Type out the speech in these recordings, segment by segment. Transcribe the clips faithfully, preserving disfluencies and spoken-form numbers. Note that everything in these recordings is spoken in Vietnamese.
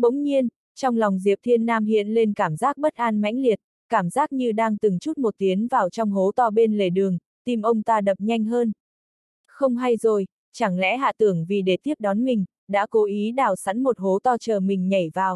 Bỗng nhiên, trong lòng Diệp Thiên Nam hiện lên cảm giác bất an mãnh liệt, cảm giác như đang từng chút một tiến vào trong hố to bên lề đường, tim ông ta đập nhanh hơn. Không hay rồi, chẳng lẽ Hạ Tưởng vì để tiếp đón mình, đã cố ý đào sẵn một hố to chờ mình nhảy vào.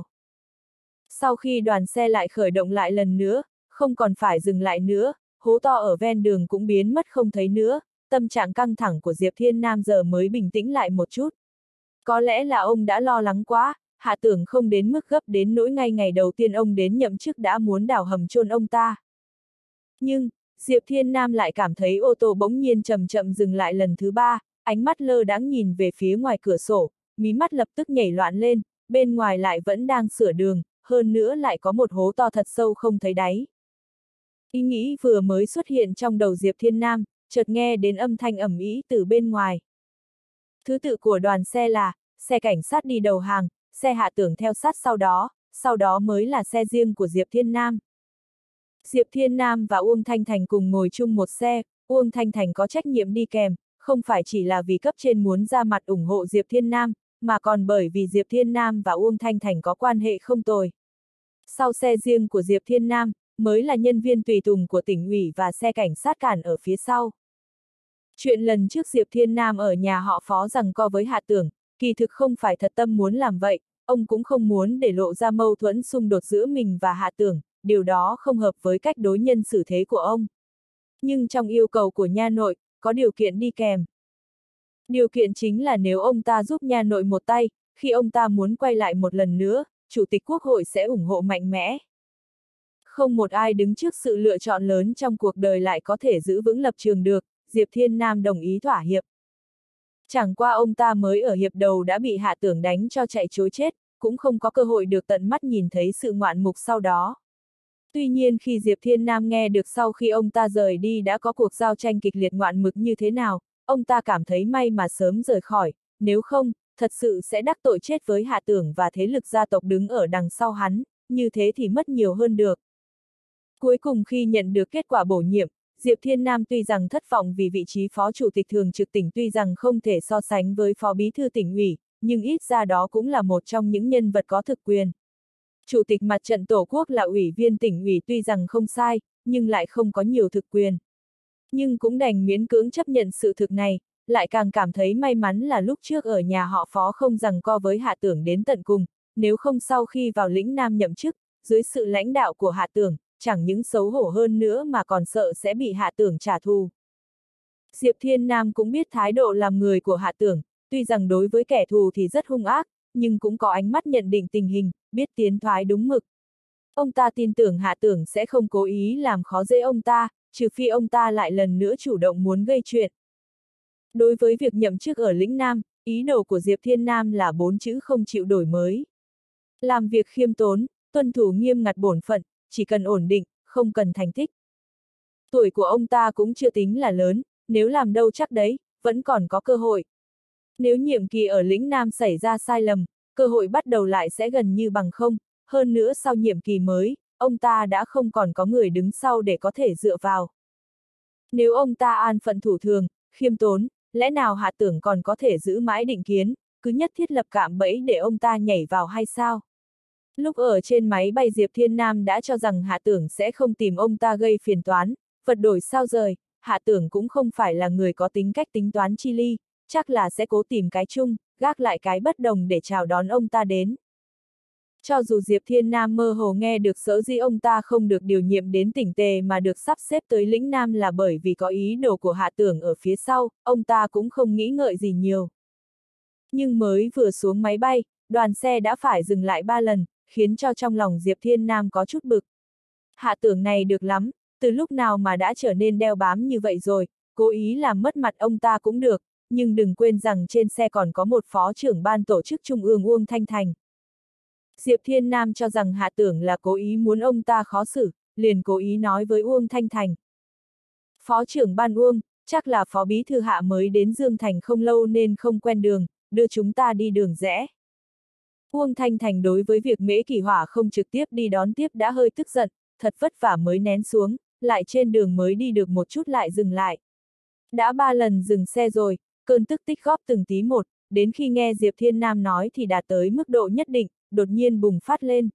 Sau khi đoàn xe lại khởi động lại lần nữa, không còn phải dừng lại nữa, hố to ở ven đường cũng biến mất không thấy nữa, tâm trạng căng thẳng của Diệp Thiên Nam giờ mới bình tĩnh lại một chút. Có lẽ là ông đã lo lắng quá, Hạ Tưởng không đến mức gấp đến nỗi ngay ngày đầu tiên ông đến nhậm chức đã muốn đào hầm chôn ông ta. Nhưng, Diệp Thiên Nam lại cảm thấy ô tô bỗng nhiên chậm chậm dừng lại lần thứ ba, ánh mắt lơ đãng nhìn về phía ngoài cửa sổ, mí mắt lập tức nhảy loạn lên, bên ngoài lại vẫn đang sửa đường, hơn nữa lại có một hố to thật sâu không thấy đáy. Ý nghĩ vừa mới xuất hiện trong đầu Diệp Thiên Nam, chợt nghe đến âm thanh ầm ĩ từ bên ngoài. Thứ tự của đoàn xe là, xe cảnh sát đi đầu hàng, xe Hạ Tưởng theo sát sau đó, sau đó mới là xe riêng của Diệp Thiên Nam. Diệp Thiên Nam và Uông Thanh Thành cùng ngồi chung một xe, Uông Thanh Thành có trách nhiệm đi kèm, không phải chỉ là vì cấp trên muốn ra mặt ủng hộ Diệp Thiên Nam, mà còn bởi vì Diệp Thiên Nam và Uông Thanh Thành có quan hệ không tồi. Sau xe riêng của Diệp Thiên Nam, mới là nhân viên tùy tùng của tỉnh ủy và xe cảnh sát cản ở phía sau. Chuyện lần trước Diệp Thiên Nam ở nhà họ Phó giằng co với Hạ Tưởng, kỳ thực không phải thật tâm muốn làm vậy, ông cũng không muốn để lộ ra mâu thuẫn xung đột giữa mình và Hạ Tưởng, điều đó không hợp với cách đối nhân xử thế của ông. Nhưng trong yêu cầu của nha nội, có điều kiện đi kèm. Điều kiện chính là nếu ông ta giúp nha nội một tay, khi ông ta muốn quay lại một lần nữa, Chủ tịch Quốc hội sẽ ủng hộ mạnh mẽ. Không một ai đứng trước sự lựa chọn lớn trong cuộc đời lại có thể giữ vững lập trường được, Diệp Thiên Nam đồng ý thỏa hiệp. Chẳng qua ông ta mới ở hiệp đầu đã bị Hạ Tưởng đánh cho chạy trối chết, cũng không có cơ hội được tận mắt nhìn thấy sự ngoạn mục sau đó. Tuy nhiên khi Diệp Thiên Nam nghe được sau khi ông ta rời đi đã có cuộc giao tranh kịch liệt ngoạn mục như thế nào, ông ta cảm thấy may mà sớm rời khỏi, nếu không, thật sự sẽ đắc tội chết với Hạ Tưởng và thế lực gia tộc đứng ở đằng sau hắn, như thế thì mất nhiều hơn được. Cuối cùng khi nhận được kết quả bổ nhiệm, Diệp Thiên Nam tuy rằng thất vọng vì vị trí phó chủ tịch thường trực tỉnh tuy rằng không thể so sánh với phó bí thư tỉnh ủy, nhưng ít ra đó cũng là một trong những nhân vật có thực quyền. Chủ tịch mặt trận Tổ quốc là ủy viên tỉnh ủy tuy rằng không sai, nhưng lại không có nhiều thực quyền. Nhưng cũng đành miễn cưỡng chấp nhận sự thực này, lại càng cảm thấy may mắn là lúc trước ở nhà họ Phó không giằng co với Hạ Tưởng đến tận cùng, nếu không sau khi vào lĩnh Nam nhậm chức, dưới sự lãnh đạo của Hạ Tưởng, chẳng những xấu hổ hơn nữa mà còn sợ sẽ bị Hạ Tưởng trả thù. Diệp Thiên Nam cũng biết thái độ làm người của Hạ Tưởng, tuy rằng đối với kẻ thù thì rất hung ác, nhưng cũng có ánh mắt nhận định tình hình, biết tiến thoái đúng mực. Ông ta tin tưởng Hạ Tưởng sẽ không cố ý làm khó dễ ông ta, trừ phi ông ta lại lần nữa chủ động muốn gây chuyện. Đối với việc nhậm chức ở lĩnh Nam, ý đồ của Diệp Thiên Nam là bốn chữ không chịu đổi mới. Làm việc khiêm tốn, tuân thủ nghiêm ngặt bổn phận, chỉ cần ổn định, không cần thành tích. Tuổi của ông ta cũng chưa tính là lớn, nếu làm đâu chắc đấy, vẫn còn có cơ hội. Nếu nhiệm kỳ ở lĩnh Nam xảy ra sai lầm, cơ hội bắt đầu lại sẽ gần như bằng không, hơn nữa sau nhiệm kỳ mới, ông ta đã không còn có người đứng sau để có thể dựa vào. Nếu ông ta an phận thủ thường, khiêm tốn, lẽ nào Hạ Tưởng còn có thể giữ mãi định kiến, cứ nhất thiết lập cạm bẫy để ông ta nhảy vào hay sao? Lúc ở trên máy bay Diệp Thiên Nam đã cho rằng Hạ Tưởng sẽ không tìm ông ta gây phiền toán, vật đổi sao rời, Hạ Tưởng cũng không phải là người có tính cách tính toán chi ly, chắc là sẽ cố tìm cái chung, gác lại cái bất đồng để chào đón ông ta đến. Cho dù Diệp Thiên Nam mơ hồ nghe được sở dĩ ông ta không được điều nhiệm đến tỉnh Tề mà được sắp xếp tới lĩnh Nam là bởi vì có ý đồ của Hạ Tưởng ở phía sau, ông ta cũng không nghĩ ngợi gì nhiều. Nhưng mới vừa xuống máy bay, đoàn xe đã phải dừng lại ba lần, khiến cho trong lòng Diệp Thiên Nam có chút bực. Hạ Tưởng này được lắm, từ lúc nào mà đã trở nên đeo bám như vậy rồi, cố ý làm mất mặt ông ta cũng được, nhưng đừng quên rằng trên xe còn có một phó trưởng ban tổ chức trung ương Uông Thanh Thành. Diệp Thiên Nam cho rằng Hạ Tưởng là cố ý muốn ông ta khó xử, liền cố ý nói với Uông Thanh Thành. Phó trưởng ban Uông, chắc là phó bí thư Hạ mới đến Dương Thành không lâu nên không quen đường, đưa chúng ta đi đường rẽ. Uông Thanh Thành đối với việc Mễ Kỳ Hỏa không trực tiếp đi đón tiếp đã hơi tức giận, thật vất vả mới nén xuống, lại trên đường mới đi được một chút lại dừng lại. Đã ba lần dừng xe rồi, cơn tức tích góp từng tí một, đến khi nghe Diệp Thiên Nam nói thì đạt tới mức độ nhất định, đột nhiên bùng phát lên.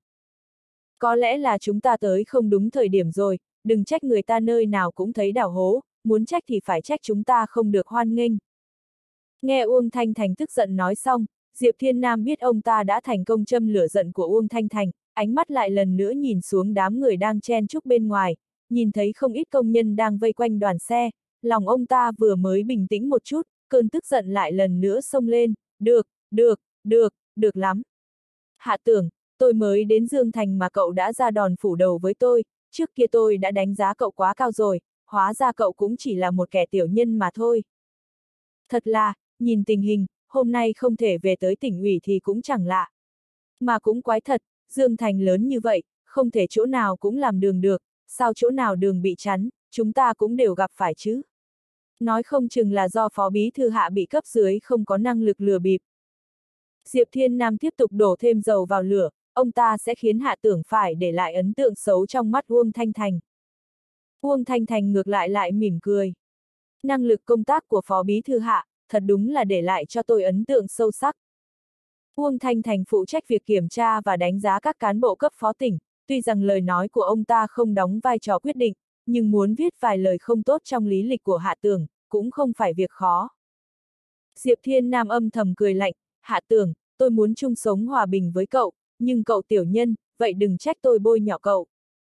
Có lẽ là chúng ta tới không đúng thời điểm rồi, đừng trách người ta nơi nào cũng thấy đào hố, muốn trách thì phải trách chúng ta không được hoan nghênh. Nghe Uông Thanh Thành tức giận nói xong, Diệp Thiên Nam biết ông ta đã thành công châm lửa giận của Uông Thanh Thành, ánh mắt lại lần nữa nhìn xuống đám người đang chen chúc bên ngoài, nhìn thấy không ít công nhân đang vây quanh đoàn xe, lòng ông ta vừa mới bình tĩnh một chút, cơn tức giận lại lần nữa xông lên, được, được, được, được lắm. Hạ Tưởng, tôi mới đến Dương Thành mà cậu đã ra đòn phủ đầu với tôi, trước kia tôi đã đánh giá cậu quá cao rồi, hóa ra cậu cũng chỉ là một kẻ tiểu nhân mà thôi. Thật là, nhìn tình hình, hôm nay không thể về tới tỉnh ủy thì cũng chẳng lạ. Mà cũng quái thật, Dương Thành lớn như vậy, không thể chỗ nào cũng làm đường được, sao chỗ nào đường bị chắn, chúng ta cũng đều gặp phải chứ. Nói không chừng là do phó bí thư Hạ bị cấp dưới không có năng lực lừa bịp. Diệp Thiên Nam tiếp tục đổ thêm dầu vào lửa, ông ta sẽ khiến Hạ Tưởng phải để lại ấn tượng xấu trong mắt Uông Thanh Thành. Uông Thanh Thành ngược lại lại mỉm cười. Năng lực công tác của phó bí thư Hạ, thật đúng là để lại cho tôi ấn tượng sâu sắc. Uông Thanh Thành phụ trách việc kiểm tra và đánh giá các cán bộ cấp phó tỉnh, tuy rằng lời nói của ông ta không đóng vai trò quyết định, nhưng muốn viết vài lời không tốt trong lý lịch của Hạ Tưởng, cũng không phải việc khó. Diệp Thiên Nam âm thầm cười lạnh, Hạ Tưởng, tôi muốn chung sống hòa bình với cậu, nhưng cậu tiểu nhân, vậy đừng trách tôi bôi nhọ cậu.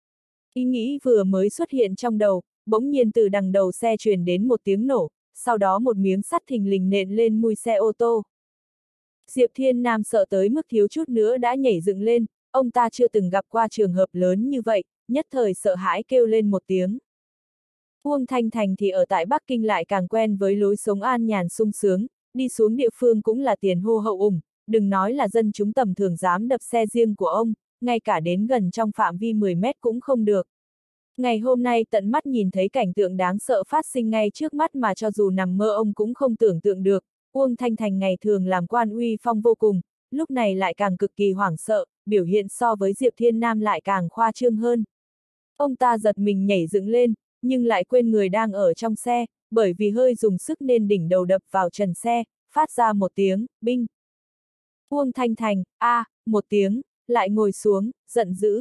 Ý nghĩ vừa mới xuất hiện trong đầu, bỗng nhiên từ đằng đầu xe truyền đến một tiếng nổ, sau đó một miếng sắt thình lình nện lên mui xe ô tô. Diệp Thiên Nam sợ tới mức thiếu chút nữa đã nhảy dựng lên, ông ta chưa từng gặp qua trường hợp lớn như vậy, nhất thời sợ hãi kêu lên một tiếng. Uông Thanh Thành thì ở tại Bắc Kinh lại càng quen với lối sống an nhàn sung sướng, đi xuống địa phương cũng là tiền hô hậu ủng, đừng nói là dân chúng tầm thường dám đập xe riêng của ông, ngay cả đến gần trong phạm vi mười mét cũng không được. Ngày hôm nay tận mắt nhìn thấy cảnh tượng đáng sợ phát sinh ngay trước mắt mà cho dù nằm mơ ông cũng không tưởng tượng được, Uông Thanh Thành ngày thường làm quan uy phong vô cùng, lúc này lại càng cực kỳ hoảng sợ, biểu hiện so với Diệp Thiên Nam lại càng khoa trương hơn. Ông ta giật mình nhảy dựng lên, nhưng lại quên người đang ở trong xe, bởi vì hơi dùng sức nên đỉnh đầu đập vào trần xe, phát ra một tiếng, binh. Uông Thanh Thành, a, à, một tiếng, lại ngồi xuống, giận dữ.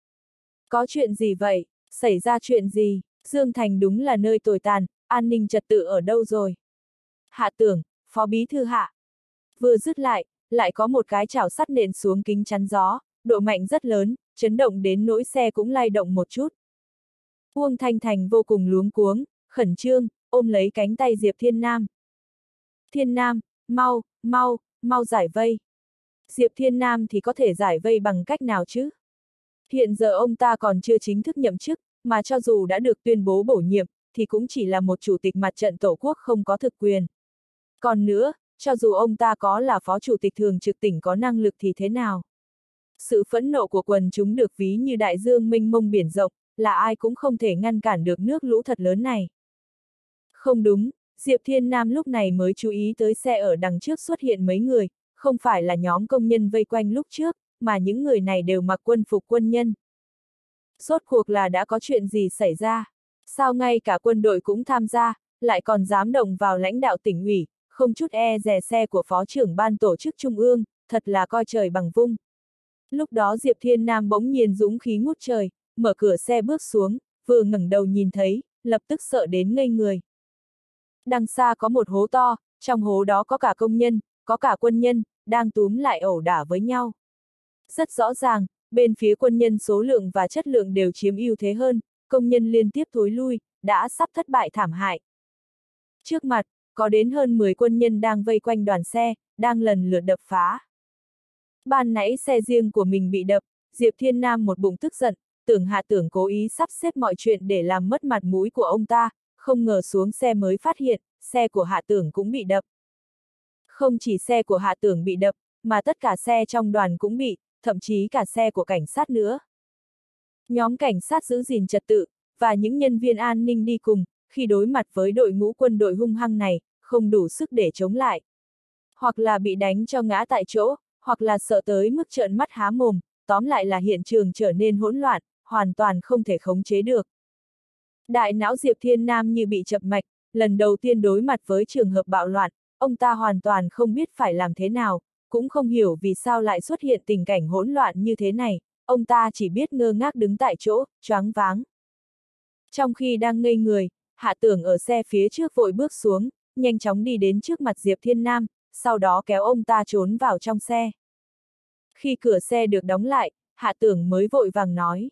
Có chuyện gì vậy? Xảy ra chuyện gì? Dương Thành đúng là nơi tồi tàn, an ninh trật tự ở đâu rồi? Hạ Tưởng, phó bí thư Hạ. Vừa dứt lại, lại có một cái chảo sắt nện xuống kính chắn gió, độ mạnh rất lớn, chấn động đến nỗi xe cũng lay động một chút. Uông Thanh Thành vô cùng luống cuống, khẩn trương, ôm lấy cánh tay Diệp Thiên Nam. Thiên Nam, mau, mau, mau giải vây. Diệp Thiên Nam thì có thể giải vây bằng cách nào chứ? Hiện giờ ông ta còn chưa chính thức nhậm chức, mà cho dù đã được tuyên bố bổ nhiệm, thì cũng chỉ là một chủ tịch mặt trận tổ quốc không có thực quyền. Còn nữa, cho dù ông ta có là phó chủ tịch thường trực tỉnh có năng lực thì thế nào? Sự phẫn nộ của quần chúng được ví như đại dương mênh mông biển rộng, là ai cũng không thể ngăn cản được nước lũ thật lớn này. Không đúng, Diệp Thiên Nam lúc này mới chú ý tới xe ở đằng trước xuất hiện mấy người, không phải là nhóm công nhân vây quanh lúc trước, mà những người này đều mặc quân phục quân nhân. Rốt cuộc là đã có chuyện gì xảy ra? Sao ngay cả quân đội cũng tham gia, lại còn dám động vào lãnh đạo tỉnh ủy, không chút e dè xe của phó trưởng ban tổ chức trung ương, thật là coi trời bằng vung. Lúc đó Diệp Thiên Nam bỗng nhiên dũng khí ngút trời, mở cửa xe bước xuống, vừa ngẩng đầu nhìn thấy, lập tức sợ đến ngây người. Đằng xa có một hố to, trong hố đó có cả công nhân, có cả quân nhân, đang túm lại ẩu đả với nhau. Rất rõ ràng, bên phía quân nhân số lượng và chất lượng đều chiếm ưu thế hơn, công nhân liên tiếp thối lui, đã sắp thất bại thảm hại. Trước mặt, có đến hơn mười quân nhân đang vây quanh đoàn xe, đang lần lượt đập phá. Ban nãy xe riêng của mình bị đập, Diệp Thiên Nam một bụng tức giận, tưởng Hạ Tưởng cố ý sắp xếp mọi chuyện để làm mất mặt mũi của ông ta, không ngờ xuống xe mới phát hiện, xe của Hạ Tưởng cũng bị đập. Không chỉ xe của Hạ Tưởng bị đập, mà tất cả xe trong đoàn cũng bị, thậm chí cả xe của cảnh sát nữa. Nhóm cảnh sát giữ gìn trật tự, và những nhân viên an ninh đi cùng, khi đối mặt với đội ngũ quân đội hung hăng này, không đủ sức để chống lại. Hoặc là bị đánh cho ngã tại chỗ, hoặc là sợ tới mức trợn mắt há mồm, tóm lại là hiện trường trở nên hỗn loạn, hoàn toàn không thể khống chế được. Đại não Diệp Thiên Nam như bị chập mạch, lần đầu tiên đối mặt với trường hợp bạo loạn, ông ta hoàn toàn không biết phải làm thế nào, cũng không hiểu vì sao lại xuất hiện tình cảnh hỗn loạn như thế này, ông ta chỉ biết ngơ ngác đứng tại chỗ, choáng váng. Trong khi đang ngây người, Hạ Tưởng ở xe phía trước vội bước xuống, nhanh chóng đi đến trước mặt Diệp Thiên Nam, sau đó kéo ông ta trốn vào trong xe. Khi cửa xe được đóng lại, Hạ Tưởng mới vội vàng nói.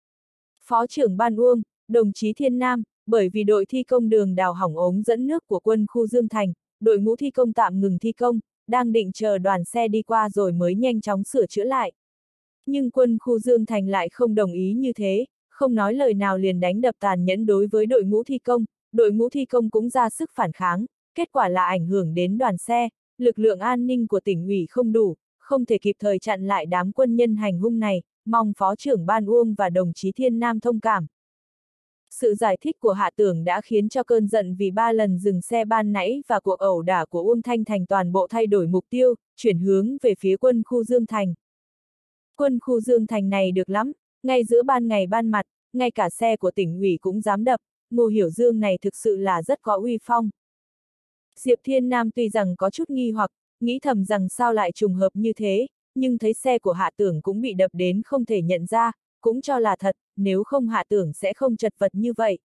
Phó trưởng Ban Uông, đồng chí Thiên Nam, bởi vì đội thi công đường đào hỏng ống dẫn nước của quân khu Dương Thành, đội ngũ thi công tạm ngừng thi công, đang định chờ đoàn xe đi qua rồi mới nhanh chóng sửa chữa lại. Nhưng quân khu Dương Thành lại không đồng ý như thế, không nói lời nào liền đánh đập tàn nhẫn đối với đội ngũ thi công, đội ngũ thi công cũng ra sức phản kháng, kết quả là ảnh hưởng đến đoàn xe, lực lượng an ninh của tỉnh ủy không đủ, không thể kịp thời chặn lại đám quân nhân hành hung này, mong Phó trưởng Ban Uông và đồng chí Thiên Nam thông cảm. Sự giải thích của Hạ Tưởng đã khiến cho cơn giận vì ba lần dừng xe ban nãy và cuộc ẩu đả của Uông Thanh Thành toàn bộ thay đổi mục tiêu, chuyển hướng về phía quân khu Dương Thành. Quân khu Dương Thành này được lắm, ngay giữa ban ngày ban mặt, ngay cả xe của tỉnh ủy cũng dám đập, Ngô Hiểu Dương này thực sự là rất có uy phong. Diệp Thiên Nam tuy rằng có chút nghi hoặc, nghĩ thầm rằng sao lại trùng hợp như thế, nhưng thấy xe của Hạ Tưởng cũng bị đập đến không thể nhận ra, cũng cho là thật, nếu không Hạ Tưởng sẽ không chật vật như vậy.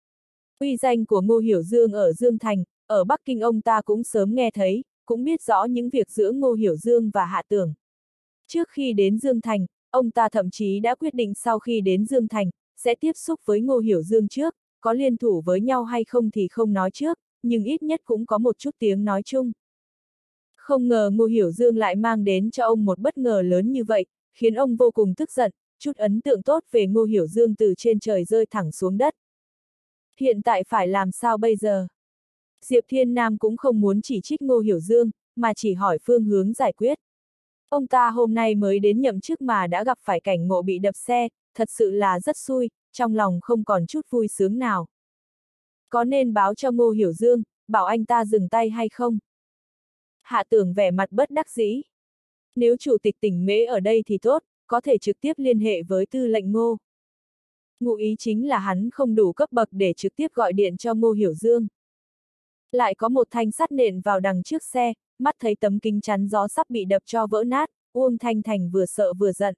Uy danh của Ngô Hiểu Dương ở Dương Thành, ở Bắc Kinh ông ta cũng sớm nghe thấy, cũng biết rõ những việc giữa Ngô Hiểu Dương và Hạ Tưởng. Trước khi đến Dương Thành, ông ta thậm chí đã quyết định sau khi đến Dương Thành, sẽ tiếp xúc với Ngô Hiểu Dương trước, có liên thủ với nhau hay không thì không nói trước, nhưng ít nhất cũng có một chút tiếng nói chung. Không ngờ Ngô Hiểu Dương lại mang đến cho ông một bất ngờ lớn như vậy, khiến ông vô cùng tức giận, chút ấn tượng tốt về Ngô Hiểu Dương từ trên trời rơi thẳng xuống đất. Hiện tại phải làm sao bây giờ? Diệp Thiên Nam cũng không muốn chỉ trích Ngô Hiểu Dương, mà chỉ hỏi phương hướng giải quyết. Ông ta hôm nay mới đến nhậm chức mà đã gặp phải cảnh ngộ bị đập xe, thật sự là rất xui, trong lòng không còn chút vui sướng nào. Có nên báo cho Ngô Hiểu Dương, bảo anh ta dừng tay hay không? Hạ Tưởng vẻ mặt bất đắc dĩ. Nếu chủ tịch tỉnh Mễ ở đây thì tốt, có thể trực tiếp liên hệ với tư lệnh Ngô. Ngụ ý chính là hắn không đủ cấp bậc để trực tiếp gọi điện cho Ngô Hiểu Dương. Lại có một thanh sắt nện vào đằng trước xe, mắt thấy tấm kính chắn gió sắp bị đập cho vỡ nát, Uông Thanh Thành vừa sợ vừa giận.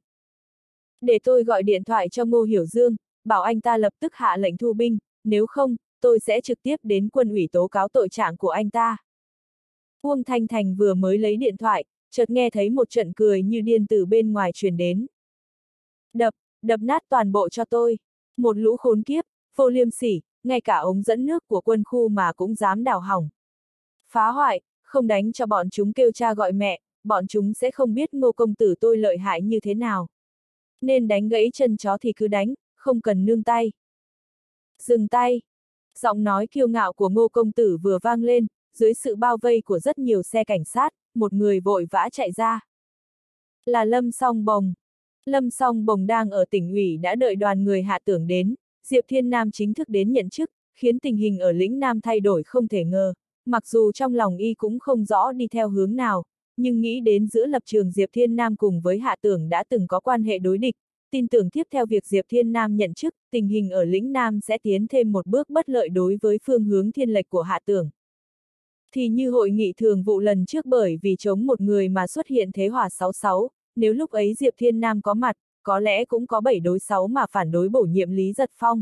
Để tôi gọi điện thoại cho Ngô Hiểu Dương, bảo anh ta lập tức hạ lệnh thu binh, nếu không, tôi sẽ trực tiếp đến quân ủy tố cáo tội trạng của anh ta. Uông Thanh Thành vừa mới lấy điện thoại, chợt nghe thấy một trận cười như điên từ bên ngoài truyền đến. Đập, đập nát toàn bộ cho tôi. Một lũ khốn kiếp, vô liêm sỉ, ngay cả ống dẫn nước của quân khu mà cũng dám đào hỏng. Phá hoại, không đánh cho bọn chúng kêu cha gọi mẹ, bọn chúng sẽ không biết Ngô công tử tôi lợi hại như thế nào. Nên đánh gãy chân chó thì cứ đánh, không cần nương tay. Dừng tay. Giọng nói kiêu ngạo của Ngô công tử vừa vang lên, dưới sự bao vây của rất nhiều xe cảnh sát, một người vội vã chạy ra. Là Lâm Song Bồng. Lâm Song Bồng đang ở tỉnh ủy đã đợi đoàn người Hạ Tưởng đến, Diệp Thiên Nam chính thức đến nhận chức, khiến tình hình ở lĩnh Nam thay đổi không thể ngờ, mặc dù trong lòng y cũng không rõ đi theo hướng nào, nhưng nghĩ đến giữa lập trường Diệp Thiên Nam cùng với Hạ Tưởng đã từng có quan hệ đối địch, tin tưởng tiếp theo việc Diệp Thiên Nam nhận chức, tình hình ở lĩnh Nam sẽ tiến thêm một bước bất lợi đối với phương hướng thiên lệch của Hạ Tưởng. Thì như hội nghị thường vụ lần trước bởi vì chống một người mà xuất hiện thế hỏa sáu sáu, nếu lúc ấy Diệp Thiên Nam có mặt, có lẽ cũng có bảy đối sáu mà phản đối bổ nhiệm Lý Giật Phong.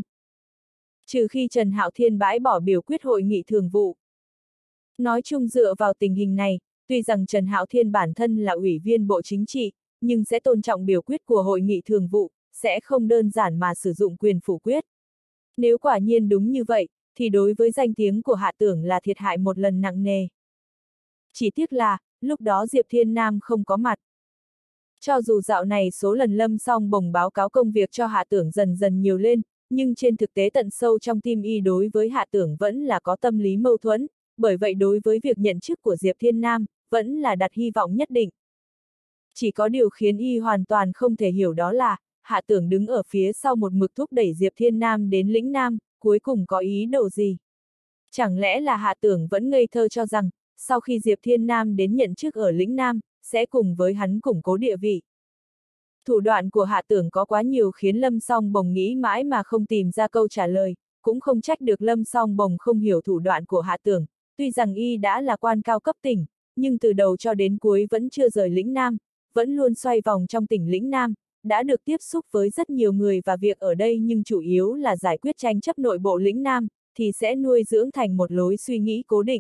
Trừ khi Trần Hạo Thiên bãi bỏ biểu quyết hội nghị thường vụ. Nói chung dựa vào tình hình này, tuy rằng Trần Hạo Thiên bản thân là ủy viên Bộ Chính trị, nhưng sẽ tôn trọng biểu quyết của hội nghị thường vụ, sẽ không đơn giản mà sử dụng quyền phủ quyết. Nếu quả nhiên đúng như vậy, thì đối với danh tiếng của Hạ Tưởng là thiệt hại một lần nặng nề. Chỉ tiếc là, lúc đó Diệp Thiên Nam không có mặt. Cho dù dạo này số lần Lâm Song Bồng báo cáo công việc cho Hạ Tưởng dần dần nhiều lên, nhưng trên thực tế tận sâu trong tim y đối với Hạ Tưởng vẫn là có tâm lý mâu thuẫn, bởi vậy đối với việc nhận chức của Diệp Thiên Nam, vẫn là đặt hy vọng nhất định. Chỉ có điều khiến y hoàn toàn không thể hiểu đó là, Hạ Tưởng đứng ở phía sau một mực thúc đẩy Diệp Thiên Nam đến lĩnh Nam, cuối cùng có ý đồ gì? Chẳng lẽ là Hạ Tưởng vẫn ngây thơ cho rằng, sau khi Diệp Thiên Nam đến nhận chức ở lĩnh Nam, sẽ cùng với hắn củng cố địa vị. Thủ đoạn của Hạ Tưởng có quá nhiều khiến Lâm Song Bồng nghĩ mãi mà không tìm ra câu trả lời, cũng không trách được Lâm Song Bồng không hiểu thủ đoạn của Hạ Tưởng, tuy rằng y đã là quan cao cấp tỉnh, nhưng từ đầu cho đến cuối vẫn chưa rời lĩnh Nam, vẫn luôn xoay vòng trong tỉnh lĩnh Nam, đã được tiếp xúc với rất nhiều người và việc ở đây nhưng chủ yếu là giải quyết tranh chấp nội bộ lĩnh Nam, thì sẽ nuôi dưỡng thành một lối suy nghĩ cố định.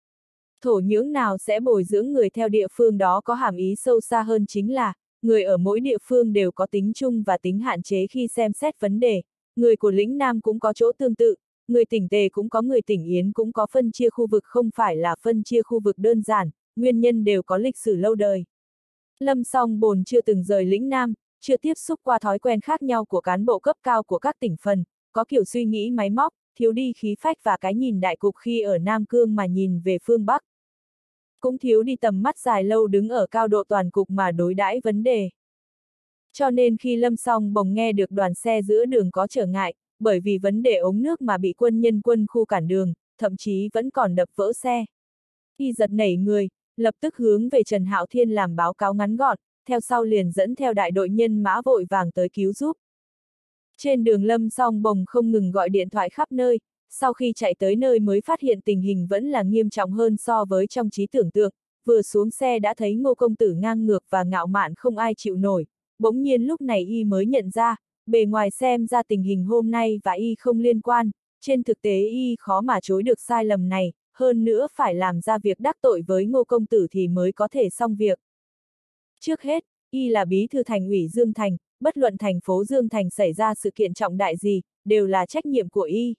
Thổ nhưỡng nào sẽ bồi dưỡng người theo địa phương đó có hàm ý sâu xa hơn chính là, người ở mỗi địa phương đều có tính chung và tính hạn chế khi xem xét vấn đề, người của lĩnh Nam cũng có chỗ tương tự, người tỉnh Tề cũng có người tỉnh Yến cũng có phân chia khu vực không phải là phân chia khu vực đơn giản, nguyên nhân đều có lịch sử lâu đời. Lâm Song Bồn chưa từng rời lĩnh Nam, chưa tiếp xúc qua thói quen khác nhau của cán bộ cấp cao của các tỉnh phần, có kiểu suy nghĩ máy móc, thiếu đi khí phách và cái nhìn đại cục khi ở Nam Cương mà nhìn về phương Bắc. Cũng thiếu đi tầm mắt dài lâu đứng ở cao độ toàn cục mà đối đãi vấn đề. Cho nên khi Lâm Song Bồng nghe được đoàn xe giữa đường có trở ngại, bởi vì vấn đề ống nước mà bị quân nhân quân khu cản đường, thậm chí vẫn còn đập vỡ xe. Y giật nảy người, lập tức hướng về Trần Hạo Thiên làm báo cáo ngắn gọn, theo sau liền dẫn theo đại đội nhân mã vội vàng tới cứu giúp. Trên đường Lâm Song Bồng không ngừng gọi điện thoại khắp nơi, sau khi chạy tới nơi mới phát hiện tình hình vẫn là nghiêm trọng hơn so với trong trí tưởng tượng, vừa xuống xe đã thấy Ngô công tử ngang ngược và ngạo mạn không ai chịu nổi, bỗng nhiên lúc này y mới nhận ra, bề ngoài xem ra tình hình hôm nay và y không liên quan, trên thực tế y khó mà chối được sai lầm này, hơn nữa phải làm ra việc đắc tội với Ngô công tử thì mới có thể xong việc. Trước hết, y là bí thư thành ủy Dương Thành, bất luận thành phố Dương Thành xảy ra sự kiện trọng đại gì, đều là trách nhiệm của y.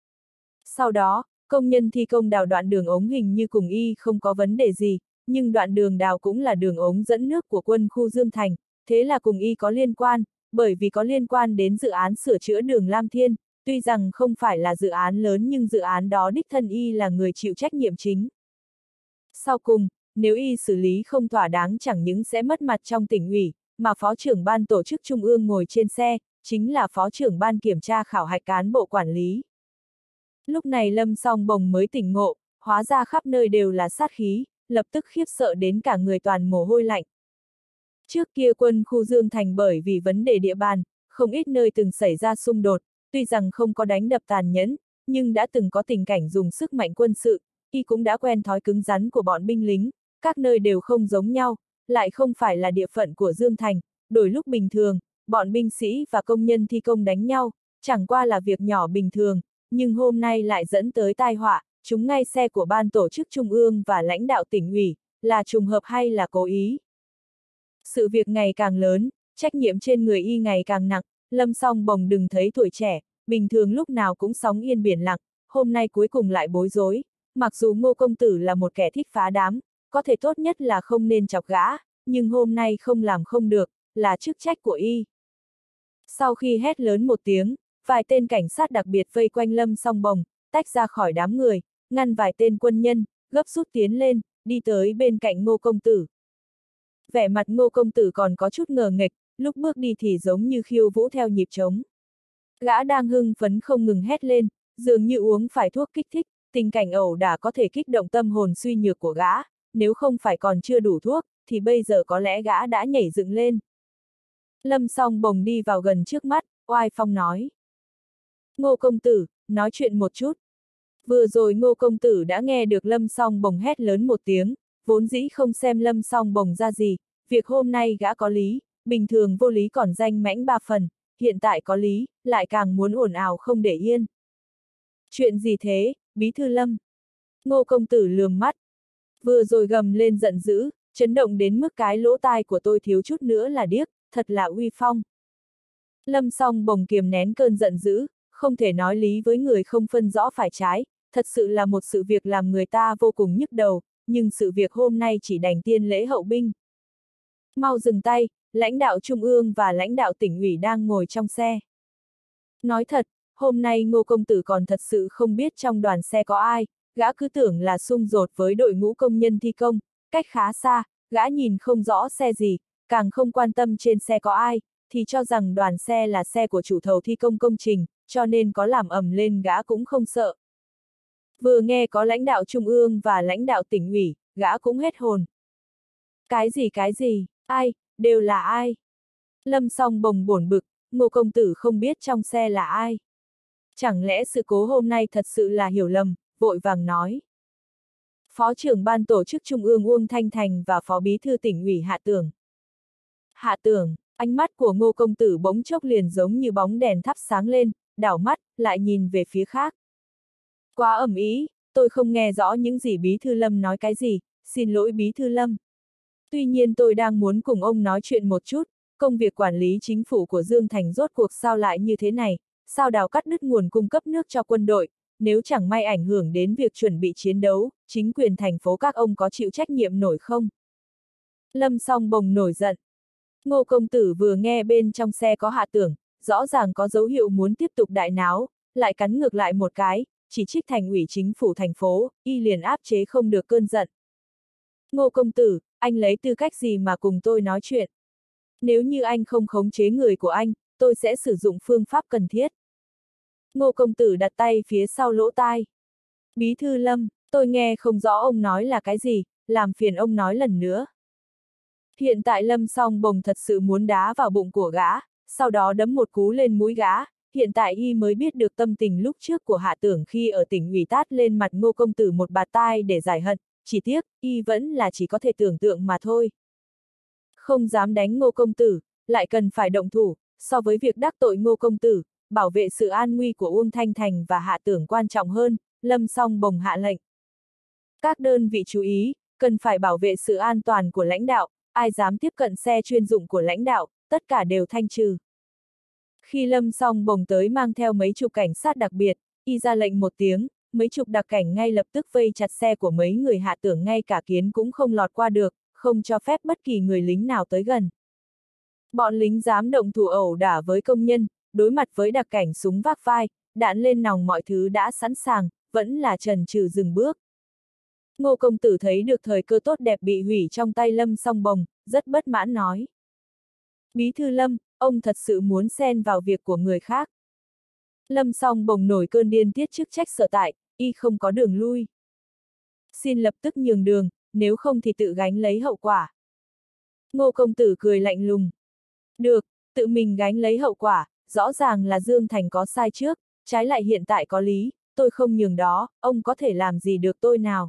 Sau đó, công nhân thi công đào đoạn đường ống hình như cùng y không có vấn đề gì, nhưng đoạn đường đào cũng là đường ống dẫn nước của quân khu Dương Thành, thế là cùng y có liên quan, bởi vì có liên quan đến dự án sửa chữa đường Lam Thiên, tuy rằng không phải là dự án lớn nhưng dự án đó đích thân y là người chịu trách nhiệm chính. Sau cùng, nếu y xử lý không thỏa đáng chẳng những sẽ mất mặt trong tỉnh ủy, mà phó trưởng ban tổ chức trung ương ngồi trên xe, chính là phó trưởng ban kiểm tra khảo hạch cán bộ quản lý. Lúc này Lâm Song Bồng mới tỉnh ngộ, hóa ra khắp nơi đều là sát khí, lập tức khiếp sợ đến cả người toàn mồ hôi lạnh. Trước kia quân khu Dương Thành bởi vì vấn đề địa bàn, không ít nơi từng xảy ra xung đột, tuy rằng không có đánh đập tàn nhẫn, nhưng đã từng có tình cảnh dùng sức mạnh quân sự, y cũng đã quen thói cứng rắn của bọn binh lính, các nơi đều không giống nhau, lại không phải là địa phận của Dương Thành, đổi lúc bình thường, bọn binh sĩ và công nhân thi công đánh nhau, chẳng qua là việc nhỏ bình thường, nhưng hôm nay lại dẫn tới tai họa, trúng ngay xe của ban tổ chức trung ương và lãnh đạo tỉnh ủy, là trùng hợp hay là cố ý. Sự việc ngày càng lớn, trách nhiệm trên người y ngày càng nặng, Lâm Song Bồng đừng thấy tuổi trẻ, bình thường lúc nào cũng sóng yên biển lặng, hôm nay cuối cùng lại bối rối, mặc dù Ngô công tử là một kẻ thích phá đám, có thể tốt nhất là không nên chọc gã, nhưng hôm nay không làm không được, là chức trách của y. Sau khi hét lớn một tiếng, vài tên cảnh sát đặc biệt vây quanh Lâm Song Bồng, tách ra khỏi đám người, ngăn vài tên quân nhân, gấp rút tiến lên, đi tới bên cạnh Ngô công tử. Vẻ mặt Ngô công tử còn có chút ngờ nghệch, lúc bước đi thì giống như khiêu vũ theo nhịp trống. Gã đang hưng phấn không ngừng hét lên, dường như uống phải thuốc kích thích, tình cảnh ẩu đả có thể kích động tâm hồn suy nhược của gã, nếu không phải còn chưa đủ thuốc, thì bây giờ có lẽ gã đã nhảy dựng lên. Lâm Song Bồng đi vào gần trước mắt, oai phong nói. Ngô công tử, nói chuyện một chút. Vừa rồi Ngô công tử đã nghe được Lâm Song Bồng hét lớn một tiếng, vốn dĩ không xem Lâm Song Bồng ra gì, việc hôm nay gã có lý, bình thường vô lý còn danh mãnh ba phần, hiện tại có lý, lại càng muốn ồn ào không để yên. Chuyện gì thế, bí thư Lâm? Ngô công tử lườm mắt. Vừa rồi gầm lên giận dữ, chấn động đến mức cái lỗ tai của tôi thiếu chút nữa là điếc, thật là uy phong. Lâm Song Bồng kiềm nén cơn giận dữ, không thể nói lý với người không phân rõ phải trái, thật sự là một sự việc làm người ta vô cùng nhức đầu, nhưng sự việc hôm nay chỉ đành tiên lễ hậu binh. Mau dừng tay, lãnh đạo trung ương và lãnh đạo tỉnh ủy đang ngồi trong xe. Nói thật, hôm nay Ngô công tử còn thật sự không biết trong đoàn xe có ai, gã cứ tưởng là xung đột với đội ngũ công nhân thi công, cách khá xa, gã nhìn không rõ xe gì, càng không quan tâm trên xe có ai, thì cho rằng đoàn xe là xe của chủ thầu thi công công trình, cho nên có làm ầm lên gã cũng không sợ. Vừa nghe có lãnh đạo trung ương và lãnh đạo tỉnh ủy, gã cũng hết hồn. Cái gì cái gì, ai, đều là ai? Lâm Song Bồng bổn bực, Ngô công tử không biết trong xe là ai. Chẳng lẽ sự cố hôm nay thật sự là hiểu lầm, vội vàng nói. Phó trưởng ban tổ chức Trung ương Uông Thanh Thành và Phó Bí thư tỉnh ủy Hạ Tưởng. Hạ Tưởng, ánh mắt của Ngô công tử bỗng chốc liền giống như bóng đèn thắp sáng lên, đảo mắt, lại nhìn về phía khác. Quá ầm ĩ, tôi không nghe rõ những gì Bí thư Lâm nói cái gì, xin lỗi Bí thư Lâm. Tuy nhiên tôi đang muốn cùng ông nói chuyện một chút, công việc quản lý chính phủ của Dương Thành rốt cuộc sao lại như thế này, sao đào cắt đứt nguồn cung cấp nước cho quân đội, nếu chẳng may ảnh hưởng đến việc chuẩn bị chiến đấu, chính quyền thành phố các ông có chịu trách nhiệm nổi không? Lâm Song Bồng nổi giận. Ngô công tử vừa nghe bên trong xe có Hạ Tưởng, rõ ràng có dấu hiệu muốn tiếp tục đại náo, lại cắn ngược lại một cái, chỉ trích thành ủy chính phủ thành phố, y liền áp chế không được cơn giận. Ngô công tử, anh lấy tư cách gì mà cùng tôi nói chuyện? Nếu như anh không khống chế người của anh, tôi sẽ sử dụng phương pháp cần thiết. Ngô công tử đặt tay phía sau lỗ tai. Bí thư Lâm, tôi nghe không rõ ông nói là cái gì, làm phiền ông nói lần nữa. Hiện tại Lâm Song Bồng thật sự muốn đá vào bụng của gã, sau đó đấm một cú lên mũi gã, hiện tại y mới biết được tâm tình lúc trước của Hạ Tưởng khi ở tỉnh ủy tát lên mặt Ngô công tử một bạt tai để giải hận, chỉ tiếc, y vẫn là chỉ có thể tưởng tượng mà thôi. Không dám đánh Ngô công tử, lại cần phải động thủ, so với việc đắc tội Ngô công tử, bảo vệ sự an nguy của Uông Thanh Thành và Hạ Tưởng quan trọng hơn, Lâm Song Bồng hạ lệnh. Các đơn vị chú ý, cần phải bảo vệ sự an toàn của lãnh đạo, ai dám tiếp cận xe chuyên dụng của lãnh đạo, tất cả đều thanh trừ. Khi Lâm Song Bồng tới mang theo mấy chục cảnh sát đặc biệt, y ra lệnh một tiếng, mấy chục đặc cảnh ngay lập tức vây chặt xe của mấy người Hạ Tưởng, ngay cả kiến cũng không lọt qua được, không cho phép bất kỳ người lính nào tới gần. Bọn lính dám động thủ ẩu đả với công nhân, đối mặt với đặc cảnh súng vác vai, đạn lên nòng, mọi thứ đã sẵn sàng, vẫn là chần chừ dừng bước. Ngô công tử thấy được thời cơ tốt đẹp bị hủy trong tay Lâm Song Bồng, rất bất mãn nói. Bí thư Lâm, ông thật sự muốn xen vào việc của người khác. Lâm Song Bồng nổi cơn điên tiết chức trách sở tại, y không có đường lui. Xin lập tức nhường đường, nếu không thì tự gánh lấy hậu quả. Ngô công tử cười lạnh lùng. Được, tự mình gánh lấy hậu quả, rõ ràng là Dương Thành có sai trước, trái lại hiện tại có lý, tôi không nhường đó, ông có thể làm gì được tôi nào.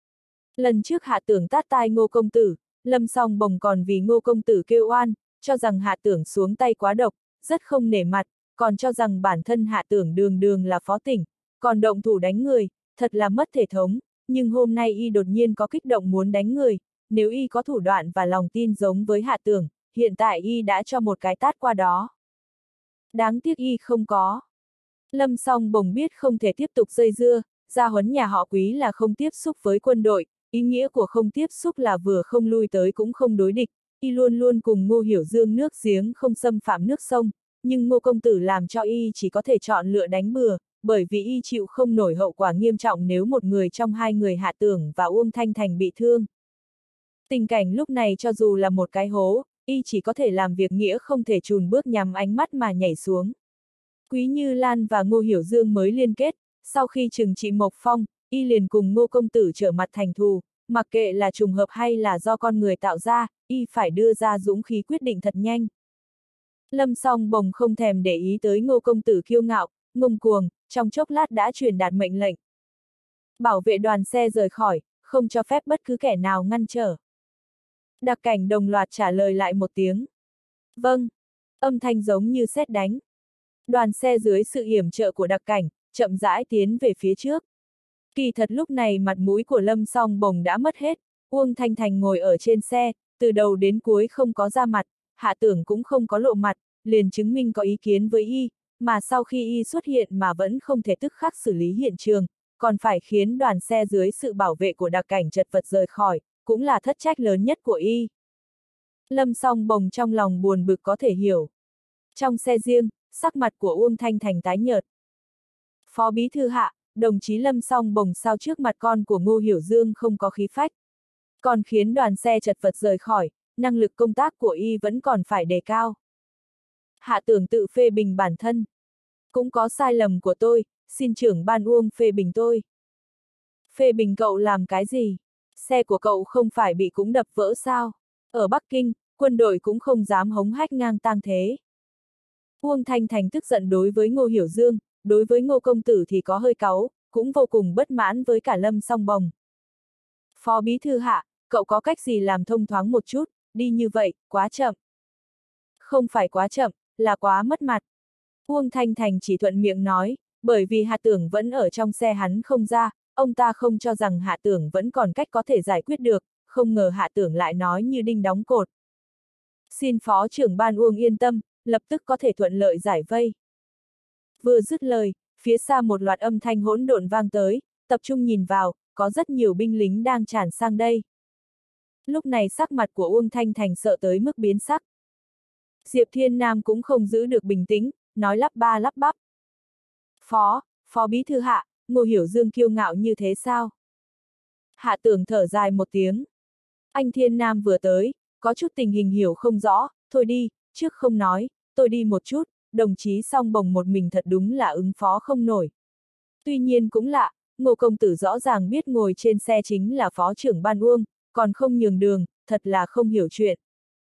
Lần trước Hạ Tưởng tát tai Ngô công tử, Lâm Song Bồng còn vì Ngô công tử kêu oan, cho rằng Hạ Tưởng xuống tay quá độc, rất không nể mặt, còn cho rằng bản thân Hạ Tưởng đường đường là phó tỉnh, còn động thủ đánh người, thật là mất thể thống, nhưng hôm nay y đột nhiên có kích động muốn đánh người, nếu y có thủ đoạn và lòng tin giống với Hạ Tưởng, hiện tại y đã cho một cái tát qua đó. Đáng tiếc y không có. Lâm Song Bồng biết không thể tiếp tục dây dưa, gia huấn nhà họ Quý là không tiếp xúc với quân đội, ý nghĩa của không tiếp xúc là vừa không lui tới cũng không đối địch, y luôn luôn cùng Ngô Hiểu Dương nước giếng không xâm phạm nước sông, nhưng Ngô công tử làm cho y chỉ có thể chọn lựa đánh bừa, bởi vì y chịu không nổi hậu quả nghiêm trọng nếu một người trong hai người Hạ Tưởng và Uông Thanh Thành bị thương. Tình cảnh lúc này cho dù là một cái hố, y chỉ có thể làm việc nghĩa không thể chùn bước nhắm ánh mắt mà nhảy xuống. Quý Như Lan và Ngô Hiểu Dương mới liên kết, sau khi trừng trị Mộc Phong, y liền cùng Ngô công tử trở mặt thành thù, mặc kệ là trùng hợp hay là do con người tạo ra, y phải đưa ra dũng khí quyết định thật nhanh. Lâm Song Bồng không thèm để ý tới Ngô công tử kiêu ngạo, ngông cuồng, trong chốc lát đã truyền đạt mệnh lệnh. Bảo vệ đoàn xe rời khỏi, không cho phép bất cứ kẻ nào ngăn trở. Đặc cảnh đồng loạt trả lời lại một tiếng. Vâng. Âm thanh giống như sét đánh. Đoàn xe dưới sự yểm trợ của đặc cảnh, chậm rãi tiến về phía trước. Kỳ thật lúc này mặt mũi của Lâm Song Bồng đã mất hết, Uông Thanh Thành ngồi ở trên xe, từ đầu đến cuối không có ra mặt, Hạ Tưởng cũng không có lộ mặt, liền chứng minh có ý kiến với y, mà sau khi y xuất hiện mà vẫn không thể tức khắc xử lý hiện trường, còn phải khiến đoàn xe dưới sự bảo vệ của đặc cảnh chật vật rời khỏi, cũng là thất trách lớn nhất của y. Lâm Song Bồng trong lòng buồn bực có thể hiểu. Trong xe riêng, sắc mặt của Uông Thanh Thành tái nhợt. Phó Bí thư Hạ, đồng chí Lâm Song Bồng sao trước mặt con của Ngô Hiểu Dương không có khí phách. Còn khiến đoàn xe chật vật rời khỏi, năng lực công tác của y vẫn còn phải đề cao. Hạ Tưởng tự phê bình bản thân. Cũng có sai lầm của tôi, xin trưởng ban Uông phê bình tôi. Phê bình cậu làm cái gì? Xe của cậu không phải bị cũng đập vỡ sao? Ở Bắc Kinh, quân đội cũng không dám hống hách ngang tang thế. Uông Thanh Thành tức giận đối với Ngô Hiểu Dương, đối với Ngô công tử thì có hơi cáu, cũng vô cùng bất mãn với cả Lâm Song Bồng. Phó bí thư hạ, cậu có cách gì làm thông thoáng một chút, đi như vậy, quá chậm. Không phải quá chậm, là quá mất mặt. Uông Thanh Thành chỉ thuận miệng nói, bởi vì Hạ Tưởng vẫn ở trong xe hắn không ra, ông ta không cho rằng Hạ Tưởng vẫn còn cách có thể giải quyết được, không ngờ Hạ Tưởng lại nói như đinh đóng cột. Xin phó trưởng ban Uông yên tâm, lập tức có thể thuận lợi giải vây. Vừa dứt lời, phía xa một loạt âm thanh hỗn độn vang tới, tập trung nhìn vào, có rất nhiều binh lính đang tràn sang đây. Lúc này sắc mặt của Uông Thanh Thành sợ tới mức biến sắc. Diệp Thiên Nam cũng không giữ được bình tĩnh, nói lắp ba lắp bắp. Phó, phó bí thư hạ, Ngô Hiểu Dương kiêu ngạo như thế sao? Hạ Tưởng thở dài một tiếng. Anh Thiên Nam vừa tới, có chút tình hình hiểu không rõ, thôi đi, trước không nói, tôi đi một chút, đồng chí song bồng một mình thật đúng là ứng phó không nổi. Tuy nhiên cũng lạ, Ngô công tử rõ ràng biết ngồi trên xe chính là phó trưởng ban Uông, còn không nhường đường, thật là không hiểu chuyện.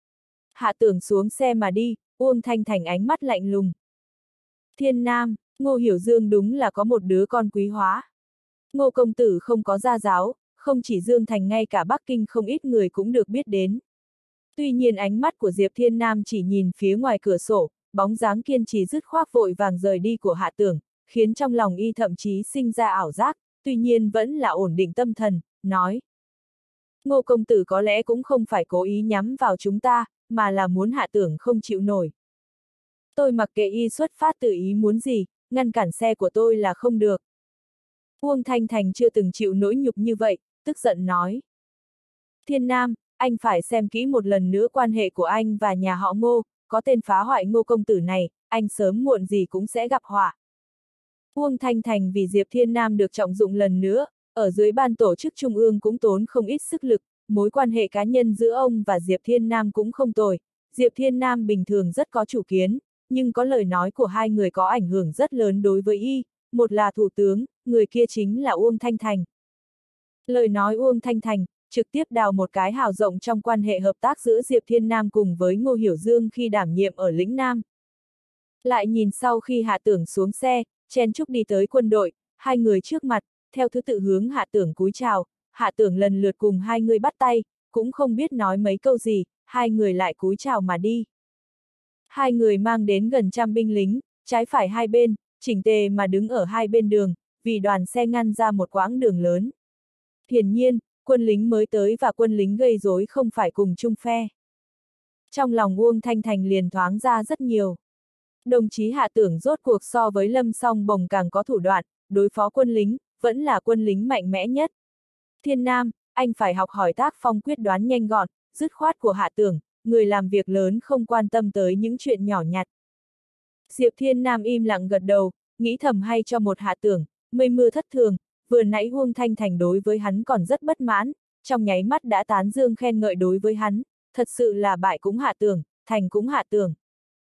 Hạ Tưởng xuống xe mà đi, Uông Thanh Thành ánh mắt lạnh lùng. Thiên Nam, Ngô Hiểu Dương đúng là có một đứa con quý hóa. Ngô công tử không có gia giáo, không chỉ Dương Thành ngay cả Bắc Kinh không ít người cũng được biết đến. Tuy nhiên ánh mắt của Diệp Thiên Nam chỉ nhìn phía ngoài cửa sổ, bóng dáng kiên trì dứt khoát vội vàng rời đi của Hạ Tưởng, khiến trong lòng y thậm chí sinh ra ảo giác, tuy nhiên vẫn là ổn định tâm thần, nói. Ngô công tử có lẽ cũng không phải cố ý nhắm vào chúng ta, mà là muốn Hạ Tưởng không chịu nổi. Tôi mặc kệ y xuất phát từ ý muốn gì, ngăn cản xe của tôi là không được. Uông Thanh Thành chưa từng chịu nỗi nhục như vậy, tức giận nói. Thiên Nam, anh phải xem kỹ một lần nữa quan hệ của anh và nhà họ Ngô, có tên phá hoại Ngô công tử này, anh sớm muộn gì cũng sẽ gặp họa. Uông Thanh Thành vì Diệp Thiên Nam được trọng dụng lần nữa, ở dưới ban tổ chức trung ương cũng tốn không ít sức lực, mối quan hệ cá nhân giữa ông và Diệp Thiên Nam cũng không tồi. Diệp Thiên Nam bình thường rất có chủ kiến, nhưng có lời nói của hai người có ảnh hưởng rất lớn đối với y, một là thủ tướng, người kia chính là Uông Thanh Thành. Lời nói Uông Thanh Thành, trực tiếp đào một cái hào rộng trong quan hệ hợp tác giữa Diệp Thiên Nam cùng với Ngô Hiểu Dương khi đảm nhiệm ở lĩnh Nam. Lại nhìn sau khi Hạ Tưởng xuống xe, chen chúc đi tới quân đội, hai người trước mặt, theo thứ tự hướng Hạ Tưởng cúi chào, Hạ Tưởng lần lượt cùng hai người bắt tay, cũng không biết nói mấy câu gì, hai người lại cúi chào mà đi. Hai người mang đến gần trăm binh lính, trái phải hai bên, chỉnh tề mà đứng ở hai bên đường, vì đoàn xe ngăn ra một quãng đường lớn. Hiển nhiên, quân lính mới tới và quân lính gây rối không phải cùng chung phe. Trong lòng Uông Thanh Thành liền thoáng ra rất nhiều. Đồng chí Hạ Tưởng rốt cuộc so với Lâm Song Bồng càng có thủ đoạn, đối phó quân lính, vẫn là quân lính mạnh mẽ nhất. Thiên Nam, anh phải học hỏi tác phong quyết đoán nhanh gọn, dứt khoát của Hạ Tưởng, người làm việc lớn không quan tâm tới những chuyện nhỏ nhặt. Diệp Thiên Nam im lặng gật đầu, nghĩ thầm hay cho một Hạ Tưởng, mây mưa thất thường, vừa nãy Uông Thanh Thành đối với hắn còn rất bất mãn, trong nháy mắt đã tán dương khen ngợi đối với hắn, thật sự là bại cũng Hạ Tưởng, thành cũng Hạ Tưởng.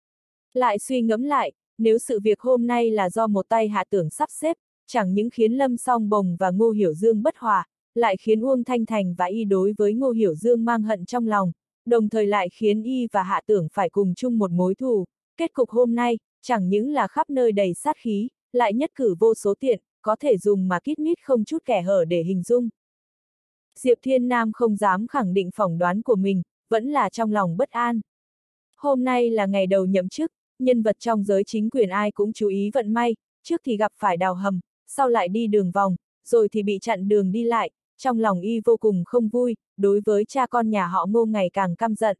Lại suy ngẫm lại, nếu sự việc hôm nay là do một tay Hạ Tưởng sắp xếp, chẳng những khiến Lâm Song Bồng và Ngô Hiểu Dương bất hòa, lại khiến Uông Thanh Thành và y đối với Ngô Hiểu Dương mang hận trong lòng, đồng thời lại khiến y và Hạ Tưởng phải cùng chung một mối thù. Kết cục hôm nay, chẳng những là khắp nơi đầy sát khí, lại nhất cử vô số tiện, có thể dùng mà kít mít không chút kẻ hở để hình dung. Diệp Thiên Nam không dám khẳng định phỏng đoán của mình, vẫn là trong lòng bất an. Hôm nay là ngày đầu nhậm chức, nhân vật trong giới chính quyền ai cũng chú ý vận may, trước thì gặp phải đào hầm, sau lại đi đường vòng, rồi thì bị chặn đường đi lại, trong lòng y vô cùng không vui, đối với cha con nhà họ Ngô ngày càng căm giận.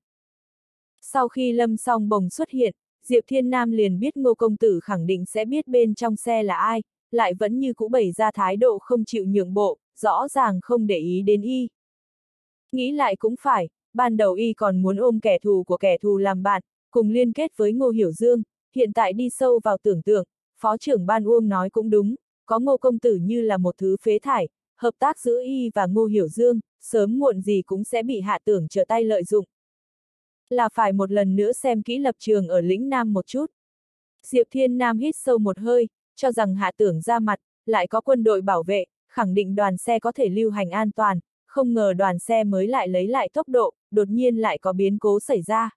Sau khi Lâm Song Bồng xuất hiện, Diệp Thiên Nam liền biết Ngô công tử khẳng định sẽ biết bên trong xe là ai, lại vẫn như cũ bày ra thái độ không chịu nhượng bộ, rõ ràng không để ý đến y. Nghĩ lại cũng phải, ban đầu y còn muốn ôm kẻ thù của kẻ thù làm bạn, cùng liên kết với Ngô Hiểu Dương, hiện tại đi sâu vào tưởng tượng, phó trưởng ban Uông nói cũng đúng, có Ngô công tử như là một thứ phế thải, hợp tác giữa y và Ngô Hiểu Dương, sớm muộn gì cũng sẽ bị Hạ Tưởng trở tay lợi dụng. Là phải một lần nữa xem kỹ lập trường ở lĩnh Nam một chút. Diệp Thiên Nam hít sâu một hơi, cho rằng Hạ Tưởng ra mặt, lại có quân đội bảo vệ, khẳng định đoàn xe có thể lưu hành an toàn, không ngờ đoàn xe mới lại lấy lại tốc độ, đột nhiên lại có biến cố xảy ra.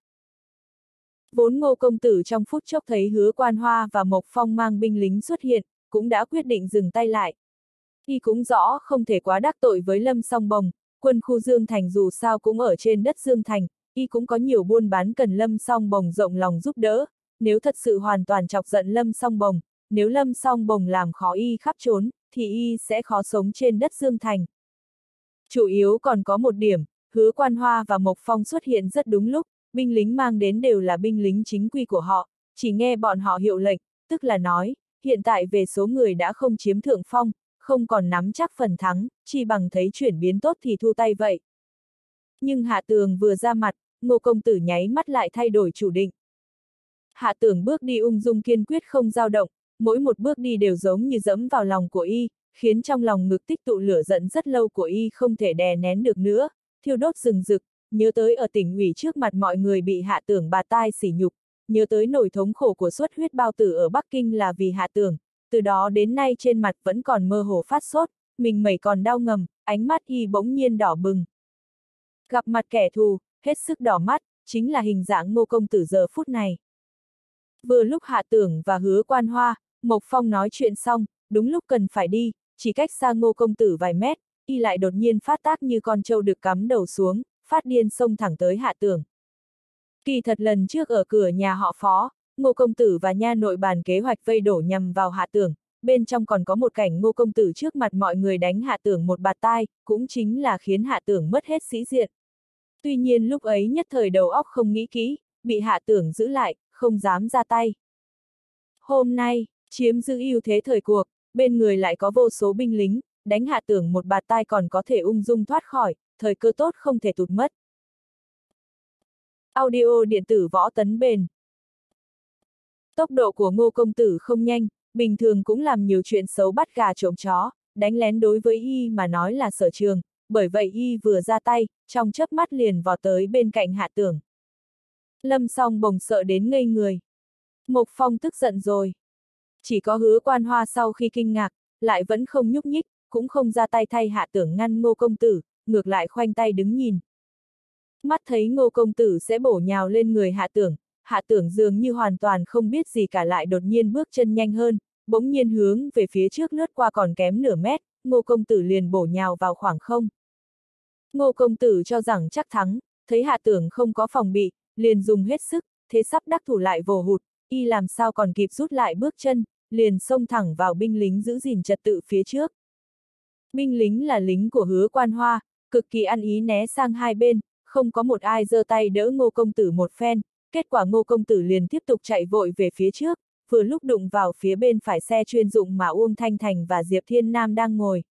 Vốn Ngô công tử trong phút chốc thấy Hứa Quan Hoa và Mộc Phong mang binh lính xuất hiện, cũng đã quyết định dừng tay lại. Y cũng rõ không thể quá đắc tội với Lâm Song Bồng, quân khu Dương Thành dù sao cũng ở trên đất Dương Thành, y cũng có nhiều buôn bán cần Lâm Song Bồng rộng lòng giúp đỡ, nếu thật sự hoàn toàn chọc giận Lâm Song Bồng, nếu Lâm Song Bồng làm khó y khắp trốn, thì y sẽ khó sống trên đất Dương Thành. Chủ yếu còn có một điểm, Hứa Quan Hoa và Mộc Phong xuất hiện rất đúng lúc, binh lính mang đến đều là binh lính chính quy của họ, chỉ nghe bọn họ hiệu lệnh, tức là nói, hiện tại về số người đã không chiếm thượng phong, không còn nắm chắc phần thắng, chỉ bằng thấy chuyển biến tốt thì thu tay vậy. Nhưng Hạ Tường vừa ra mặt, Ngô công tử nháy mắt lại thay đổi chủ định. Hạ Tường bước đi ung dung kiên quyết không dao động, mỗi một bước đi đều giống như dẫm vào lòng của y, khiến trong lòng ngực tích tụ lửa giận rất lâu của y không thể đè nén được nữa, thiêu đốt rừng rực, nhớ tới ở tỉnh ủy trước mặt mọi người bị Hạ Tường bà tai sỉ nhục, nhớ tới nỗi thống khổ của xuất huyết bao tử ở Bắc Kinh là vì Hạ Tường, từ đó đến nay trên mặt vẫn còn mơ hồ phát sốt, mình mẩy còn đau ngầm, ánh mắt y bỗng nhiên đỏ bừng. Gặp mặt kẻ thù, hết sức đỏ mắt, chính là hình dạng Ngô công tử giờ phút này. Vừa lúc Hạ Tường và Hứa Quan Hoa, Mộc Phong nói chuyện xong, đúng lúc cần phải đi, chỉ cách xa Ngô công tử vài mét, y lại đột nhiên phát tác như con trâu được cắm đầu xuống, phát điên xông thẳng tới Hạ Tường. Kỳ thật lần trước ở cửa nhà họ Phó, Ngô công tử và nha nội bàn kế hoạch vây đổ nhằm vào Hạ Tường, bên trong còn có một cảnh Ngô công tử trước mặt mọi người đánh Hạ Tường một bạt tai, cũng chính là khiến Hạ Tường mất hết sĩ diện. Tuy nhiên lúc ấy nhất thời đầu óc không nghĩ kỹ, bị Hạ Tường giữ lại, không dám ra tay. Hôm nay, chiếm giữ ưu thế thời cuộc, bên người lại có vô số binh lính, đánh Hạ Tường một bạt tai còn có thể ung dung thoát khỏi, thời cơ tốt không thể tụt mất. Audio điện tử Võ Tấn Bền. Tốc độ của Ngô công tử không nhanh, bình thường cũng làm nhiều chuyện xấu bắt gà trộm chó, đánh lén đối với y mà nói là sở trường, bởi vậy y vừa ra tay, trong chớp mắt liền vọt tới bên cạnh Hạ Tường. Lâm Song Bồng sợ đến ngây người. Mộc Phong tức giận rồi. Chỉ có Hứa Quan Hoa sau khi kinh ngạc, lại vẫn không nhúc nhích, cũng không ra tay thay Hạ Tường ngăn Ngô công tử, ngược lại khoanh tay đứng nhìn. Mắt thấy Ngô công tử sẽ bổ nhào lên người Hạ Tường, Hạ Tường dường như hoàn toàn không biết gì cả lại đột nhiên bước chân nhanh hơn, bỗng nhiên hướng về phía trước lướt qua còn kém nửa mét, Ngô công tử liền bổ nhào vào khoảng không. Ngô công tử cho rằng chắc thắng, thấy Hạ Tường không có phòng bị, liền dùng hết sức, thế sắp đắc thủ lại vồ hụt, y làm sao còn kịp rút lại bước chân, liền xông thẳng vào binh lính giữ gìn trật tự phía trước. Binh lính là lính của Hứa Quan Hoa, cực kỳ ăn ý né sang hai bên, không có một ai giơ tay đỡ Ngô công tử một phen, kết quả Ngô công tử liền tiếp tục chạy vội về phía trước, vừa lúc đụng vào phía bên phải xe chuyên dụng mà Uông Thanh Thành và Diệp Thiên Nam đang ngồi.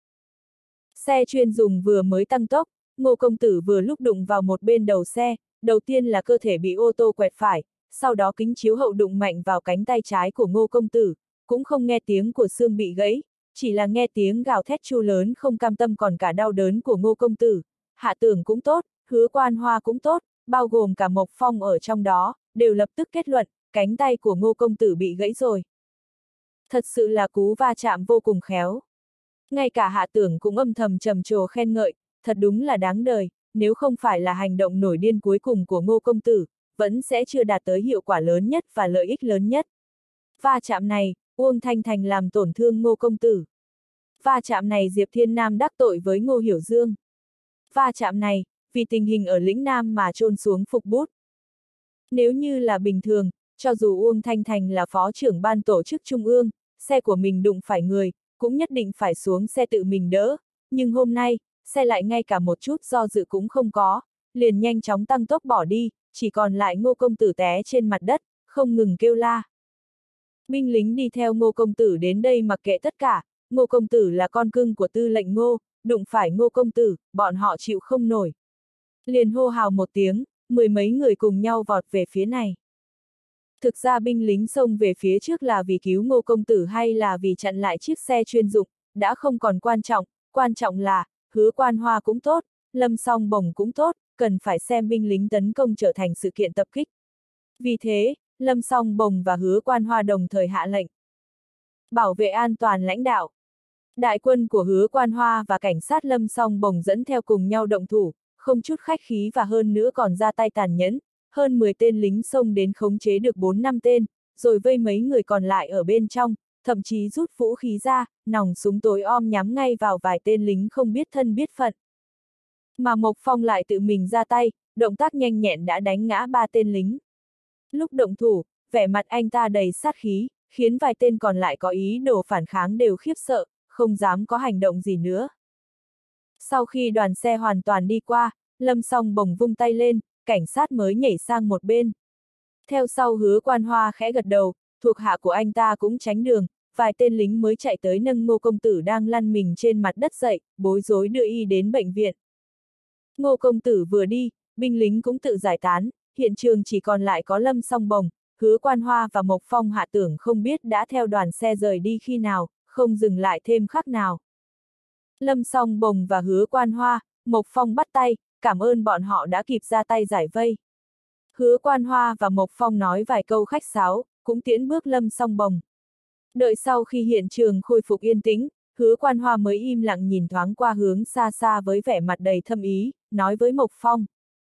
Xe chuyên dụng vừa mới tăng tốc, Ngô công tử vừa lúc đụng vào một bên đầu xe, đầu tiên là cơ thể bị ô tô quẹt phải, sau đó kính chiếu hậu đụng mạnh vào cánh tay trái của Ngô công tử, cũng không nghe tiếng của xương bị gãy, chỉ là nghe tiếng gào thét chu lớn không cam tâm còn cả đau đớn của Ngô công tử. Hạ Tường cũng tốt, Hứa Quan Hoa cũng tốt, bao gồm cả Mộc Phong ở trong đó, đều lập tức kết luận, cánh tay của Ngô công tử bị gãy rồi. Thật sự là cú va chạm vô cùng khéo. Ngay cả Hạ Tường cũng âm thầm trầm trồ khen ngợi, thật đúng là đáng đời, nếu không phải là hành động nổi điên cuối cùng của Ngô công tử, vẫn sẽ chưa đạt tới hiệu quả lớn nhất và lợi ích lớn nhất. Va chạm này, Uông Thanh Thành làm tổn thương Ngô công tử. Va chạm này Diệp Thiên Nam đắc tội với Ngô Hiểu Dương. Va chạm này, vì tình hình ở lĩnh Nam mà trôn xuống phục bút. Nếu như là bình thường, cho dù Uông Thanh Thành là phó trưởng ban tổ chức trung ương, xe của mình đụng phải người, cũng nhất định phải xuống xe tự mình đỡ, nhưng hôm nay, xe lại ngay cả một chút do dự cũng không có, liền nhanh chóng tăng tốc bỏ đi, chỉ còn lại Ngô công tử té trên mặt đất, không ngừng kêu la. Binh lính đi theo Ngô công tử đến đây mặc kệ tất cả, Ngô công tử là con cưng của tư lệnh Ngô, đụng phải Ngô công tử, bọn họ chịu không nổi. Liền hô hào một tiếng, mười mấy người cùng nhau vọt về phía này. Thực ra binh lính xông về phía trước là vì cứu Ngô công tử hay là vì chặn lại chiếc xe chuyên dụng, đã không còn quan trọng, quan trọng là, Hứa Quan Hoa cũng tốt, Lâm Song Bồng cũng tốt, cần phải xem binh lính tấn công trở thành sự kiện tập kích. Vì thế, Lâm Song Bồng và Hứa Quan Hoa đồng thời hạ lệnh. Bảo vệ an toàn lãnh đạo. Đại quân của Hứa Quan Hoa và cảnh sát Lâm Song Bồng dẫn theo cùng nhau động thủ, không chút khách khí và hơn nữa còn ra tay tàn nhẫn, hơn mười tên lính xông đến khống chế được bốn năm tên, rồi vây mấy người còn lại ở bên trong, thậm chí rút vũ khí ra, nòng súng tối om nhắm ngay vào vài tên lính không biết thân biết phận. Mà Mộc Phong lại tự mình ra tay, động tác nhanh nhẹn đã đánh ngã ba tên lính. Lúc động thủ, vẻ mặt anh ta đầy sát khí, khiến vài tên còn lại có ý đồ phản kháng đều khiếp sợ, không dám có hành động gì nữa. Sau khi đoàn xe hoàn toàn đi qua, Lâm Song bồng vung tay lên, cảnh sát mới nhảy sang một bên. Theo sau Hứa Quan Hoa khẽ gật đầu, thuộc hạ của anh ta cũng tránh đường, vài tên lính mới chạy tới nâng Ngô công tử đang lăn mình trên mặt đất dậy, bối rối đưa y đến bệnh viện. Ngô công tử vừa đi, binh lính cũng tự giải tán, hiện trường chỉ còn lại có Lâm Song Bồng, Hứa Quan Hoa và Mộc Phong. Hạ Tưởng không biết đã theo đoàn xe rời đi khi nào, không dừng lại thêm khắc nào. Lâm Song Bồng và Hứa Quan Hoa, Mộc Phong bắt tay, cảm ơn bọn họ đã kịp ra tay giải vây. Hứa Quan Hoa và Mộc Phong nói vài câu khách sáo, cũng tiễn bước Lâm Song Bồng. Đợi sau khi hiện trường khôi phục yên tĩnh, Hứa Quan Hoa mới im lặng nhìn thoáng qua hướng xa xa với vẻ mặt đầy thâm ý, nói với Mộc Phong.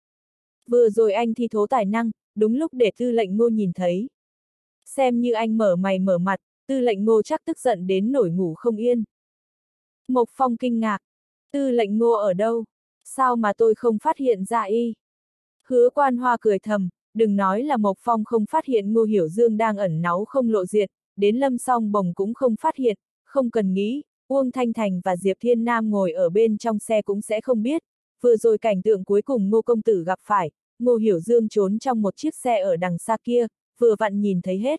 Vừa rồi anh thi thố tài năng, đúng lúc để tư lệnh Ngô nhìn thấy. Xem như anh mở mày mở mặt, tư lệnh Ngô chắc tức giận đến nổi ngủ không yên. Mộc Phong kinh ngạc. Tư lệnh Ngô ở đâu? Sao mà tôi không phát hiện ra y? Hứa Quan Hoa cười thầm, đừng nói là Mộc Phong không phát hiện Ngô Hiểu Dương đang ẩn náu không lộ diện, đến Lâm Song Bồng cũng không phát hiện, không cần nghĩ, Uông Thanh Thành và Diệp Thiên Nam ngồi ở bên trong xe cũng sẽ không biết. Vừa rồi cảnh tượng cuối cùng Ngô công tử gặp phải, Ngô Hiểu Dương trốn trong một chiếc xe ở đằng xa kia, vừa vặn nhìn thấy hết.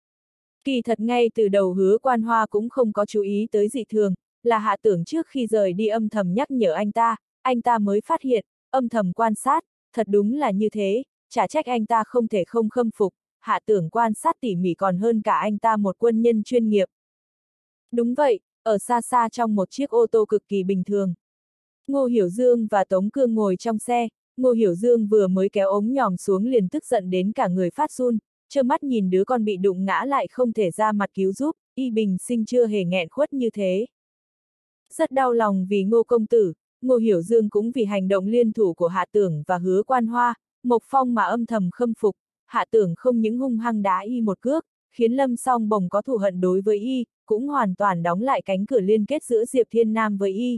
Kỳ thật ngay từ đầu Hứa Quan Hoa cũng không có chú ý tới dị thường, là Hạ Tưởng trước khi rời đi âm thầm nhắc nhở anh ta, anh ta mới phát hiện, âm thầm quan sát, thật đúng là như thế, chả trách anh ta không thể không khâm phục, Hạ Tưởng quan sát tỉ mỉ còn hơn cả anh ta một quân nhân chuyên nghiệp. Đúng vậy, ở xa xa trong một chiếc ô tô cực kỳ bình thường. Ngô Hiểu Dương và Tống Cương ngồi trong xe, Ngô Hiểu Dương vừa mới kéo ống nhòm xuống liền tức giận đến cả người phát run, trơ mắt nhìn đứa con bị đụng ngã lại không thể ra mặt cứu giúp, y bình sinh chưa hề nghẹn khuất như thế. Rất đau lòng vì Ngô công tử, Ngô Hiểu Dương cũng vì hành động liên thủ của Hạ Tưởng và Hứa Quan Hoa, Mộc Phong mà âm thầm khâm phục, Hạ Tưởng không những hung hăng đá y một cước, khiến Lâm Song Bồng có thù hận đối với y, cũng hoàn toàn đóng lại cánh cửa liên kết giữa Diệp Thiên Nam với y.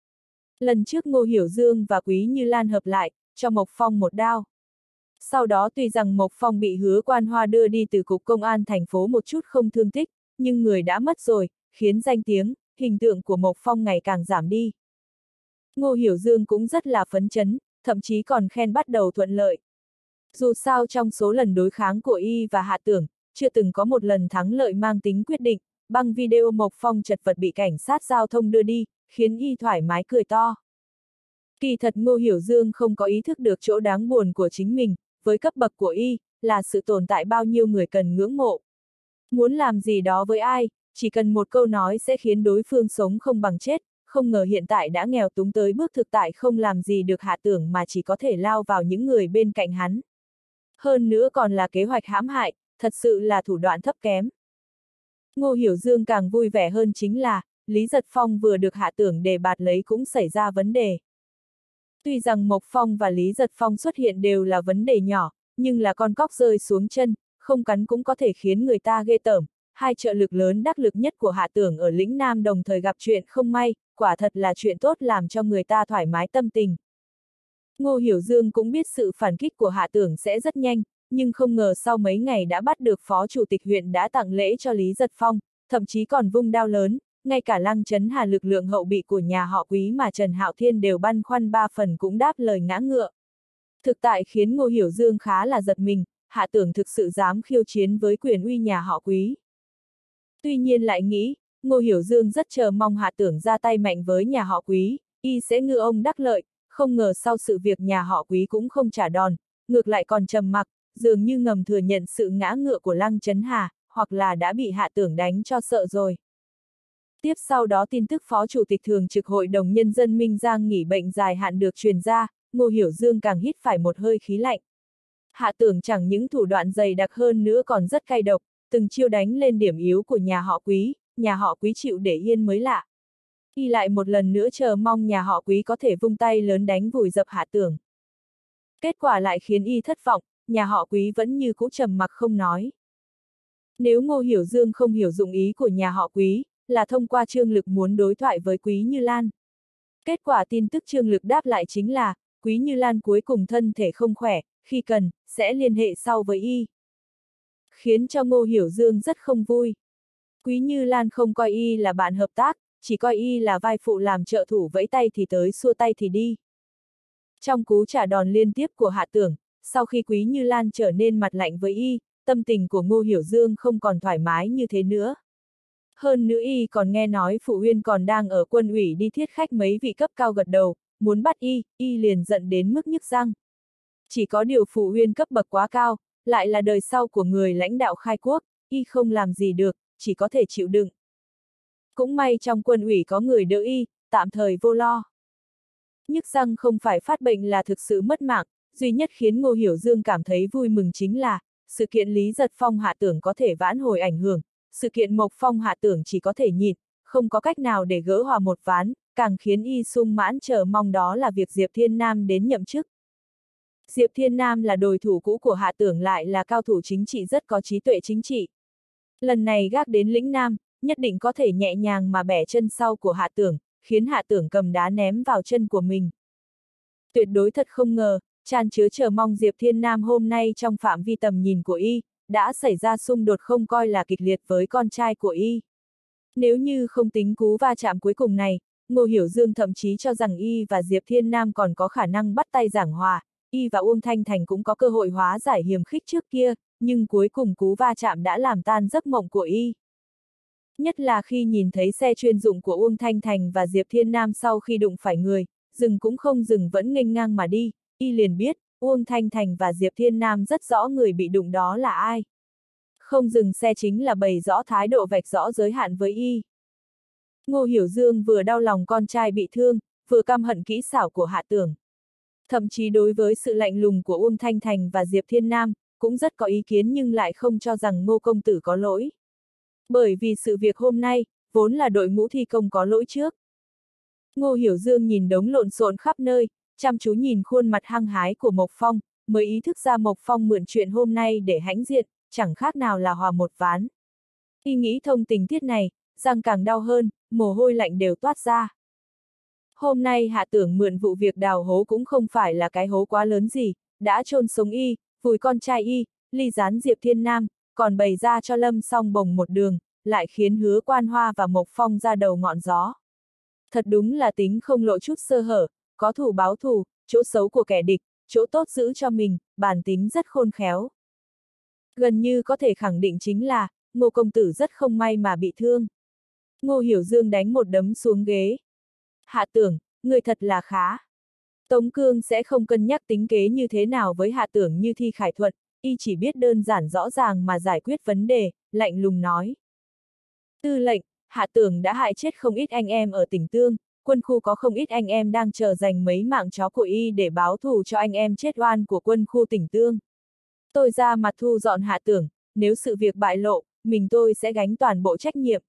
Lần trước Ngô Hiểu Dương và Quý Như Lan hợp lại, cho Mộc Phong một đao. Sau đó tuy rằng Mộc Phong bị Hứa Quan Hoa đưa đi từ cục công an thành phố một chút không thương tích, nhưng người đã mất rồi, khiến danh tiếng, hình tượng của Mộc Phong ngày càng giảm đi. Ngô Hiểu Dương cũng rất là phấn chấn, thậm chí còn khen bắt đầu thuận lợi. Dù sao trong số lần đối kháng của y và Hạ Tưởng, chưa từng có một lần thắng lợi mang tính quyết định, băng video Mộc Phong chật vật bị cảnh sát giao thông đưa đi, khiến y thoải mái cười to. Kỳ thật Ngô Hiểu Dương không có ý thức được chỗ đáng buồn của chính mình, với cấp bậc của y, là sự tồn tại bao nhiêu người cần ngưỡng mộ. Muốn làm gì đó với ai, chỉ cần một câu nói sẽ khiến đối phương sống không bằng chết, không ngờ hiện tại đã nghèo túng tới bước thực tại không làm gì được Hạ Tưởng mà chỉ có thể lao vào những người bên cạnh hắn. Hơn nữa còn là kế hoạch hãm hại, thật sự là thủ đoạn thấp kém. Ngô Hiểu Dương càng vui vẻ hơn chính là, Lý Giật Phong vừa được Hạ Tưởng đề bạt lấy cũng xảy ra vấn đề. Tuy rằng Mộc Phong và Lý Giật Phong xuất hiện đều là vấn đề nhỏ, nhưng là con cóc rơi xuống chân, không cắn cũng có thể khiến người ta ghê tởm. Hai trợ lực lớn đắc lực nhất của Hạ Tưởng ở lĩnh Nam đồng thời gặp chuyện không may, quả thật là chuyện tốt làm cho người ta thoải mái tâm tình. Ngô Hiểu Dương cũng biết sự phản kích của Hạ Tưởng sẽ rất nhanh, nhưng không ngờ sau mấy ngày đã bắt được Phó Chủ tịch huyện đã tặng lễ cho Lý Giật Phong, thậm chí còn vung đao lớn, ngay cả Lăng Chấn Hà lực lượng hậu bị của nhà họ Quý mà Trần Hạo Thiên đều băn khoăn ba phần cũng đáp lời ngã ngựa. Thực tại khiến Ngô Hiểu Dương khá là giật mình, Hạ Tưởng thực sự dám khiêu chiến với quyền uy nhà họ Quý. Tuy nhiên lại nghĩ, Ngô Hiểu Dương rất chờ mong Hạ Tưởng ra tay mạnh với nhà họ Quý, y sẽ ngư ông đắc lợi, không ngờ sau sự việc nhà họ Quý cũng không trả đòn, ngược lại còn trầm mặc, dường như ngầm thừa nhận sự ngã ngựa của Lăng Chấn Hà, hoặc là đã bị Hạ Tưởng đánh cho sợ rồi. Tiếp sau đó tin tức Phó Chủ tịch Thường trực Hội đồng Nhân dân Minh Giang nghỉ bệnh dài hạn được truyền ra, Ngô Hiểu Dương càng hít phải một hơi khí lạnh. Hạ Tưởng chẳng những thủ đoạn dày đặc hơn nữa còn rất cay độc, từng chiêu đánh lên điểm yếu của nhà họ Quý, nhà họ Quý chịu để yên mới lạ. Y lại một lần nữa chờ mong nhà họ Quý có thể vung tay lớn đánh vùi dập Hạ Tưởng. Kết quả lại khiến y thất vọng, nhà họ Quý vẫn như cũ trầm mặc không nói. Nếu Ngô Hiểu Dương không hiểu dụng ý của nhà họ Quý, là thông qua Trương Lực muốn đối thoại với Quý Như Lan. Kết quả tin tức Trương Lực đáp lại chính là, Quý Như Lan cuối cùng thân thể không khỏe, khi cần, sẽ liên hệ sau với y. Khiến cho Ngô Hiểu Dương rất không vui. Quý Như Lan không coi y là bạn hợp tác, chỉ coi y là vai phụ làm trợ thủ vẫy tay thì tới xua tay thì đi. Trong cú trả đòn liên tiếp của Hạ Tưởng, sau khi Quý Như Lan trở nên mặt lạnh với y, tâm tình của Ngô Hiểu Dương không còn thoải mái như thế nữa. Hơn nữa y còn nghe nói Phụ Huyên còn đang ở quân ủy đi thiết khách mấy vị cấp cao gật đầu, muốn bắt y, y liền giận đến mức nhức răng. Chỉ có điều Phụ Huyên cấp bậc quá cao, lại là đời sau của người lãnh đạo khai quốc, y không làm gì được, chỉ có thể chịu đựng. Cũng may trong quân ủy có người đỡ y, tạm thời vô lo. Nhức răng không phải phát bệnh là thực sự mất mạng, duy nhất khiến Ngô Hiểu Dương cảm thấy vui mừng chính là, sự kiện Lý Giật Phong Hạ Tưởng có thể vãn hồi ảnh hưởng, sự kiện Mộc Phong Hạ Tưởng chỉ có thể nhịn, không có cách nào để gỡ hòa một ván, càng khiến y sung mãn chờ mong đó là việc Diệp Thiên Nam đến nhậm chức. Diệp Thiên Nam là đối thủ cũ của Hạ Tưởng lại là cao thủ chính trị rất có trí tuệ chính trị. Lần này gác đến lĩnh Nam, nhất định có thể nhẹ nhàng mà bẻ chân sau của Hạ Tưởng, khiến Hạ Tưởng cầm đá ném vào chân của mình. Tuyệt đối thật không ngờ, tràn chứa chờ mong Diệp Thiên Nam hôm nay trong phạm vi tầm nhìn của y, đã xảy ra xung đột không coi là kịch liệt với con trai của y. Nếu như không tính cú va chạm cuối cùng này, Ngô Hiểu Dương thậm chí cho rằng y và Diệp Thiên Nam còn có khả năng bắt tay giảng hòa, y và Uông Thanh Thành cũng có cơ hội hóa giải hiềm khích trước kia, nhưng cuối cùng cú va chạm đã làm tan giấc mộng của y. Nhất là khi nhìn thấy xe chuyên dụng của Uông Thanh Thành và Diệp Thiên Nam sau khi đụng phải người, dừng cũng không dừng vẫn nghênh ngang mà đi, y liền biết, Uông Thanh Thành và Diệp Thiên Nam rất rõ người bị đụng đó là ai. Không dừng xe chính là bày rõ thái độ vạch rõ giới hạn với y. Ngô Hiểu Dương vừa đau lòng con trai bị thương, vừa căm hận kỹ xảo của Hạ Tưởng. Thậm chí đối với sự lạnh lùng của Uông Thanh Thành và Diệp Thiên Nam, cũng rất có ý kiến nhưng lại không cho rằng Ngô công tử có lỗi. Bởi vì sự việc hôm nay, vốn là đội ngũ thi công có lỗi trước. Ngô Hiểu Dương nhìn đống lộn xộn khắp nơi, chăm chú nhìn khuôn mặt hăng hái của Mộc Phong, mới ý thức ra Mộc Phong mượn chuyện hôm nay để hãnh diện, chẳng khác nào là hòa một ván. Y nghĩ thông tình tiết này, răng càng đau hơn, mồ hôi lạnh đều toát ra. Hôm nay Hạ Tưởng mượn vụ việc đào hố cũng không phải là cái hố quá lớn gì, đã chôn sống y, vùi con trai y, ly gián Diệp Thiên Nam, còn bày ra cho Lâm Song Bồng một đường, lại khiến Hứa Quan Hoa và Mộc Phong ra đầu ngọn gió. Thật đúng là tính không lộ chút sơ hở, có thù báo thù, chỗ xấu của kẻ địch, chỗ tốt giữ cho mình, bản tính rất khôn khéo. Gần như có thể khẳng định chính là, Ngô công tử rất không may mà bị thương. Ngô Hiểu Dương đánh một đấm xuống ghế. Hạ Tưởng, người thật là khá. Tống Cương sẽ không cân nhắc tính kế như thế nào với Hạ Tưởng như Thi Khải Thuận, y chỉ biết đơn giản rõ ràng mà giải quyết vấn đề, lạnh lùng nói. Tư lệnh, Hạ Tưởng đã hại chết không ít anh em ở tỉnh Tương, quân khu có không ít anh em đang chờ dành mấy mạng chó của y để báo thù cho anh em chết oan của quân khu tỉnh Tương. Tôi ra mặt thu dọn Hạ Tưởng, nếu sự việc bại lộ, mình tôi sẽ gánh toàn bộ trách nhiệm.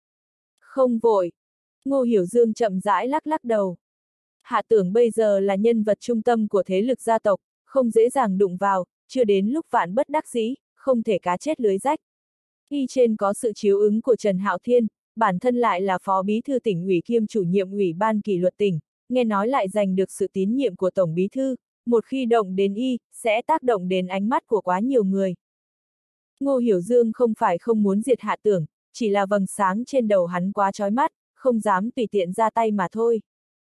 Không vội. Ngô Hiểu Dương chậm rãi lắc lắc đầu. Hạ Tưởng bây giờ là nhân vật trung tâm của thế lực gia tộc, không dễ dàng đụng vào, chưa đến lúc vạn bất đắc dĩ, không thể cá chết lưới rách. Y trên có sự chiếu ứng của Trần Hạo Thiên, bản thân lại là phó bí thư tỉnh ủy kiêm chủ nhiệm ủy ban kỷ luật tỉnh, nghe nói lại giành được sự tín nhiệm của tổng bí thư, một khi động đến y, sẽ tác động đến ánh mắt của quá nhiều người. Ngô Hiểu Dương không phải không muốn diệt Hạ Tưởng, chỉ là vầng sáng trên đầu hắn quá chói mắt, không dám tùy tiện ra tay mà thôi.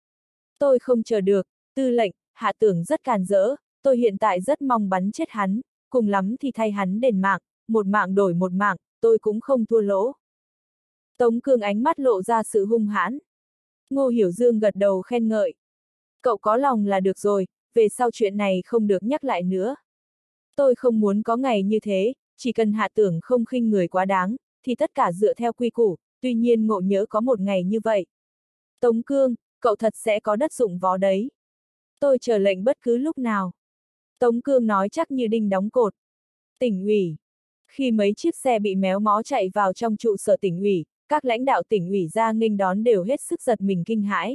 Tôi không chờ được, tư lệnh, Hạ Tưởng rất càn rỡ, tôi hiện tại rất mong bắn chết hắn, cùng lắm thì thay hắn đền mạng, một mạng đổi một mạng, tôi cũng không thua lỗ. Tống Cương ánh mắt lộ ra sự hung hãn. Ngô Hiểu Dương gật đầu khen ngợi. Cậu có lòng là được rồi, về sau chuyện này không được nhắc lại nữa. Tôi không muốn có ngày như thế, chỉ cần Hạ Tưởng không khinh người quá đáng, thì tất cả dựa theo quy củ, tuy nhiên ngộ nhỡ có một ngày như vậy. Tống Cương, cậu thật sẽ có đất dụng võ đấy. Tôi chờ lệnh bất cứ lúc nào. Tống Cương nói chắc như đinh đóng cột. Tỉnh ủy. Khi mấy chiếc xe bị méo mó chạy vào trong trụ sở tỉnh ủy, các lãnh đạo tỉnh ủy ra nghênh đón đều hết sức giật mình kinh hãi.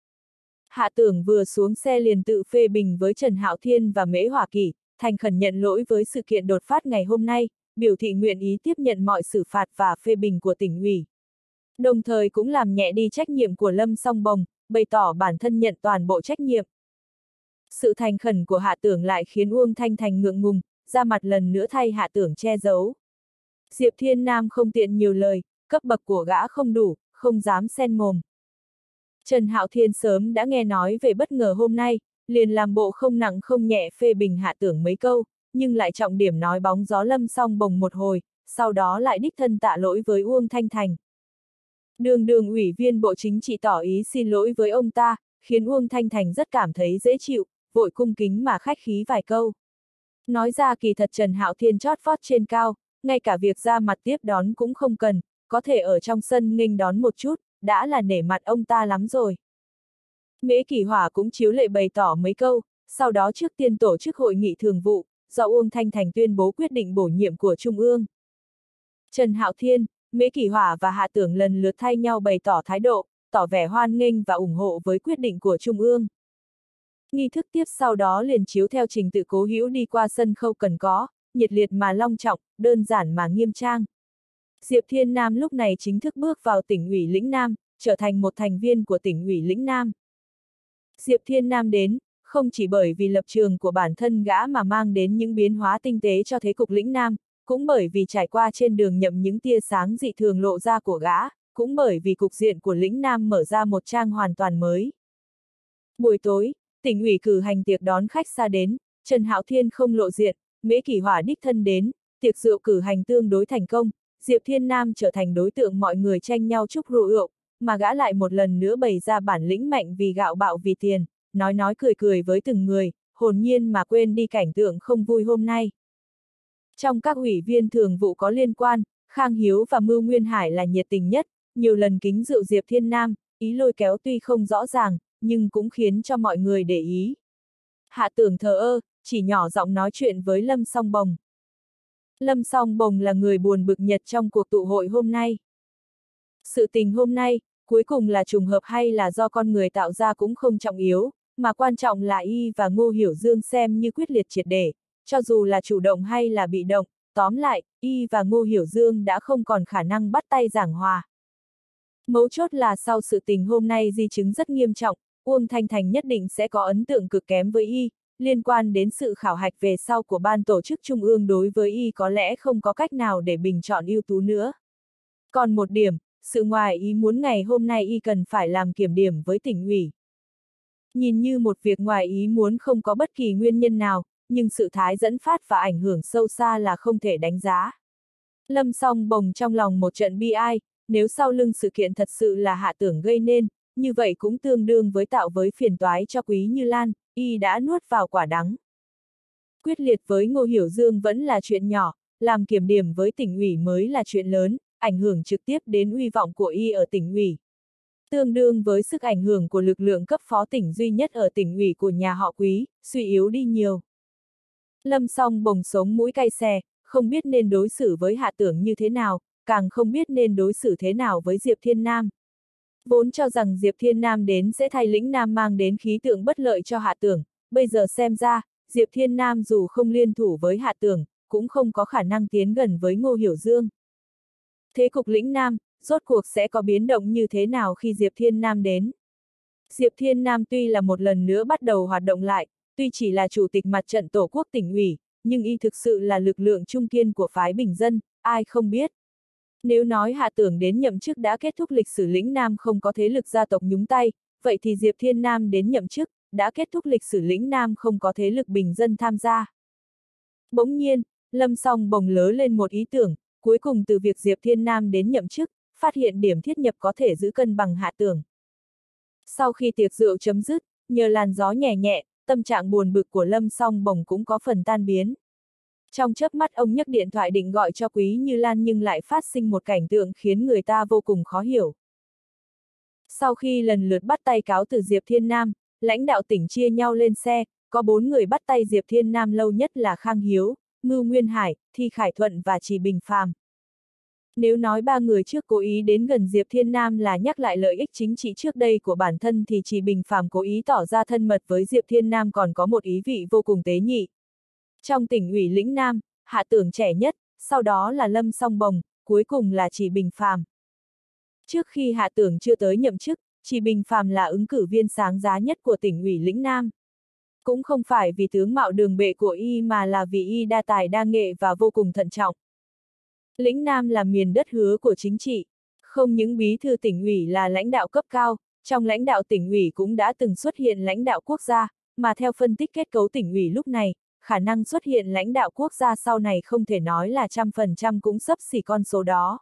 Hạ Tưởng vừa xuống xe liền tự phê bình với Trần Hạo Thiên và Mễ Hỏa Kỳ, thành khẩn nhận lỗi với sự kiện đột phát ngày hôm nay, biểu thị nguyện ý tiếp nhận mọi xử phạt và phê bình của tỉnh ủy. Đồng thời cũng làm nhẹ đi trách nhiệm của Lâm Song Bồng, bày tỏ bản thân nhận toàn bộ trách nhiệm. Sự thành khẩn của Hạ Tưởng lại khiến Uông Thanh Thành ngượng ngùng, ra mặt lần nữa thay Hạ Tưởng che giấu. Diệp Thiên Nam không tiện nhiều lời, cấp bậc của gã không đủ, không dám xen mồm. Trần Hạo Thiên sớm đã nghe nói về bất ngờ hôm nay, liền làm bộ không nặng không nhẹ phê bình Hạ Tưởng mấy câu, nhưng lại trọng điểm nói bóng gió Lâm Song Bồng một hồi, sau đó lại đích thân tạ lỗi với Uông Thanh Thành. Đường đường ủy viên Bộ Chính trị tỏ ý xin lỗi với ông ta, khiến Uông Thanh Thành rất cảm thấy dễ chịu, vội cung kính mà khách khí vài câu. Nói ra kỳ thật Trần Hạo Thiên chót vót trên cao, ngay cả việc ra mặt tiếp đón cũng không cần, có thể ở trong sân nghênh đón một chút, đã là nể mặt ông ta lắm rồi. Mễ Kỷ Hỏa cũng chiếu lệ bày tỏ mấy câu, sau đó trước tiên tổ chức hội nghị thường vụ, do Uông Thanh Thành tuyên bố quyết định bổ nhiệm của Trung ương. Trần Hạo Thiên, Mễ Kỷ Hỏa và Hạ Tưởng lần lượt thay nhau bày tỏ thái độ, tỏ vẻ hoan nghênh và ủng hộ với quyết định của Trung ương. Nghi thức tiếp sau đó liền chiếu theo trình tự cố hữu đi qua sân khấu cần có, nhiệt liệt mà long trọng, đơn giản mà nghiêm trang. Diệp Thiên Nam lúc này chính thức bước vào tỉnh ủy lĩnh Nam, trở thành một thành viên của tỉnh ủy lĩnh Nam. Diệp Thiên Nam đến, không chỉ bởi vì lập trường của bản thân gã mà mang đến những biến hóa tinh tế cho thế cục lĩnh Nam, cũng bởi vì trải qua trên đường nhậm những tia sáng dị thường lộ ra của gã, cũng bởi vì cục diện của lĩnh Nam mở ra một trang hoàn toàn mới. Buổi tối, tỉnh ủy cử hành tiệc đón khách xa đến, Trần Hạo Thiên không lộ diện, Mễ Kỷ Hỏa đích thân đến, tiệc rượu cử hành tương đối thành công, Diệp Thiên Nam trở thành đối tượng mọi người tranh nhau chúc rượu rượu, mà gã lại một lần nữa bày ra bản lĩnh mạnh vì gạo bạo vì tiền, nói nói cười cười với từng người, hồn nhiên mà quên đi cảnh tượng không vui hôm nay. Trong các ủy viên thường vụ có liên quan, Khang Hiếu và Mưu Nguyên Hải là nhiệt tình nhất, nhiều lần kính rượu Diệp Thiên Nam, ý lôi kéo tuy không rõ ràng, nhưng cũng khiến cho mọi người để ý. Hạ Tưởng thờ ơ, chỉ nhỏ giọng nói chuyện với Lâm Song Bồng. Lâm Song Bồng là người buồn bực nhất trong cuộc tụ hội hôm nay. Sự tình hôm nay, cuối cùng là trùng hợp hay là do con người tạo ra cũng không trọng yếu, mà quan trọng là y và Ngô Hiểu Dương xem như quyết liệt triệt để, cho dù là chủ động hay là bị động, tóm lại, y và Ngô Hiểu Dương đã không còn khả năng bắt tay giảng hòa. Mấu chốt là sau sự tình hôm nay di chứng rất nghiêm trọng, Uông Thanh Thành nhất định sẽ có ấn tượng cực kém với y, liên quan đến sự khảo hạch về sau của ban tổ chức trung ương đối với y có lẽ không có cách nào để bình chọn ưu tú nữa. Còn một điểm, sự ngoài ý muốn ngày hôm nay y cần phải làm kiểm điểm với tỉnh ủy. Nhìn như một việc ngoài ý muốn không có bất kỳ nguyên nhân nào, nhưng sự thái dẫn phát và ảnh hưởng sâu xa là không thể đánh giá. Lâm Song Bồng trong lòng một trận bi ai, nếu sau lưng sự kiện thật sự là Hạ Tưởng gây nên, như vậy cũng tương đương với tạo với phiền toái cho Quý Như Lan, y đã nuốt vào quả đắng. Quyết liệt với Ngô Hiểu Dương vẫn là chuyện nhỏ, làm kiểm điểm với tỉnh ủy mới là chuyện lớn, ảnh hưởng trực tiếp đến uy vọng của y ở tỉnh ủy. Tương đương với sức ảnh hưởng của lực lượng cấp phó tỉnh duy nhất ở tỉnh ủy của nhà họ Quý, suy yếu đi nhiều. Lâm Song Bồng sống mũi cay xè, không biết nên đối xử với Hạ Tưởng như thế nào, càng không biết nên đối xử thế nào với Diệp Thiên Nam. Vốn cho rằng Diệp Thiên Nam đến sẽ thay lĩnh Nam mang đến khí tượng bất lợi cho Hạ Tưởng, bây giờ xem ra, Diệp Thiên Nam dù không liên thủ với Hạ Tưởng, cũng không có khả năng tiến gần với Ngô Hiểu Dương. Thế cục lĩnh Nam, rốt cuộc sẽ có biến động như thế nào khi Diệp Thiên Nam đến? Diệp Thiên Nam tuy là một lần nữa bắt đầu hoạt động lại, tuy chỉ là chủ tịch mặt trận Tổ quốc tỉnh ủy, nhưng y thực sự là lực lượng trung kiên của phái bình dân, ai không biết. Nếu nói Hạ Tưởng đến nhậm chức đã kết thúc lịch sử lĩnh Nam không có thế lực gia tộc nhúng tay, vậy thì Diệp Thiên Nam đến nhậm chức, đã kết thúc lịch sử lĩnh Nam không có thế lực bình dân tham gia. Bỗng nhiên, Lâm Song Bồng lớ lên một ý tưởng, cuối cùng từ việc Diệp Thiên Nam đến nhậm chức, phát hiện điểm thiết nhập có thể giữ cân bằng Hạ Tưởng. Sau khi tiệc rượu chấm dứt, nhờ làn gió nhẹ nhẹ, tâm trạng buồn bực của Lâm Song Bồng cũng có phần tan biến. Trong chớp mắt ông nhấc điện thoại định gọi cho Quý Như Lan nhưng lại phát sinh một cảnh tượng khiến người ta vô cùng khó hiểu. Sau khi lần lượt bắt tay cáo từ Diệp Thiên Nam, lãnh đạo tỉnh chia nhau lên xe, có bốn người bắt tay Diệp Thiên Nam lâu nhất là Khang Hiếu, Mưu Nguyên Hải, Thi Khải Thuận và Trì Bình Phàm. Nếu nói ba người trước cố ý đến gần Diệp Thiên Nam là nhắc lại lợi ích chính trị trước đây của bản thân thì Trì Bình Phàm cố ý tỏ ra thân mật với Diệp Thiên Nam còn có một ý vị vô cùng tế nhị. Trong tỉnh ủy lĩnh Nam, Hạ Tưởng trẻ nhất, sau đó là Lâm Song Bồng, cuối cùng là Trì Bình Phàm. Trước khi Hạ Tưởng chưa tới nhậm chức, Chỉ Bình Phàm là ứng cử viên sáng giá nhất của tỉnh ủy lĩnh Nam. Cũng không phải vì tướng mạo đường bệ của y mà là vì y đa tài đa nghệ và vô cùng thận trọng. Lĩnh Nam là miền đất hứa của chính trị. Không những bí thư tỉnh ủy là lãnh đạo cấp cao, trong lãnh đạo tỉnh ủy cũng đã từng xuất hiện lãnh đạo quốc gia, mà theo phân tích kết cấu tỉnh ủy lúc này, khả năng xuất hiện lãnh đạo quốc gia sau này không thể nói là trăm phần trăm cũng xấp xỉ con số đó.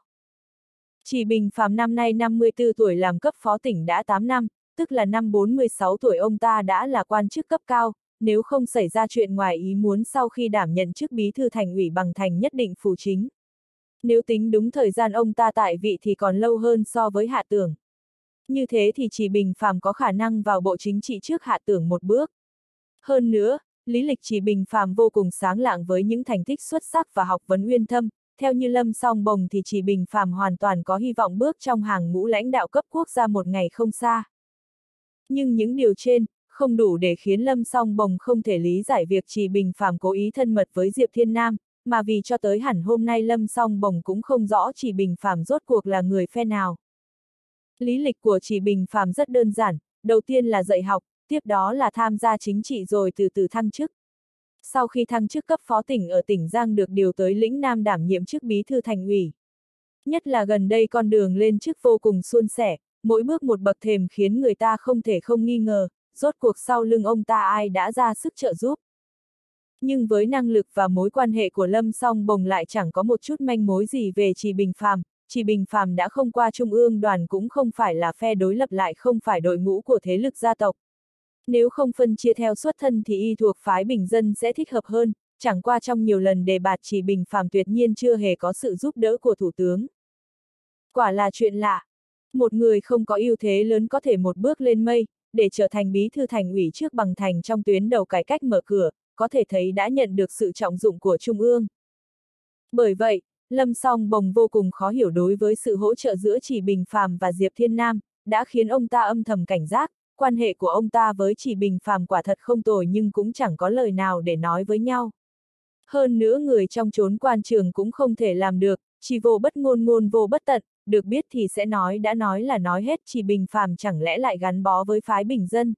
Chỉ Bình Phàm năm nay năm mươi tư tuổi làm cấp phó tỉnh đã tám năm, tức là năm bốn mươi sáu tuổi ông ta đã là quan chức cấp cao, nếu không xảy ra chuyện ngoài ý muốn sau khi đảm nhận chức bí thư thành ủy bằng thành nhất định phủ chính. Nếu tính đúng thời gian ông ta tại vị thì còn lâu hơn so với Hạ Tưởng. Như thế thì Chỉ Bình Phàm có khả năng vào Bộ Chính trị trước Hạ Tưởng một bước. Hơn nữa, lý lịch Chỉ Bình Phàm vô cùng sáng lạng với những thành tích xuất sắc và học vấn uyên thâm, theo như Lâm Song Bồng thì Chỉ Bình Phàm hoàn toàn có hy vọng bước trong hàng ngũ lãnh đạo cấp quốc gia một ngày không xa. Nhưng những điều trên không đủ để khiến Lâm Song Bồng không thể lý giải việc Chỉ Bình Phàm cố ý thân mật với Diệp Thiên Nam, mà vì cho tới hẳn hôm nay Lâm Song Bồng cũng không rõ Chỉ Bình Phàm rốt cuộc là người phe nào. Lý lịch của Chỉ Bình Phàm rất đơn giản, đầu tiên là dạy học, tiếp đó là tham gia chính trị rồi từ từ thăng chức. Sau khi thăng chức cấp phó tỉnh ở tỉnh Giang được điều tới lĩnh Nam đảm nhiệm chức bí thư thành ủy. Nhất là gần đây con đường lên chức vô cùng suôn sẻ, mỗi bước một bậc thềm khiến người ta không thể không nghi ngờ, rốt cuộc sau lưng ông ta ai đã ra sức trợ giúp. Nhưng với năng lực và mối quan hệ của Lâm Song Bồng lại chẳng có một chút manh mối gì về Chỉ Bình Phàm. Chỉ Bình Phàm đã không qua Trung ương đoàn cũng không phải là phe đối lập lại không phải đội ngũ của thế lực gia tộc. Nếu không phân chia theo xuất thân thì y thuộc phái bình dân sẽ thích hợp hơn, chẳng qua trong nhiều lần đề bạt Chỉ Bình Phàm tuyệt nhiên chưa hề có sự giúp đỡ của Thủ tướng. Quả là chuyện lạ. Một người không có ưu thế lớn có thể một bước lên mây, để trở thành bí thư thành ủy trước bằng thành trong tuyến đầu cải cách mở cửa, có thể thấy đã nhận được sự trọng dụng của Trung ương. Bởi vậy, Lâm Song Bồng vô cùng khó hiểu đối với sự hỗ trợ giữa Chỉ Bình Phàm và Diệp Thiên Nam, đã khiến ông ta âm thầm cảnh giác, quan hệ của ông ta với Chỉ Bình Phàm quả thật không tồi nhưng cũng chẳng có lời nào để nói với nhau. Hơn nữa người trong chốn quan trường cũng không thể làm được, chỉ vô bất ngôn ngôn vô bất tận, được biết thì sẽ nói đã nói là nói hết Chỉ Bình Phàm chẳng lẽ lại gắn bó với phái bình dân.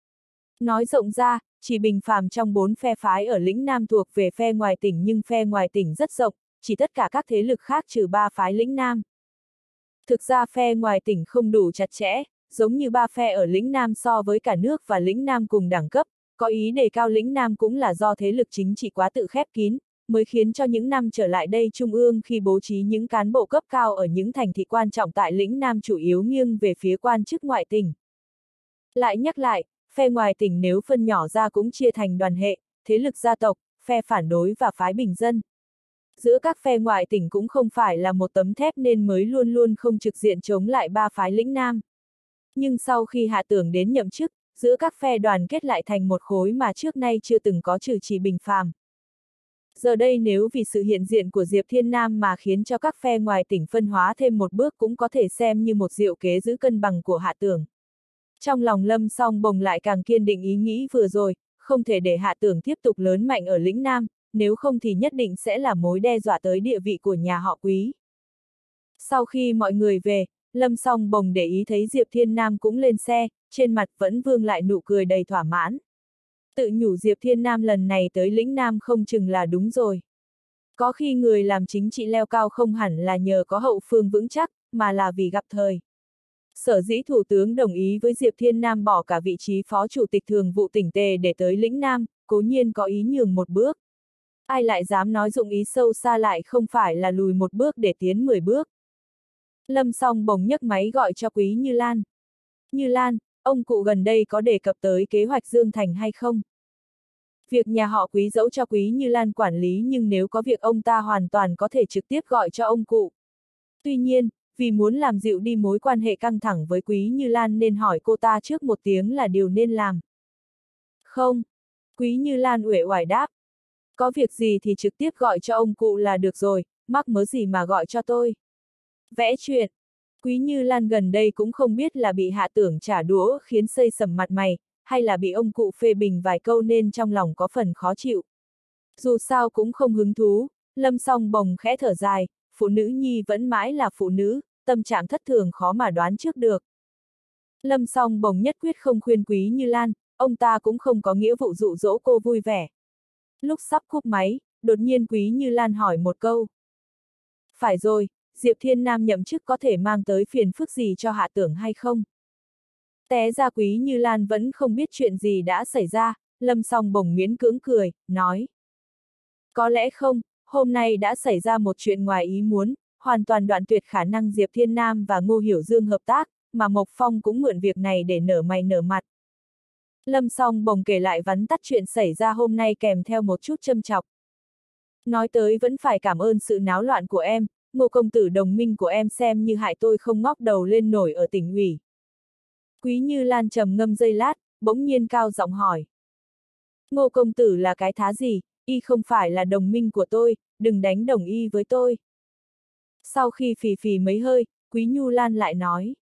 Nói rộng ra, Chỉ Bình Phàm trong bốn phe phái ở lĩnh Nam thuộc về phe ngoài tỉnh nhưng phe ngoài tỉnh rất rộng, chỉ tất cả các thế lực khác trừ ba phái lĩnh Nam. Thực ra phe ngoài tỉnh không đủ chặt chẽ, giống như ba phe ở lĩnh Nam so với cả nước và lĩnh Nam cùng đẳng cấp, có ý đề cao lĩnh Nam cũng là do thế lực chính trị quá tự khép kín, mới khiến cho những năm trở lại đây Trung ương khi bố trí những cán bộ cấp cao ở những thành thị quan trọng tại lĩnh Nam chủ yếu nghiêng về phía quan chức ngoại tỉnh. Lại nhắc lại, phe ngoài tỉnh nếu phân nhỏ ra cũng chia thành đoàn hệ, thế lực gia tộc, phe phản đối và phái bình dân. Giữa các phe ngoại tỉnh cũng không phải là một tấm thép nên mới luôn luôn không trực diện chống lại ba phái lĩnh Nam. Nhưng sau khi Hạ Tưởng đến nhậm chức, giữa các phe đoàn kết lại thành một khối mà trước nay chưa từng có trừ Chỉ Bình Phàm. Giờ đây nếu vì sự hiện diện của Diệp Thiên Nam mà khiến cho các phe ngoài tỉnh phân hóa thêm một bước cũng có thể xem như một diệu kế giữ cân bằng của Hạ Tưởng. Trong lòng Lâm Song Bồng lại càng kiên định ý nghĩ vừa rồi, không thể để Hạ Tưởng tiếp tục lớn mạnh ở lĩnh Nam, nếu không thì nhất định sẽ là mối đe dọa tới địa vị của nhà họ Quý. Sau khi mọi người về, Lâm Song Bồng để ý thấy Diệp Thiên Nam cũng lên xe, trên mặt vẫn vương lại nụ cười đầy thỏa mãn. Tự nhủ Diệp Thiên Nam lần này tới lĩnh Nam không chừng là đúng rồi. Có khi người làm chính trị leo cao không hẳn là nhờ có hậu phương vững chắc, mà là vì gặp thời. Sở dĩ Thủ tướng đồng ý với Diệp Thiên Nam bỏ cả vị trí Phó Chủ tịch Thường vụ tỉnh Tề để tới lĩnh Nam, cố nhiên có ý nhường một bước. Ai lại dám nói dụng ý sâu xa lại không phải là lùi một bước để tiến mười bước. Lâm Song Bồng nhấc máy gọi cho Quý Như Lan. Như Lan, ông cụ gần đây có đề cập tới kế hoạch Dương Thành hay không? Việc nhà họ Quý dẫu cho Quý Như Lan quản lý nhưng nếu có việc ông ta hoàn toàn có thể trực tiếp gọi cho ông cụ. Tuy nhiên, vì muốn làm dịu đi mối quan hệ căng thẳng với Quý Như Lan nên hỏi cô ta trước một tiếng là điều nên làm. Không. Quý Như Lan uể oải đáp. Có việc gì thì trực tiếp gọi cho ông cụ là được rồi, mắc mớ gì mà gọi cho tôi. Vẽ chuyện. Quý Như Lan gần đây cũng không biết là bị Hạ Tưởng trả đũa khiến xây sầm mặt mày, hay là bị ông cụ phê bình vài câu nên trong lòng có phần khó chịu. Dù sao cũng không hứng thú, Lâm Song Bồng khẽ thở dài, phụ nữ nhi vẫn mãi là phụ nữ, tâm trạng thất thường khó mà đoán trước được. Lâm Song Bồng nhất quyết không khuyên Quý Như Lan, ông ta cũng không có nghĩa vụ dụ dỗ cô vui vẻ. Lúc sắp cúp máy, đột nhiên Quý Như Lan hỏi một câu. Phải rồi, Diệp Thiên Nam nhậm chức có thể mang tới phiền phức gì cho Hạ Tưởng hay không? Té ra Quý Như Lan vẫn không biết chuyện gì đã xảy ra, Lâm Song Bồng miễn cưỡng cười, nói. Có lẽ không, hôm nay đã xảy ra một chuyện ngoài ý muốn, hoàn toàn đoạn tuyệt khả năng Diệp Thiên Nam và Ngô Hiểu Dương hợp tác, mà Mộc Phong cũng mượn việc này để nở mày nở mặt. Lâm Song Bồng kể lại vắn tắt chuyện xảy ra hôm nay kèm theo một chút châm chọc. Nói tới vẫn phải cảm ơn sự náo loạn của em, Ngô công tử đồng minh của em xem như hại tôi không ngóc đầu lên nổi ở tỉnh ủy. Quý Như Lan trầm ngâm giây lát, bỗng nhiên cao giọng hỏi. Ngô công tử là cái thá gì, y không phải là đồng minh của tôi, đừng đánh đồng y với tôi. Sau khi phì phì mấy hơi, Quý Như Lan lại nói.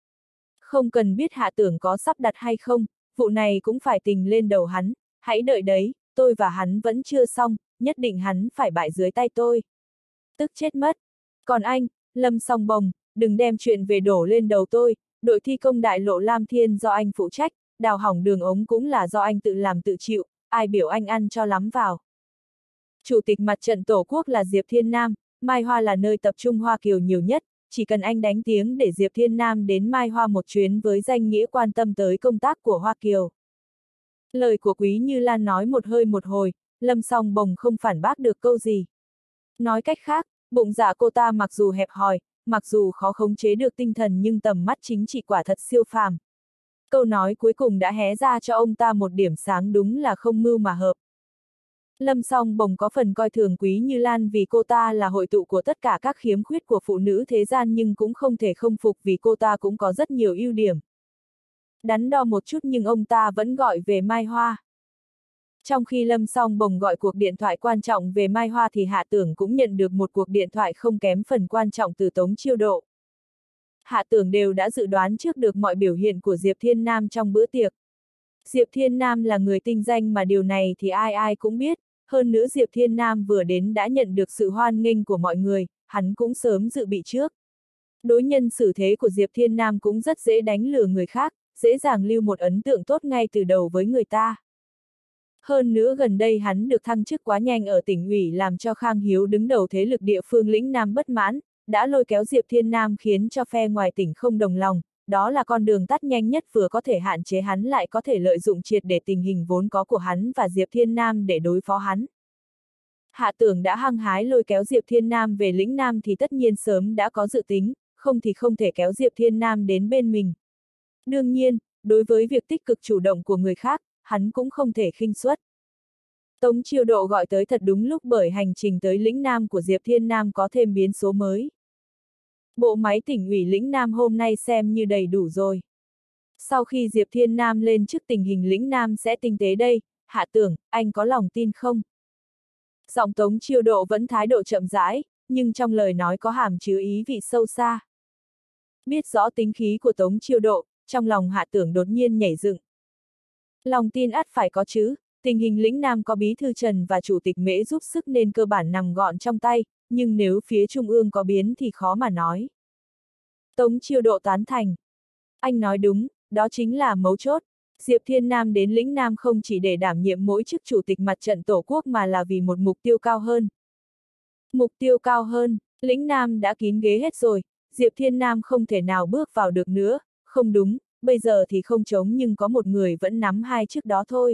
Không cần biết Hạ Tưởng có sắp đặt hay không, vụ này cũng phải tình lên đầu hắn, hãy đợi đấy, tôi và hắn vẫn chưa xong, nhất định hắn phải bại dưới tay tôi. Tức chết mất. Còn anh, Lâm Song Bồng, đừng đem chuyện về đổ lên đầu tôi, đội thi công đại lộ Lam Thiên do anh phụ trách, đào hỏng đường ống cũng là do anh tự làm tự chịu, ai biểu anh ăn cho lắm vào. Chủ tịch mặt trận Tổ quốc là Diệp Thiên Nam, Mai Hoa là nơi tập trung Hoa Kiều nhiều nhất, chỉ cần anh đánh tiếng để Diệp Thiên Nam đến Mai Hoa một chuyến với danh nghĩa quan tâm tới công tác của Hoa Kiều. Lời của Quý Như Lan nói một hơi một hồi, Lâm Song Bồng không phản bác được câu gì. Nói cách khác, bụng dạ cô ta mặc dù hẹp hòi, mặc dù khó khống chế được tinh thần nhưng tầm mắt chính trị quả thật siêu phàm. Câu nói cuối cùng đã hé ra cho ông ta một điểm sáng đúng là không mưu mà hợp. Lâm Song Bồng có phần coi thường Quý Như Lan vì cô ta là hội tụ của tất cả các khiếm khuyết của phụ nữ thế gian nhưng cũng không thể không phục vì cô ta cũng có rất nhiều ưu điểm. Đắn đo một chút nhưng ông ta vẫn gọi về Mai Hoa. Trong khi Lâm Song Bồng gọi cuộc điện thoại quan trọng về Mai Hoa thì Hạ Tưởng cũng nhận được một cuộc điện thoại không kém phần quan trọng từ Tống Chiêu Độ. Hạ Tưởng đều đã dự đoán trước được mọi biểu hiện của Diệp Thiên Nam trong bữa tiệc. Diệp Thiên Nam là người tinh danh mà điều này thì ai ai cũng biết, hơn nữa Diệp Thiên Nam vừa đến đã nhận được sự hoan nghênh của mọi người, hắn cũng sớm dự bị trước. Đối nhân xử thế của Diệp Thiên Nam cũng rất dễ đánh lừa người khác, dễ dàng lưu một ấn tượng tốt ngay từ đầu với người ta. Hơn nữa gần đây hắn được thăng chức quá nhanh ở tỉnh ủy làm cho Khang Hiếu đứng đầu thế lực địa phương lĩnh Nam bất mãn, đã lôi kéo Diệp Thiên Nam khiến cho phe ngoài tỉnh không đồng lòng, đó là con đường tắt nhanh nhất vừa có thể hạn chế hắn lại có thể lợi dụng triệt để tình hình vốn có của hắn và Diệp Thiên Nam để đối phó hắn. Hạ Tưởng đã hăng hái lôi kéo Diệp Thiên Nam về lĩnh Nam thì tất nhiên sớm đã có dự tính, không thì không thể kéo Diệp Thiên Nam đến bên mình. Đương nhiên, đối với việc tích cực chủ động của người khác, hắn cũng không thể khinh suất. Tống Chiêu Độ gọi tới thật đúng lúc bởi hành trình tới lĩnh Nam của Diệp Thiên Nam có thêm biến số mới. Bộ máy tỉnh ủy lĩnh Nam hôm nay xem như đầy đủ rồi. Sau khi Diệp Thiên Nam lên chức tình hình lĩnh Nam sẽ tinh tế đây, Hạ Tưởng, anh có lòng tin không? Giọng Tống Chiêu Độ vẫn thái độ chậm rãi, nhưng trong lời nói có hàm chứa ý vị sâu xa. Biết rõ tính khí của Tống Chiêu Độ, trong lòng Hạ Tưởng đột nhiên nhảy dựng. Lòng tin ắt phải có chứ, tình hình lĩnh Nam có bí thư Trần và chủ tịch Mễ giúp sức nên cơ bản nằm gọn trong tay, nhưng nếu phía Trung ương có biến thì khó mà nói. Tống Chiêu Độ tán thành. Anh nói đúng, đó chính là mấu chốt. Diệp Thiên Nam đến lĩnh Nam không chỉ để đảm nhiệm mỗi chức chủ tịch mặt trận Tổ quốc mà là vì một mục tiêu cao hơn. Mục tiêu cao hơn, lĩnh Nam đã kín ghế hết rồi, Diệp Thiên Nam không thể nào bước vào được nữa, không đúng, bây giờ thì không trống nhưng có một người vẫn nắm hai chức đó thôi.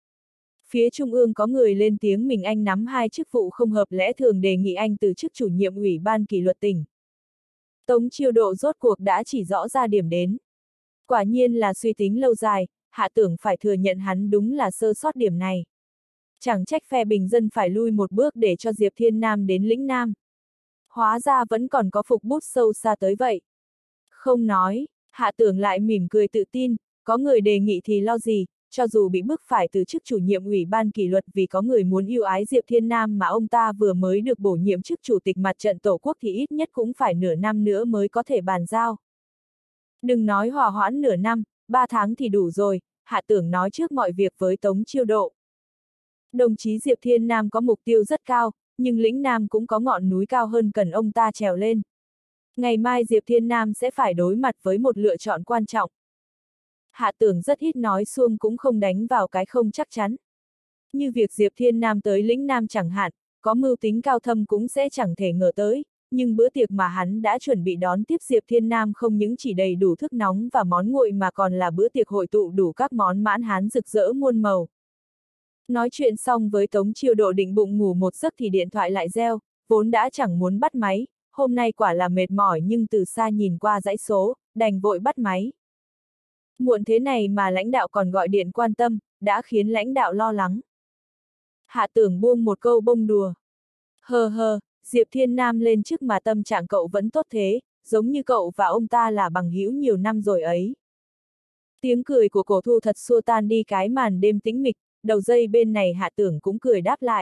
Phía Trung ương có người lên tiếng mình anh nắm hai chức vụ không hợp lẽ thường đề nghị anh từ chức chủ nhiệm ủy ban kỷ luật tỉnh. Tống Chiêu Độ rốt cuộc đã chỉ rõ ra điểm đến. Quả nhiên là suy tính lâu dài, Hạ Tưởng phải thừa nhận hắn đúng là sơ sót điểm này. Chẳng trách phe bình dân phải lui một bước để cho Diệp Thiên Nam đến lĩnh Nam. Hóa ra vẫn còn có phục bút sâu xa tới vậy. Không nói, Hạ Tưởng lại mỉm cười tự tin, có người đề nghị thì lo gì, cho dù bị bức phải từ chức chủ nhiệm ủy ban kỷ luật vì có người muốn yêu ái Diệp Thiên Nam mà ông ta vừa mới được bổ nhiệm chức chủ tịch mặt trận Tổ quốc thì ít nhất cũng phải nửa năm nữa mới có thể bàn giao. Đừng nói hòa hoãn nửa năm, ba tháng thì đủ rồi, Hạ Tưởng nói trước mọi việc với Tống Chiêu Độ. Đồng chí Diệp Thiên Nam có mục tiêu rất cao, nhưng lĩnh Nam cũng có ngọn núi cao hơn cần ông ta trèo lên. Ngày mai Diệp Thiên Nam sẽ phải đối mặt với một lựa chọn quan trọng. Hạ Tưởng rất ít nói xuông cũng không đánh vào cái không chắc chắn. Như việc Diệp Thiên Nam tới lĩnh Nam chẳng hạn, có mưu tính cao thâm cũng sẽ chẳng thể ngờ tới, nhưng bữa tiệc mà hắn đã chuẩn bị đón tiếp Diệp Thiên Nam không những chỉ đầy đủ thức nóng và món nguội mà còn là bữa tiệc hội tụ đủ các món mãn hán rực rỡ muôn màu. Nói chuyện xong với Tống Chiêu Độ định bụng ngủ một giấc thì điện thoại lại reo, vốn đã chẳng muốn bắt máy, hôm nay quả là mệt mỏi nhưng từ xa nhìn qua dãy số, đành vội bắt máy. Muộn thế này mà lãnh đạo còn gọi điện quan tâm, đã khiến lãnh đạo lo lắng. Hạ Tưởng buông một câu bông đùa. Hờ hờ, Diệp Thiên Nam lên trước mà tâm trạng cậu vẫn tốt thế, giống như cậu và ông ta là bằng hữu nhiều năm rồi ấy. Tiếng cười của Cổ Thu thật xua tan đi cái màn đêm tĩnh mịch, đầu dây bên này Hạ Tưởng cũng cười đáp lại.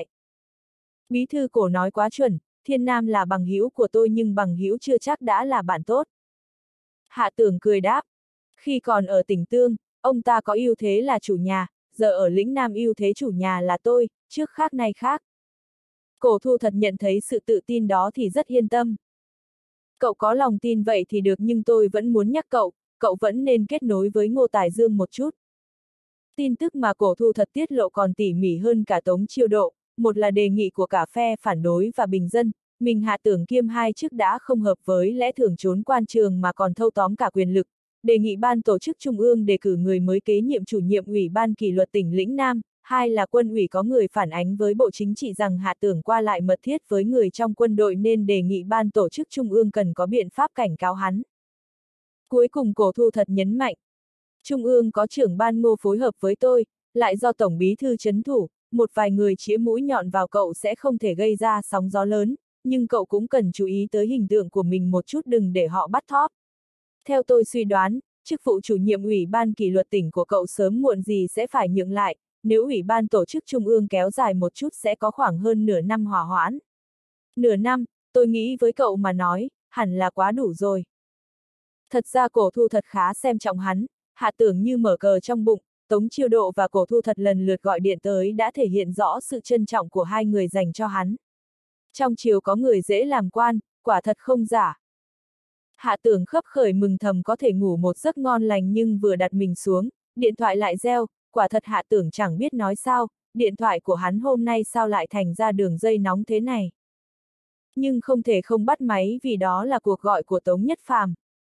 Bí thư Cổ nói quá chuẩn, Thiên Nam là bằng hữu của tôi nhưng bằng hữu chưa chắc đã là bạn tốt. Hạ Tưởng cười đáp. Khi còn ở tỉnh Tương, ông ta có ưu thế là chủ nhà, giờ ở lĩnh Nam ưu thế chủ nhà là tôi, trước khác nay khác. Cổ Thu thật nhận thấy sự tự tin đó thì rất yên tâm. Cậu có lòng tin vậy thì được nhưng tôi vẫn muốn nhắc cậu, cậu vẫn nên kết nối với Ngô Tài Dương một chút. Tin tức mà Cổ Thu thật tiết lộ còn tỉ mỉ hơn cả Tống Chiêu Độ, một là đề nghị của cả phe phản đối và bình dân, mình Hạ Tưởng kiêm hai chức đã không hợp với lẽ thường trốn quan trường mà còn thâu tóm cả quyền lực, đề nghị ban tổ chức trung ương đề cử người mới kế nhiệm chủ nhiệm ủy ban kỷ luật tỉnh lĩnh Nam. Hai là quân ủy có người phản ánh với Bộ Chính trị rằng Hạ Tưởng qua lại mật thiết với người trong quân đội nên đề nghị ban tổ chức trung ương cần có biện pháp cảnh cáo hắn. Cuối cùng Cổ Thu thật nhấn mạnh. Trung ương có trưởng ban Ngô phối hợp với tôi, lại do Tổng Bí thư trấn thủ, một vài người chĩa mũi nhọn vào cậu sẽ không thể gây ra sóng gió lớn, nhưng cậu cũng cần chú ý tới hình tượng của mình một chút đừng để họ bắt thóp. Theo tôi suy đoán, chức vụ chủ nhiệm ủy ban kỷ luật tỉnh của cậu sớm muộn gì sẽ phải nhượng lại. Nếu ủy ban tổ chức trung ương kéo dài một chút sẽ có khoảng hơn nửa năm hòa hoãn. Nửa năm, tôi nghĩ với cậu mà nói, hẳn là quá đủ rồi. Thật ra Cổ Thu thật khá xem trọng hắn, Hạ Tưởng như mở cờ trong bụng, Tống Chiêu Độ và Cổ Thu thật lần lượt gọi điện tới đã thể hiện rõ sự trân trọng của hai người dành cho hắn. Trong triều có người dễ làm quan, quả thật không giả. Hạ Tưởng khấp khởi mừng thầm có thể ngủ một giấc ngon lành nhưng vừa đặt mình xuống, điện thoại lại reo. Quả thật Hạ Tưởng chẳng biết nói sao, điện thoại của hắn hôm nay sao lại thành ra đường dây nóng thế này. Nhưng không thể không bắt máy vì đó là cuộc gọi của Tống Nhất Phàm.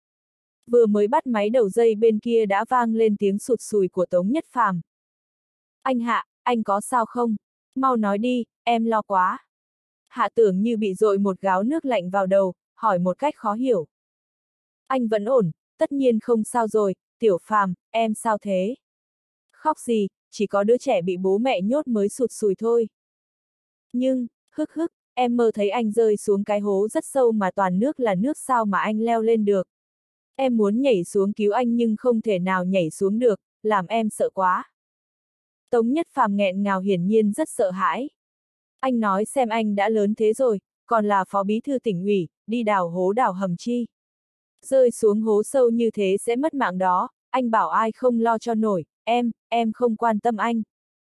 Vừa mới bắt máy đầu dây bên kia đã vang lên tiếng sụt sùi của Tống Nhất Phàm. Anh Hạ, anh có sao không? Mau nói đi, em lo quá. Hạ Tưởng như bị dội một gáo nước lạnh vào đầu, hỏi một cách khó hiểu. Anh vẫn ổn, tất nhiên không sao rồi, Tiểu Phàm, em sao thế? Khóc gì, chỉ có đứa trẻ bị bố mẹ nhốt mới sụt sùi thôi. Nhưng, hức hức, em mơ thấy anh rơi xuống cái hố rất sâu mà toàn nước là nước sao mà anh leo lên được. Em muốn nhảy xuống cứu anh nhưng không thể nào nhảy xuống được, làm em sợ quá. Tống Nhất Phàm nghẹn ngào hiển nhiên rất sợ hãi. Anh nói xem anh đã lớn thế rồi, còn là phó bí thư tỉnh ủy, đi đào hố đào hầm chi. Rơi xuống hố sâu như thế sẽ mất mạng đó, anh bảo ai không lo cho nổi. Em, em không quan tâm anh.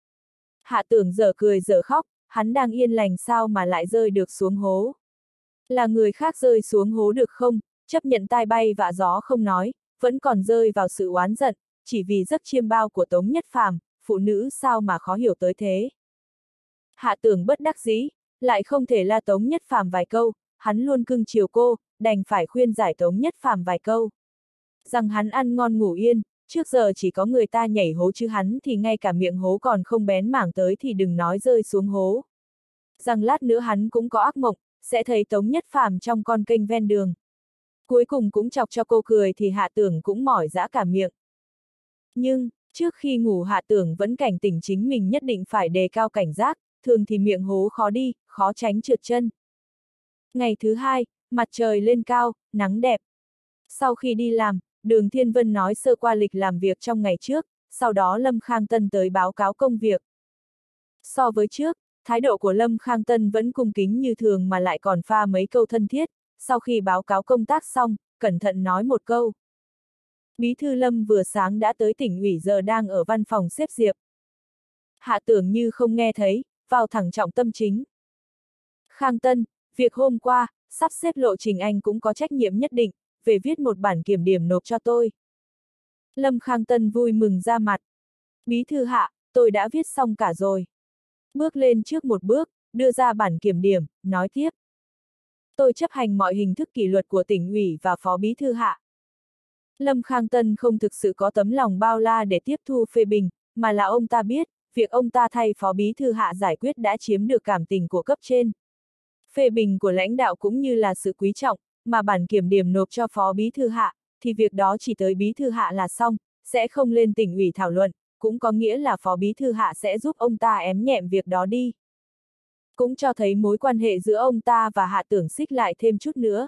Hạ Tưởng dở cười dở khóc, hắn đang yên lành sao mà lại rơi được xuống hố. Là người khác rơi xuống hố được không, chấp nhận tai bay vạ gió không nói, vẫn còn rơi vào sự oán giận, chỉ vì giấc chiêm bao của Tống Nhất Phàm, phụ nữ sao mà khó hiểu tới thế. Hạ Tưởng bất đắc dĩ, lại không thể la Tống Nhất Phàm vài câu, hắn luôn cưng chiều cô, đành phải khuyên giải Tống Nhất Phàm vài câu. Rằng hắn ăn ngon ngủ yên. Trước giờ chỉ có người ta nhảy hố chứ hắn thì ngay cả miệng hố còn không bén mảng tới thì đừng nói rơi xuống hố. Rằng lát nữa hắn cũng có ác mộng, sẽ thấy Tống Nhất Phàm trong con kênh ven đường. Cuối cùng cũng chọc cho cô cười thì Hạ Tưởng cũng mỏi dã cả miệng. Nhưng, trước khi ngủ Hạ Tưởng vẫn cảnh tỉnh chính mình nhất định phải đề cao cảnh giác, thường thì miệng hố khó đi, khó tránh trượt chân. Ngày thứ hai, mặt trời lên cao, nắng đẹp. Sau khi đi làm, Đường Thiên Vân nói sơ qua lịch làm việc trong ngày trước, sau đó Lâm Khang Tân tới báo cáo công việc. So với trước, thái độ của Lâm Khang Tân vẫn cung kính như thường mà lại còn pha mấy câu thân thiết, sau khi báo cáo công tác xong, cẩn thận nói một câu. Bí thư Lâm vừa sáng đã tới tỉnh ủy giờ đang ở văn phòng xếp Diệp. Hạ Tưởng như không nghe thấy, vào thẳng trọng tâm chính. Khang Tân, việc hôm qua, sắp xếp lộ trình anh cũng có trách nhiệm nhất định, về viết một bản kiểm điểm nộp cho tôi. Lâm Khang Tân vui mừng ra mặt. Bí thư hạ, tôi đã viết xong cả rồi. Bước lên trước một bước, đưa ra bản kiểm điểm, nói tiếp. Tôi chấp hành mọi hình thức kỷ luật của tỉnh ủy và phó bí thư hạ. Lâm Khang Tân không thực sự có tấm lòng bao la để tiếp thu phê bình, mà là ông ta biết, việc ông ta thay phó bí thư hạ giải quyết đã chiếm được cảm tình của cấp trên. Phê bình của lãnh đạo cũng như là sự quý trọng, mà bản kiểm điểm nộp cho phó bí thư hạ, thì việc đó chỉ tới bí thư hạ là xong, sẽ không lên tỉnh ủy thảo luận, cũng có nghĩa là phó bí thư hạ sẽ giúp ông ta ém nhẹm việc đó đi. Cũng cho thấy mối quan hệ giữa ông ta và Hạ Tưởng xích lại thêm chút nữa.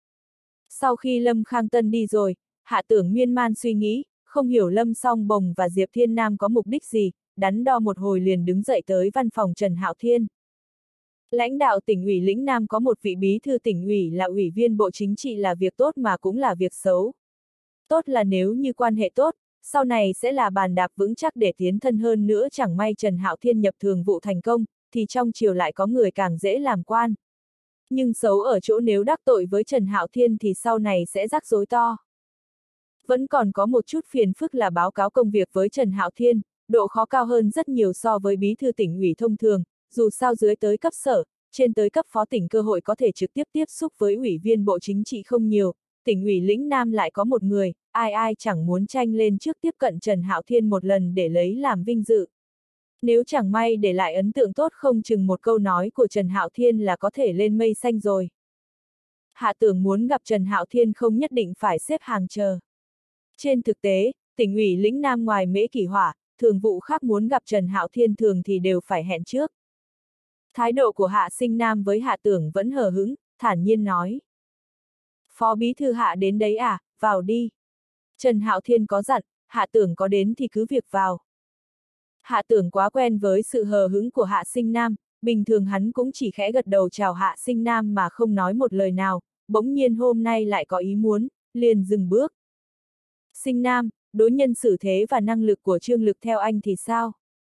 Sau khi Lâm Khang Tân đi rồi, Hạ Tưởng miên man suy nghĩ, không hiểu Lâm Song Bồng và Diệp Thiên Nam có mục đích gì, đắn đo một hồi liền đứng dậy tới văn phòng Trần Hạo Thiên. Lãnh đạo tỉnh ủy lĩnh Nam có một vị bí thư tỉnh ủy là ủy viên Bộ Chính trị là việc tốt mà cũng là việc xấu. Tốt là nếu như quan hệ tốt, sau này sẽ là bàn đạp vững chắc để tiến thân hơn nữa, chẳng may Trần Hạo Thiên nhập thường vụ thành công, thì trong triều lại có người càng dễ làm quan. Nhưng xấu ở chỗ nếu đắc tội với Trần Hạo Thiên thì sau này sẽ rắc rối to. Vẫn còn có một chút phiền phức là báo cáo công việc với Trần Hạo Thiên, độ khó cao hơn rất nhiều so với bí thư tỉnh ủy thông thường, dù sao dưới tới cấp sở, trên tới cấp phó tỉnh cơ hội có thể trực tiếp tiếp xúc với ủy viên Bộ Chính trị không nhiều, tỉnh ủy lĩnh Nam lại có một người, ai ai chẳng muốn tranh lên trước tiếp cận Trần Hạo Thiên một lần để lấy làm vinh dự. Nếu chẳng may để lại ấn tượng tốt không chừng một câu nói của Trần Hạo Thiên là có thể lên mây xanh rồi. Hạ Tưởng muốn gặp Trần Hạo Thiên không nhất định phải xếp hàng chờ. Trên thực tế, tỉnh ủy lĩnh Nam ngoài Mễ Kỷ Hỏa, thường vụ khác muốn gặp Trần Hạo Thiên thường thì đều phải hẹn trước. Thái độ của Hạ Sinh Nam với Hạ Tưởng vẫn hờ hững, thản nhiên nói. Phó bí thư Hạ đến đấy à, vào đi. Trần Hạo Thiên có dặn, Hạ Tưởng có đến thì cứ việc vào. Hạ Tưởng quá quen với sự hờ hững của Hạ Sinh Nam, bình thường hắn cũng chỉ khẽ gật đầu chào Hạ Sinh Nam mà không nói một lời nào, bỗng nhiên hôm nay lại có ý muốn, liền dừng bước. Sinh Nam, đối nhân xử thế và năng lực của Trương Lực theo anh thì sao?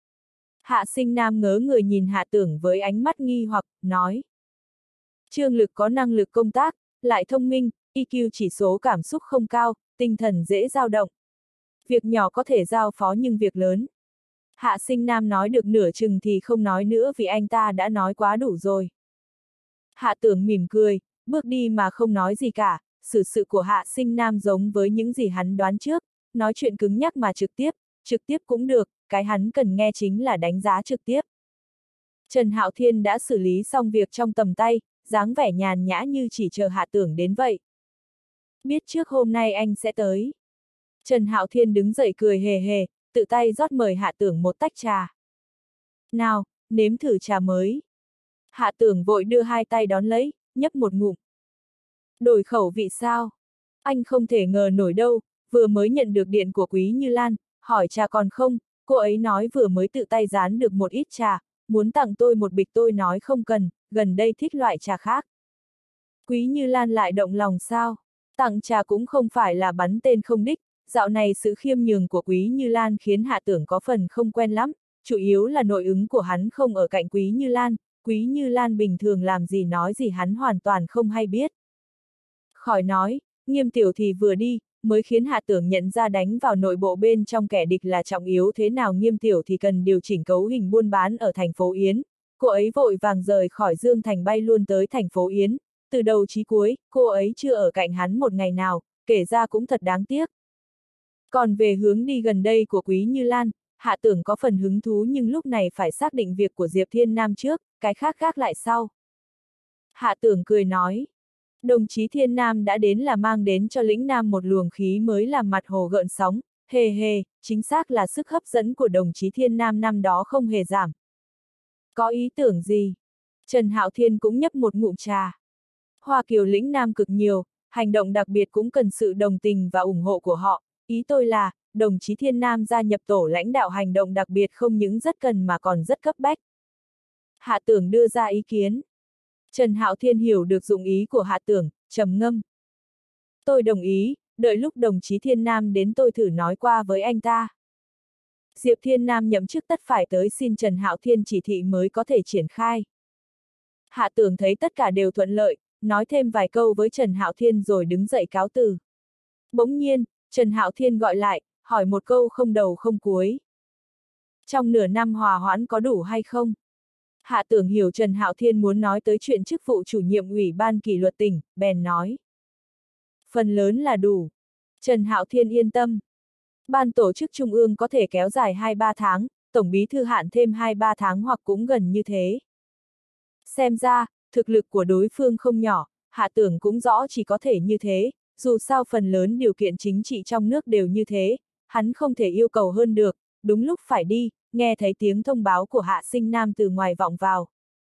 Hạ Sinh Nam ngớ người nhìn Hạ Tưởng với ánh mắt nghi hoặc, nói. Trương Lực có năng lực công tác, lại thông minh, i kiu chỉ số cảm xúc không cao, tinh thần dễ dao động. Việc nhỏ có thể giao phó nhưng việc lớn. Hạ Sinh Nam nói được nửa chừng thì không nói nữa vì anh ta đã nói quá đủ rồi. Hạ Tưởng mỉm cười, bước đi mà không nói gì cả, xử sự của Hạ Sinh Nam giống với những gì hắn đoán trước, nói chuyện cứng nhắc mà trực tiếp, trực tiếp cũng được, cái hắn cần nghe chính là đánh giá trực tiếp. Trần Hạo Thiên đã xử lý xong việc trong tầm tay, dáng vẻ nhàn nhã như chỉ chờ Hạ Tưởng đến vậy. Biết trước hôm nay anh sẽ tới. Trần Hạo Thiên đứng dậy cười hề hề, tự tay rót mời Hạ Tưởng một tách trà. Nào, nếm thử trà mới. Hạ Tưởng vội đưa hai tay đón lấy, nhấp một ngụm. Đổi khẩu vị sao? Anh không thể ngờ nổi đâu, vừa mới nhận được điện của Quý Như Lan, hỏi trà còn không, cô ấy nói vừa mới tự tay rán được một ít trà, muốn tặng tôi một bịch tôi nói không cần, gần đây thích loại trà khác. Quý Như Lan lại động lòng sao? Tặng trà cũng không phải là bắn tên không đích, dạo này sự khiêm nhường của Quý Như Lan khiến Hạ Tưởng có phần không quen lắm, chủ yếu là nội ứng của hắn không ở cạnh Quý Như Lan, Quý Như Lan bình thường làm gì nói gì hắn hoàn toàn không hay biết. Khỏi nói, Nghiêm Tiểu thì vừa đi, mới khiến Hạ Tưởng nhận ra đánh vào nội bộ bên trong kẻ địch là trọng yếu thế nào. Nghiêm Tiểu thì cần điều chỉnh cấu hình buôn bán ở thành phố Yến, cô ấy vội vàng rời khỏi Dương Thành bay luôn tới thành phố Yến, từ đầu chí cuối, cô ấy chưa ở cạnh hắn một ngày nào, kể ra cũng thật đáng tiếc. Còn về hướng đi gần đây của Quý Như Lan, Hạ Tưởng có phần hứng thú nhưng lúc này phải xác định việc của Diệp Thiên Nam trước, cái khác khác lại sau. Hạ Tưởng cười nói, đồng chí Thiên Nam đã đến là mang đến cho lĩnh Nam một luồng khí mới làm mặt hồ gợn sóng, hề hề, chính xác là sức hấp dẫn của đồng chí Thiên Nam năm đó không hề giảm. Có ý tưởng gì? Trần Hạo Thiên cũng nhấp một ngụm trà. Hoa Kiều lĩnh Nam cực nhiều, hành động đặc biệt cũng cần sự đồng tình và ủng hộ của họ. Ý tôi là, đồng chí Thiên Nam gia nhập tổ lãnh đạo hành động đặc biệt không những rất cần mà còn rất cấp bách. Hạ Tưởng đưa ra ý kiến. Trần Hạo Thiên hiểu được dụng ý của Hạ Tưởng, trầm ngâm. Tôi đồng ý, đợi lúc đồng chí Thiên Nam đến tôi thử nói qua với anh ta. Diệp Thiên Nam nhậm chức tất phải tới xin Trần Hạo Thiên chỉ thị mới có thể triển khai. Hạ Tưởng thấy tất cả đều thuận lợi, nói thêm vài câu với Trần Hạo Thiên rồi đứng dậy cáo từ. Bỗng nhiên, Trần Hạo Thiên gọi lại, hỏi một câu không đầu không cuối. Trong nửa năm hòa hoãn có đủ hay không? Hạ Tưởng hiểu Trần Hạo Thiên muốn nói tới chuyện chức vụ chủ nhiệm ủy ban kỷ luật tỉnh, bèn nói. Phần lớn là đủ. Trần Hạo Thiên yên tâm. Ban tổ chức trung ương có thể kéo dài hai ba tháng, tổng bí thư hạn thêm hai ba tháng hoặc cũng gần như thế. Xem ra, thực lực của đối phương không nhỏ, Hạ Tưởng cũng rõ chỉ có thể như thế, dù sao phần lớn điều kiện chính trị trong nước đều như thế, hắn không thể yêu cầu hơn được, đúng lúc phải đi, nghe thấy tiếng thông báo của Hạ Sinh Nam từ ngoài vọng vào.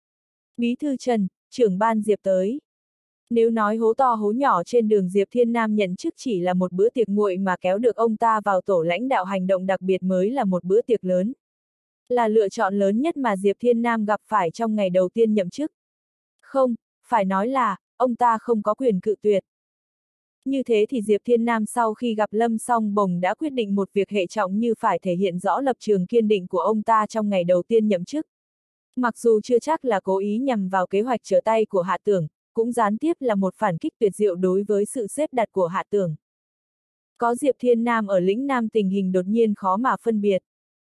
Bí thư Trần, trưởng ban Diệp tới. Nếu nói hố to hố nhỏ trên đường Diệp Thiên Nam nhận chức chỉ là một bữa tiệc nguội mà kéo được ông ta vào tổ lãnh đạo hành động đặc biệt mới là một bữa tiệc lớn. Là lựa chọn lớn nhất mà Diệp Thiên Nam gặp phải trong ngày đầu tiên nhậm chức. Không, phải nói là, ông ta không có quyền cự tuyệt. Như thế thì Diệp Thiên Nam sau khi gặp Lâm Song Bồng đã quyết định một việc hệ trọng như phải thể hiện rõ lập trường kiên định của ông ta trong ngày đầu tiên nhậm chức. Mặc dù chưa chắc là cố ý nhằm vào kế hoạch trở tay của Hạ Tưởng, cũng gián tiếp là một phản kích tuyệt diệu đối với sự xếp đặt của Hạ Tưởng. Có Diệp Thiên Nam ở lĩnh Nam tình hình đột nhiên khó mà phân biệt.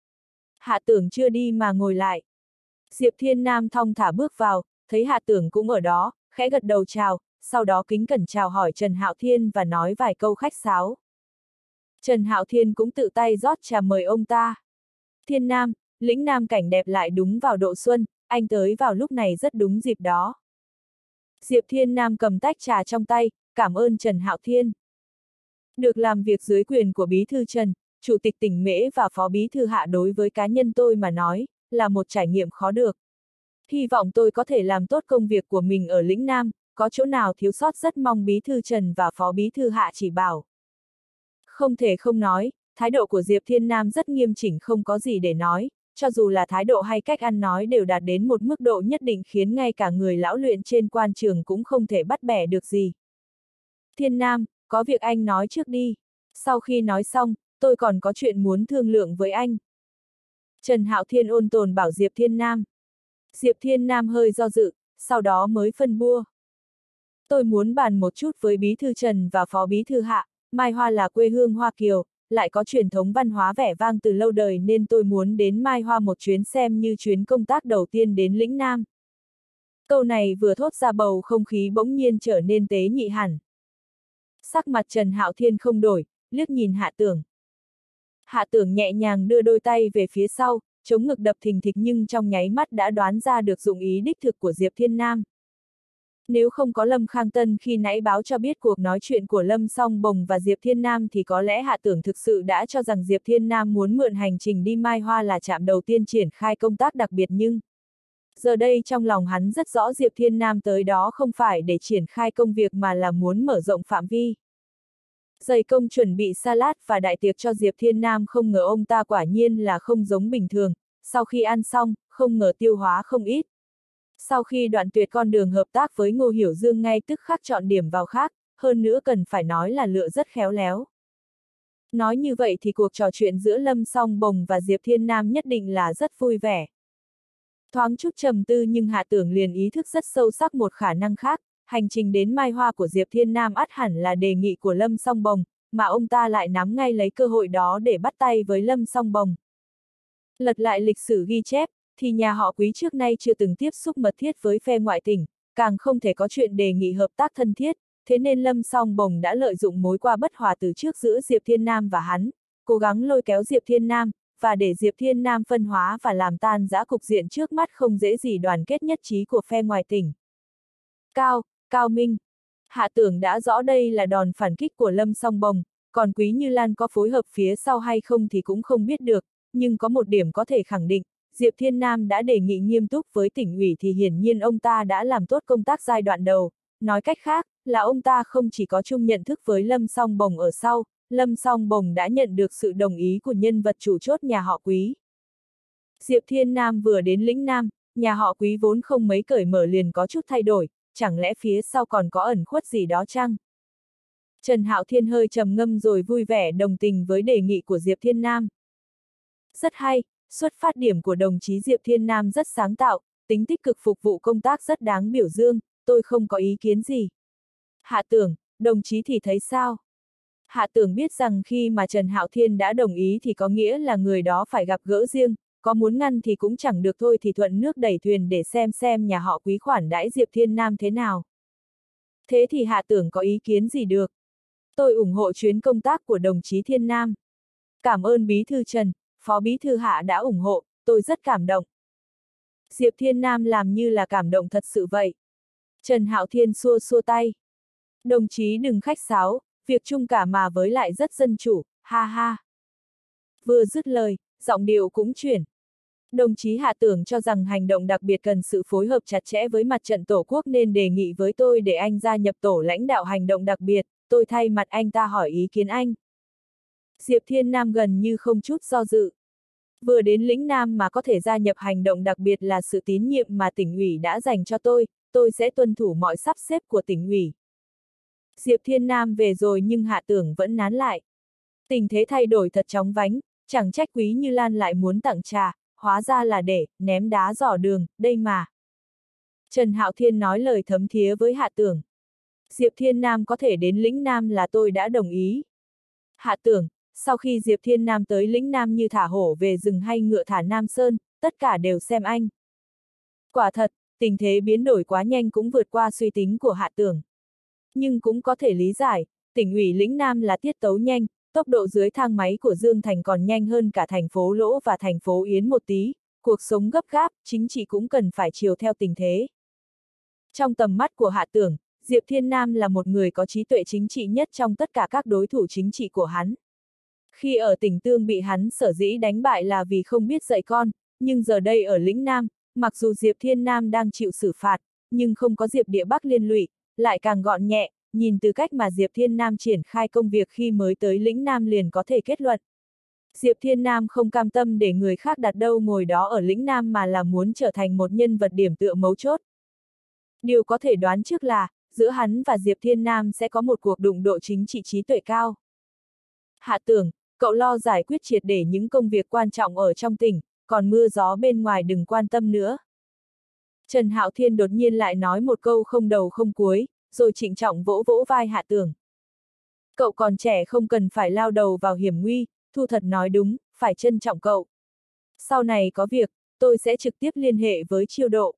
Hạ Tưởng chưa đi mà ngồi lại. Diệp Thiên Nam thong thả bước vào, thấy Hạ Tưởng cũng ở đó, khẽ gật đầu chào, sau đó kính cẩn chào hỏi Trần Hạo Thiên và nói vài câu khách sáo. Trần Hạo Thiên cũng tự tay rót trà mời ông ta. Thiên Nam, lĩnh Nam cảnh đẹp lại đúng vào độ xuân, anh tới vào lúc này rất đúng dịp đó. Diệp Thiên Nam cầm tách trà trong tay, cảm ơn Trần Hạo Thiên. Được làm việc dưới quyền của Bí thư Trần, Chủ tịch tỉnh Mễ và Phó Bí thư Hạ đối với cá nhân tôi mà nói, là một trải nghiệm khó được. Hy vọng tôi có thể làm tốt công việc của mình ở lĩnh Nam, có chỗ nào thiếu sót rất mong Bí thư Trần và Phó Bí thư Hạ chỉ bảo. Không thể không nói, thái độ của Diệp Thiên Nam rất nghiêm chỉnh không có gì để nói, cho dù là thái độ hay cách ăn nói đều đạt đến một mức độ nhất định khiến ngay cả người lão luyện trên quan trường cũng không thể bắt bẻ được gì. Thiên Nam, có việc anh nói trước đi. Sau khi nói xong, tôi còn có chuyện muốn thương lượng với anh. Trần Hạo Thiên ôn tồn bảo Diệp Thiên Nam. Diệp Thiên Nam hơi do dự, sau đó mới phân bua. Tôi muốn bàn một chút với Bí thư Trần và Phó Bí thư Hạ, Mai Hoa là quê hương Hoa Kiều, lại có truyền thống văn hóa vẻ vang từ lâu đời nên tôi muốn đến Mai Hoa một chuyến xem như chuyến công tác đầu tiên đến lĩnh Nam. Câu này vừa thốt ra bầu không khí bỗng nhiên trở nên tế nhị hẳn. Sắc mặt Trần Hạo Thiên không đổi, liếc nhìn Hạ Tưởng. Hạ Tưởng nhẹ nhàng đưa đôi tay về phía sau, chống ngực đập thình thịch nhưng trong nháy mắt đã đoán ra được dụng ý đích thực của Diệp Thiên Nam. Nếu không có Lâm Khang Tân khi nãy báo cho biết cuộc nói chuyện của Lâm Song Bồng và Diệp Thiên Nam thì có lẽ Hạ Tưởng thực sự đã cho rằng Diệp Thiên Nam muốn mượn hành trình đi Mai Hoa là trạm đầu tiên triển khai công tác đặc biệt nhưng... Giờ đây trong lòng hắn rất rõ Diệp Thiên Nam tới đó không phải để triển khai công việc mà là muốn mở rộng phạm vi. Dày công chuẩn bị salad và đại tiệc cho Diệp Thiên Nam không ngờ ông ta quả nhiên là không giống bình thường, sau khi ăn xong, không ngờ tiêu hóa không ít. Sau khi đoạn tuyệt con đường hợp tác với Ngô Hiểu Dương ngay tức khắc chọn điểm vào khác, hơn nữa cần phải nói là lựa rất khéo léo. Nói như vậy thì cuộc trò chuyện giữa Lâm Song Bồng và Diệp Thiên Nam nhất định là rất vui vẻ. Thoáng chút trầm tư nhưng Hạ Tưởng liền ý thức rất sâu sắc một khả năng khác, hành trình đến Mai Hoa của Diệp Thiên Nam ắt hẳn là đề nghị của Lâm Song Bồng, mà ông ta lại nắm ngay lấy cơ hội đó để bắt tay với Lâm Song Bồng. Lật lại lịch sử ghi chép, thì nhà họ Quý trước nay chưa từng tiếp xúc mật thiết với phe ngoại tỉnh, càng không thể có chuyện đề nghị hợp tác thân thiết, thế nên Lâm Song Bồng đã lợi dụng mối qua bất hòa từ trước giữa Diệp Thiên Nam và hắn, cố gắng lôi kéo Diệp Thiên Nam, và để Diệp Thiên Nam phân hóa và làm tan rã cục diện trước mắt không dễ gì đoàn kết nhất trí của phe ngoài tỉnh. Cao, Cao Minh. Hạ Tưởng đã rõ đây là đòn phản kích của Lâm Song Bồng, còn Quý Như Lan có phối hợp phía sau hay không thì cũng không biết được, nhưng có một điểm có thể khẳng định, Diệp Thiên Nam đã đề nghị nghiêm túc với tỉnh ủy thì hiển nhiên ông ta đã làm tốt công tác giai đoạn đầu, nói cách khác, là ông ta không chỉ có chung nhận thức với Lâm Song Bồng ở sau, Lâm Song Bồng đã nhận được sự đồng ý của nhân vật chủ chốt nhà họ Quý. Diệp Thiên Nam vừa đến lĩnh Nam, nhà họ Quý vốn không mấy cởi mở liền có chút thay đổi, chẳng lẽ phía sau còn có ẩn khuất gì đó chăng? Trần Hạo Thiên hơi trầm ngâm rồi vui vẻ đồng tình với đề nghị của Diệp Thiên Nam. Rất hay, xuất phát điểm của đồng chí Diệp Thiên Nam rất sáng tạo, tính tích cực phục vụ công tác rất đáng biểu dương, tôi không có ý kiến gì. Hạ Tưởng, đồng chí thì thấy sao? Hạ Tưởng biết rằng khi mà Trần Hạo Thiên đã đồng ý thì có nghĩa là người đó phải gặp gỡ riêng, có muốn ngăn thì cũng chẳng được thôi thì thuận nước đẩy thuyền để xem xem nhà họ Quý khoản đãi Diệp Thiên Nam thế nào. Thế thì Hạ Tưởng có ý kiến gì được? Tôi ủng hộ chuyến công tác của đồng chí Thiên Nam. Cảm ơn Bí thư Trần, Phó Bí thư Hạ đã ủng hộ, tôi rất cảm động. Diệp Thiên Nam làm như là cảm động thật sự vậy. Trần Hạo Thiên xua xua tay. Đồng chí đừng khách sáo, việc chung cả mà với lại rất dân chủ, ha ha. Vừa dứt lời, giọng điệu cũng chuyển. Đồng chí Hạ Tưởng cho rằng hành động đặc biệt cần sự phối hợp chặt chẽ với mặt trận Tổ quốc nên đề nghị với tôi để anh gia nhập tổ lãnh đạo hành động đặc biệt, tôi thay mặt anh ta hỏi ý kiến anh. Diệp Thiên Nam gần như không chút do dự. Vừa đến lĩnh Nam mà có thể gia nhập hành động đặc biệt là sự tín nhiệm mà tỉnh ủy đã dành cho tôi, tôi sẽ tuân thủ mọi sắp xếp của tỉnh ủy. Diệp Thiên Nam về rồi nhưng Hạ Tưởng vẫn nán lại. Tình thế thay đổi thật chóng vánh, chẳng trách Quý Như Lan lại muốn tặng trà, hóa ra là để ném đá dò đường, đây mà. Trần Hạo Thiên nói lời thấm thía với Hạ Tưởng. Diệp Thiên Nam có thể đến lĩnh Nam là tôi đã đồng ý. Hạ Tưởng, sau khi Diệp Thiên Nam tới lĩnh Nam như thả hổ về rừng hay ngựa thả Nam Sơn, tất cả đều xem anh. Quả thật, tình thế biến đổi quá nhanh cũng vượt qua suy tính của Hạ Tưởng. Nhưng cũng có thể lý giải, tỉnh ủy lĩnh Nam là tiết tấu nhanh, tốc độ dưới thang máy của Dương Thành còn nhanh hơn cả thành phố Lỗ và thành phố Yến một tí, cuộc sống gấp gáp, chính trị cũng cần phải chiều theo tình thế. Trong tầm mắt của Hạ Tưởng, Diệp Thiên Nam là một người có trí tuệ chính trị nhất trong tất cả các đối thủ chính trị của hắn. Khi ở tỉnh Tương bị hắn sở dĩ đánh bại là vì không biết dạy con, nhưng giờ đây ở lĩnh Nam, mặc dù Diệp Thiên Nam đang chịu xử phạt, nhưng không có Diệp Địa Bắc liên lụy, lại càng gọn nhẹ, nhìn từ cách mà Diệp Thiên Nam triển khai công việc khi mới tới lĩnh Nam liền có thể kết luận. Diệp Thiên Nam không cam tâm để người khác đặt đâu ngồi đó ở lĩnh Nam mà là muốn trở thành một nhân vật điểm tựa mấu chốt. Điều có thể đoán trước là, giữa hắn và Diệp Thiên Nam sẽ có một cuộc đụng độ chính trị trí tuệ cao. Hạ Tưởng, cậu lo giải quyết triệt để những công việc quan trọng ở trong tỉnh, còn mưa gió bên ngoài đừng quan tâm nữa. Trần Hạo Thiên đột nhiên lại nói một câu không đầu không cuối, rồi trịnh trọng vỗ vỗ vai Hạ Tưởng. Cậu còn trẻ không cần phải lao đầu vào hiểm nguy, Thu Thật nói đúng, phải trân trọng cậu. Sau này có việc, tôi sẽ trực tiếp liên hệ với chiêu độ.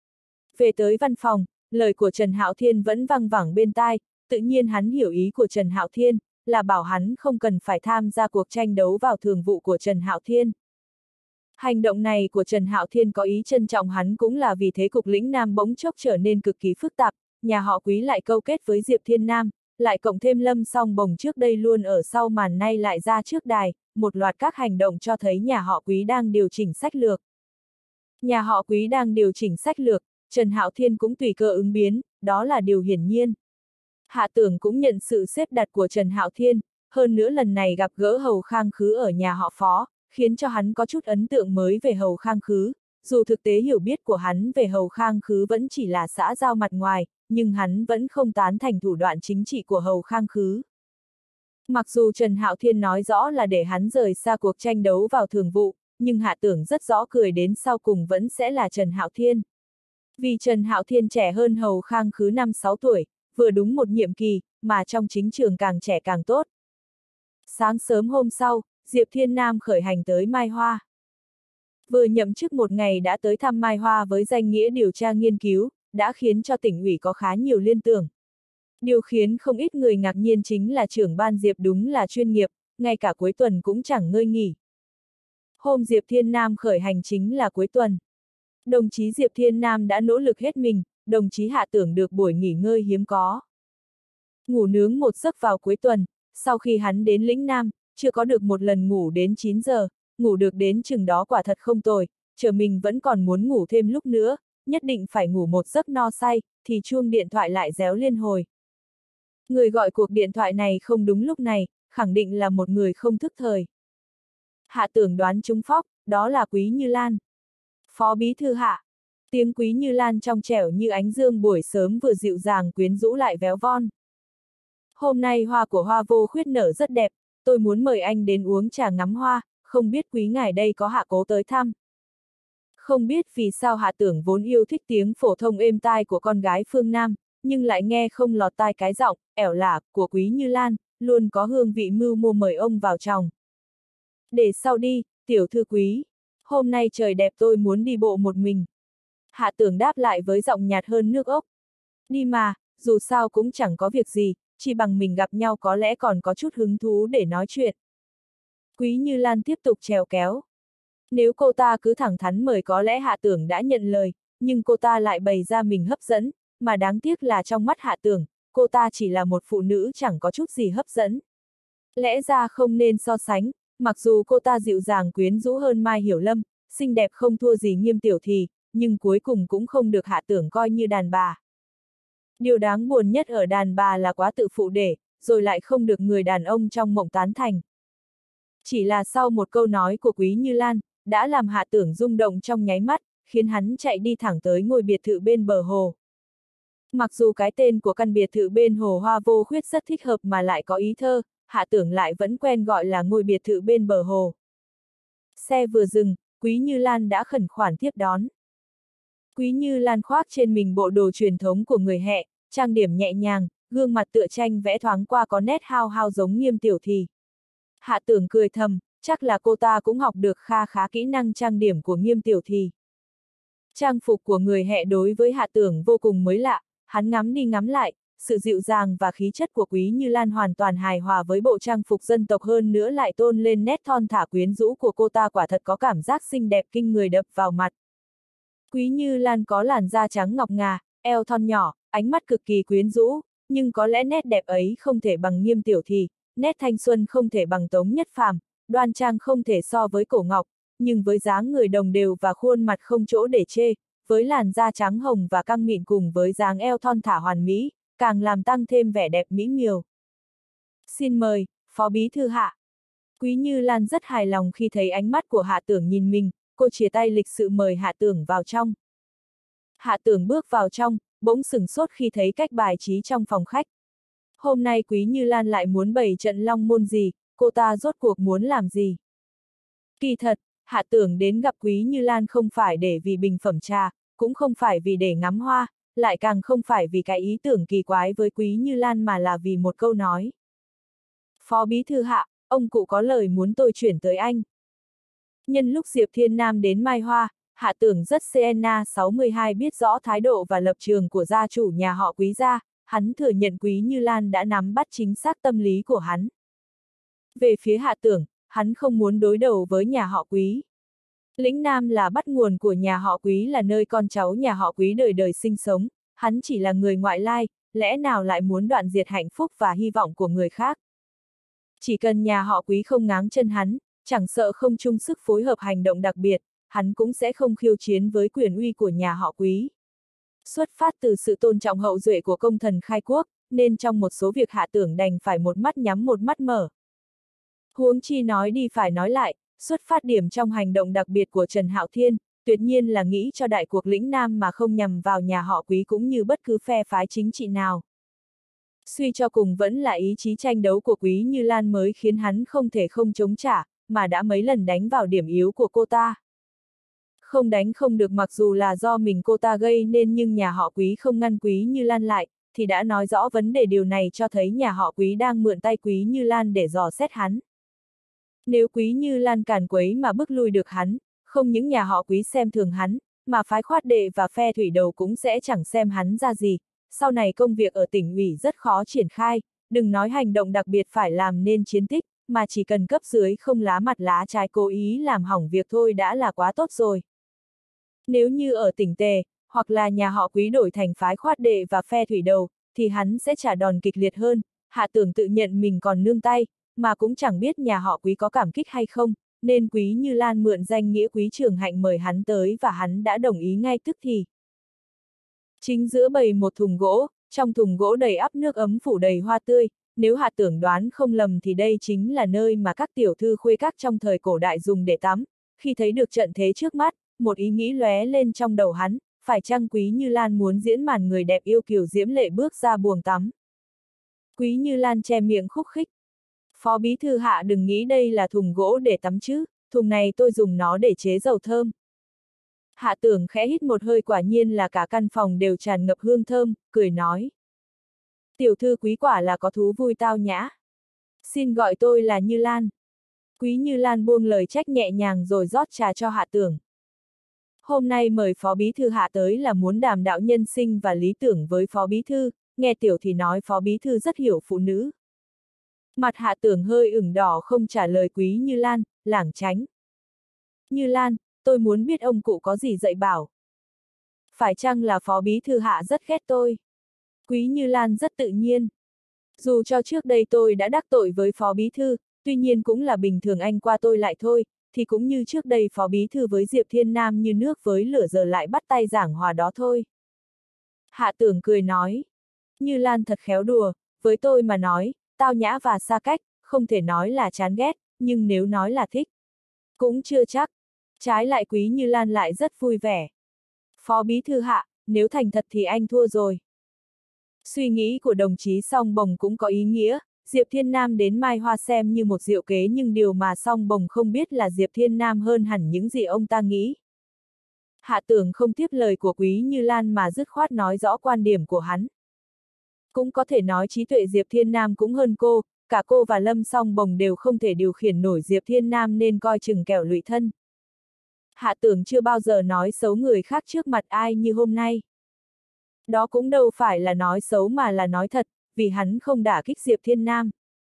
Về tới văn phòng, lời của Trần Hạo Thiên vẫn văng vẳng bên tai, tự nhiên hắn hiểu ý của Trần Hạo Thiên, là bảo hắn không cần phải tham gia cuộc tranh đấu vào thường vụ của Trần Hạo Thiên. Hành động này của Trần Hạo Thiên có ý trân trọng hắn cũng là vì thế cục lĩnh Nam bỗng chốc trở nên cực kỳ phức tạp, nhà họ Quý lại câu kết với Diệp Thiên Nam, lại cộng thêm Lâm Song Bồng trước đây luôn ở sau màn nay lại ra trước đài, một loạt các hành động cho thấy nhà họ Quý đang điều chỉnh sách lược. Nhà họ Quý đang điều chỉnh sách lược, Trần Hạo Thiên cũng tùy cơ ứng biến, đó là điều hiển nhiên. Hạ Tưởng cũng nhận sự xếp đặt của Trần Hạo Thiên, hơn nữa lần này gặp gỡ Hầu Khang Khứ ở nhà họ Phó, khiến cho hắn có chút ấn tượng mới về Hầu Khang Khứ, dù thực tế hiểu biết của hắn về Hầu Khang Khứ vẫn chỉ là xã giao mặt ngoài, nhưng hắn vẫn không tán thành thủ đoạn chính trị của Hầu Khang Khứ. Mặc dù Trần Hạo Thiên nói rõ là để hắn rời xa cuộc tranh đấu vào thường vụ, nhưng Hạ Tưởng rất rõ cười đến sau cùng vẫn sẽ là Trần Hạo Thiên. Vì Trần Hạo Thiên trẻ hơn Hầu Khang Khứ năm sáu tuổi, vừa đúng một nhiệm kỳ, mà trong chính trường càng trẻ càng tốt. Sáng sớm hôm sau, Diệp Thiên Nam khởi hành tới Mai Hoa. Vừa nhậm chức một ngày đã tới thăm Mai Hoa với danh nghĩa điều tra nghiên cứu, đã khiến cho tỉnh ủy có khá nhiều liên tưởng. Điều khiến không ít người ngạc nhiên chính là trưởng ban Diệp đúng là chuyên nghiệp, ngay cả cuối tuần cũng chẳng ngơi nghỉ. Hôm Diệp Thiên Nam khởi hành chính là cuối tuần. Đồng chí Diệp Thiên Nam đã nỗ lực hết mình, đồng chí Hạ Tưởng được buổi nghỉ ngơi hiếm có. Ngủ nướng một giấc vào cuối tuần, sau khi hắn đến lĩnh Nam, chưa có được một lần ngủ đến chín giờ, ngủ được đến chừng đó quả thật không tồi, chờ mình vẫn còn muốn ngủ thêm lúc nữa, nhất định phải ngủ một giấc no say, thì chuông điện thoại lại réo liên hồi. Người gọi cuộc điện thoại này không đúng lúc này, khẳng định là một người không thức thời. Hạ Tưởng đoán trúng phóc, đó là Quý Như Lan. Phó Bí thư Hạ. Tiếng Quý Như Lan trong trẻo như ánh dương buổi sớm vừa dịu dàng quyến rũ lại véo von. Hôm nay hoa của Hoa Vô Khuyết nở rất đẹp, tôi muốn mời anh đến uống trà ngắm hoa, không biết quý ngài đây có Hạ cố tới thăm. Không biết vì sao Hạ Tưởng vốn yêu thích tiếng phổ thông êm tai của con gái phương Nam, nhưng lại nghe không lọt tai cái giọng ẻo lả của Quý Như Lan, luôn có hương vị mưu mô mời ông vào chồng. Để sau đi, tiểu thư Quý. Hôm nay trời đẹp tôi muốn đi bộ một mình. Hạ Tưởng đáp lại với giọng nhạt hơn nước ốc. Đi mà, dù sao cũng chẳng có việc gì, chỉ bằng mình gặp nhau có lẽ còn có chút hứng thú để nói chuyện. Quý Như Lan tiếp tục trèo kéo. Nếu cô ta cứ thẳng thắn mời có lẽ Hạ Tưởng đã nhận lời, nhưng cô ta lại bày ra mình hấp dẫn, mà đáng tiếc là trong mắt Hạ Tưởng, cô ta chỉ là một phụ nữ chẳng có chút gì hấp dẫn. Lẽ ra không nên so sánh, mặc dù cô ta dịu dàng quyến rũ hơn Mai Hiểu Lâm, xinh đẹp không thua gì Nghiêm Tiểu Thì, nhưng cuối cùng cũng không được Hạ Tưởng coi như đàn bà. Điều đáng buồn nhất ở đàn bà là quá tự phụ để, rồi lại không được người đàn ông trong mộng tán thành. Chỉ là sau một câu nói của Quý Như Lan, đã làm Hạ Tưởng rung động trong nháy mắt, khiến hắn chạy đi thẳng tới ngôi biệt thự bên bờ hồ. Mặc dù cái tên của căn biệt thự bên hồ Hoa Vô Khuyết rất thích hợp mà lại có ý thơ, Hạ Tưởng lại vẫn quen gọi là ngôi biệt thự bên bờ hồ. Xe vừa dừng, Quý Như Lan đã khẩn khoản tiếp đón. Quý Như Lan khoác trên mình bộ đồ truyền thống của người Hẹ, trang điểm nhẹ nhàng, gương mặt tựa tranh vẽ thoáng qua có nét hao hao giống Nghiêm Tiểu Thì. Hạ Tưởng cười thầm, chắc là cô ta cũng học được kha khá kỹ năng trang điểm của Nghiêm Tiểu Thì. Trang phục của người Hẹ đối với Hạ Tưởng vô cùng mới lạ, hắn ngắm đi ngắm lại, sự dịu dàng và khí chất của Quý Như Lan hoàn toàn hài hòa với bộ trang phục dân tộc, hơn nữa lại tôn lên nét thon thả quyến rũ của cô ta, quả thật có cảm giác xinh đẹp kinh người đập vào mặt. Quý Như Lan có làn da trắng ngọc ngà, eo thon nhỏ, ánh mắt cực kỳ quyến rũ, nhưng có lẽ nét đẹp ấy không thể bằng Nghiêm Tiểu Thì, nét thanh xuân không thể bằng Tống Nhất Phàm, đoan trang không thể so với Cổ Ngọc, nhưng với dáng người đồng đều và khuôn mặt không chỗ để chê, với làn da trắng hồng và căng mịn cùng với dáng eo thon thả hoàn mỹ, càng làm tăng thêm vẻ đẹp mỹ miều. Xin mời, Phó Bí Thư Hạ. Quý Như Lan rất hài lòng khi thấy ánh mắt của Hạ Tưởng nhìn mình, cô chìa tay lịch sự mời Hạ Tưởng vào trong. Hạ Tưởng bước vào trong, bỗng sửng sốt khi thấy cách bài trí trong phòng khách. Hôm nay Quý Như Lan lại muốn bày trận long môn gì, cô ta rốt cuộc muốn làm gì? Kỳ thật, Hạ Tưởng đến gặp Quý Như Lan không phải để vì bình phẩm trà, cũng không phải vì để ngắm hoa, lại càng không phải vì cái ý tưởng kỳ quái với Quý Như Lan mà là vì một câu nói. Phó Bí Thư Hạ, ông cụ có lời muốn tôi chuyển tới anh. Nhân lúc Diệp Thiên Nam đến Mai Hoa, Hạ Tưởng rất Sienna sáu mươi hai biết rõ thái độ và lập trường của gia chủ nhà họ Quý gia, hắn thừa nhận Quý Như Lan đã nắm bắt chính xác tâm lý của hắn. Về phía Hạ Tưởng, hắn không muốn đối đầu với nhà họ Quý. Lĩnh Nam là bắt nguồn của nhà họ Quý, là nơi con cháu nhà họ Quý đời đời sinh sống, hắn chỉ là người ngoại lai, lẽ nào lại muốn đoạn diệt hạnh phúc và hy vọng của người khác. Chỉ cần nhà họ Quý không ngáng chân hắn, chẳng sợ không chung sức phối hợp hành động đặc biệt, hắn cũng sẽ không khiêu chiến với quyền uy của nhà họ Quý. Xuất phát từ sự tôn trọng hậu duệ của công thần khai quốc, nên trong một số việc Hạ Tưởng đành phải một mắt nhắm một mắt mở. Huống chi nói đi phải nói lại, xuất phát điểm trong hành động đặc biệt của Trần Hạo Thiên, tuyệt nhiên là nghĩ cho đại cuộc lĩnh Nam mà không nhằm vào nhà họ Quý cũng như bất cứ phe phái chính trị nào. Suy cho cùng vẫn là ý chí tranh đấu của Quý Như Lan mới khiến hắn không thể không chống trả, mà đã mấy lần đánh vào điểm yếu của cô ta. Không đánh không được, mặc dù là do mình cô ta gây nên, nhưng nhà họ Quý không ngăn Quý Như Lan lại, thì đã nói rõ vấn đề. Điều này cho thấy nhà họ Quý đang mượn tay Quý Như Lan để dò xét hắn. Nếu Quý Như Lan càn quấy mà bức lui được hắn, không những nhà họ Quý xem thường hắn, mà phái khoát đệ và phe thủy đầu cũng sẽ chẳng xem hắn ra gì, sau này công việc ở tỉnh ủy rất khó triển khai, đừng nói hành động đặc biệt phải làm nên chiến tích, mà chỉ cần cấp dưới không lá mặt lá trái cố ý làm hỏng việc thôi đã là quá tốt rồi. Nếu như ở tỉnh Tề, hoặc là nhà họ Quý đổi thành phái khoát đệ và phe thủy đầu, thì hắn sẽ trả đòn kịch liệt hơn. Hạ Tưởng tự nhận mình còn nương tay, mà cũng chẳng biết nhà họ Quý có cảm kích hay không, nên Quý Như Lan mượn danh nghĩa Quý Trường Hạnh mời hắn tới và hắn đã đồng ý ngay tức thì. Chính giữa bày một thùng gỗ, trong thùng gỗ đầy ắp nước ấm phủ đầy hoa tươi, nếu Hạ Tưởng đoán không lầm thì đây chính là nơi mà các tiểu thư khuê các trong thời cổ đại dùng để tắm. Khi thấy được trận thế trước mắt, một ý nghĩ lóe lên trong đầu hắn, phải chăng Quý Như Lan muốn diễn màn người đẹp yêu kiều diễm lệ bước ra buồng tắm. Quý Như Lan che miệng khúc khích. Phó Bí Thư Hạ đừng nghĩ đây là thùng gỗ để tắm chứ, thùng này tôi dùng nó để chế dầu thơm. Hạ Tưởng khẽ hít một hơi, quả nhiên là cả căn phòng đều tràn ngập hương thơm, cười nói. Tiểu thư Quý quả là có thú vui tao nhã. Xin gọi tôi là Như Lan. Quý Như Lan buông lời trách nhẹ nhàng rồi rót trà cho Hạ Tưởng. Hôm nay mời Phó Bí Thư Hạ tới là muốn đàm đạo nhân sinh và lý tưởng với Phó Bí Thư, nghe tiểu thì nói Phó Bí Thư rất hiểu phụ nữ. Mặt Hạ Tưởng hơi ửng đỏ không trả lời Quý Như Lan, lảng tránh. Như Lan, tôi muốn biết ông cụ có gì dạy bảo. Phải chăng là Phó Bí Thư Hạ rất ghét tôi? Quý Như Lan rất tự nhiên. Dù cho trước đây tôi đã đắc tội với Phó Bí Thư, tuy nhiên cũng là bình thường anh qua tôi lại thôi, thì cũng như trước đây Phó Bí Thư với Diệp Thiên Nam như nước với lửa giờ lại bắt tay giảng hòa đó thôi. Hạ Tưởng cười nói. Như Lan thật khéo đùa, với tôi mà nói, tao nhã và xa cách, không thể nói là chán ghét, nhưng nếu nói là thích, cũng chưa chắc. Trái lại Quý Như Lan lại rất vui vẻ. Phó Bí Thư Hạ, nếu thành thật thì anh thua rồi. Suy nghĩ của đồng chí Song Bồng cũng có ý nghĩa, Diệp Thiên Nam đến Mai Hoa xem như một diệu kế nhưng điều mà Song Bồng không biết là Diệp Thiên Nam hơn hẳn những gì ông ta nghĩ. Hạ Tưởng không tiếp lời của Quý Như Lan mà dứt khoát nói rõ quan điểm của hắn. Cũng có thể nói trí tuệ Diệp Thiên Nam cũng hơn cô, cả cô và Lâm Song Bồng đều không thể điều khiển nổi Diệp Thiên Nam nên coi chừng kẻo lụy thân. Hạ Tưởng chưa bao giờ nói xấu người khác trước mặt ai như hôm nay. Đó cũng đâu phải là nói xấu mà là nói thật, vì hắn không đả kích Diệp Thiên Nam.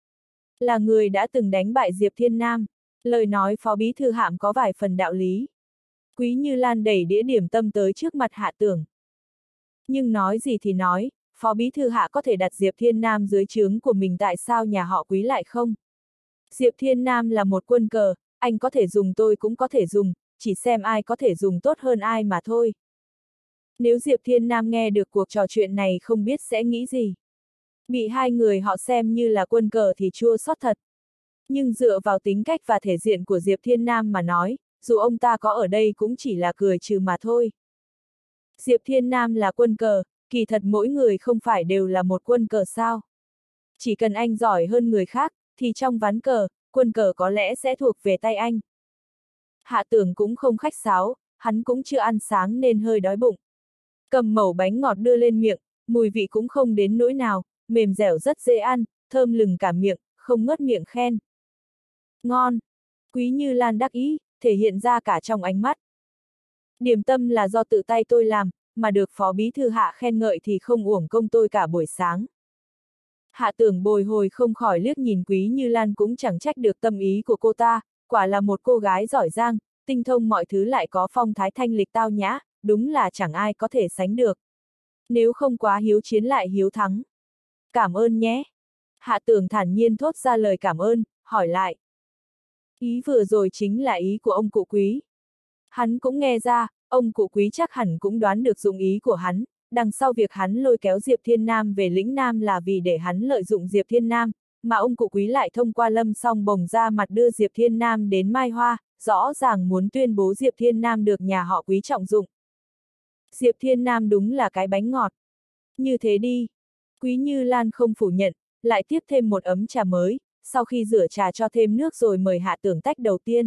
Là người đã từng đánh bại Diệp Thiên Nam, lời nói Phó Bí Thư Hạm có vài phần đạo lý. Quý Như Lan đẩy đĩa điểm tâm tới trước mặt Hạ Tưởng. Nhưng nói gì thì nói, Phó Bí Thư Hạ có thể đặt Diệp Thiên Nam dưới trướng của mình tại sao nhà họ Quý lại không? Diệp Thiên Nam là một quân cờ, anh có thể dùng tôi cũng có thể dùng, chỉ xem ai có thể dùng tốt hơn ai mà thôi. Nếu Diệp Thiên Nam nghe được cuộc trò chuyện này không biết sẽ nghĩ gì. Bị hai người họ xem như là quân cờ thì chua xót thật. Nhưng dựa vào tính cách và thể diện của Diệp Thiên Nam mà nói, dù ông ta có ở đây cũng chỉ là cười trừ mà thôi. Diệp Thiên Nam là quân cờ, kỳ thật mỗi người không phải đều là một quân cờ sao. Chỉ cần anh giỏi hơn người khác, thì trong ván cờ, quân cờ có lẽ sẽ thuộc về tay anh. Hạ Tưởng cũng không khách sáo, hắn cũng chưa ăn sáng nên hơi đói bụng. Cầm mẩu bánh ngọt đưa lên miệng, mùi vị cũng không đến nỗi nào, mềm dẻo rất dễ ăn, thơm lừng cả miệng, không ngớt miệng khen. Ngon! Quý Như Lan đắc ý, thể hiện ra cả trong ánh mắt. Điểm tâm là do tự tay tôi làm, mà được Phó Bí Thư Hạ khen ngợi thì không uổng công tôi cả buổi sáng. Hạ Tưởng bồi hồi không khỏi liếc nhìn Quý Như Lan cũng chẳng trách được tâm ý của cô ta, quả là một cô gái giỏi giang, tinh thông mọi thứ lại có phong thái thanh lịch tao nhã, đúng là chẳng ai có thể sánh được. Nếu không quá hiếu chiến lại hiếu thắng. Cảm ơn nhé. Hạ Tưởng thản nhiên thốt ra lời cảm ơn, hỏi lại. Ý vừa rồi chính là ý của ông cụ Quý. Hắn cũng nghe ra, ông cụ Quý chắc hẳn cũng đoán được dụng ý của hắn, đằng sau việc hắn lôi kéo Diệp Thiên Nam về lĩnh Nam là vì để hắn lợi dụng Diệp Thiên Nam, mà ông cụ Quý lại thông qua Lâm Song Bồng ra mặt đưa Diệp Thiên Nam đến Mai Hoa, rõ ràng muốn tuyên bố Diệp Thiên Nam được nhà họ Quý trọng dụng. Diệp Thiên Nam đúng là cái bánh ngọt. Như thế đi. Quý Như Lan không phủ nhận, lại tiếp thêm một ấm trà mới, sau khi rửa trà cho thêm nước rồi mời Hạ Tưởng tách đầu tiên.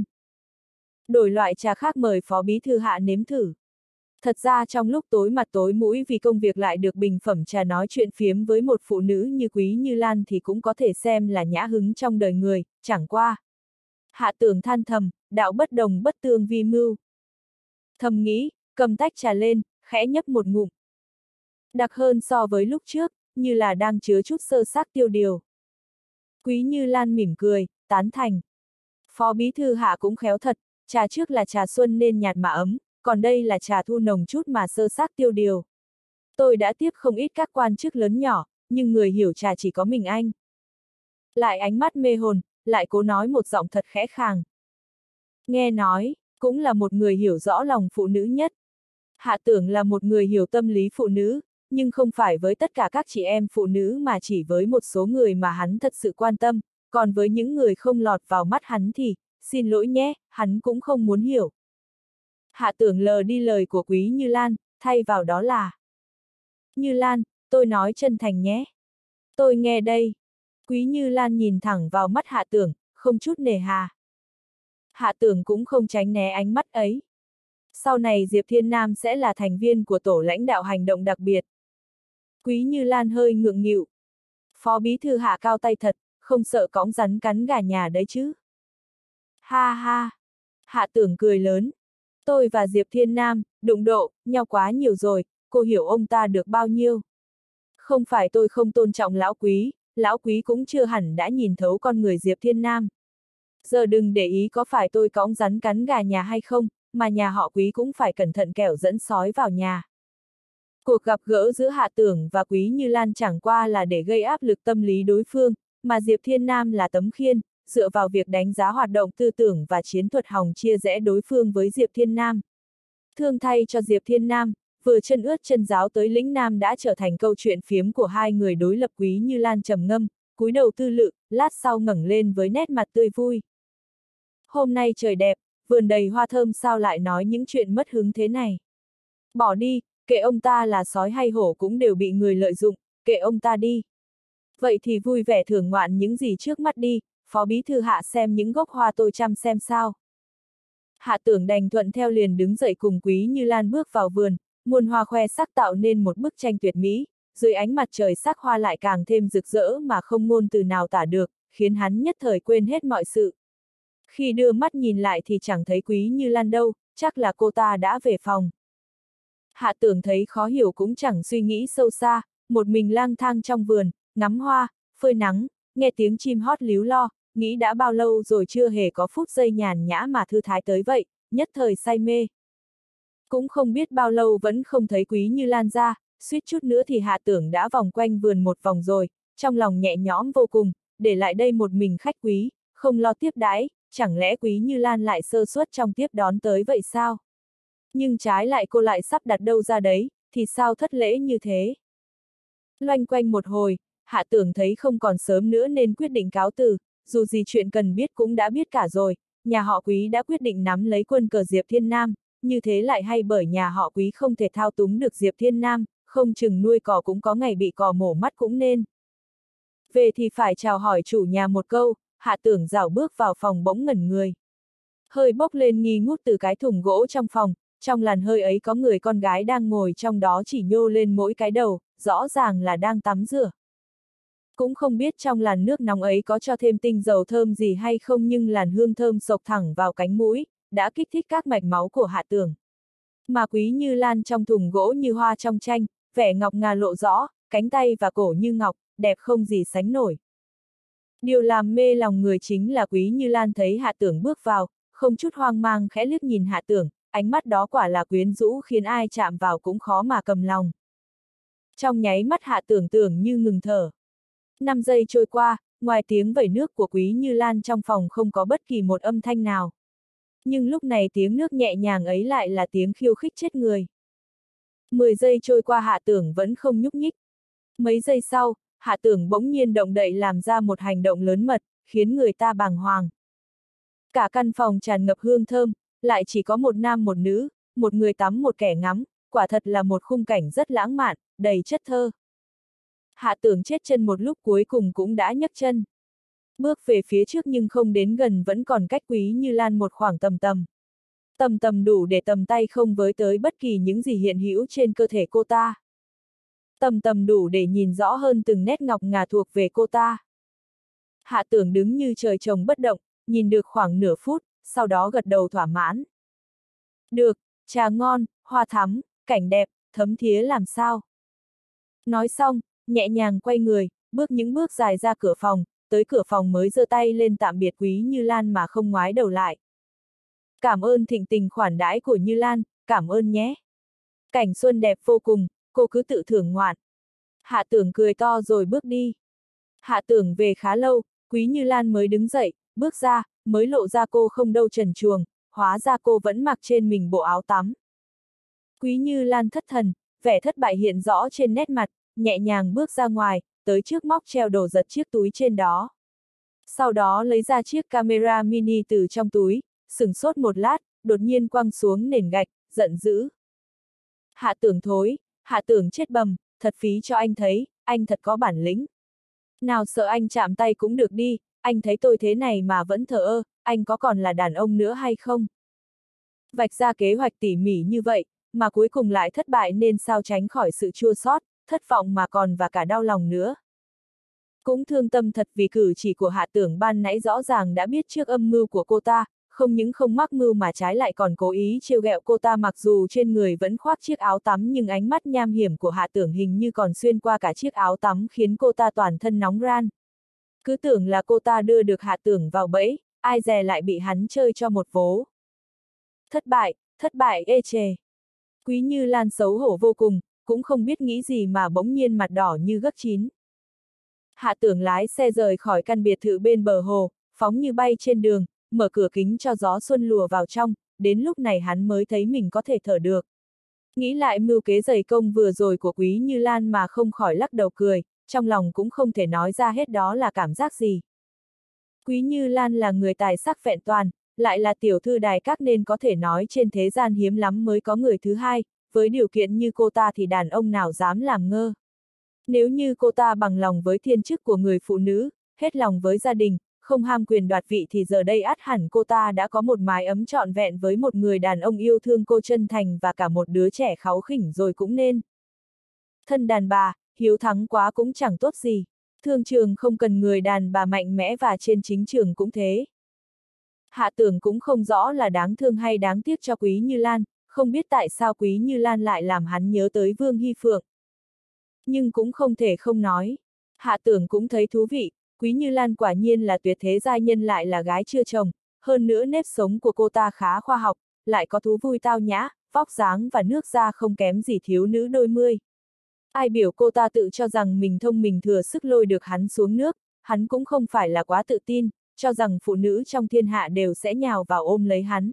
Đổi loại trà khác mời Phó Bí Thư Hạ nếm thử. Thật ra trong lúc tối mặt tối mũi vì công việc lại được bình phẩm trà nói chuyện phiếm với một phụ nữ như Quý Như Lan thì cũng có thể xem là nhã hứng trong đời người, chẳng qua. Hạ Tưởng than thầm, đạo bất đồng bất tương vi mưu. Thầm nghĩ, cầm tách trà lên, khẽ nhấp một ngụm. Đặc hơn so với lúc trước, như là đang chứa chút sơ xác tiêu điều. Quý Như Lan mỉm cười, tán thành. Phó Bí Thư Hạ cũng khéo thật, trà trước là trà xuân nên nhạt mà ấm, còn đây là trà thu nồng chút mà sơ xác tiêu điều. Tôi đã tiếp không ít các quan chức lớn nhỏ, nhưng người hiểu trà chỉ có mình anh. Lại ánh mắt mê hồn, lại cố nói một giọng thật khẽ khàng. Nghe nói, cũng là một người hiểu rõ lòng phụ nữ nhất. Hạ Tưởng là một người hiểu tâm lý phụ nữ, nhưng không phải với tất cả các chị em phụ nữ mà chỉ với một số người mà hắn thật sự quan tâm, còn với những người không lọt vào mắt hắn thì, xin lỗi nhé, hắn cũng không muốn hiểu. Hạ Tưởng lờ đi lời của Quý Như Lan, thay vào đó là Như Lan, tôi nói chân thành nhé. Tôi nghe đây. Quý Như Lan nhìn thẳng vào mắt Hạ Tưởng, không chút nề hà. Hạ Tưởng cũng không tránh né ánh mắt ấy. Sau này Diệp Thiên Nam sẽ là thành viên của tổ lãnh đạo hành động đặc biệt. Quý Như Lan hơi ngượng nghịu, Phó bí thư Hạ cao tay thật, không sợ cõng rắn cắn gà nhà đấy chứ. Ha ha. Hạ Tưởng cười lớn. Tôi và Diệp Thiên Nam, đụng độ, nhau quá nhiều rồi, cô hiểu ông ta được bao nhiêu. Không phải tôi không tôn trọng lão quý, lão quý cũng chưa hẳn đã nhìn thấu con người Diệp Thiên Nam. Giờ đừng để ý có phải tôi cõng rắn cắn gà nhà hay không, mà nhà họ Quý cũng phải cẩn thận kẻo dẫn sói vào nhà. Cuộc gặp gỡ giữa Hạ Tưởng và Quý Như Lan chẳng qua là để gây áp lực tâm lý đối phương, mà Diệp Thiên Nam là tấm khiên, dựa vào việc đánh giá hoạt động tư tưởng và chiến thuật hòng chia rẽ đối phương với Diệp Thiên Nam. Thương thay cho Diệp Thiên Nam, vừa chân ướt chân ráo tới lĩnh Nam đã trở thành câu chuyện phiếm của hai người đối lập. Quý Như Lan trầm ngâm, cúi đầu tư lự, lát sau ngẩng lên với nét mặt tươi vui. Hôm nay trời đẹp, vườn đầy hoa thơm, sao lại nói những chuyện mất hứng thế này? Bỏ đi, kệ ông ta là sói hay hổ cũng đều bị người lợi dụng, kệ ông ta đi. Vậy thì vui vẻ thưởng ngoạn những gì trước mắt đi, Phó bí thư Hạ xem những gốc hoa tôi chăm xem sao. Hạ Tưởng đành thuận theo, liền đứng dậy cùng Quý Như Lan bước vào vườn, muôn hoa khoe sắc tạo nên một bức tranh tuyệt mỹ, dưới ánh mặt trời sắc hoa lại càng thêm rực rỡ mà không ngôn từ nào tả được, khiến hắn nhất thời quên hết mọi sự. Khi đưa mắt nhìn lại thì chẳng thấy Quý Như Lan đâu, chắc là cô ta đã về phòng. Hạ Tưởng thấy khó hiểu cũng chẳng suy nghĩ sâu xa, một mình lang thang trong vườn, ngắm hoa, phơi nắng, nghe tiếng chim hót líu lo, nghĩ đã bao lâu rồi chưa hề có phút giây nhàn nhã mà thư thái tới vậy, nhất thời say mê. Cũng không biết bao lâu vẫn không thấy Quý Như Lan ra, suýt chút nữa thì Hạ Tưởng đã vòng quanh vườn một vòng rồi, trong lòng nhẹ nhõm vô cùng, để lại đây một mình khách quý, không lo tiếp đãi, chẳng lẽ Quý Như Lan lại sơ suất trong tiếp đón tới vậy sao? Nhưng trái lại cô lại sắp đặt đâu ra đấy, thì sao thất lễ như thế? Loanh quanh một hồi, Hạ Tưởng thấy không còn sớm nữa nên quyết định cáo từ, dù gì chuyện cần biết cũng đã biết cả rồi, nhà họ Quý đã quyết định nắm lấy quân cờ Diệp Thiên Nam, như thế lại hay bởi nhà họ Quý không thể thao túng được Diệp Thiên Nam, không chừng nuôi cò cũng có ngày bị cò mổ mắt cũng nên. Về thì phải chào hỏi chủ nhà một câu, Hạ Tưởng rảo bước vào phòng bỗng ngẩn người. Hơi bốc lên nghi ngút từ cái thùng gỗ trong phòng, trong làn hơi ấy có người con gái đang ngồi trong đó chỉ nhô lên mỗi cái đầu, rõ ràng là đang tắm rửa. Cũng không biết trong làn nước nóng ấy có cho thêm tinh dầu thơm gì hay không, nhưng làn hương thơm xộc thẳng vào cánh mũi, đã kích thích các mạch máu của Hạ Tưởng. Mà Quý Như Lan trong thùng gỗ như hoa trong tranh, vẻ ngọc ngà lộ rõ, cánh tay và cổ như ngọc, đẹp không gì sánh nổi. Điều làm mê lòng người chính là Quý Như Lan thấy Hạ Tưởng bước vào, không chút hoang mang khẽ liếc nhìn Hạ Tưởng, ánh mắt đó quả là quyến rũ khiến ai chạm vào cũng khó mà cầm lòng. Trong nháy mắt Hạ Tưởng tưởng như ngừng thở. Năm giây trôi qua, ngoài tiếng vẩy nước của Quý Như Lan trong phòng không có bất kỳ một âm thanh nào. Nhưng lúc này tiếng nước nhẹ nhàng ấy lại là tiếng khiêu khích chết người. Mười giây trôi qua Hạ Tưởng vẫn không nhúc nhích. Mấy giây sau, Hạ Tưởng bỗng nhiên động đậy làm ra một hành động lớn mật, khiến người ta bàng hoàng. Cả căn phòng tràn ngập hương thơm, lại chỉ có một nam một nữ, một người tắm một kẻ ngắm, quả thật là một khung cảnh rất lãng mạn, đầy chất thơ. Hạ Tưởng chết chân một lúc cuối cùng cũng đã nhấc chân. Bước về phía trước nhưng không đến gần, vẫn còn cách Quý Như Lan một khoảng tầm tầm. Tầm tầm đủ để tầm tay không với tới bất kỳ những gì hiện hữu trên cơ thể cô ta. Tầm tầm đủ để nhìn rõ hơn từng nét ngọc ngà thuộc về cô ta. Hạ Tưởng đứng như trời trồng bất động, nhìn được khoảng nửa phút, sau đó gật đầu thỏa mãn. Được, trà ngon, hoa thắm, cảnh đẹp, thấm thía làm sao. Nói xong, nhẹ nhàng quay người, bước những bước dài ra cửa phòng, tới cửa phòng mới giơ tay lên tạm biệt Quý Như Lan mà không ngoái đầu lại. Cảm ơn thịnh tình khoản đãi của Như Lan, cảm ơn nhé. Cảnh xuân đẹp vô cùng, cô cứ tự thưởng ngoạn. Hạ Tưởng cười to rồi bước đi. Hạ Tưởng về khá lâu, Quý Như Lan mới đứng dậy, bước ra, mới lộ ra cô không đâu trần truồng, hóa ra cô vẫn mặc trên mình bộ áo tắm. Quý Như Lan thất thần, vẻ thất bại hiện rõ trên nét mặt, nhẹ nhàng bước ra ngoài, tới trước móc treo đồ giật chiếc túi trên đó. Sau đó lấy ra chiếc camera mini từ trong túi, sửng sốt một lát, đột nhiên quăng xuống nền gạch, giận dữ. Hạ Tưởng thối, Hạ Tưởng chết bầm, thật phí cho anh thấy, anh thật có bản lĩnh. Nào sợ anh chạm tay cũng được đi, anh thấy tôi thế này mà vẫn thờ ơ, anh có còn là đàn ông nữa hay không? Vạch ra kế hoạch tỉ mỉ như vậy, mà cuối cùng lại thất bại nên sao tránh khỏi sự chua xót, thất vọng mà còn và cả đau lòng nữa. Cũng thương tâm thật vì cử chỉ của Hạ Tưởng ban nãy rõ ràng đã biết trước âm mưu của cô ta, không những không mắc mưu mà trái lại còn cố ý trêu ghẹo cô ta, mặc dù trên người vẫn khoác chiếc áo tắm nhưng ánh mắt nham hiểm của Hạ Tưởng hình như còn xuyên qua cả chiếc áo tắm khiến cô ta toàn thân nóng ran. Cứ tưởng là cô ta đưa được Hạ Tưởng vào bẫy, ai dè lại bị hắn chơi cho một vố. Thất bại, thất bại ê chề. Quý Như Lan xấu hổ vô cùng, cũng không biết nghĩ gì mà bỗng nhiên mặt đỏ như gấc chín. Hạ Tưởng lái xe rời khỏi căn biệt thự bên bờ hồ, phóng như bay trên đường, mở cửa kính cho gió xuân lùa vào trong, đến lúc này hắn mới thấy mình có thể thở được. Nghĩ lại mưu kế dày công vừa rồi của Quý Như Lan mà không khỏi lắc đầu cười, trong lòng cũng không thể nói ra hết đó là cảm giác gì. Quý Như Lan là người tài sắc vẹn toàn, lại là tiểu thư đài các nên có thể nói trên thế gian hiếm lắm mới có người thứ hai, với điều kiện như cô ta thì đàn ông nào dám làm ngơ. Nếu như cô ta bằng lòng với thiên chức của người phụ nữ, hết lòng với gia đình, không ham quyền đoạt vị thì giờ đây ắt hẳn cô ta đã có một mái ấm trọn vẹn với một người đàn ông yêu thương cô chân thành và cả một đứa trẻ kháu khỉnh rồi cũng nên. Thân đàn bà, hiếu thắng quá cũng chẳng tốt gì. Thương trường không cần người đàn bà mạnh mẽ và trên chính trường cũng thế. Hạ Tưởng cũng không rõ là đáng thương hay đáng tiếc cho Quý Như Lan, không biết tại sao Quý Như Lan lại làm hắn nhớ tới Vương Hy Phượng. Nhưng cũng không thể không nói. Hạ Tưởng cũng thấy thú vị, Quý Như Lan quả nhiên là tuyệt thế giai nhân, lại là gái chưa chồng, hơn nữa nếp sống của cô ta khá khoa học, lại có thú vui tao nhã, vóc dáng và nước da không kém gì thiếu nữ đôi mươi. Ai biểu cô ta tự cho rằng mình thông minh thừa sức lôi được hắn xuống nước, hắn cũng không phải là quá tự tin, cho rằng phụ nữ trong thiên hạ đều sẽ nhào vào ôm lấy hắn.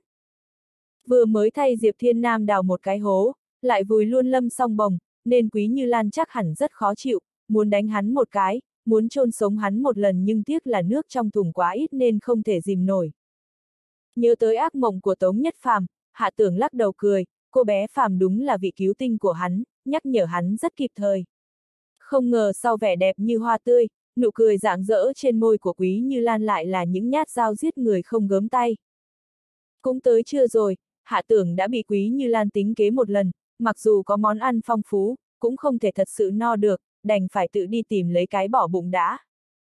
Vừa mới thay Diệp Thiên Nam đào một cái hố, lại vùi luôn Lâm Song Bồng, nên Quý Như Lan chắc hẳn rất khó chịu, muốn đánh hắn một cái, muốn chôn sống hắn một lần, nhưng tiếc là nước trong thùng quá ít nên không thể dìm nổi. Nhớ tới ác mộng của Tống Nhất Phàm, Hạ Tưởng lắc đầu cười, cô bé Phàm đúng là vị cứu tinh của hắn, nhắc nhở hắn rất kịp thời. Không ngờ sau vẻ đẹp như hoa tươi, nụ cười rạng rỡ trên môi của Quý Như Lan lại là những nhát dao giết người không gớm tay. Cũng tới trưa rồi, Hạ Tưởng đã bị Quý Như Lan tính kế một lần, mặc dù có món ăn phong phú, cũng không thể thật sự no được, đành phải tự đi tìm lấy cái bỏ bụng đã.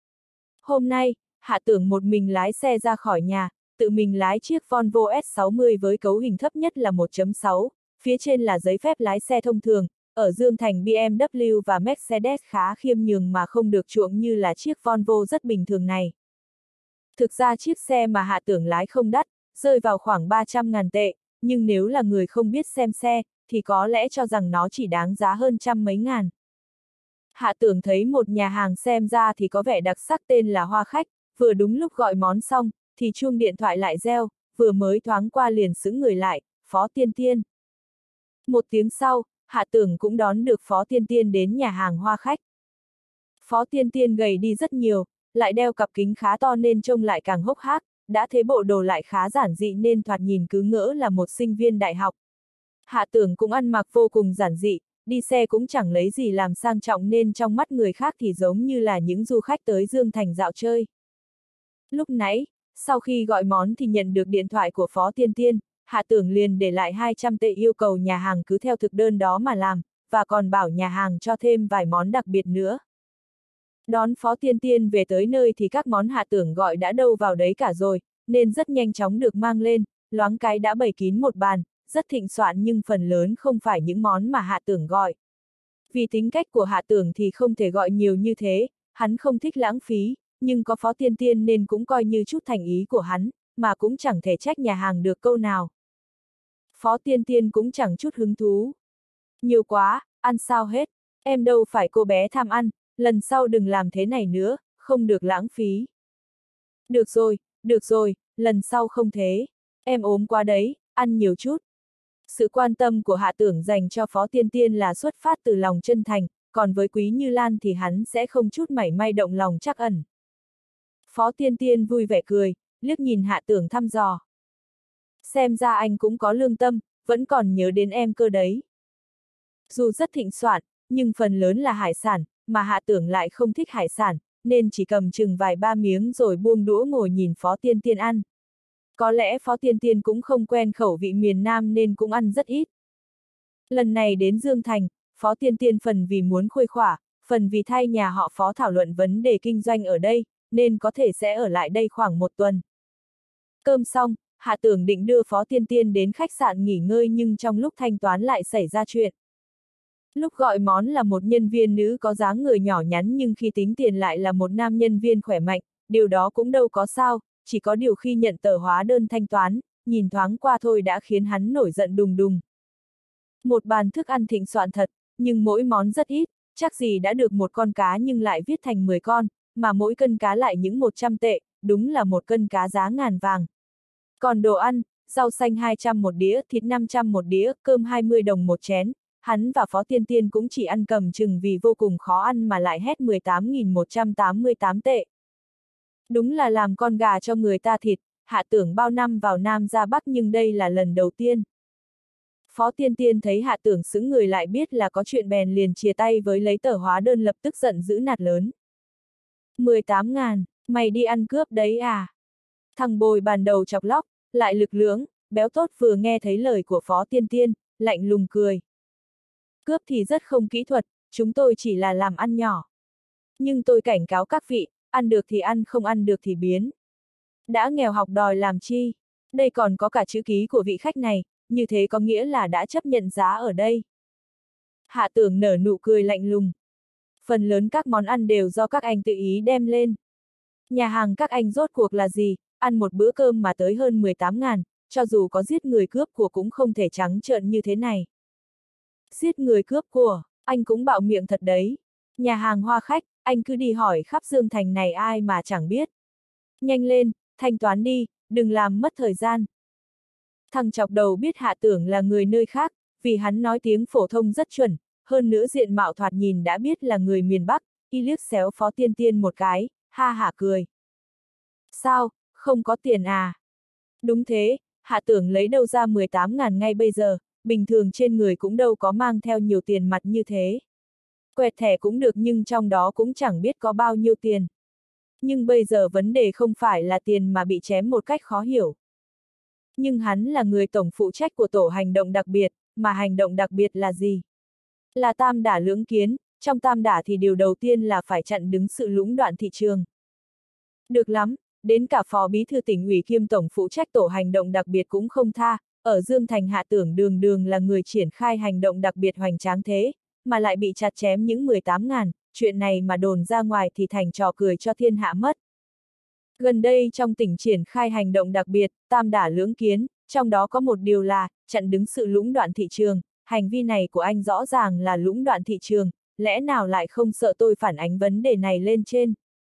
Hôm nay, Hạ Tưởng một mình lái xe ra khỏi nhà, tự mình lái chiếc Volvo S sáu mươi với cấu hình thấp nhất là một chấm sáu, phía trên là giấy phép lái xe thông thường, ở Dương Thành B M W và Mercedes khá khiêm nhường mà không được chuộng như là chiếc Volvo rất bình thường này. Thực ra chiếc xe mà Hạ Tưởng lái không đắt, rơi vào khoảng ba trăm ngàn tệ, nhưng nếu là người không biết xem xe, thì có lẽ cho rằng nó chỉ đáng giá hơn trăm mấy ngàn. Hạ Tưởng thấy một nhà hàng xem ra thì có vẻ đặc sắc tên là Hoa Khách, vừa đúng lúc gọi món xong, thì chuông điện thoại lại reo, vừa mới thoáng qua liền sững người lại, Phó Tiên Tiên. Một tiếng sau, Hạ Tưởng cũng đón được Phó Tiên Tiên đến nhà hàng Hoa Khách. Phó Tiên Tiên gầy đi rất nhiều, lại đeo cặp kính khá to nên trông lại càng hốc hác, đã thế bộ đồ lại khá giản dị nên thoạt nhìn cứ ngỡ là một sinh viên đại học. Hạ Tưởng cũng ăn mặc vô cùng giản dị, đi xe cũng chẳng lấy gì làm sang trọng nên trong mắt người khác thì giống như là những du khách tới Dương Thành dạo chơi. Lúc nãy, sau khi gọi món thì nhận được điện thoại của Phó Tiên Tiên, Hạ Tưởng liền để lại hai trăm tệ yêu cầu nhà hàng cứ theo thực đơn đó mà làm, và còn bảo nhà hàng cho thêm vài món đặc biệt nữa. Đón Phó Tiên Tiên về tới nơi thì các món Hạ Tưởng gọi đã đâu vào đấy cả rồi, nên rất nhanh chóng được mang lên, loáng cái đã bày kín một bàn, rất thịnh soạn nhưng phần lớn không phải những món mà Hạ Tưởng gọi. Vì tính cách của Hạ Tưởng thì không thể gọi nhiều như thế, hắn không thích lãng phí, nhưng có Phó Tiên Tiên nên cũng coi như chút thành ý của hắn, mà cũng chẳng thể trách nhà hàng được câu nào. Phó Tiên Tiên cũng chẳng chút hứng thú. Nhiều quá, ăn sao hết, em đâu phải cô bé tham ăn, lần sau đừng làm thế này nữa, không được lãng phí. Được rồi, được rồi, lần sau không thế, em ốm quá đấy, ăn nhiều chút. Sự quan tâm của Hạ Tưởng dành cho Phó Tiên Tiên là xuất phát từ lòng chân thành, còn với Quý Như Lan thì hắn sẽ không chút mảy may động lòng trắc ẩn. Phó Tiên Tiên vui vẻ cười, liếc nhìn Hạ Tưởng thăm dò. Xem ra anh cũng có lương tâm, vẫn còn nhớ đến em cơ đấy. Dù rất thịnh soạn, nhưng phần lớn là hải sản, mà Hạ Tưởng lại không thích hải sản, nên chỉ cầm chừng vài ba miếng rồi buông đũa ngồi nhìn Phó Tiên Tiên ăn. Có lẽ Phó Tiên Tiên cũng không quen khẩu vị miền Nam nên cũng ăn rất ít. Lần này đến Dương Thành, Phó Tiên Tiên phần vì muốn khuây khỏa, phần vì thay nhà họ Phó thảo luận vấn đề kinh doanh ở đây, nên có thể sẽ ở lại đây khoảng một tuần. Cơm xong, Hạ Tưởng định đưa Phó Tiên Tiên đến khách sạn nghỉ ngơi nhưng trong lúc thanh toán lại xảy ra chuyện. Lúc gọi món là một nhân viên nữ có dáng người nhỏ nhắn nhưng khi tính tiền lại là một nam nhân viên khỏe mạnh, điều đó cũng đâu có sao, chỉ có điều khi nhận tờ hóa đơn thanh toán, nhìn thoáng qua thôi đã khiến hắn nổi giận đùng đùng. Một bàn thức ăn thịnh soạn thật, nhưng mỗi món rất ít, chắc gì đã được một con cá nhưng lại viết thành mười con, mà mỗi cân cá lại những một trăm tệ, đúng là một cân cá giá ngàn vàng. Còn đồ ăn, rau xanh hai trăm một đĩa, thịt năm trăm một đĩa, cơm hai mươi đồng một chén, hắn và Phó Tiên Tiên cũng chỉ ăn cầm chừng vì vô cùng khó ăn mà lại hết mười tám nghìn một trăm tám mươi tám tệ. Đúng là làm con gà cho người ta thịt, Hạ Tưởng bao năm vào Nam ra Bắc nhưng đây là lần đầu tiên. Phó Tiên Tiên thấy Hạ Tưởng sững người lại biết là có chuyện bèn liền chia tay với lấy tờ hóa đơn lập tức giận dữ nạt lớn. mười tám ngàn, mày đi ăn cướp đấy à? Thằng bồi bàn đầu chọc lóc, lại lực lưỡng, béo tốt vừa nghe thấy lời của Phó Tiên Tiên, lạnh lùng cười. Cướp thì rất không kỹ thuật, chúng tôi chỉ là làm ăn nhỏ. Nhưng tôi cảnh cáo các vị, ăn được thì ăn không ăn được thì biến. Đã nghèo học đòi làm chi? Đây còn có cả chữ ký của vị khách này, như thế có nghĩa là đã chấp nhận giá ở đây. Hạ Tưởng nở nụ cười lạnh lùng. Phần lớn các món ăn đều do các anh tự ý đem lên. Nhà hàng các anh rốt cuộc là gì, ăn một bữa cơm mà tới hơn mười tám ngàn, cho dù có giết người cướp của cũng không thể trắng trợn như thế này. Giết người cướp của, anh cũng bạo miệng thật đấy. Nhà hàng Hoa Khách, anh cứ đi hỏi khắp Dương Thành này ai mà chẳng biết. Nhanh lên, thanh toán đi, đừng làm mất thời gian. Thằng chọc đầu biết Hạ Tưởng là người nơi khác, vì hắn nói tiếng phổ thông rất chuẩn, hơn nữa diện mạo thoạt nhìn đã biết là người miền Bắc, y liếc xéo Phó Tiên Tiên một cái, ha hả cười. Sao, không có tiền à? Đúng thế, Hạ Tưởng lấy đâu ra mười tám ngàn ngay bây giờ, bình thường trên người cũng đâu có mang theo nhiều tiền mặt như thế. Quẹt thẻ cũng được nhưng trong đó cũng chẳng biết có bao nhiêu tiền. Nhưng bây giờ vấn đề không phải là tiền mà bị chém một cách khó hiểu. Nhưng hắn là người tổng phụ trách của tổ hành động đặc biệt, mà hành động đặc biệt là gì? Là tam đả lưỡng kiến, trong tam đả thì điều đầu tiên là phải chặn đứng sự lũng đoạn thị trường. Được lắm, đến cả phó bí thư tỉnh ủy kiêm tổng phụ trách tổ hành động đặc biệt cũng không tha, ở Dương Thành Hạ Tưởng đường đường là người triển khai hành động đặc biệt hoành tráng thế, mà lại bị chặt chém những mười tám ngàn, chuyện này mà đồn ra ngoài thì thành trò cười cho thiên hạ mất. Gần đây trong tỉnh triển khai hành động đặc biệt, tam đả lưỡng kiến, trong đó có một điều là, chặn đứng sự lũng đoạn thị trường, hành vi này của anh rõ ràng là lũng đoạn thị trường, lẽ nào lại không sợ tôi phản ánh vấn đề này lên trên?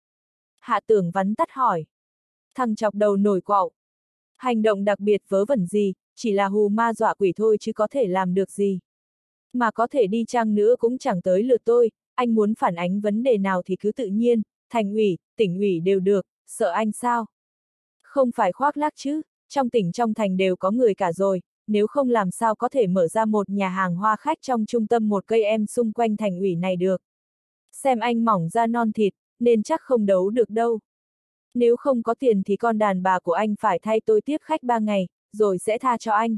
Hạ Tưởng vắn tắt hỏi. Thằng chọc đầu nổi quạo. Hành động đặc biệt vớ vẩn gì, chỉ là hù ma dọa quỷ thôi chứ có thể làm được gì. Mà có thể đi chăng nữa cũng chẳng tới lượt tôi, anh muốn phản ánh vấn đề nào thì cứ tự nhiên, thành ủy, tỉnh ủy đều được, sợ anh sao? Không phải khoác lác chứ, trong tỉnh trong thành đều có người cả rồi, nếu không làm sao có thể mở ra một nhà hàng Hoa Khách trong trung tâm một cây em xung quanh thành ủy này được. Xem anh mỏng da non thịt, nên chắc không đấu được đâu. Nếu không có tiền thì con đàn bà của anh phải thay tôi tiếp khách ba ngày, rồi sẽ tha cho anh.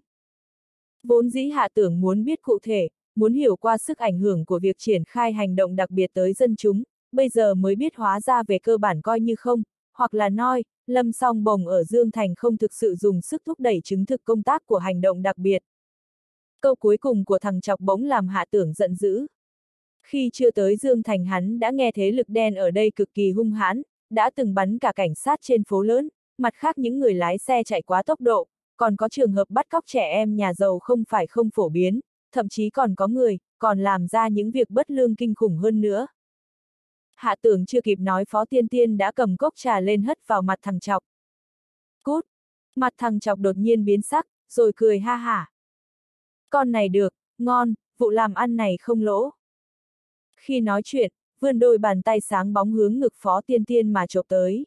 Vốn dĩ Hạ Tưởng muốn biết cụ thể, muốn hiểu qua sức ảnh hưởng của việc triển khai hành động đặc biệt tới dân chúng, bây giờ mới biết hóa ra về cơ bản coi như không, hoặc là nói, Lâm Song Bồng ở Dương Thành không thực sự dùng sức thúc đẩy chứng thực công tác của hành động đặc biệt. Câu cuối cùng của thằng chọc bỗng làm Hạ Tưởng giận dữ. Khi chưa tới Dương Thành hắn đã nghe thế lực đen ở đây cực kỳ hung hãn, đã từng bắn cả cảnh sát trên phố lớn, mặt khác những người lái xe chạy quá tốc độ, còn có trường hợp bắt cóc trẻ em nhà giàu không phải không phổ biến, thậm chí còn có người, còn làm ra những việc bất lương kinh khủng hơn nữa. Hạ Tưởng chưa kịp nói Phó Tiên Tiên đã cầm cốc trà lên hất vào mặt thằng chọc. Cút! Mặt thằng chọc đột nhiên biến sắc, rồi cười ha hả. Con này được, ngon, vụ làm ăn này không lỗ. Khi nói chuyện, vươn đôi bàn tay sáng bóng hướng ngực Phó Tiên Tiên mà chộp tới.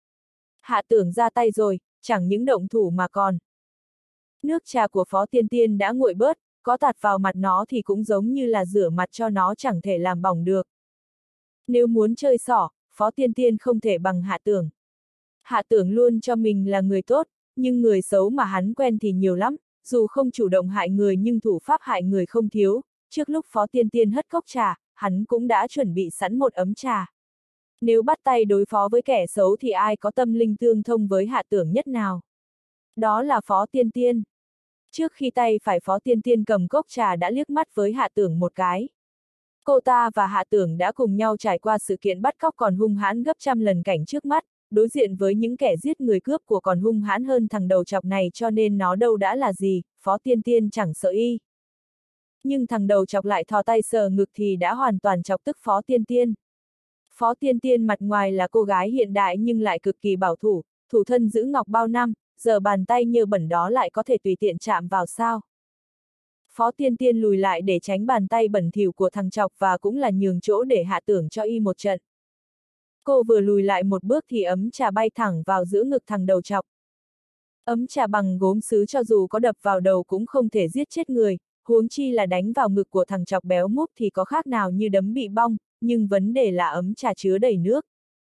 Hạ Tưởng ra tay rồi, chẳng những động thủ mà còn. Nước trà của Phó Tiên Tiên đã nguội bớt, có tạt vào mặt nó thì cũng giống như là rửa mặt cho nó chẳng thể làm bỏng được. Nếu muốn chơi xỏ, Phó Tiên Tiên không thể bằng Hạ Tưởng. Hạ Tưởng luôn cho mình là người tốt, nhưng người xấu mà hắn quen thì nhiều lắm, dù không chủ động hại người nhưng thủ pháp hại người không thiếu. Trước lúc Phó Tiên Tiên hất cốc trà, hắn cũng đã chuẩn bị sẵn một ấm trà. Nếu bắt tay đối phó với kẻ xấu thì ai có tâm linh tương thông với Hạ Tưởng nhất nào? Đó là Phó Tiên Tiên. Trước khi tay phải Phó Tiên Tiên cầm cốc trà đã liếc mắt với Hạ Tưởng một cái. Cô ta và Hạ Tưởng đã cùng nhau trải qua sự kiện bắt cóc còn hung hãn gấp trăm lần cảnh trước mắt, đối diện với những kẻ giết người cướp của còn hung hãn hơn thằng đầu chọc này, cho nên nó đâu đã là gì, Phó Tiên Tiên chẳng sợ y. Nhưng thằng đầu chọc lại thò tay sờ ngực thì đã hoàn toàn chọc tức Phó Tiên Tiên. Phó Tiên Tiên mặt ngoài là cô gái hiện đại nhưng lại cực kỳ bảo thủ, thủ thân giữ ngọc bao năm, giờ bàn tay nhơ bẩn đó lại có thể tùy tiện chạm vào sao. Phó Tiên Tiên lùi lại để tránh bàn tay bẩn thỉu của thằng chọc và cũng là nhường chỗ để Hạ Tưởng cho y một trận. Cô vừa lùi lại một bước thì ấm trà bay thẳng vào giữa ngực thằng đầu chọc. Ấm trà bằng gốm sứ cho dù có đập vào đầu cũng không thể giết chết người, huống chi là đánh vào ngực của thằng chọc béo múp thì có khác nào như đấm bị bong, nhưng vấn đề là ấm trà chứa đầy nước.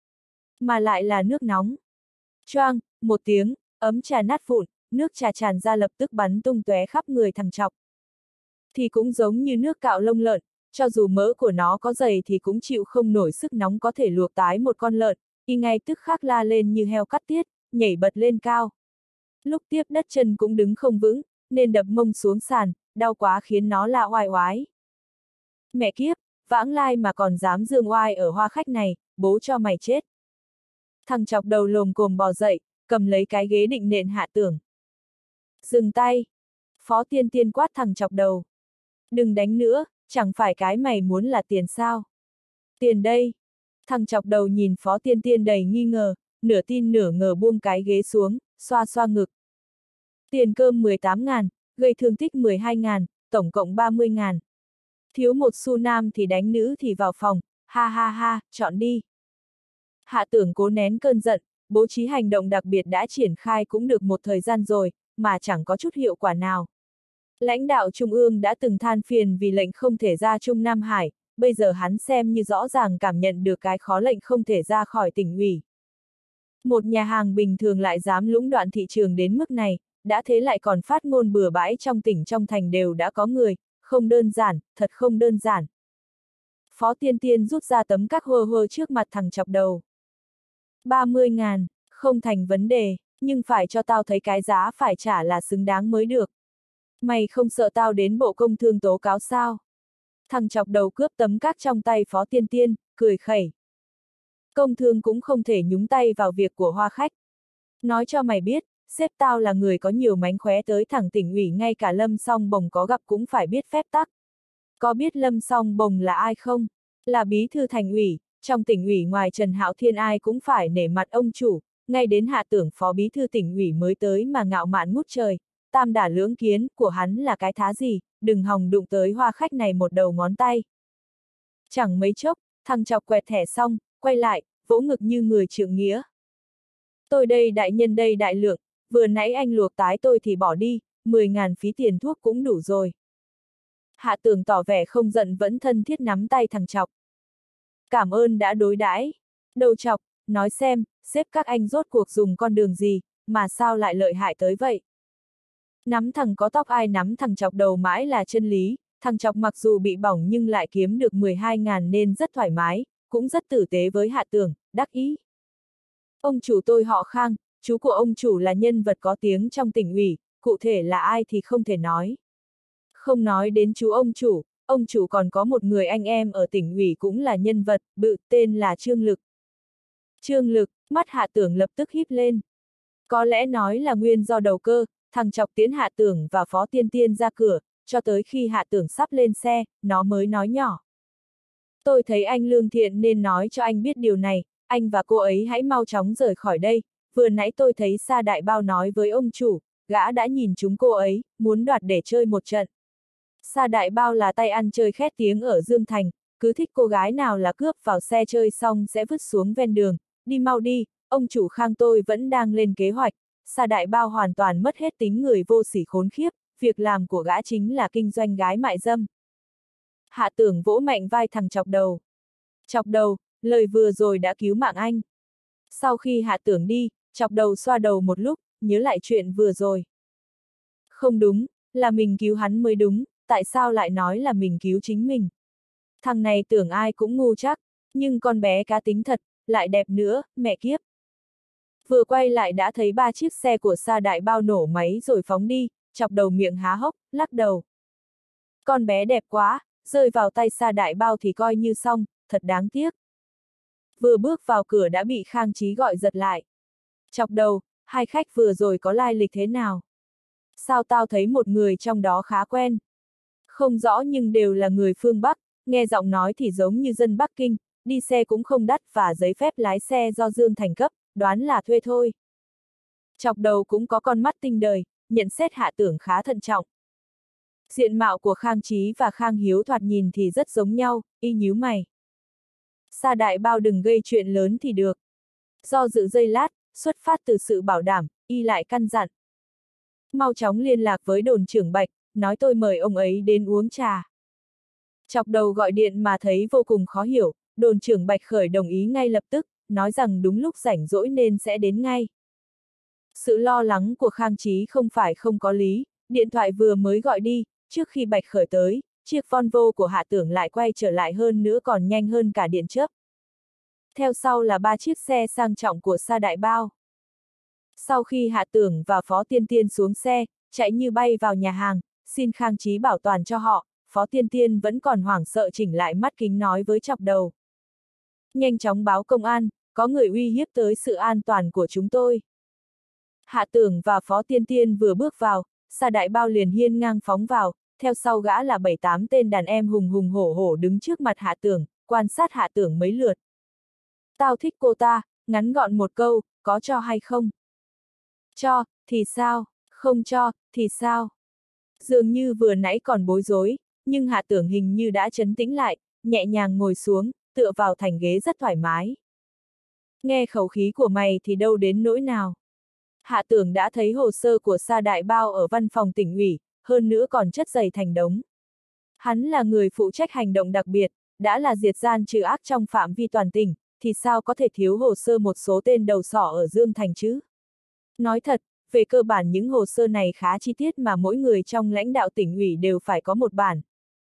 Mà lại là nước nóng. Choang, một tiếng, ấm trà nát vụn, nước trà tràn ra lập tức bắn tung tóe khắp người thằng chọc. Thì cũng giống như nước cạo lông lợn, cho dù mỡ của nó có dày thì cũng chịu không nổi sức nóng có thể luộc tái một con lợn, y ngay tức khắc la lên như heo cắt tiết, nhảy bật lên cao. Lúc tiếp đất chân cũng đứng không vững, nên đập mông xuống sàn, đau quá khiến nó la oai oái. Mẹ kiếp, vãng lai mà còn dám dương oai ở hoa khách này, bố cho mày chết. Thằng chọc đầu lồm cồm bò dậy, cầm lấy cái ghế định nện Hạ Tưởng. Dừng tay. Phó Tiên Tiên quát thằng chọc đầu. Đừng đánh nữa, chẳng phải cái mày muốn là tiền sao? Tiền đây. Thằng chọc đầu nhìn Phó Tiên Tiên đầy nghi ngờ, nửa tin nửa ngờ buông cái ghế xuống, xoa xoa ngực. Tiền cơm mười tám ngàn, gây thương tích mười hai ngàn, tổng cộng ba mươi ngàn. Thiếu một xu nam thì đánh nữ thì vào phòng, ha ha ha, chọn đi. Hạ Tưởng cố nén cơn giận, bố trí hành động đặc biệt đã triển khai cũng được một thời gian rồi, mà chẳng có chút hiệu quả nào. Lãnh đạo Trung ương đã từng than phiền vì lệnh không thể ra Trung Nam Hải, bây giờ hắn xem như rõ ràng cảm nhận được cái khó lệnh không thể ra khỏi tỉnh ủy. Một nhà hàng bình thường lại dám lũng đoạn thị trường đến mức này, đã thế lại còn phát ngôn bừa bãi trong tỉnh trong thành đều đã có người, không đơn giản, thật không đơn giản. Phó Tiên Tiên rút ra tấm các hơ hơ trước mặt thằng chọc đầu. ba mươi ngàn, không thành vấn đề, nhưng phải cho tao thấy cái giá phải trả là xứng đáng mới được. Mày không sợ tao đến Bộ Công Thương tố cáo sao? Thằng chọc đầu cướp tấm các trong tay Phó Tiên Tiên, cười khẩy. Công Thương cũng không thể nhúng tay vào việc của hoa khách. Nói cho mày biết, sếp tao là người có nhiều mánh khóe tới thẳng tỉnh ủy, ngay cả Lâm Song Bồng có gặp cũng phải biết phép tắc. Có biết Lâm Song Bồng là ai không? Là bí thư thành ủy, trong tỉnh ủy ngoài Trần Hạo Thiên ai cũng phải nể mặt ông chủ, ngay đến Hạ Tưởng phó bí thư tỉnh ủy mới tới mà ngạo mạn ngút trời, tam đả lưỡng kiến của hắn là cái thá gì, đừng hòng đụng tới hoa khách này một đầu ngón tay. Chẳng mấy chốc, thằng chọc quẹt thẻ xong, quay lại, vỗ ngực như người trượng nghĩa. Tôi đây đại nhân đây đại lượng, vừa nãy anh luộc tái tôi thì bỏ đi, mười ngàn phí tiền thuốc cũng đủ rồi. Hạ Tưởng tỏ vẻ không giận vẫn thân thiết nắm tay thằng chọc. Cảm ơn đã đối đãi. Đầu chọc, nói xem, sếp các anh rốt cuộc dùng con đường gì, mà sao lại lợi hại tới vậy? Nắm thằng có tóc ai nắm thằng chọc đầu mãi là chân lý, thằng chọc mặc dù bị bỏng nhưng lại kiếm được mười hai ngàn nên rất thoải mái, cũng rất tử tế với Hạ Tưởng, đắc ý. Ông chủ tôi họ Khang, chú của ông chủ là nhân vật có tiếng trong tỉnh ủy, cụ thể là ai thì không thể nói. Không nói đến chú ông chủ, ông chủ còn có một người anh em ở tỉnh ủy cũng là nhân vật, bự, tên là Trương Lực. Trương Lực, mắt Hạ Tưởng lập tức híp lên. Có lẽ nói là nguyên do đầu cơ, thằng chọc tiến Hạ Tưởng và Phó Tiên Tiên ra cửa, cho tới khi Hạ Tưởng sắp lên xe, nó mới nói nhỏ. Tôi thấy anh lương thiện nên nói cho anh biết điều này, anh và cô ấy hãy mau chóng rời khỏi đây, vừa nãy tôi thấy Sa Đại Bao nói với ông chủ, gã đã nhìn chúng cô ấy, muốn đoạt để chơi một trận. Sa Đại Bao là tay ăn chơi khét tiếng ở Dương Thành, cứ thích cô gái nào là cướp vào xe chơi xong sẽ vứt xuống ven đường, đi mau đi, ông chủ Khang tôi vẫn đang lên kế hoạch. Sa Đại Bao hoàn toàn mất hết tính người vô sỉ khốn khiếp, việc làm của gã chính là kinh doanh gái mại dâm. Hạ Tưởng vỗ mạnh vai thằng chọc đầu. Chọc đầu, lời vừa rồi đã cứu mạng anh. Sau khi Hạ Tưởng đi, chọc đầu xoa đầu một lúc, nhớ lại chuyện vừa rồi. Không đúng, là mình cứu hắn mới đúng, tại sao lại nói là mình cứu chính mình? Thằng này tưởng ai cũng ngu chắc, nhưng con bé cá tính thật, lại đẹp nữa, mẹ kiếp. Vừa quay lại đã thấy ba chiếc xe của Sa Đại Bao nổ máy rồi phóng đi, chọc đầu miệng há hốc, lắc đầu. Con bé đẹp quá, rơi vào tay Sa Đại Bao thì coi như xong, thật đáng tiếc. Vừa bước vào cửa đã bị Khang Chí gọi giật lại. Chọc đầu, hai khách vừa rồi có lai lịch thế nào? Sao tao thấy một người trong đó khá quen? Không rõ nhưng đều là người phương Bắc, nghe giọng nói thì giống như dân Bắc Kinh, đi xe cũng không đắt và giấy phép lái xe do Dương Thành cấp, đoán là thuê thôi. Chọc đầu cũng có con mắt tinh đời, nhận xét Hạ Tưởng khá thận trọng. Diện mạo của Khang Chí và Khang Hiếu thoạt nhìn thì rất giống nhau, y nhíu mày. Sa Đại Bao đừng gây chuyện lớn thì được. Do dự giây lát, xuất phát từ sự bảo đảm, y lại căn dặn. Mau chóng liên lạc với đồn trưởng Bạch, nói tôi mời ông ấy đến uống trà. Chọc đầu gọi điện mà thấy vô cùng khó hiểu, đồn trưởng Bạch Khởi đồng ý ngay lập tức, nói rằng đúng lúc rảnh rỗi nên sẽ đến ngay. Sự lo lắng của Khang Chí không phải không có lý, điện thoại vừa mới gọi đi, trước khi Bạch Khởi tới, chiếc Volvo của Hạ Tưởng lại quay trở lại hơn nữa còn nhanh hơn cả điện chớp. Theo sau là ba chiếc xe sang trọng của Sa Đại Bao. Sau khi Hạ Tưởng và Phó Tiên Tiên xuống xe, chạy như bay vào nhà hàng, xin Khang Chí bảo toàn cho họ, Phó Tiên Tiên vẫn còn hoảng sợ chỉnh lại mắt kính nói với chọc đầu. Nhanh chóng báo công an, có người uy hiếp tới sự an toàn của chúng tôi. Hạ Tưởng và Phó Tiên Tiên vừa bước vào, Sa Đại Bao liền hiên ngang phóng vào, theo sau gã là bảy tám tên đàn em hùng hùng hổ hổ đứng trước mặt Hạ Tưởng, quan sát Hạ Tưởng mấy lượt. Tao thích cô ta, ngắn gọn một câu, có cho hay không? Cho, thì sao? Không cho, thì sao? Dường như vừa nãy còn bối rối, nhưng Hạ Tưởng hình như đã trấn tĩnh lại, nhẹ nhàng ngồi xuống, tựa vào thành ghế rất thoải mái. Nghe khẩu khí của mày thì đâu đến nỗi nào. Hạ Tưởng đã thấy hồ sơ của Sa Đại Bao ở văn phòng tỉnh ủy, hơn nữa còn chất dày thành đống. Hắn là người phụ trách hành động đặc biệt, đã là diệt gian trừ ác trong phạm vi toàn tỉnh, thì sao có thể thiếu hồ sơ một số tên đầu sỏ ở Dương Thành chứ? Nói thật, về cơ bản những hồ sơ này khá chi tiết mà mỗi người trong lãnh đạo tỉnh ủy đều phải có một bản.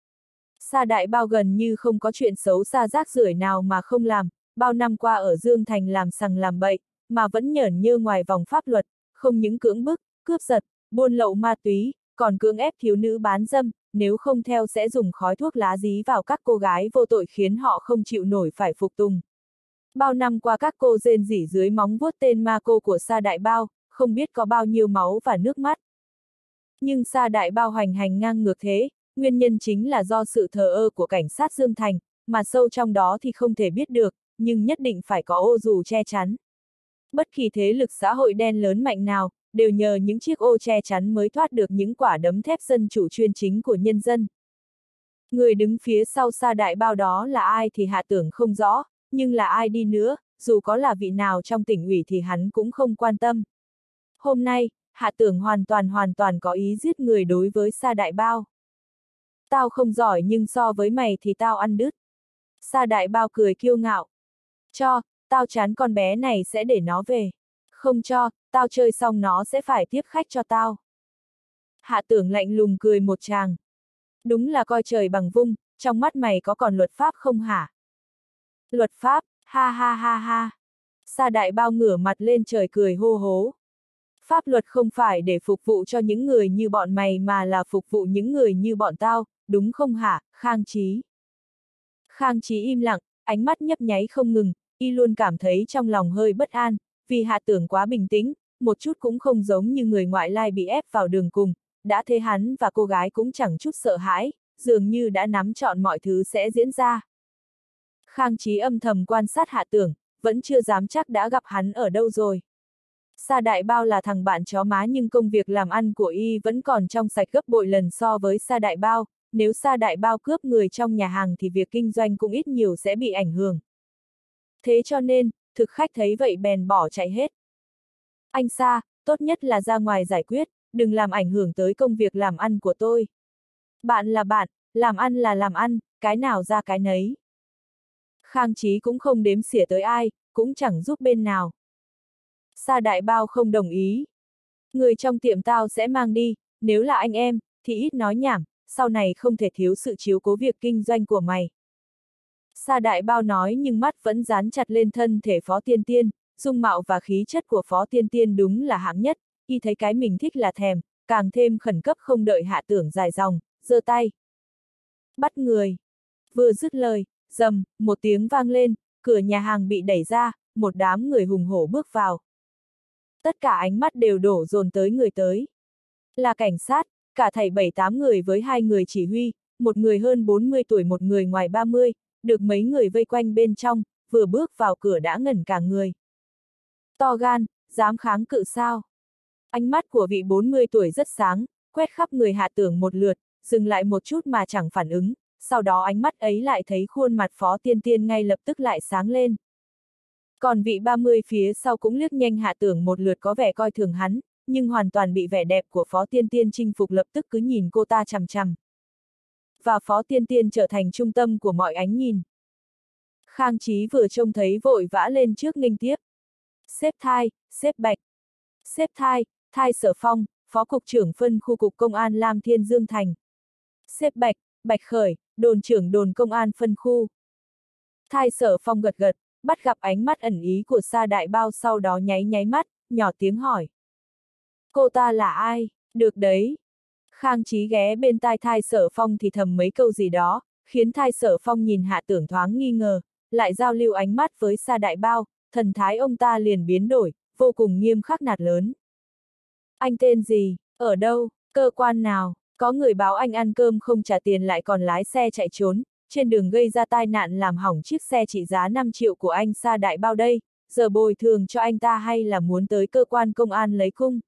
Sa Đại Bao gần như không có chuyện xấu xa rác rưởi nào mà không làm, bao năm qua ở Dương Thành làm sằng làm bậy, mà vẫn nhởn nhơ ngoài vòng pháp luật, không những cưỡng bức, cướp giật, buôn lậu ma túy, còn cưỡng ép thiếu nữ bán dâm, nếu không theo sẽ dùng khói thuốc lá dí vào các cô gái vô tội khiến họ không chịu nổi phải phục tùng. Bao năm qua các cô rên rỉ dưới móng vuốt tên ma cô của Sa Đại Bao, không biết có bao nhiêu máu và nước mắt. Nhưng Sa Đại Bao hoành hành ngang ngược thế, nguyên nhân chính là do sự thờ ơ của cảnh sát Dương Thành, mà sâu trong đó thì không thể biết được, nhưng nhất định phải có ô dù che chắn. Bất kỳ thế lực xã hội đen lớn mạnh nào, đều nhờ những chiếc ô che chắn mới thoát được những quả đấm thép dân chủ chuyên chính của nhân dân. Người đứng phía sau Sa Đại Bao đó là ai thì Hạ Tưởng không rõ, nhưng là ai đi nữa, dù có là vị nào trong tỉnh ủy thì hắn cũng không quan tâm. Hôm nay, Hạ Tưởng hoàn toàn hoàn toàn có ý giết người đối với Sa Đại Bao. Tao không giỏi nhưng so với mày thì tao ăn đứt. Sa Đại Bao cười kiêu ngạo. Cho, tao chán con bé này sẽ để nó về. Không cho, tao chơi xong nó sẽ phải tiếp khách cho tao. Hạ Tưởng lạnh lùng cười một tràng. Đúng là coi trời bằng vung, trong mắt mày có còn luật pháp không hả? Luật pháp, ha ha ha ha. Sa Đại Bao ngửa mặt lên trời cười hô hố. Pháp luật không phải để phục vụ cho những người như bọn mày mà là phục vụ những người như bọn tao, đúng không hả, Khang Chí? Khang Chí im lặng, ánh mắt nhấp nháy không ngừng, y luôn cảm thấy trong lòng hơi bất an, vì Hạ Tưởng quá bình tĩnh, một chút cũng không giống như người ngoại lai bị ép vào đường cùng, đã thế hắn và cô gái cũng chẳng chút sợ hãi, dường như đã nắm trọn mọi thứ sẽ diễn ra. Khang Chí âm thầm quan sát Hạ Tưởng, vẫn chưa dám chắc đã gặp hắn ở đâu rồi. Sa Đại Bao là thằng bạn chó má nhưng công việc làm ăn của y vẫn còn trong sạch gấp bội lần so với Sa Đại Bao, nếu Sa Đại Bao cướp người trong nhà hàng thì việc kinh doanh cũng ít nhiều sẽ bị ảnh hưởng. Thế cho nên, thực khách thấy vậy bèn bỏ chạy hết. Anh Sa, tốt nhất là ra ngoài giải quyết, đừng làm ảnh hưởng tới công việc làm ăn của tôi. Bạn là bạn, làm ăn là làm ăn, cái nào ra cái nấy. Khang Chí cũng không đếm xỉa tới ai, cũng chẳng giúp bên nào. Sa Đại Bao không đồng ý. Người trong tiệm tao sẽ mang đi, nếu là anh em, thì ít nói nhảm, sau này không thể thiếu sự chiếu cố việc kinh doanh của mày. Sa Đại Bao nói nhưng mắt vẫn dán chặt lên thân thể Phó Tiên Tiên, dung mạo và khí chất của Phó Tiên Tiên đúng là hạng nhất, y thấy cái mình thích là thèm, càng thêm khẩn cấp không đợi Hạ Tưởng dài dòng, giơ tay. Bắt người. Vừa dứt lời, rầm, một tiếng vang lên, cửa nhà hàng bị đẩy ra, một đám người hùng hổ bước vào. Tất cả ánh mắt đều đổ dồn tới người tới. Là cảnh sát, cả thảy bảy tám người với hai người chỉ huy, một người hơn bốn mươi tuổi một người ngoài ba mươi, được mấy người vây quanh bên trong, vừa bước vào cửa đã ngẩn cả người. To gan, dám kháng cự sao? Ánh mắt của vị bốn mươi tuổi rất sáng, quét khắp người Hạ Tưởng một lượt, dừng lại một chút mà chẳng phản ứng, sau đó ánh mắt ấy lại thấy khuôn mặt Phó Tiên Tiên ngay lập tức lại sáng lên. Còn vị ba mươi phía sau cũng liếc nhanh Hạ Tưởng một lượt có vẻ coi thường hắn, nhưng hoàn toàn bị vẻ đẹp của Phó Tiên Tiên chinh phục lập tức cứ nhìn cô ta chằm chằm. Và Phó Tiên Tiên trở thành trung tâm của mọi ánh nhìn. Khang Chí vừa trông thấy vội vã lên trước nghênh tiếp. Sếp Thai, sếp Bạch. Sếp Thai, Thai Sở Phong, Phó Cục trưởng phân khu Cục Công an Lam Thiên Dương Thành. Sếp Bạch, Bạch Khởi, đồn trưởng đồn công an phân khu. Thai Sở Phong gật gật, bắt gặp ánh mắt ẩn ý của Sa Đại Bao sau đó nháy nháy mắt, nhỏ tiếng hỏi. Cô ta là ai? Được đấy. Khang Chí ghé bên tai Thai Sở Phong thì thầm mấy câu gì đó, khiến Thai Sở Phong nhìn Hạ Tưởng thoáng nghi ngờ, lại giao lưu ánh mắt với Sa Đại Bao, thần thái ông ta liền biến đổi, vô cùng nghiêm khắc nạt lớn. Anh tên gì? Ở đâu? Cơ quan nào? Có người báo anh ăn cơm không trả tiền lại còn lái xe chạy trốn, trên đường gây ra tai nạn làm hỏng chiếc xe trị giá năm triệu của anh Sa Đại Bao đây, giờ bồi thường cho anh ta hay là muốn tới cơ quan công an lấy cung?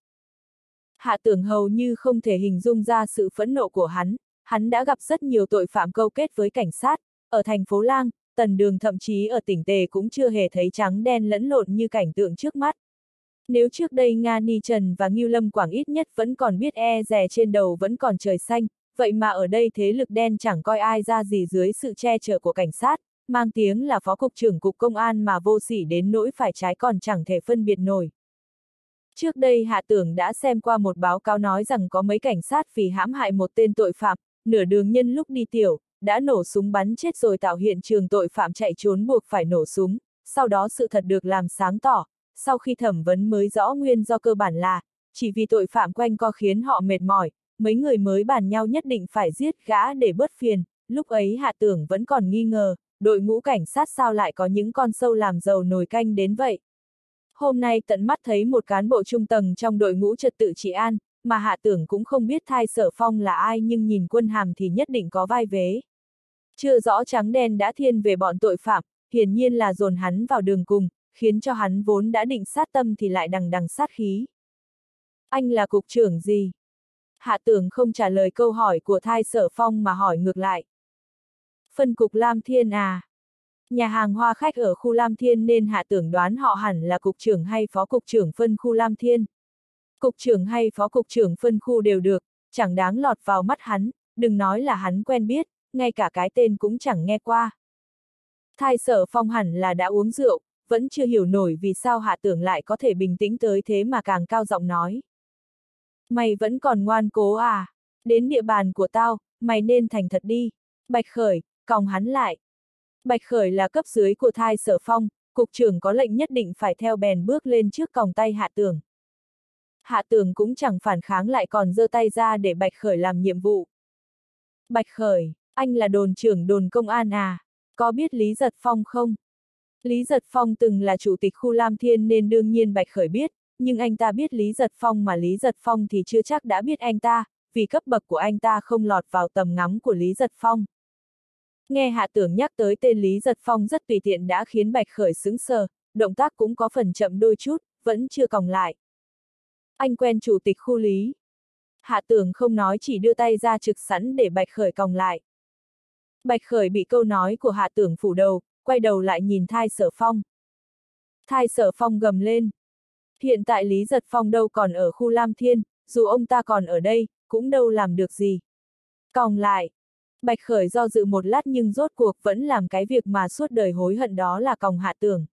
Hạ Tưởng hầu như không thể hình dung ra sự phẫn nộ của hắn, hắn đã gặp rất nhiều tội phạm câu kết với cảnh sát, ở thành phố Lang, Tần Đường thậm chí ở tỉnh Tề cũng chưa hề thấy trắng đen lẫn lộn như cảnh tượng trước mắt. Nếu trước đây Nga Ni Trần và Ngưu Lâm Quảng ít nhất vẫn còn biết e dè trên đầu vẫn còn trời xanh, vậy mà ở đây thế lực đen chẳng coi ai ra gì dưới sự che chở của cảnh sát, mang tiếng là phó cục trưởng cục công an mà vô sỉ đến nỗi phải trái còn chẳng thể phân biệt nổi. Trước đây Hạ Tưởng đã xem qua một báo cáo nói rằng có mấy cảnh sát vì hãm hại một tên tội phạm, nửa đường nhân lúc đi tiểu, đã nổ súng bắn chết rồi tạo hiện trường tội phạm chạy trốn buộc phải nổ súng, sau đó sự thật được làm sáng tỏ, sau khi thẩm vấn mới rõ nguyên do cơ bản là, chỉ vì tội phạm quanh co khiến họ mệt mỏi, mấy người mới bàn nhau nhất định phải giết gã để bớt phiền, lúc ấy Hạ Tưởng vẫn còn nghi ngờ, đội ngũ cảnh sát sao lại có những con sâu làm dầu nồi canh đến vậy. Hôm nay tận mắt thấy một cán bộ trung tầng trong đội ngũ trật tự trị an, mà Hạ Tưởng cũng không biết Thai Sở Phong là ai nhưng nhìn quân hàm thì nhất định có vai vế. Chưa rõ trắng đen đã thiên về bọn tội phạm, hiển nhiên là dồn hắn vào đường cùng, khiến cho hắn vốn đã định sát tâm thì lại đằng đằng sát khí. Anh là cục trưởng gì? Hạ Tưởng không trả lời câu hỏi của Thai Sở Phong mà hỏi ngược lại. Phân cục Lam Thiên à? Nhà hàng hoa khách ở khu Lam Thiên nên Hạ Tưởng đoán họ hẳn là cục trưởng hay phó cục trưởng phân khu Lam Thiên. Cục trưởng hay phó cục trưởng phân khu đều được, chẳng đáng lọt vào mắt hắn, đừng nói là hắn quen biết, ngay cả cái tên cũng chẳng nghe qua. Thai Sở Phong hẳn là đã uống rượu, vẫn chưa hiểu nổi vì sao Hạ Tưởng lại có thể bình tĩnh tới thế mà càng cao giọng nói. Mày vẫn còn ngoan cố à? Đến địa bàn của tao, mày nên thành thật đi. Bạch Khởi, còng hắn lại. Bạch Khởi là cấp dưới của Thai Sở Phong, cục trưởng có lệnh nhất định phải theo bèn bước lên trước còng tay Hạ Tưởng. Hạ Tưởng cũng chẳng phản kháng lại còn giơ tay ra để Bạch Khởi làm nhiệm vụ. Bạch Khởi, anh là đồn trưởng đồn công an à? Có biết Lý Giật Phong không? Lý Giật Phong từng là chủ tịch khu Lam Thiên nên đương nhiên Bạch Khởi biết, nhưng anh ta biết Lý Giật Phong mà Lý Giật Phong thì chưa chắc đã biết anh ta, vì cấp bậc của anh ta không lọt vào tầm ngắm của Lý Giật Phong. Nghe Hạ Tưởng nhắc tới tên Lý Giật Phong rất tùy tiện đã khiến Bạch Khởi sững sờ, động tác cũng có phần chậm đôi chút, vẫn chưa còng lại. Anh quen chủ tịch khu Lý. Hạ Tưởng không nói chỉ đưa tay ra trực sẵn để Bạch Khởi còng lại. Bạch Khởi bị câu nói của Hạ Tưởng phủ đầu, quay đầu lại nhìn Thai Sở Phong. Thai Sở Phong gầm lên. Hiện tại Lý Giật Phong đâu còn ở khu Lam Thiên, dù ông ta còn ở đây, cũng đâu làm được gì. Còng lại. Bạch Khởi do dự một lát nhưng rốt cuộc vẫn làm cái việc mà suốt đời hối hận đó là còng Hạ Tưởng.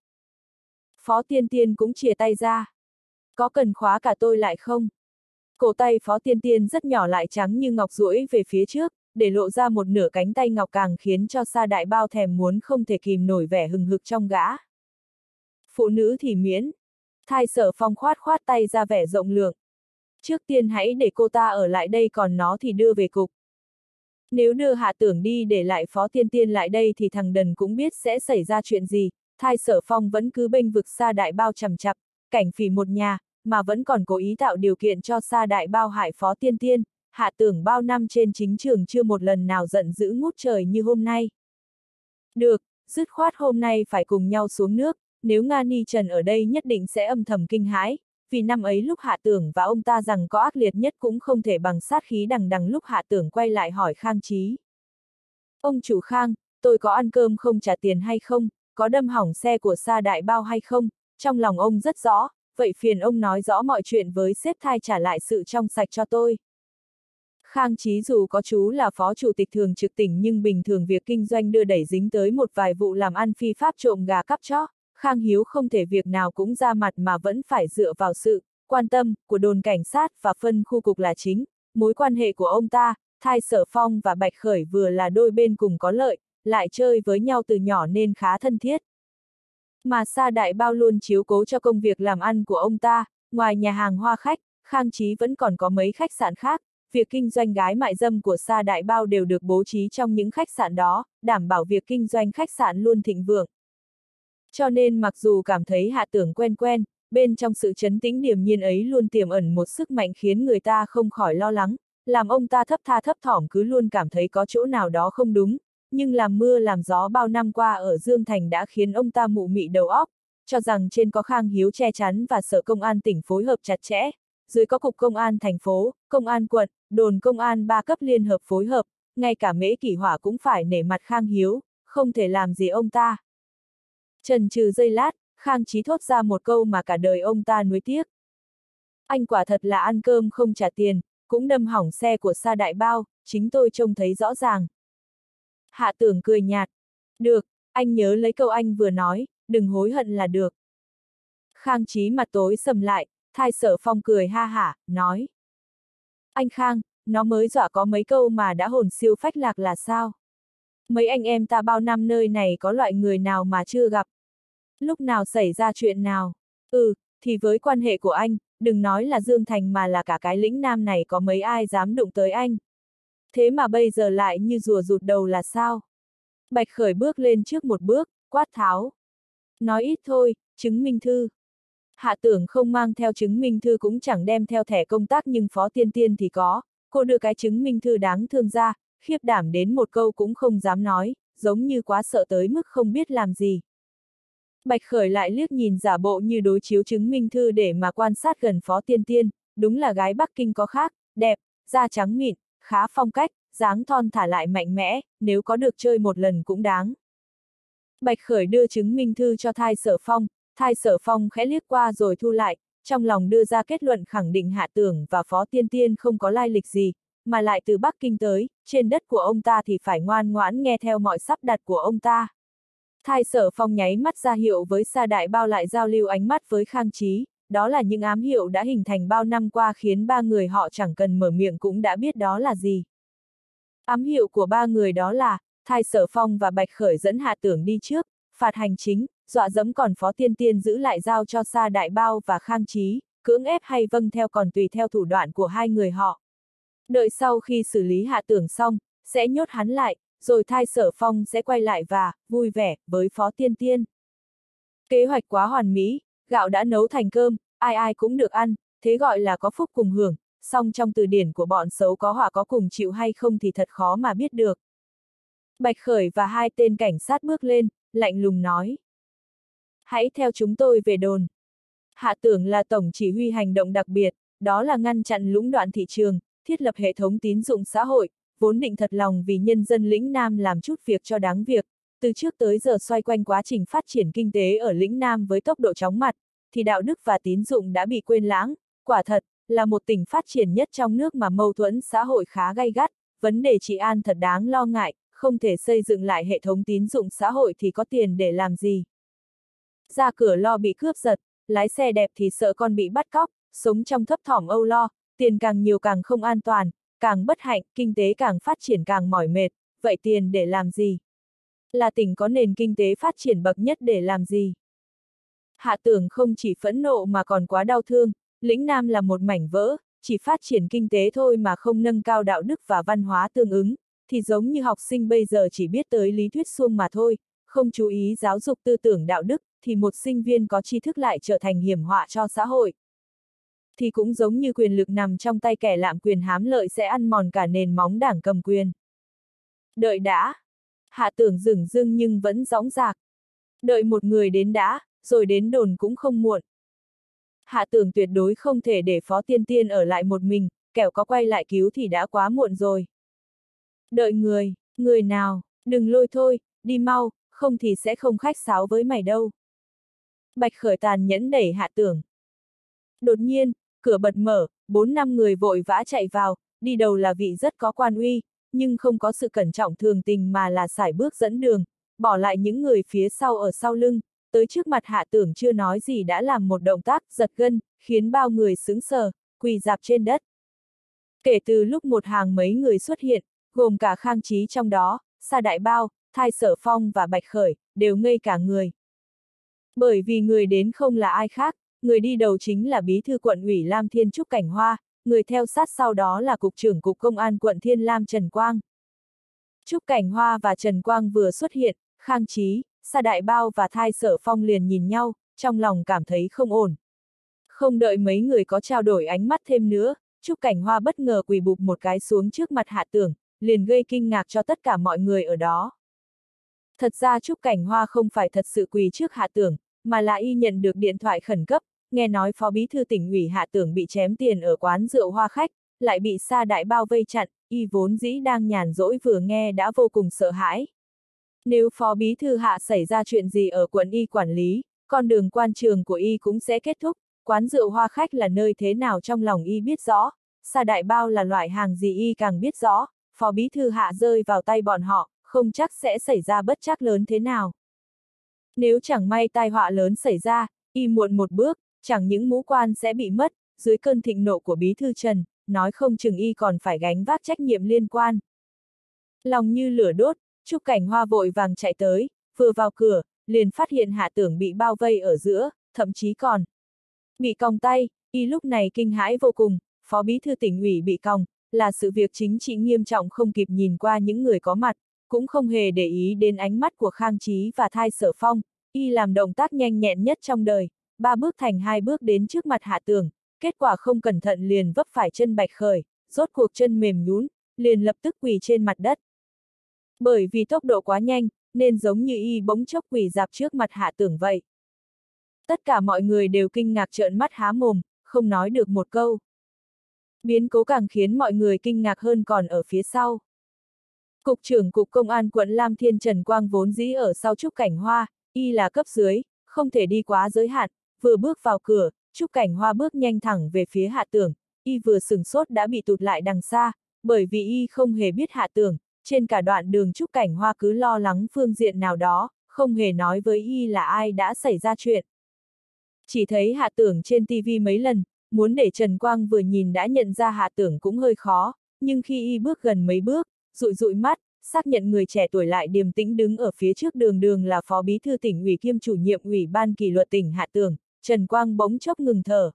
Phó Tiên Tiên cũng chìa tay ra. Có cần khóa cả tôi lại không? Cổ tay Phó Tiên Tiên rất nhỏ lại trắng như ngọc duỗi về phía trước, để lộ ra một nửa cánh tay ngọc càng khiến cho Sa Đại Bao thèm muốn không thể kìm nổi vẻ hừng hực trong gã. Phụ nữ thì miễn. Thai Sở Phong khoát khoát tay ra vẻ rộng lượng. Trước tiên hãy để cô ta ở lại đây, còn nó thì đưa về cục. Nếu đưa Hạ Tưởng đi để lại Phó Tiên Tiên lại đây thì thằng đần cũng biết sẽ xảy ra chuyện gì. Thai Sở Phong vẫn cứ bênh vực Sa Đại Bao chằm chặp, cảnh phỉ một nhà, mà vẫn còn cố ý tạo điều kiện cho Sa Đại Bao hại Phó Tiên Tiên. Hạ Tưởng bao năm trên chính trường chưa một lần nào giận dữ ngút trời như hôm nay. Được, dứt khoát hôm nay phải cùng nhau xuống nước, nếu Nga Ni Trần ở đây nhất định sẽ âm thầm kinh hãi, vì năm ấy lúc Hạ Tưởng và ông ta rằng có ác liệt nhất cũng không thể bằng sát khí đằng đằng lúc Hạ Tưởng quay lại hỏi Khang Chí. Ông chủ Khang, tôi có ăn cơm không trả tiền hay không, có đâm hỏng xe của Sa Đại Bao hay không, trong lòng ông rất rõ, vậy phiền ông nói rõ mọi chuyện với sếp Thai trả lại sự trong sạch cho tôi. Khang Chí dù có chú là phó chủ tịch thường trực tỉnh nhưng bình thường việc kinh doanh đưa đẩy dính tới một vài vụ làm ăn phi pháp trộm gà cắp chó, Khang Hiếu không thể việc nào cũng ra mặt mà vẫn phải dựa vào sự quan tâm của đồn cảnh sát và phân khu cục là chính. Mối quan hệ của ông ta, Thai Sở Phong và Bạch Khởi vừa là đôi bên cùng có lợi, lại chơi với nhau từ nhỏ nên khá thân thiết. Mà Sa Đại Bao luôn chiếu cố cho công việc làm ăn của ông ta, ngoài nhà hàng hoa khách, Khang Chí vẫn còn có mấy khách sạn khác. Việc kinh doanh gái mại dâm của Sa Đại Bao đều được bố trí trong những khách sạn đó, đảm bảo việc kinh doanh khách sạn luôn thịnh vượng. Cho nên mặc dù cảm thấy Hạ Tưởng quen quen, bên trong sự trấn tĩnh điềm nhiên ấy luôn tiềm ẩn một sức mạnh khiến người ta không khỏi lo lắng, làm ông ta thấp tha thấp thỏm cứ luôn cảm thấy có chỗ nào đó không đúng, nhưng làm mưa làm gió bao năm qua ở Dương Thành đã khiến ông ta mụ mị đầu óc, cho rằng trên có Khang Hiếu che chắn và Sở Công an tỉnh phối hợp chặt chẽ, dưới có Cục Công an thành phố, Công an quận, đồn công an ba cấp liên hợp phối hợp, ngay cả Mễ Kỷ Hỏa cũng phải nể mặt Khang Hiếu, không thể làm gì ông ta. Chần chừ giây lát, Khang Chí thốt ra một câu mà cả đời ông ta nuối tiếc. Anh quả thật là ăn cơm không trả tiền, cũng đâm hỏng xe của Sa Đại Bao, chính tôi trông thấy rõ ràng. Hạ Tưởng cười nhạt. Được, anh nhớ lấy câu anh vừa nói, đừng hối hận là được. Khang Chí mặt tối sầm lại, Thai Sở Phong cười ha hả, nói. Anh Khang, nó mới dọa có mấy câu mà đã hồn siêu phách lạc là sao? Mấy anh em ta bao năm nơi này có loại người nào mà chưa gặp? Lúc nào xảy ra chuyện nào? Ừ, thì với quan hệ của anh, đừng nói là Dương Thành mà là cả cái lĩnh Nam này có mấy ai dám đụng tới anh. Thế mà bây giờ lại như rùa rụt đầu là sao? Bạch Khởi bước lên trước một bước, quát tháo. Nói ít thôi, chứng minh thư. Hạ Tưởng không mang theo chứng minh thư cũng chẳng đem theo thẻ công tác nhưng Phó Tiên Tiên thì có, cô đưa cái chứng minh thư đáng thương ra, khiếp đảm đến một câu cũng không dám nói, giống như quá sợ tới mức không biết làm gì. Bạch Khởi lại liếc nhìn giả bộ như đối chiếu chứng minh thư để mà quan sát gần Phó Tiên Tiên, đúng là gái Bắc Kinh có khác, đẹp, da trắng mịn, khá phong cách, dáng thon thả lại mạnh mẽ, nếu có được chơi một lần cũng đáng. Bạch Khởi đưa chứng minh thư cho Thai Sở Phong, Thai Sở Phong khẽ liếc qua rồi thu lại, trong lòng đưa ra kết luận khẳng định Hạ Tưởng và Phó Tiên Tiên không có lai lịch gì, mà lại từ Bắc Kinh tới, trên đất của ông ta thì phải ngoan ngoãn nghe theo mọi sắp đặt của ông ta. Thai Sở Phong nháy mắt ra hiệu với Sa Đại Bao lại giao lưu ánh mắt với Khang Chí, đó là những ám hiệu đã hình thành bao năm qua khiến ba người họ chẳng cần mở miệng cũng đã biết đó là gì. Ám hiệu của ba người đó là, Thai Sở Phong và Bạch Khởi dẫn Hạ Tưởng đi trước, phạt hành chính, dọa dẫm còn Phó Tiên Tiên giữ lại giao cho Sa Đại Bao và Khang Chí, cưỡng ép hay vâng theo còn tùy theo thủ đoạn của hai người họ. Đợi sau khi xử lý Hạ Tưởng xong, sẽ nhốt hắn lại, rồi Thai Sở Phong sẽ quay lại và, vui vẻ, với Phó Tiên Tiên. Kế hoạch quá hoàn mỹ, gạo đã nấu thành cơm, ai ai cũng được ăn, thế gọi là có phúc cùng hưởng, song trong từ điển của bọn xấu có họa có cùng chịu hay không thì thật khó mà biết được. Bạch Khởi và hai tên cảnh sát bước lên, lạnh lùng nói. Hãy theo chúng tôi về đồn. Hạ Tưởng là tổng chỉ huy hành động đặc biệt, đó là ngăn chặn lũng đoạn thị trường, thiết lập hệ thống tín dụng xã hội, vốn định thật lòng vì nhân dân lĩnh Nam làm chút việc cho đáng việc, từ trước tới giờ xoay quanh quá trình phát triển kinh tế ở lĩnh Nam với tốc độ chóng mặt, thì đạo đức và tín dụng đã bị quên lãng, quả thật, là một tỉnh phát triển nhất trong nước mà mâu thuẫn xã hội khá gay gắt, vấn đề trị an thật đáng lo ngại, không thể xây dựng lại hệ thống tín dụng xã hội thì có tiền để làm gì. Ra cửa lo bị cướp giật, lái xe đẹp thì sợ con bị bắt cóc, sống trong thấp thỏm âu lo, tiền càng nhiều càng không an toàn, càng bất hạnh, kinh tế càng phát triển càng mỏi mệt, vậy tiền để làm gì? Là tỉnh có nền kinh tế phát triển bậc nhất để làm gì? Hạ Tưởng không chỉ phẫn nộ mà còn quá đau thương, lĩnh Nam là một mảnh vỡ, chỉ phát triển kinh tế thôi mà không nâng cao đạo đức và văn hóa tương ứng, thì giống như học sinh bây giờ chỉ biết tới lý thuyết suông mà thôi, không chú ý giáo dục tư tưởng đạo đức, thì một sinh viên có tri thức lại trở thành hiểm họa cho xã hội. Thì cũng giống như quyền lực nằm trong tay kẻ lạm quyền hám lợi sẽ ăn mòn cả nền móng đảng cầm quyền. Đợi đã. Hạ Tưởng dửng dưng nhưng vẫn dõng dạc. Đợi một người đến đã, rồi đến đồn cũng không muộn. Hạ Tưởng tuyệt đối không thể để Phó Tiên Tiên ở lại một mình, kẻo có quay lại cứu thì đã quá muộn rồi. Đợi người, người nào, đừng lôi thôi, đi mau, không thì sẽ không khách sáo với mày đâu. Bạch Khởi tàn nhẫn đẩy Hạ Tưởng. Đột nhiên, cửa bật mở, bốn năm người vội vã chạy vào, đi đầu là vị rất có quan uy, nhưng không có sự cẩn trọng thường tình mà là sải bước dẫn đường, bỏ lại những người phía sau ở sau lưng, tới trước mặt Hạ Tưởng chưa nói gì đã làm một động tác giật gân, khiến bao người sững sờ, quỳ rạp trên đất. Kể từ lúc một hàng mấy người xuất hiện, gồm cả Khang Chí trong đó, Sa Đại Bao, Thai Sở Phong và Bạch Khởi, đều ngây cả người. Bởi vì người đến không là ai khác, người đi đầu chính là Bí thư quận ủy Lam Thiên Trúc Cảnh Hoa, người theo sát sau đó là Cục trưởng Cục Công an quận Thiên Lam Trần Quang. Trúc Cảnh Hoa và Trần Quang vừa xuất hiện, Khang Chí, Sa Đại Bao và Thai Sở Phong liền nhìn nhau, trong lòng cảm thấy không ổn. Không đợi mấy người có trao đổi ánh mắt thêm nữa, Trúc Cảnh Hoa bất ngờ quỳ bụp một cái xuống trước mặt Hạ Tưởng, liền gây kinh ngạc cho tất cả mọi người ở đó. Thật ra Trúc Cảnh Hoa không phải thật sự quỳ trước Hạ Tưởng, mà là y nhận được điện thoại khẩn cấp, nghe nói Phó Bí thư tỉnh ủy Hạ Tưởng bị chém tiền ở quán rượu Hoa Khách, lại bị Sa Đại Bao vây chặn, y vốn dĩ đang nhàn rỗi vừa nghe đã vô cùng sợ hãi. Nếu Phó Bí thư Hạ xảy ra chuyện gì ở quận y quản lý, con đường quan trường của y cũng sẽ kết thúc, quán rượu Hoa Khách là nơi thế nào trong lòng y biết rõ, Sa Đại Bao là loại hàng gì y càng biết rõ, Phó Bí thư Hạ rơi vào tay bọn họ, không chắc sẽ xảy ra bất trắc lớn thế nào. Nếu chẳng may tai họa lớn xảy ra, y muộn một bước, chẳng những mũ quan sẽ bị mất, dưới cơn thịnh nộ của Bí thư Trần, nói không chừng y còn phải gánh vác trách nhiệm liên quan. Lòng như lửa đốt, Trúc Cảnh Hoa vội vàng chạy tới, vừa vào cửa, liền phát hiện Hạ Tưởng bị bao vây ở giữa, thậm chí còn bị còng tay, y lúc này kinh hãi vô cùng, Phó Bí thư tỉnh ủy bị còng, là sự việc chính trị nghiêm trọng không kịp nhìn qua những người có mặt, cũng không hề để ý đến ánh mắt của Khang Chí và Thai Sở Phong, y làm động tác nhanh nhẹn nhất trong đời, ba bước thành hai bước đến trước mặt Hạ Tưởng, kết quả không cẩn thận liền vấp phải chân Bạch Khởi, rốt cuộc chân mềm nhũn, liền lập tức quỳ trên mặt đất. Bởi vì tốc độ quá nhanh, nên giống như y bỗng chốc quỳ rạp trước mặt Hạ Tưởng vậy. Tất cả mọi người đều kinh ngạc trợn mắt há mồm, không nói được một câu. Biến cố càng khiến mọi người kinh ngạc hơn còn ở phía sau. Cục trưởng Cục Công an quận Lam Thiên Trần Quang vốn dĩ ở sau Trúc Cảnh Hoa, y là cấp dưới, không thể đi quá giới hạn, vừa bước vào cửa, Trúc Cảnh Hoa bước nhanh thẳng về phía Hạ Tưởng, y vừa sửng sốt đã bị tụt lại đằng xa, bởi vì y không hề biết Hạ Tưởng, trên cả đoạn đường Trúc Cảnh Hoa cứ lo lắng phương diện nào đó, không hề nói với y là ai đã xảy ra chuyện. Chỉ thấy Hạ Tưởng trên ti vi mấy lần, muốn để Trần Quang vừa nhìn đã nhận ra Hạ Tưởng cũng hơi khó, nhưng khi y bước gần mấy bước, dụi dụi mắt, xác nhận người trẻ tuổi lại điềm tĩnh đứng ở phía trước đường đường là Phó Bí thư tỉnh ủy kiêm chủ nhiệm Ủy ban kỷ luật tỉnh Hạ Tưởng, Trần Quang bỗng chốc ngừng thở.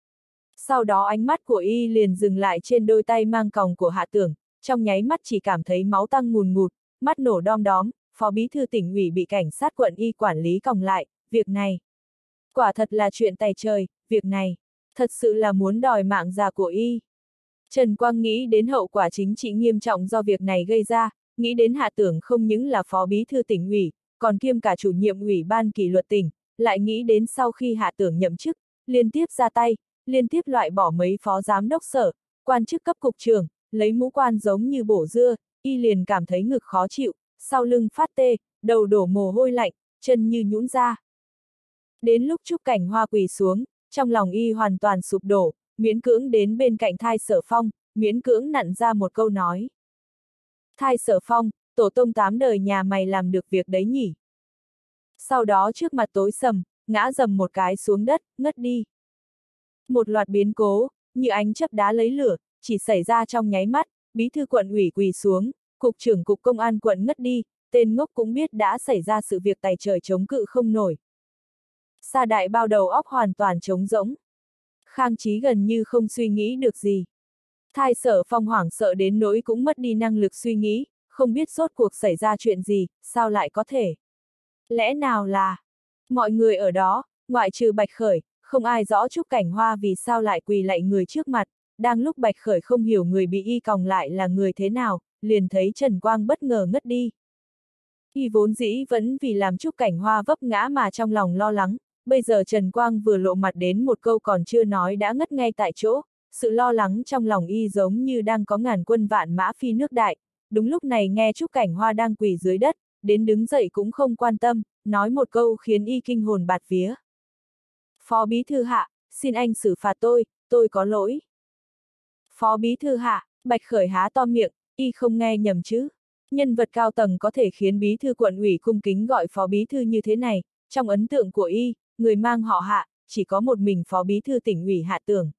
Sau đó ánh mắt của y liền dừng lại trên đôi tay mang còng của Hạ Tưởng, trong nháy mắt chỉ cảm thấy máu tăng ngùn ngụt, mắt nổ đom đóm, Phó Bí thư tỉnh ủy bị cảnh sát quận y quản lý còng lại, việc này quả thật là chuyện tày trời, việc này thật sự là muốn đòi mạng già của y. Trần Quang nghĩ đến hậu quả chính trị nghiêm trọng do việc này gây ra, nghĩ đến Hạ Tưởng không những là Phó Bí thư tỉnh ủy, còn kiêm cả chủ nhiệm Ủy ban kỷ luật tỉnh, lại nghĩ đến sau khi Hạ Tưởng nhậm chức, liên tiếp ra tay, liên tiếp loại bỏ mấy phó giám đốc sở, quan chức cấp cục trưởng, lấy mũ quan giống như bổ dưa, y liền cảm thấy ngực khó chịu, sau lưng phát tê, đầu đổ mồ hôi lạnh, chân như nhũn ra. Đến lúc Trúc Cảnh Hoa quỳ xuống, trong lòng y hoàn toàn sụp đổ, miễn cưỡng đến bên cạnh Thai Sở Phong, miễn cưỡng nặn ra một câu nói. Thai Sở Phong, tổ tông tám đời nhà mày làm được việc đấy nhỉ? Sau đó trước mặt tối sầm, ngã dầm một cái xuống đất, ngất đi. Một loạt biến cố, như ánh chớp đá lấy lửa, chỉ xảy ra trong nháy mắt, bí thư quận ủy quỳ xuống, cục trưởng cục công an quận ngất đi, tên ngốc cũng biết đã xảy ra sự việc tày trời chống cự không nổi. Sa Đại Bao đầu óc hoàn toàn trống rỗng. Khang Chí gần như không suy nghĩ được gì. Thai Sở Phong hoảng sợ đến nỗi cũng mất đi năng lực suy nghĩ, không biết rốt cuộc xảy ra chuyện gì, sao lại có thể. Lẽ nào là... Mọi người ở đó, ngoại trừ Bạch Khởi, không ai rõ Trúc Cảnh Hoa vì sao lại quỳ lạy người trước mặt, đang lúc Bạch Khởi không hiểu người bị y còng lại là người thế nào, liền thấy Trần Quang bất ngờ ngất đi. Y vốn dĩ vẫn vì làm Trúc Cảnh Hoa vấp ngã mà trong lòng lo lắng, bây giờ Trần Quang vừa lộ mặt đến một câu còn chưa nói đã ngất ngay tại chỗ, sự lo lắng trong lòng y giống như đang có ngàn quân vạn mã phi nước đại. Đúng lúc này nghe Trúc Cảnh Hoa đang quỳ dưới đất, đến đứng dậy cũng không quan tâm, nói một câu khiến y kinh hồn bạt vía. Phó Bí Thư Hạ, xin anh xử phạt tôi, tôi có lỗi. Phó Bí Thư Hạ, Bạch Khởi há to miệng, y không nghe nhầm chứ. Nhân vật cao tầng có thể khiến Bí Thư quận ủy cung kính gọi Phó Bí Thư như thế này, trong ấn tượng của y, người mang họ Hạ, chỉ có một mình Phó Bí Thư tỉnh ủy Hạ Tưởng.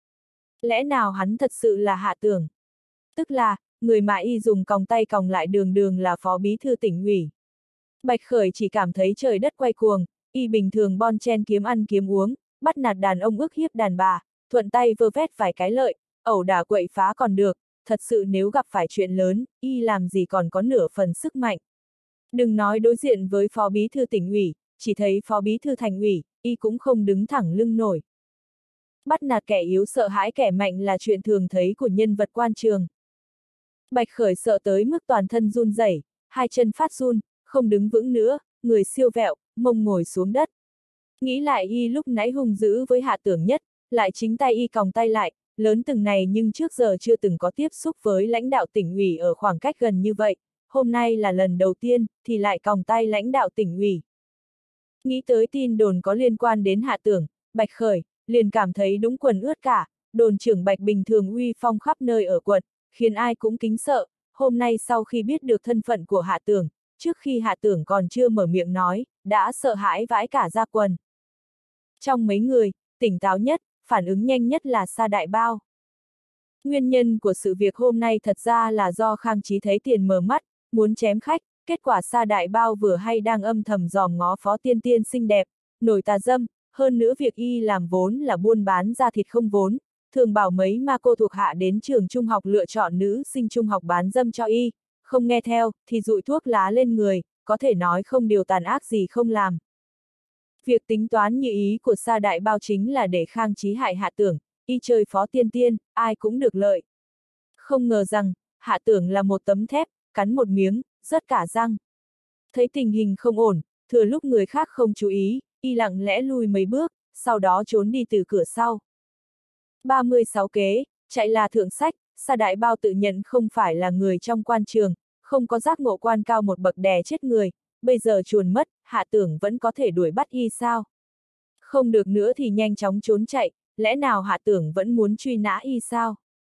Lẽ nào hắn thật sự là Hạ Tưởng? Tức là, người mà y dùng còng tay còng lại đường đường là Phó Bí Thư tỉnh ủy. Bạch Khởi chỉ cảm thấy trời đất quay cuồng, y bình thường bon chen kiếm ăn kiếm uống, bắt nạt đàn ông ức hiếp đàn bà, thuận tay vơ vét vài cái lợi, ẩu đả quậy phá còn được, thật sự nếu gặp phải chuyện lớn, y làm gì còn có nửa phần sức mạnh. Đừng nói đối diện với Phó Bí Thư tỉnh ủy, chỉ thấy Phó Bí Thư thành ủy, y cũng không đứng thẳng lưng nổi. Bắt nạt kẻ yếu sợ hãi kẻ mạnh là chuyện thường thấy của nhân vật quan trường. Bạch Khởi sợ tới mức toàn thân run rẩy, hai chân phát run, không đứng vững nữa, người siêu vẹo, mông ngồi xuống đất. Nghĩ lại y lúc nãy hung dữ với Hạ Tưởng Nhất, lại chính tay y còng tay lại, lớn từng này nhưng trước giờ chưa từng có tiếp xúc với lãnh đạo tỉnh ủy ở khoảng cách gần như vậy, hôm nay là lần đầu tiên, thì lại còng tay lãnh đạo tỉnh ủy. Nghĩ tới tin đồn có liên quan đến Hạ Tưởng, Bạch Khởi, liền cảm thấy đúng quần ướt cả, đồn trưởng Bạch bình thường uy phong khắp nơi ở quận, khiến ai cũng kính sợ, hôm nay sau khi biết được thân phận của Hạ Tưởng, trước khi Hạ Tưởng còn chưa mở miệng nói, đã sợ hãi vãi cả da quần. Trong mấy người, tỉnh táo nhất, phản ứng nhanh nhất là Sa Đại Bao. Nguyên nhân của sự việc hôm nay thật ra là do Khang Chí thấy tiền mờ mắt, muốn chém khách, kết quả Sa Đại Bao vừa hay đang âm thầm dòm ngó Phó Tiên Tiên xinh đẹp, nổi tà dâm, hơn nữa việc y làm vốn là buôn bán da thịt không vốn, thường bảo mấy ma cô thuộc hạ đến trường trung học lựa chọn nữ sinh trung học bán dâm cho y, không nghe theo, thì dụi thuốc lá lên người, có thể nói không điều tàn ác gì không làm. Việc tính toán như ý của Sa Đại Bao chính là để Khang Chí hại Hạ Tưởng, y chơi Phó Tiên Tiên, ai cũng được lợi. Không ngờ rằng, Hạ Tưởng là một tấm thép, cắn một miếng, rớt cả răng. Thấy tình hình không ổn, thừa lúc người khác không chú ý, y lặng lẽ lùi mấy bước, sau đó trốn đi từ cửa sau. ba mươi sáu kế, chạy là thượng sách, Sa Đại Bao tự nhận không phải là người trong quan trường, không có giác ngộ quan cao một bậc đè chết người, bây giờ chuồn mất, Hạ Tưởng vẫn có thể đuổi bắt y sao? Không được nữa thì nhanh chóng trốn chạy, lẽ nào Hạ Tưởng vẫn muốn truy nã y sao?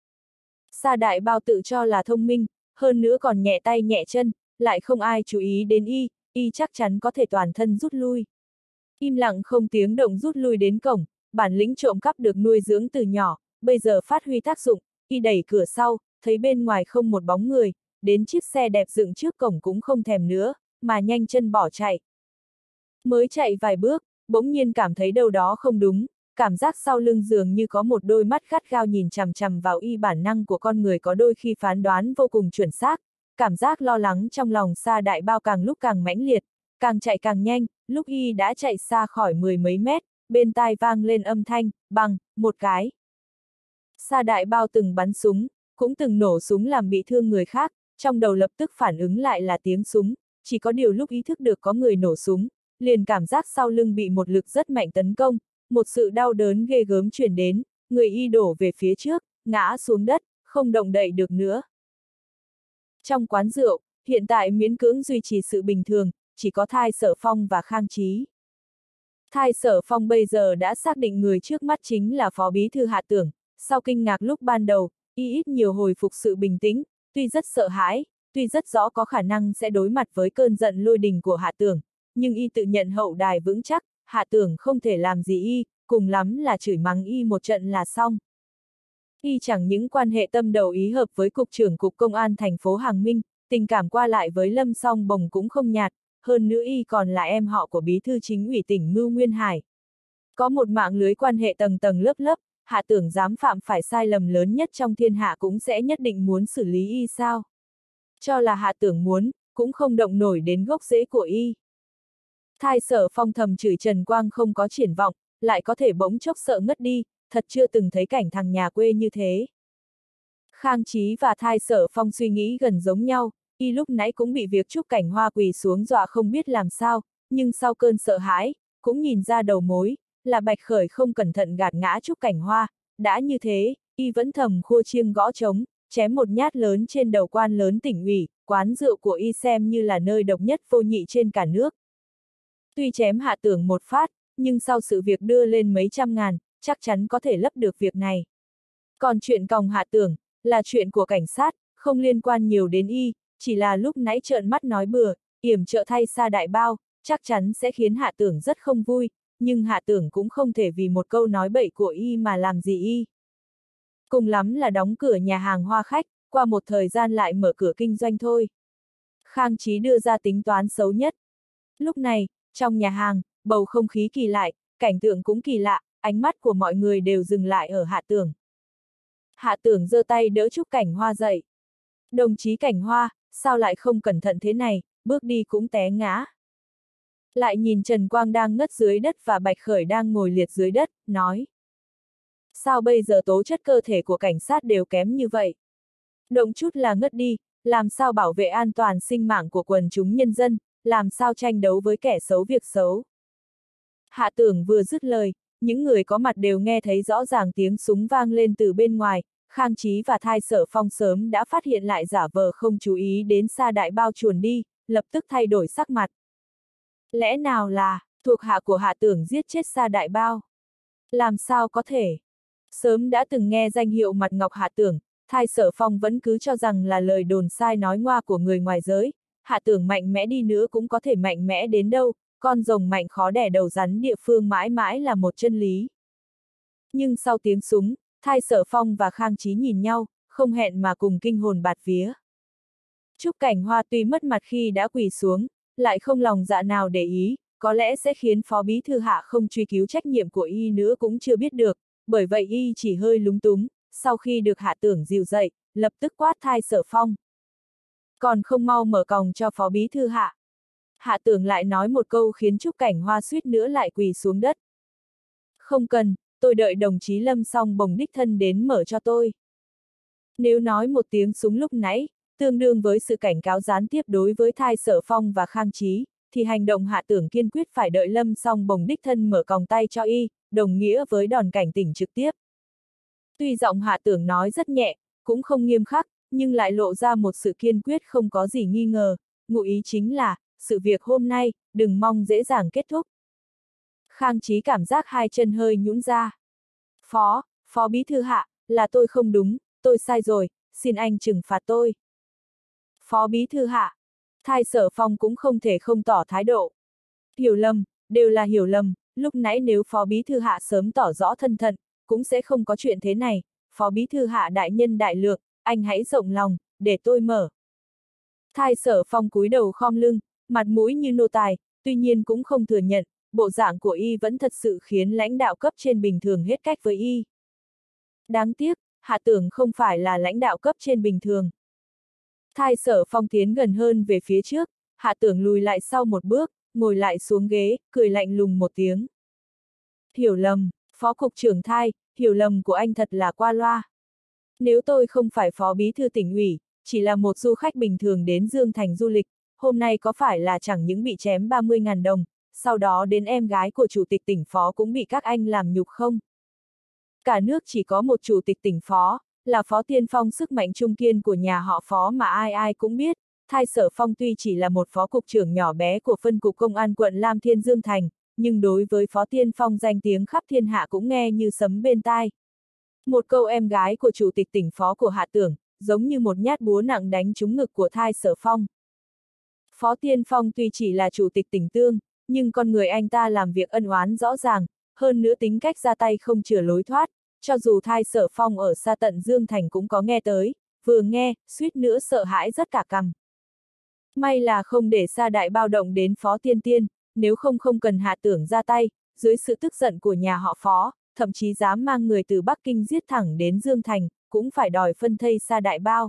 Sa Đại Bao tự cho là thông minh, hơn nữa còn nhẹ tay nhẹ chân, lại không ai chú ý đến y, y chắc chắn có thể toàn thân rút lui. Im lặng không tiếng động rút lui đến cổng, bản lĩnh trộm cắp được nuôi dưỡng từ nhỏ, bây giờ phát huy tác dụng, y đẩy cửa sau, thấy bên ngoài không một bóng người, đến chiếc xe đẹp dựng trước cổng cũng không thèm nữa, mà nhanh chân bỏ chạy. Mới chạy vài bước, bỗng nhiên cảm thấy đâu đó không đúng, cảm giác sau lưng dường như có một đôi mắt gắt gao nhìn chằm chằm vào y, bản năng của con người có đôi khi phán đoán vô cùng chuẩn xác, cảm giác lo lắng trong lòng Sa Đại Bao càng lúc càng mãnh liệt, càng chạy càng nhanh, lúc y đã chạy xa khỏi mười mấy mét, bên tai vang lên âm thanh, bằng, một cái. Sa Đại Bao từng bắn súng, cũng từng nổ súng làm bị thương người khác, trong đầu lập tức phản ứng lại là tiếng súng, chỉ có điều lúc ý thức được có người nổ súng, liền cảm giác sau lưng bị một lực rất mạnh tấn công, một sự đau đớn ghê gớm truyền đến, người y đổ về phía trước, ngã xuống đất, không động đậy được nữa. Trong quán rượu, hiện tại miễn cưỡng duy trì sự bình thường, chỉ có Thai Sở Phong và Khang Chí. Thai Sở Phong bây giờ đã xác định người trước mắt chính là Phó Bí Thư Hạ Tưởng, sau kinh ngạc lúc ban đầu, y ít nhiều hồi phục sự bình tĩnh, tuy rất sợ hãi, tuy rất rõ có khả năng sẽ đối mặt với cơn giận lôi đình của Hạ Tưởng, nhưng y tự nhận hậu đài vững chắc, Hạ Tưởng không thể làm gì y, cùng lắm là chửi mắng y một trận là xong. Y chẳng những quan hệ tâm đầu ý hợp với Cục trưởng Cục Công an thành phố Hàng Minh, tình cảm qua lại với Lâm Song Bồng cũng không nhạt, hơn nữa Y còn là em họ của bí thư chính ủy tỉnh Ngưu Nguyên Hải. Có một mạng lưới quan hệ tầng tầng lớp lớp, Hạ tưởng dám phạm phải sai lầm lớn nhất trong thiên hạ cũng sẽ nhất định muốn xử lý Y sao? Cho là Hạ tưởng muốn, cũng không động nổi đến gốc rễ của Y. Thai Sở Phong thầm chửi Trần Quang không có triển vọng, lại có thể bỗng chốc sợ ngất đi, thật chưa từng thấy cảnh thằng nhà quê như thế. Khang Chí và Thai Sở Phong suy nghĩ gần giống nhau, Y lúc nãy cũng bị việc Trúc Cảnh Hoa quỳ xuống dọa không biết làm sao, nhưng sau cơn sợ hãi, cũng nhìn ra đầu mối, là Bạch Khởi không cẩn thận gạt ngã Trúc Cảnh Hoa, đã như thế, Y vẫn thầm khua chiêng gõ trống, chém một nhát lớn trên đầu quan lớn tỉnh ủy, quán rượu của Y xem như là nơi độc nhất vô nhị trên cả nước. Tuy chém Hạ tưởng một phát, nhưng sau sự việc đưa lên mấy trăm ngàn, chắc chắn có thể lấp được việc này. Còn chuyện còng Hạ tưởng, là chuyện của cảnh sát, không liên quan nhiều đến Y, chỉ là lúc nãy trợn mắt nói bừa, yểm trợ thay Sa Đại Bao, chắc chắn sẽ khiến Hạ tưởng rất không vui, nhưng Hạ tưởng cũng không thể vì một câu nói bậy của Y mà làm gì Y. Cùng lắm là đóng cửa nhà hàng hoa khách, qua một thời gian lại mở cửa kinh doanh thôi. Khang Chí đưa ra tính toán xấu nhất. Lúc này, trong nhà hàng, bầu không khí kỳ lạ, cảnh tượng cũng kỳ lạ, ánh mắt của mọi người đều dừng lại ở Hạ tưởng. Hạ tưởng giơ tay đỡ Trúc Cảnh Hoa dậy. Đồng chí Cảnh Hoa, sao lại không cẩn thận thế này, bước đi cũng té ngã. Lại nhìn Trần Quang đang ngất dưới đất và Bạch Khởi đang ngồi liệt dưới đất, nói. Sao bây giờ tố chất cơ thể của cảnh sát đều kém như vậy? Động chút là ngất đi, làm sao bảo vệ an toàn sinh mạng của quần chúng nhân dân, làm sao tranh đấu với kẻ xấu việc xấu? Hạ tưởng vừa dứt lời, những người có mặt đều nghe thấy rõ ràng tiếng súng vang lên từ bên ngoài, Khang Chí và Thai Sở Phong sớm đã phát hiện lại giả vờ không chú ý đến Sa Đại Bao chuồn đi, lập tức thay đổi sắc mặt. Lẽ nào là, thuộc hạ của Hạ tưởng giết chết Sa Đại Bao? Làm sao có thể? Sớm đã từng nghe danh hiệu mặt ngọc Hạ tưởng, Thai Sở Phong vẫn cứ cho rằng là lời đồn sai nói ngoa của người ngoài giới, Hạ tưởng mạnh mẽ đi nữa cũng có thể mạnh mẽ đến đâu, con rồng mạnh khó đẻ đầu rắn địa phương mãi mãi là một chân lý. Nhưng sau tiếng súng, Thai Sở Phong và Khang Chí nhìn nhau, không hẹn mà cùng kinh hồn bạt vía. Trúc Cảnh Hoa tuy mất mặt khi đã quỳ xuống, lại không lòng dạ nào để ý, có lẽ sẽ khiến Phó Bí Thư Hạ không truy cứu trách nhiệm của Y nữa cũng chưa biết được, bởi vậy Y chỉ hơi lúng túng, sau khi được Hạ tưởng dìu dậy, lập tức quát Thai Sở Phong. Còn không mau mở còng cho Phó Bí Thư Hạ. Hạ tưởng lại nói một câu khiến Trúc Cảnh Hoa suýt nữa lại quỳ xuống đất. Không cần, tôi đợi đồng chí Lâm Song Bồng đích thân đến mở cho tôi. Nếu nói một tiếng súng lúc nãy, tương đương với sự cảnh cáo gián tiếp đối với Thai Sở Phong và Khang Chí, thì hành động Hạ tưởng kiên quyết phải đợi Lâm Song Bồng đích thân mở còng tay cho Y, đồng nghĩa với đòn cảnh tỉnh trực tiếp. Tuy giọng Hạ tưởng nói rất nhẹ, cũng không nghiêm khắc, nhưng lại lộ ra một sự kiên quyết không có gì nghi ngờ, ngụ ý chính là, sự việc hôm nay, đừng mong dễ dàng kết thúc. Khang Chí cảm giác hai chân hơi nhũn ra. Phó, Phó Bí Thư Hạ, là tôi không đúng, tôi sai rồi, xin anh trừng phạt tôi. Phó Bí Thư Hạ, Thai Sở Phong cũng không thể không tỏ thái độ. Hiểu lầm, đều là hiểu lầm, lúc nãy nếu Phó Bí Thư Hạ sớm tỏ rõ thân phận, cũng sẽ không có chuyện thế này. Phó Bí Thư Hạ đại nhân đại lượng, anh hãy rộng lòng, để tôi mở. Thai Sở Phong cúi đầu khom lưng, mặt mũi như nô tài, tuy nhiên cũng không thừa nhận, bộ dạng của Y vẫn thật sự khiến lãnh đạo cấp trên bình thường hết cách với Y. Đáng tiếc, Hạ tưởng không phải là lãnh đạo cấp trên bình thường. Thai Sở Phong tiến gần hơn về phía trước, Hạ tưởng lùi lại sau một bước, ngồi lại xuống ghế, cười lạnh lùng một tiếng. Hiểu lầm, Phó Cục trưởng Thai, hiểu lầm của anh thật là qua loa. Nếu tôi không phải Phó Bí Thư tỉnh ủy, chỉ là một du khách bình thường đến Dương Thành du lịch, hôm nay có phải là chẳng những bị chém ba mươi nghìn đồng, sau đó đến em gái của Chủ tịch tỉnh Phó cũng bị các anh làm nhục không? Cả nước chỉ có một Chủ tịch tỉnh Phó, là Phó Tiên Phong sức mạnh trung kiên của nhà họ Phó mà ai ai cũng biết. Thai Sở Phong tuy chỉ là một phó cục trưởng nhỏ bé của phân cục công an quận Lam Thiên Dương Thành, nhưng đối với Phó Tiên Phong danh tiếng khắp thiên hạ cũng nghe như sấm bên tai. Một câu em gái của Chủ tịch tỉnh Phó của Hạ tưởng, giống như một nhát búa nặng đánh trúng ngực của Thai Sở Phong. Phó Tiên Phong tuy chỉ là Chủ tịch tỉnh Tương, nhưng con người anh ta làm việc ân oán rõ ràng, hơn nữa tính cách ra tay không chừa lối thoát, cho dù Thai Sở Phong ở xa tận Dương Thành cũng có nghe tới, vừa nghe, suýt nữa sợ hãi rất cả cằm. May là không để Sa Đại Bao động đến Phó Tiên Tiên, nếu không không cần Hạ Tưởng ra tay, dưới sự tức giận của nhà họ Phó, thậm chí dám mang người từ Bắc Kinh giết thẳng đến Dương Thành, cũng phải đòi phân thây Sa Đại Bao.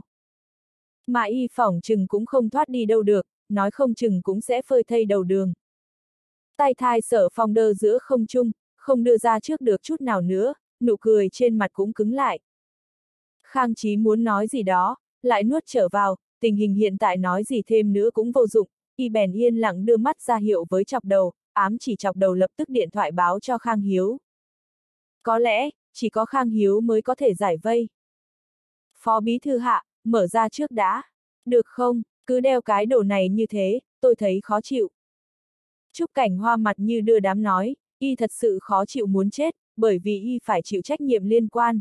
Mà y phỏng chừng cũng không thoát đi đâu được, nói không chừng cũng sẽ phơi thây đầu đường. Tay Thai Sở Phong đơ giữa không trung, không đưa ra trước được chút nào nữa, nụ cười trên mặt cũng cứng lại. Khang Chí muốn nói gì đó, lại nuốt trở vào, tình hình hiện tại nói gì thêm nữa cũng vô dụng, y bèn yên lặng đưa mắt ra hiệu với chọc đầu, ám chỉ chọc đầu lập tức điện thoại báo cho Khang Hiếu. Có lẽ, chỉ có Khang Hiếu mới có thể giải vây. Phó Bí Thư Hạ, mở ra trước đã. Được không, cứ đeo cái đồ này như thế, tôi thấy khó chịu. Trúc Cảnh Hoa mặt như đưa đám nói, y thật sự khó chịu muốn chết, bởi vì y phải chịu trách nhiệm liên quan.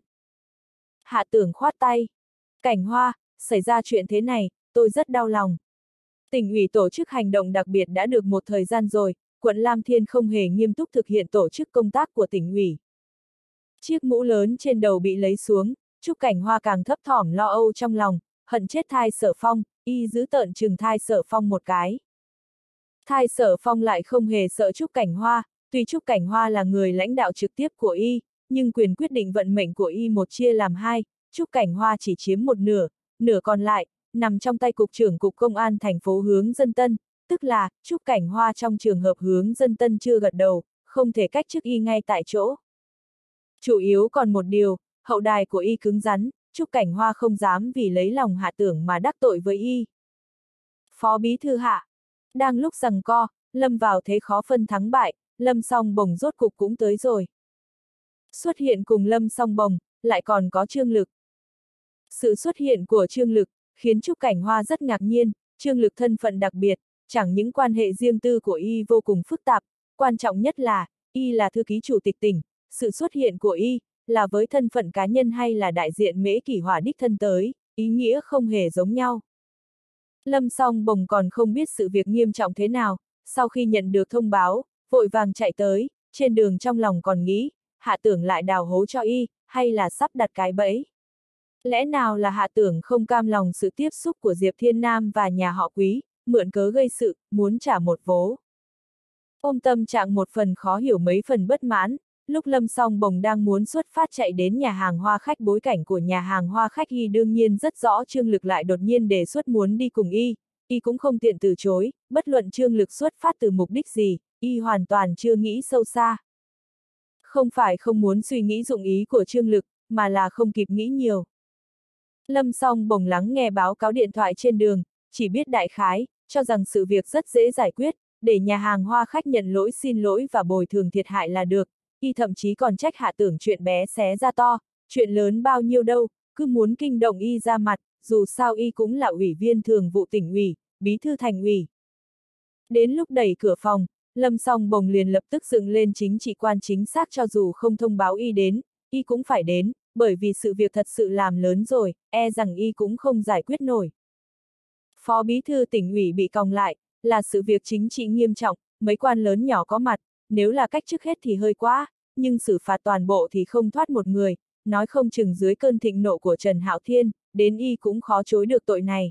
Hạ Tưởng khoát tay. Cảnh Hoa, xảy ra chuyện thế này, tôi rất đau lòng. Tỉnh ủy tổ chức hành động đặc biệt đã được một thời gian rồi, quận Lam Thiên không hề nghiêm túc thực hiện tổ chức công tác của tỉnh ủy. Chiếc mũ lớn trên đầu bị lấy xuống, Trúc Cảnh Hoa càng thấp thỏm lo âu trong lòng, hận chết Thai Sở Phong, y giữ tợn chừng Thai Sở Phong một cái. Thai Sở Phong lại không hề sợ Trúc Cảnh Hoa, tuy Trúc Cảnh Hoa là người lãnh đạo trực tiếp của y, nhưng quyền quyết định vận mệnh của y một chia làm hai, Trúc Cảnh Hoa chỉ chiếm một nửa, nửa còn lại, nằm trong tay Cục trưởng Cục Công an thành phố Hướng Dân Tân, tức là, Trúc Cảnh Hoa trong trường hợp Hướng Dân Tân chưa gật đầu, không thể cách chức y ngay tại chỗ. Chủ yếu còn một điều, hậu đài của y cứng rắn, Trúc Cảnh Hoa không dám vì lấy lòng Hạ Tưởng mà đắc tội với y. Phó Bí Thư Hạ, đang lúc giằng co, lâm vào thế khó phân thắng bại, Lâm Song Bồng rốt cục cũng tới rồi. Xuất hiện cùng Lâm Song Bồng, lại còn có Trương Lực. Sự xuất hiện của Trương Lực, khiến Trúc Cảnh Hoa rất ngạc nhiên, Trương Lực thân phận đặc biệt, chẳng những quan hệ riêng tư của y vô cùng phức tạp, quan trọng nhất là, y là thư ký chủ tịch tỉnh, sự xuất hiện của y, là với thân phận cá nhân hay là đại diện Mễ Kỷ Hỏa đích thân tới, ý nghĩa không hề giống nhau. Lâm Song Bồng còn không biết sự việc nghiêm trọng thế nào, sau khi nhận được thông báo, vội vàng chạy tới, trên đường trong lòng còn nghĩ, Hạ Tưởng lại đào hố cho y, hay là sắp đặt cái bẫy. Lẽ nào là Hạ Tưởng không cam lòng sự tiếp xúc của Diệp Thiên Nam và nhà họ Quý, mượn cớ gây sự, muốn trả một vố. Ôm tâm trạng một phần khó hiểu mấy phần bất mãn, lúc Lâm Song Bồng đang muốn xuất phát chạy đến nhà hàng Hoa Khách, bối cảnh của nhà hàng Hoa Khách y đương nhiên rất rõ, Trương Lực lại đột nhiên đề xuất muốn đi cùng y, y cũng không tiện từ chối, bất luận Trương Lực xuất phát từ mục đích gì, y hoàn toàn chưa nghĩ sâu xa. Không phải không muốn suy nghĩ dụng ý của Trương Lực, mà là không kịp nghĩ nhiều. Lâm Song Bồng lắng nghe báo cáo điện thoại trên đường, chỉ biết đại khái, cho rằng sự việc rất dễ giải quyết, để nhà hàng Hoa Khách nhận lỗi xin lỗi và bồi thường thiệt hại là được, y thậm chí còn trách Hạ Tưởng chuyện bé xé ra to, chuyện lớn bao nhiêu đâu, cứ muốn kinh động y ra mặt, dù sao y cũng là ủy viên thường vụ tỉnh ủy, bí thư thành ủy. Đến lúc đẩy cửa phòng, Lâm Song Bồng liền lập tức dựng lên chính trị quan chính xác, cho dù không thông báo y đến, y cũng phải đến, bởi vì sự việc thật sự làm lớn rồi, e rằng y cũng không giải quyết nổi. Phó bí thư tỉnh ủy bị còng lại, là sự việc chính trị nghiêm trọng, mấy quan lớn nhỏ có mặt, nếu là cách chức hết thì hơi quá, nhưng xử phạt toàn bộ thì không thoát một người, nói không chừng dưới cơn thịnh nộ của Trần Hạo Thiên, đến y cũng khó chối được tội này.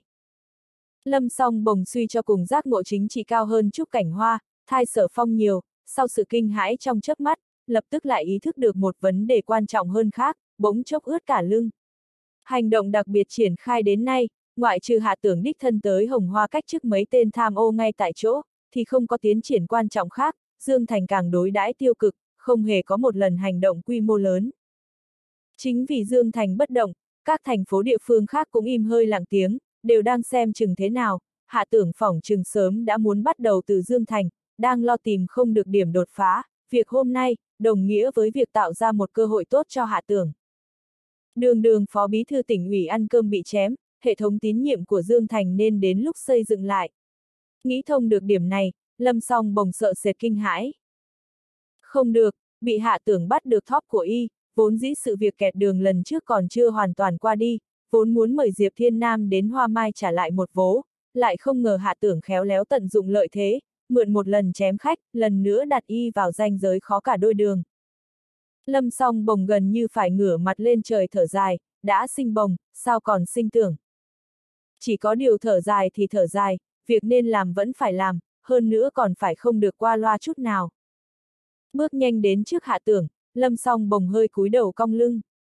Lâm Song Bồng suy cho cùng giác ngộ chính trị cao hơn Trúc Cảnh Hoa, Thai Sở Phong nhiều, sau sự kinh hãi trong chớp mắt, lập tức lại ý thức được một vấn đề quan trọng hơn khác, bỗng chốc ướt cả lưng. Hành động đặc biệt triển khai đến nay, ngoại trừ Hạ Tưởng đích thân tới Hồng Hoa cách chức mấy tên tham ô ngay tại chỗ, thì không có tiến triển quan trọng khác, Dương Thành càng đối đãi tiêu cực, không hề có một lần hành động quy mô lớn. Chính vì Dương Thành bất động, các thành phố địa phương khác cũng im hơi lặng tiếng, đều đang xem chừng thế nào, Hạ Tưởng phỏng chừng sớm đã muốn bắt đầu từ Dương Thành, đang lo tìm không được điểm đột phá, việc hôm nay, đồng nghĩa với việc tạo ra một cơ hội tốt cho Hạ Tưởng. Đường đường phó bí thư tỉnh ủy ăn cơm bị chém, hệ thống tín nhiệm của Dương Thành nên đến lúc xây dựng lại. Nghĩ thông được điểm này, Lâm Song Bồng sợ sệt kinh hãi. Không được, bị Hạ Tưởng bắt được thóp của y, vốn dĩ sự việc kẹt đường lần trước còn chưa hoàn toàn qua đi, vốn muốn mời Diệp Thiên Nam đến Hoa Mai trả lại một vố, lại không ngờ Hạ Tưởng khéo léo tận dụng lợi thế, mượn một lần chém khách, lần nữa đặt y vào ranh giới khó cả đôi đường. Lâm Song Bồng gần như phải ngửa mặt lên trời thở dài, đã sinh bồng, sao còn sinh tưởng. Chỉ có điều thở dài thì thở dài, việc nên làm vẫn phải làm, hơn nữa còn phải không được qua loa chút nào. Bước nhanh đến trước Hạ Tưởng, Lâm Song Bồng hơi cúi đầu cong lưng.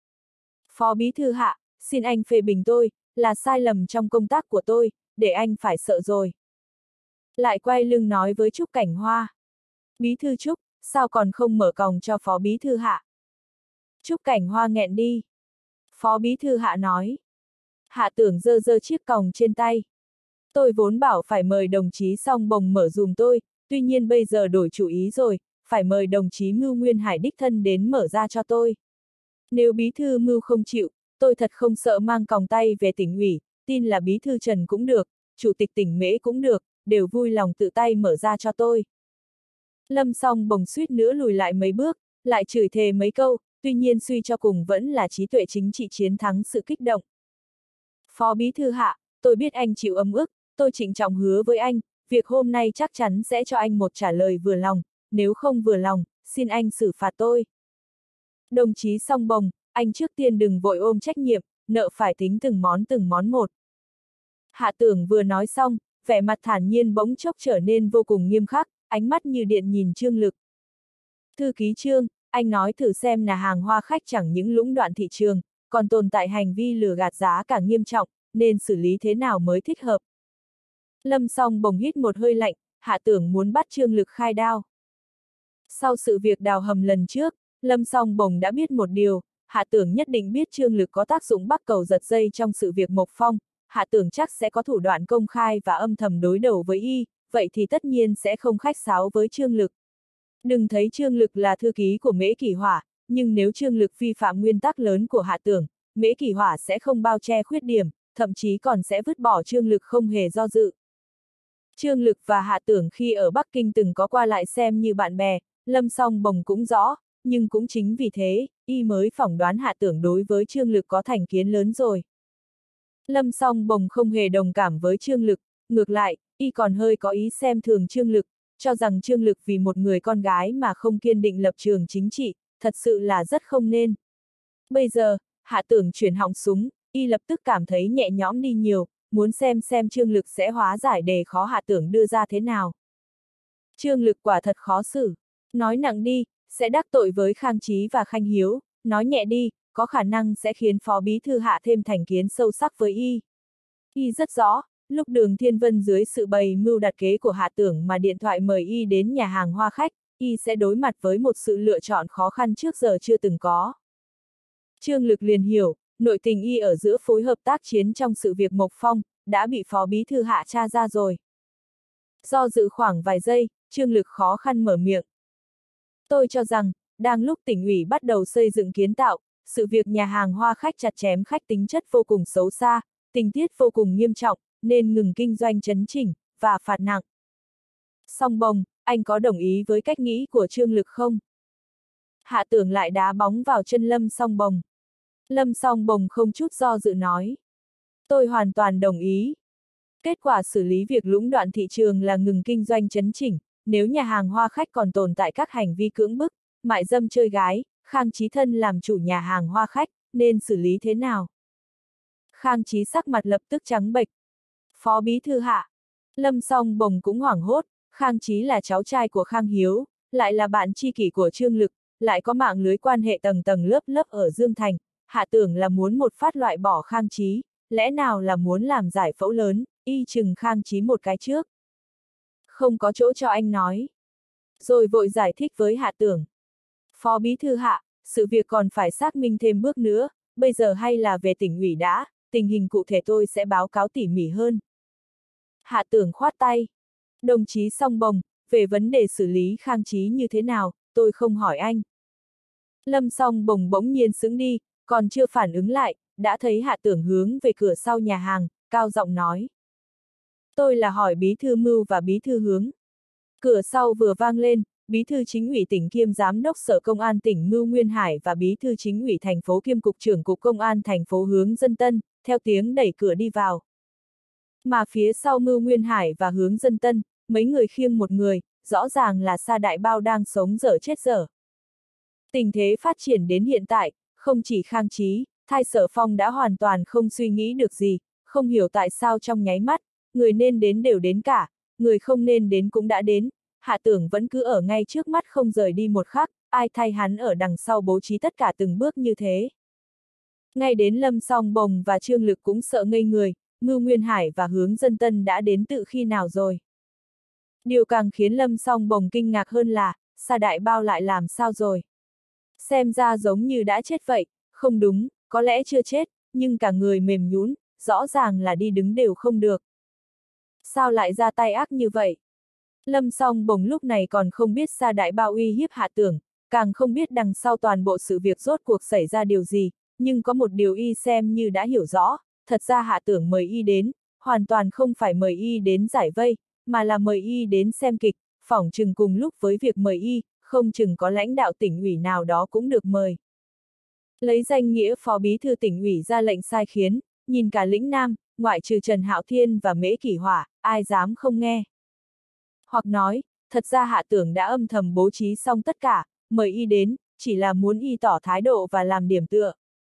Phó bí thư Hạ, xin anh phê bình tôi, là sai lầm trong công tác của tôi, để anh phải sợ rồi. Lại quay lưng nói với Trúc Cảnh Hoa. Bí thư Trúc, sao còn không mở còng cho phó bí thư Hạ? Trúc Cảnh Hoa nghẹn đi. Phó bí thư Hạ nói. Hạ Tưởng giơ giơ chiếc còng trên tay. Tôi vốn bảo phải mời đồng chí Song Bồng mở dùm tôi, tuy nhiên bây giờ đổi chủ ý rồi, phải mời đồng chí Mưu Nguyên Hải đích thân đến mở ra cho tôi. Nếu bí thư Mưu không chịu, tôi thật không sợ mang còng tay về tỉnh ủy, tin là bí thư Trần cũng được, chủ tịch tỉnh Mễ cũng được, đều vui lòng tự tay mở ra cho tôi. Lâm Song Bồng suýt nữa lùi lại mấy bước, lại chửi thề mấy câu, tuy nhiên suy cho cùng vẫn là trí tuệ chính trị chiến thắng sự kích động. Phó bí thư Hạ, tôi biết anh chịu ấm ức, tôi trịnh trọng hứa với anh, việc hôm nay chắc chắn sẽ cho anh một trả lời vừa lòng, nếu không vừa lòng, xin anh xử phạt tôi. Đồng chí Song Bồng, anh trước tiên đừng vội ôm trách nhiệm, nợ phải tính từng món từng món một. Hạ Tưởng vừa nói xong, vẻ mặt thản nhiên bỗng chốc trở nên vô cùng nghiêm khắc, ánh mắt như điện nhìn Trương Lực. Thư ký Trương, anh nói thử xem là hàng hoa khách chẳng những lũng đoạn thị trường, còn tồn tại hành vi lừa gạt giá cả nghiêm trọng, nên xử lý thế nào mới thích hợp. Lâm Song Bồng hít một hơi lạnh, Hạ Tưởng muốn bắt Trương Lực khai đao. Sau sự việc đào hầm lần trước, Lâm Song Bồng đã biết một điều, Hạ Tưởng nhất định biết Trương Lực có tác dụng bắt cầu giật dây trong sự việc Mộc Phong, Hạ Tưởng chắc sẽ có thủ đoạn công khai và âm thầm đối đầu với y, vậy thì tất nhiên sẽ không khách sáo với Trương Lực. Đừng thấy Trương Lực là thư ký của Mễ Kỷ Hỏa, nhưng nếu Trương Lực vi phạm nguyên tắc lớn của Hạ Tưởng, Mễ Kỷ Hỏa sẽ không bao che khuyết điểm, thậm chí còn sẽ vứt bỏ Trương Lực không hề do dự. Trương Lực và Hạ Tưởng khi ở Bắc Kinh từng có qua lại xem như bạn bè, Lâm Song Bồng cũng rõ, nhưng cũng chính vì thế, y mới phỏng đoán Hạ Tưởng đối với Trương Lực có thành kiến lớn rồi. Lâm Song Bồng không hề đồng cảm với Trương Lực, ngược lại, y còn hơi có ý xem thường Trương Lực, cho rằng Trương Lực vì một người con gái mà không kiên định lập trường chính trị, thật sự là rất không nên. Bây giờ, Hạ Tưởng chuyển họng súng, y lập tức cảm thấy nhẹ nhõm đi nhiều, muốn xem xem Trương Lực sẽ hóa giải đề khó Hạ Tưởng đưa ra thế nào. Trương Lực quả thật khó xử, nói nặng đi, sẽ đắc tội với Khang Chí và Khanh Hiếu, nói nhẹ đi, có khả năng sẽ khiến Phó Bí thư Hạ thêm thành kiến sâu sắc với y. Y rất rõ, lúc Đường Thiên Vân dưới sự bày mưu đặt kế của Hạ Tưởng mà điện thoại mời y đến nhà hàng hoa khách, y sẽ đối mặt với một sự lựa chọn khó khăn trước giờ chưa từng có. Trương Lực liền hiểu, nội tình y ở giữa phối hợp tác chiến trong sự việc Mộc Phong, đã bị Phó Bí thư Hạ tra ra rồi. Do dự khoảng vài giây, Trương Lực khó khăn mở miệng. Tôi cho rằng, đang lúc tỉnh ủy bắt đầu xây dựng kiến tạo, sự việc nhà hàng hoa khách chặt chém khách tính chất vô cùng xấu xa, tình tiết vô cùng nghiêm trọng, nên ngừng kinh doanh chấn chỉnh, và phạt nặng. Song Bồng, anh có đồng ý với cách nghĩ của Trương Lực không? Hạ Tưởng lại đá bóng vào chân Lâm Song Bồng. Lâm Song Bồng không chút do dự nói. Tôi hoàn toàn đồng ý. Kết quả xử lý việc lũng đoạn thị trường là ngừng kinh doanh chấn chỉnh, nếu nhà hàng hoa khách còn tồn tại các hành vi cưỡng bức, mại dâm chơi gái, Khang Chí thân làm chủ nhà hàng hoa khách, nên xử lý thế nào? Khang Chí sắc mặt lập tức trắng bệch. Phó Bí thư Hạ. Lâm Song Bồng cũng hoảng hốt, Khang Chí là cháu trai của Khang Hiếu, lại là bạn tri kỷ của Trương Lực, lại có mạng lưới quan hệ tầng tầng lớp lớp ở Dương Thành, Hạ Tưởng là muốn một phát loại bỏ Khang Chí, lẽ nào là muốn làm giải phẫu lớn, y chừng Khang Chí một cái trước. Không có chỗ cho anh nói. Rồi vội giải thích với Hạ Tưởng. Phó Bí thư Hạ, sự việc còn phải xác minh thêm bước nữa, bây giờ hay là về tỉnh ủy đã, tình hình cụ thể tôi sẽ báo cáo tỉ mỉ hơn. Hạ Tưởng khoát tay. Đồng chí Song Bồng, về vấn đề xử lý Khang Chí như thế nào, tôi không hỏi anh. Lâm Song Bồng bỗng nhiên sững đi, còn chưa phản ứng lại, đã thấy Hạ Tưởng hướng về cửa sau nhà hàng, cao giọng nói. Tôi là hỏi Bí thư Mưu và Bí thư Hướng. Cửa sau vừa vang lên, Bí thư Chính ủy tỉnh kiêm Giám đốc Sở Công an tỉnh Mưu Nguyên Hải và Bí thư Chính ủy thành phố kiêm Cục trưởng Cục Công an thành phố Hướng Dân Tân, theo tiếng đẩy cửa đi vào. Mà phía sau Mưu Nguyên Hải và Hướng Dân Tân, mấy người khiêng một người, rõ ràng là Sa Đại Bao đang sống dở chết dở. Tình thế phát triển đến hiện tại, không chỉ Khang Chí, Thai Sở Phong đã hoàn toàn không suy nghĩ được gì, không hiểu tại sao trong nháy mắt, người nên đến đều đến cả, người không nên đến cũng đã đến, Hạ Tưởng vẫn cứ ở ngay trước mắt không rời đi một khắc, ai thay hắn ở đằng sau bố trí tất cả từng bước như thế. Ngay đến Lâm Song Bồng và Trương Lực cũng sợ ngây người, Ngưu Nguyên Hải và Hướng Dân Tân đã đến tự khi nào rồi. Điều càng khiến Lâm Song Bồng kinh ngạc hơn là, Sa Đại Bao lại làm sao rồi? Xem ra giống như đã chết vậy, không đúng, có lẽ chưa chết, nhưng cả người mềm nhũn, rõ ràng là đi đứng đều không được. Sao lại ra tay ác như vậy? Lâm Song Bồng lúc này còn không biết Sa Đại Bao uy hiếp Hạ Tưởng, càng không biết đằng sau toàn bộ sự việc rốt cuộc xảy ra điều gì, nhưng có một điều y xem như đã hiểu rõ, thật ra Hạ Tưởng mời y đến, hoàn toàn không phải mời y đến giải vây, mà là mời y đến xem kịch, phỏng chừng cùng lúc với việc mời y, không chừng có lãnh đạo tỉnh ủy nào đó cũng được mời. Lấy danh nghĩa phó bí thư tỉnh ủy ra lệnh sai khiến, nhìn cả lĩnh Nam, ngoại trừ Trần Hạo Thiên và Mễ Kỷ Hỏa, ai dám không nghe. Hoặc nói, thật ra Hạ Tưởng đã âm thầm bố trí xong tất cả, mời y đến, chỉ là muốn y tỏ thái độ và làm điểm tựa.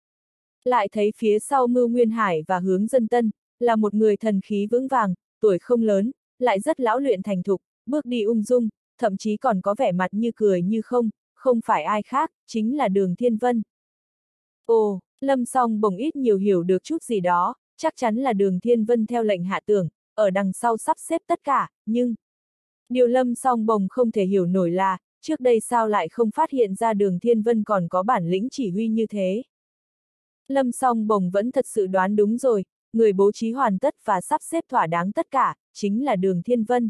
Lại thấy phía sau Ngưu Nguyên Hải và Hướng Dân Tân, là một người thần khí vững vàng, tuổi không lớn, lại rất lão luyện thành thục, bước đi ung dung, thậm chí còn có vẻ mặt như cười như không, không phải ai khác, chính là Đường Thiên Vân. Ồ, Lâm Song Bồng ít nhiều hiểu được chút gì đó, chắc chắn là Đường Thiên Vân theo lệnh Hạ Tưởng, ở đằng sau sắp xếp tất cả, nhưng... Điều Lâm Song Bồng không thể hiểu nổi là, trước đây sao lại không phát hiện ra Đường Thiên Vân còn có bản lĩnh chỉ huy như thế. Lâm Song Bồng vẫn thật sự đoán đúng rồi, người bố trí hoàn tất và sắp xếp thỏa đáng tất cả, chính là Đường Thiên Vân.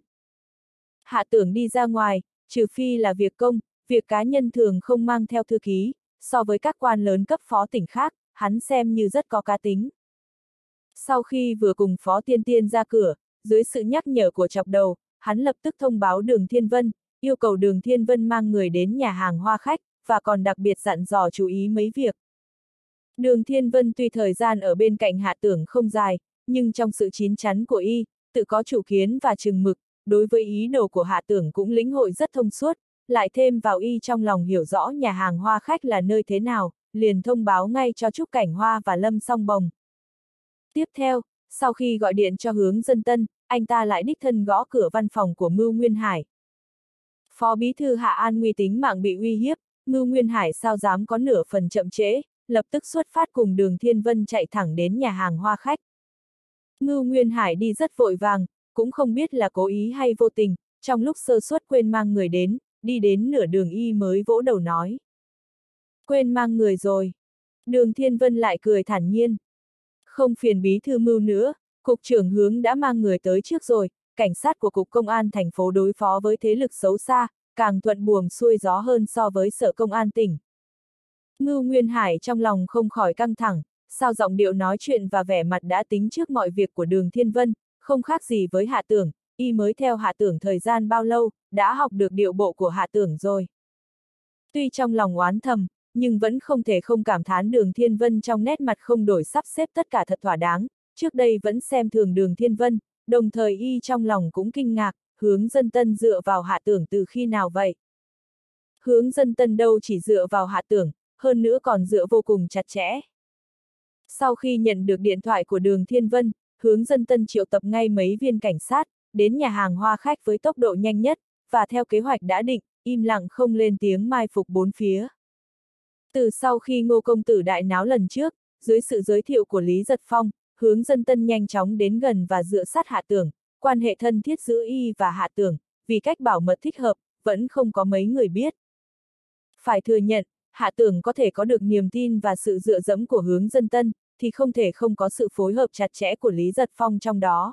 Hạ Tưởng đi ra ngoài, trừ phi là việc công, việc cá nhân thường không mang theo thư ký, so với các quan lớn cấp phó tỉnh khác, hắn xem như rất có cá tính. Sau khi vừa cùng Phó Tiên Tiên ra cửa, dưới sự nhắc nhở của chọc đầu, hắn lập tức thông báo Đường Thiên Vân, yêu cầu Đường Thiên Vân mang người đến nhà hàng Hoa Khách, và còn đặc biệt dặn dò chú ý mấy việc. Đường Thiên Vân tuy thời gian ở bên cạnh Hạ Tưởng không dài, nhưng trong sự chín chắn của y, tự có chủ kiến và chừng mực, đối với ý đồ của Hạ Tưởng cũng lĩnh hội rất thông suốt, lại thêm vào y trong lòng hiểu rõ nhà hàng Hoa Khách là nơi thế nào, liền thông báo ngay cho Trúc Cảnh Hoa và Lâm Song Bồng. Tiếp theo, sau khi gọi điện cho Hướng Dân Tân, anh ta lại đích thân gõ cửa văn phòng của Ngưu Nguyên Hải. Phó bí thư Hạ An Nguy tính mạng bị uy hiếp, Ngưu Nguyên Hải sao dám có nửa phần chậm trễ, lập tức xuất phát cùng Đường Thiên Vân chạy thẳng đến nhà hàng Hoa Khách. Ngưu Nguyên Hải đi rất vội vàng, cũng không biết là cố ý hay vô tình, trong lúc sơ suất quên mang người đến, đi đến nửa đường y mới vỗ đầu nói. Quên mang người rồi. Đường Thiên Vân lại cười thản nhiên. Không phiền bí thư Mưu nữa, cục trưởng Hướng đã mang người tới trước rồi, cảnh sát của cục công an thành phố đối phó với thế lực xấu xa, càng thuận buồm xuôi gió hơn so với sở công an tỉnh. Ngưu Nguyên Hải trong lòng không khỏi căng thẳng, sao giọng điệu nói chuyện và vẻ mặt đã tính trước mọi việc của Đường Thiên Vân, không khác gì với Hạ Tưởng, y mới theo Hạ Tưởng thời gian bao lâu, đã học được điệu bộ của Hạ Tưởng rồi. Tuy trong lòng oán thầm, nhưng vẫn không thể không cảm thán Đường Thiên Vân trong nét mặt không đổi sắp xếp tất cả thật thỏa đáng, trước đây vẫn xem thường Đường Thiên Vân, đồng thời y trong lòng cũng kinh ngạc, Hướng Dân Tân dựa vào Hạ Tưởng từ khi nào vậy? Hướng Dân Tân đâu chỉ dựa vào Hạ Tưởng, hơn nữa còn dựa vô cùng chặt chẽ. Sau khi nhận được điện thoại của Đường Thiên Vân, Hướng Dân Tân triệu tập ngay mấy viên cảnh sát, đến nhà hàng Hoa Khách với tốc độ nhanh nhất, và theo kế hoạch đã định, im lặng không lên tiếng mai phục bốn phía. Từ sau khi Ngô công tử đại náo lần trước, dưới sự giới thiệu của Lý Giật Phong, Hướng Dân Tân nhanh chóng đến gần và dựa sát Hạ Tưởng, quan hệ thân thiết giữa y và Hạ Tưởng, vì cách bảo mật thích hợp, vẫn không có mấy người biết. Phải thừa nhận, Hạ Tưởng có thể có được niềm tin và sự dựa dẫm của Hướng Dân Tân, thì không thể không có sự phối hợp chặt chẽ của Lý Giật Phong trong đó.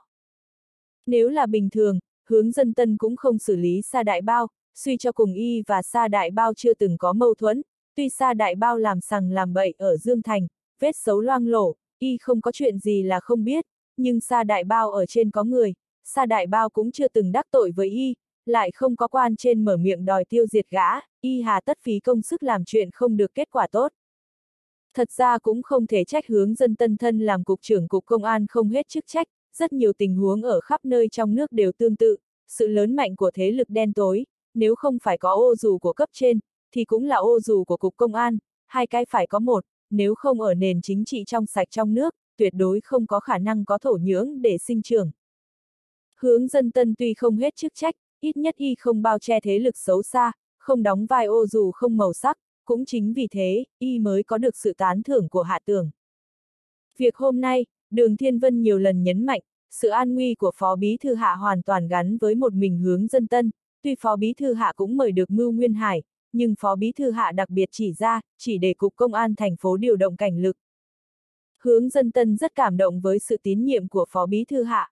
Nếu là bình thường, Hướng Dân Tân cũng không xử lý Sa Đại Bao, suy cho cùng y và Sa Đại Bao chưa từng có mâu thuẫn, tuy Sa Đại Bao làm sằng làm bậy ở Dương Thành, vết xấu loang lổ, y không có chuyện gì là không biết, nhưng Sa Đại Bao ở trên có người, Sa Đại Bao cũng chưa từng đắc tội với y, lại không có quan trên mở miệng đòi tiêu diệt gã, y hà tất phí công sức làm chuyện không được kết quả tốt. Thật ra cũng không thể trách Hướng Dân Tân thân làm cục trưởng cục công an không hết chức trách, rất nhiều tình huống ở khắp nơi trong nước đều tương tự, sự lớn mạnh của thế lực đen tối, nếu không phải có ô dù của cấp trên, thì cũng là ô dù của Cục Công an, hai cái phải có một, nếu không ở nền chính trị trong sạch trong nước, tuyệt đối không có khả năng có thổ nhưỡng để sinh trưởng. Hướng Dân Tân tuy không hết chức trách, ít nhất y không bao che thế lực xấu xa, không đóng vai ô dù không màu sắc, cũng chính vì thế, y mới có được sự tán thưởng của Hạ Tưởng. Việc hôm nay, Đường Thiên Vân nhiều lần nhấn mạnh, sự an nguy của Phó Bí Thư Hạ hoàn toàn gắn với một mình Hướng Dân Tân, tuy Phó Bí Thư Hạ cũng mời được Mưu Nguyên Hải, nhưng Phó Bí Thư Hạ đặc biệt chỉ ra, chỉ để Cục Công an thành phố điều động cảnh lực. Hướng Dân Tân rất cảm động với sự tín nhiệm của Phó Bí Thư Hạ.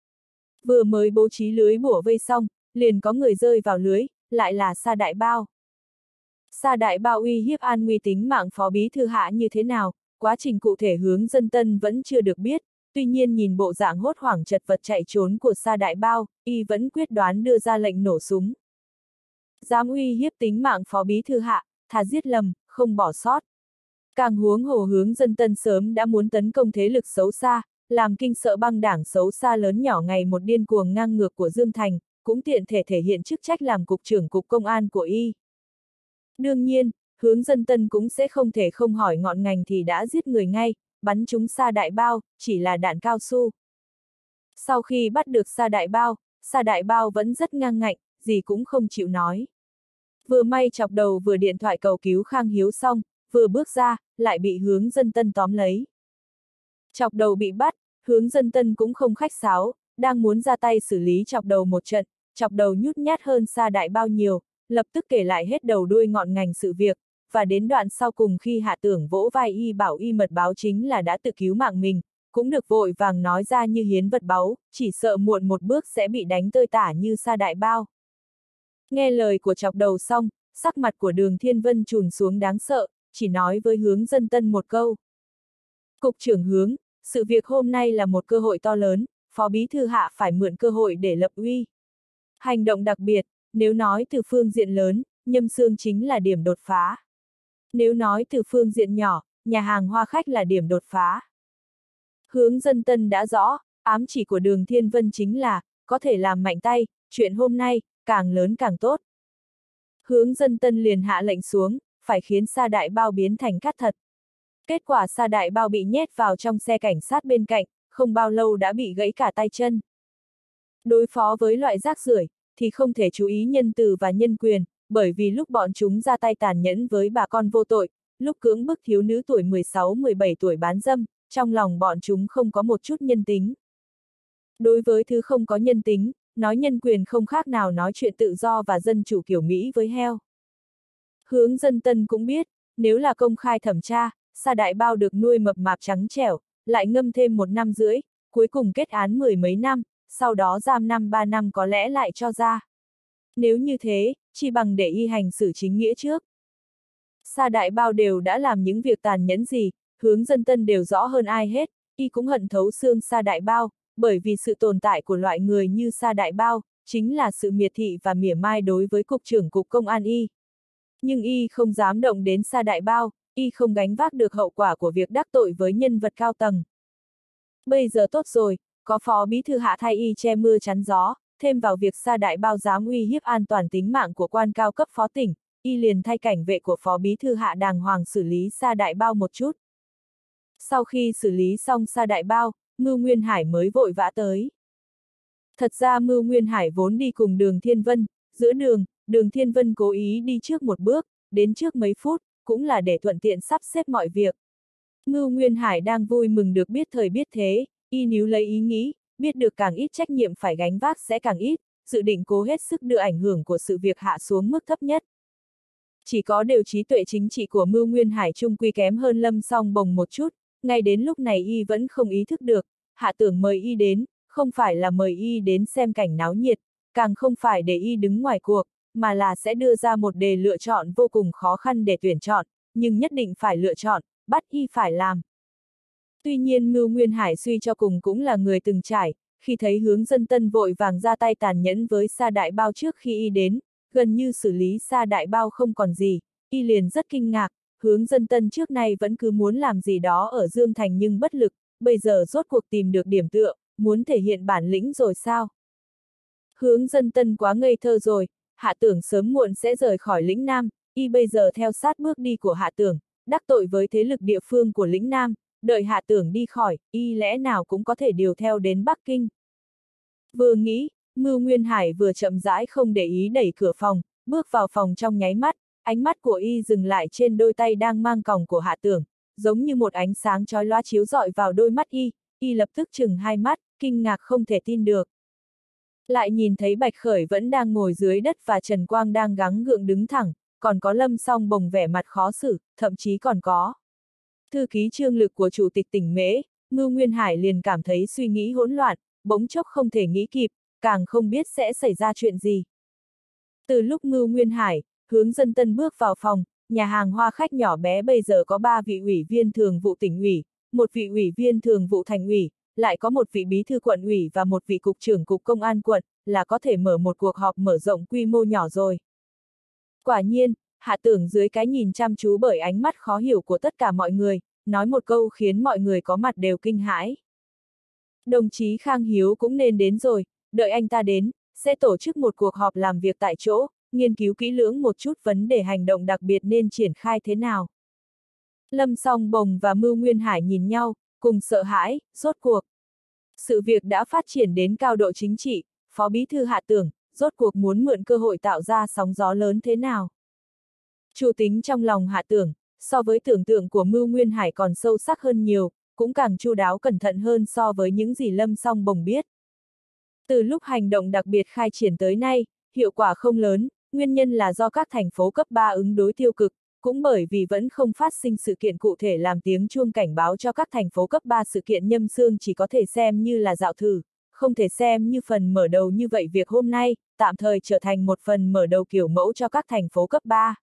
Vừa mới bố trí lưới bủa vây xong, liền có người rơi vào lưới, lại là Sa Đại Bao. Sa Đại Bao uy hiếp an nguy tính mạng Phó Bí Thư Hạ như thế nào, quá trình cụ thể Hướng Dân Tân vẫn chưa được biết, tuy nhiên nhìn bộ dạng hốt hoảng chật vật chạy trốn của Sa Đại Bao, y vẫn quyết đoán đưa ra lệnh nổ súng. Dám uy hiếp tính mạng Phó Bí Thư Hạ, thà giết lầm, không bỏ sót. Càng huống hồ Hướng Dân Tân sớm đã muốn tấn công thế lực xấu xa, làm kinh sợ băng đảng xấu xa lớn nhỏ ngày một điên cuồng ngang ngược của Dương Thành, cũng tiện thể thể hiện chức trách làm cục trưởng Cục Công an của y. Đương nhiên, Hướng Dân Tân cũng sẽ không thể không hỏi ngọn ngành thì đã giết người ngay, bắn trúng Sa Đại Bao, chỉ là đạn cao su. Sau khi bắt được Sa Đại Bao, Sa Đại Bao vẫn rất ngang ngạnh, gì cũng không chịu nói. Vừa may chọc đầu vừa điện thoại cầu cứu Khang Hiếu xong, vừa bước ra, lại bị Hướng Dân Tân tóm lấy. Chọc đầu bị bắt, Hướng Dân Tân cũng không khách sáo, đang muốn ra tay xử lý chọc đầu một trận, chọc đầu nhút nhát hơn Sa Đại Bao nhiều, lập tức kể lại hết đầu đuôi ngọn ngành sự việc, và đến đoạn sau cùng khi Hạ Tưởng vỗ vai y bảo y mật báo chính là đã tự cứu mạng mình, cũng được vội vàng nói ra như hiến vật báu, chỉ sợ muộn một bước sẽ bị đánh tơi tả như Sa Đại Bao. Nghe lời của chọc đầu xong, sắc mặt của Đường Thiên Vân trùn xuống đáng sợ, chỉ nói với Hướng Dân Tân một câu. Cục trưởng Hướng, sự việc hôm nay là một cơ hội to lớn, Phó Bí Thư Hạ phải mượn cơ hội để lập uy. Hành động đặc biệt, nếu nói từ phương diện lớn, Nhâm Xương chính là điểm đột phá. Nếu nói từ phương diện nhỏ, nhà hàng Hoa Khách là điểm đột phá. Hướng Dân Tân đã rõ, ám chỉ của Đường Thiên Vân chính là, có thể làm mạnh tay, chuyện hôm nay, càng lớn càng tốt. Hướng Dân Tân liền hạ lệnh xuống, phải khiến Sa Đại Bao biến thành cát thật. Kết quả Sa Đại Bao bị nhét vào trong xe cảnh sát bên cạnh, không bao lâu đã bị gãy cả tay chân. Đối phó với loại rác rưởi, thì không thể chú ý nhân từ và nhân quyền, bởi vì lúc bọn chúng ra tay tàn nhẫn với bà con vô tội, lúc cưỡng bức thiếu nữ tuổi mười sáu mười bảy tuổi bán dâm, trong lòng bọn chúng không có một chút nhân tính. Đối với thứ không có nhân tính, nói nhân quyền không khác nào nói chuyện tự do và dân chủ kiểu Mỹ với heo. Hướng Dân Tân cũng biết, nếu là công khai thẩm tra, Sa Đại Bao được nuôi mập mạp trắng trẻo, lại ngâm thêm một năm rưỡi, cuối cùng kết án mười mấy năm, sau đó giam năm ba năm có lẽ lại cho ra. Nếu như thế, chỉ bằng để y hành xử chính nghĩa trước. Sa Đại Bao đều đã làm những việc tàn nhẫn gì, Hướng Dân Tân đều rõ hơn ai hết, y cũng hận thấu xương Sa Đại Bao, bởi vì sự tồn tại của loại người như Sa Đại Bao, chính là sự miệt thị và mỉa mai đối với Cục trưởng Cục Công an y. Nhưng y không dám động đến Sa Đại Bao, y không gánh vác được hậu quả của việc đắc tội với nhân vật cao tầng. Bây giờ tốt rồi, có Phó Bí Thư Hạ thay y che mưa chắn gió, thêm vào việc Sa Đại Bao dám uy hiếp an toàn tính mạng của quan cao cấp phó tỉnh, y liền thay cảnh vệ của Phó Bí Thư Hạ đàng hoàng xử lý Sa Đại Bao một chút. Sau khi xử lý xong Sa Đại Bao, Mưu Nguyên Hải mới vội vã tới. Thật ra Mưu Nguyên Hải vốn đi cùng Đường Thiên Vân, giữa đường, Đường Thiên Vân cố ý đi trước một bước, đến trước mấy phút, cũng là để thuận tiện sắp xếp mọi việc. Mưu Nguyên Hải đang vui mừng được biết thời biết thế, y níu lấy ý nghĩ, biết được càng ít trách nhiệm phải gánh vác sẽ càng ít, dự định cố hết sức đưa ảnh hưởng của sự việc hạ xuống mức thấp nhất. Chỉ có điều trí tuệ chính trị của Mưu Nguyên Hải trung quy kém hơn Lâm Song Bồng một chút, ngay đến lúc này y vẫn không ý thức được, Hạ Tưởng mời y đến, không phải là mời y đến xem cảnh náo nhiệt, càng không phải để y đứng ngoài cuộc, mà là sẽ đưa ra một đề lựa chọn vô cùng khó khăn để tuyển chọn, nhưng nhất định phải lựa chọn, bắt y phải làm. Tuy nhiên Mưu Nguyên Hải suy cho cùng cũng là người từng trải, khi thấy Hướng Dân Tân vội vàng ra tay tàn nhẫn với Sa Đại Bao trước khi y đến, gần như xử lý Sa Đại Bao không còn gì, y liền rất kinh ngạc, Hướng Dân Tân trước nay vẫn cứ muốn làm gì đó ở Dương Thành nhưng bất lực, bây giờ rốt cuộc tìm được điểm tựa, muốn thể hiện bản lĩnh rồi sao? Hướng Dân Tân quá ngây thơ rồi, Hạ Tưởng sớm muộn sẽ rời khỏi lĩnh Nam, y bây giờ theo sát bước đi của Hạ Tưởng, đắc tội với thế lực địa phương của lĩnh Nam, đợi Hạ Tưởng đi khỏi, y lẽ nào cũng có thể điều theo đến Bắc Kinh. Vừa nghĩ, Mưu Nguyên Hải vừa chậm rãi không để ý đẩy cửa phòng, bước vào phòng trong nháy mắt, ánh mắt của y dừng lại trên đôi tay đang mang còng của Hạ Tưởng, giống như một ánh sáng chói lóa chiếu rọi vào đôi mắt y, y lập tức chừng hai mắt, kinh ngạc không thể tin được. Lại nhìn thấy Bạch Khởi vẫn đang ngồi dưới đất và Trần Quang đang gắng gượng đứng thẳng, còn có Lâm Song Bồng vẻ mặt khó xử, thậm chí còn có thư ký Trương Lực của chủ tịch tỉnh Mễ. Mưu Nguyên Hải liền cảm thấy suy nghĩ hỗn loạn, bỗng chốc không thể nghĩ kịp, càng không biết sẽ xảy ra chuyện gì. Từ lúc Mưu Nguyên Hải, Hướng Dân Tân bước vào phòng, nhà hàng Hoa Khách nhỏ bé bây giờ có ba vị ủy viên thường vụ tỉnh ủy, một vị ủy viên thường vụ thành ủy, lại có một vị bí thư quận ủy và một vị cục trưởng cục công an quận, là có thể mở một cuộc họp mở rộng quy mô nhỏ rồi. Quả nhiên, Hạ Tưởng dưới cái nhìn chăm chú bởi ánh mắt khó hiểu của tất cả mọi người, nói một câu khiến mọi người có mặt đều kinh hãi. Đồng chí Khang Hiếu cũng nên đến rồi, đợi anh ta đến, sẽ tổ chức một cuộc họp làm việc tại chỗ, nghiên cứu kỹ lưỡng một chút vấn đề hành động đặc biệt nên triển khai thế nào. Lâm Song Bồng và Mưu Nguyên Hải nhìn nhau, cùng sợ hãi, rốt cuộc. Sự việc đã phát triển đến cao độ chính trị, Phó Bí thư Hạ Tưởng, rốt cuộc muốn mượn cơ hội tạo ra sóng gió lớn thế nào. Chủ tính trong lòng Hạ Tưởng, so với tưởng tượng của Mưu Nguyên Hải còn sâu sắc hơn nhiều, cũng càng chu đáo cẩn thận hơn so với những gì Lâm Song Bồng biết. Từ lúc hành động đặc biệt khai triển tới nay, hiệu quả không lớn, nguyên nhân là do các thành phố cấp ba ứng đối tiêu cực, cũng bởi vì vẫn không phát sinh sự kiện cụ thể làm tiếng chuông cảnh báo cho các thành phố cấp ba. Sự kiện Nhâm Xương chỉ có thể xem như là dạo thử, không thể xem như phần mở đầu. Như vậy việc hôm nay, tạm thời trở thành một phần mở đầu kiểu mẫu cho các thành phố cấp ba.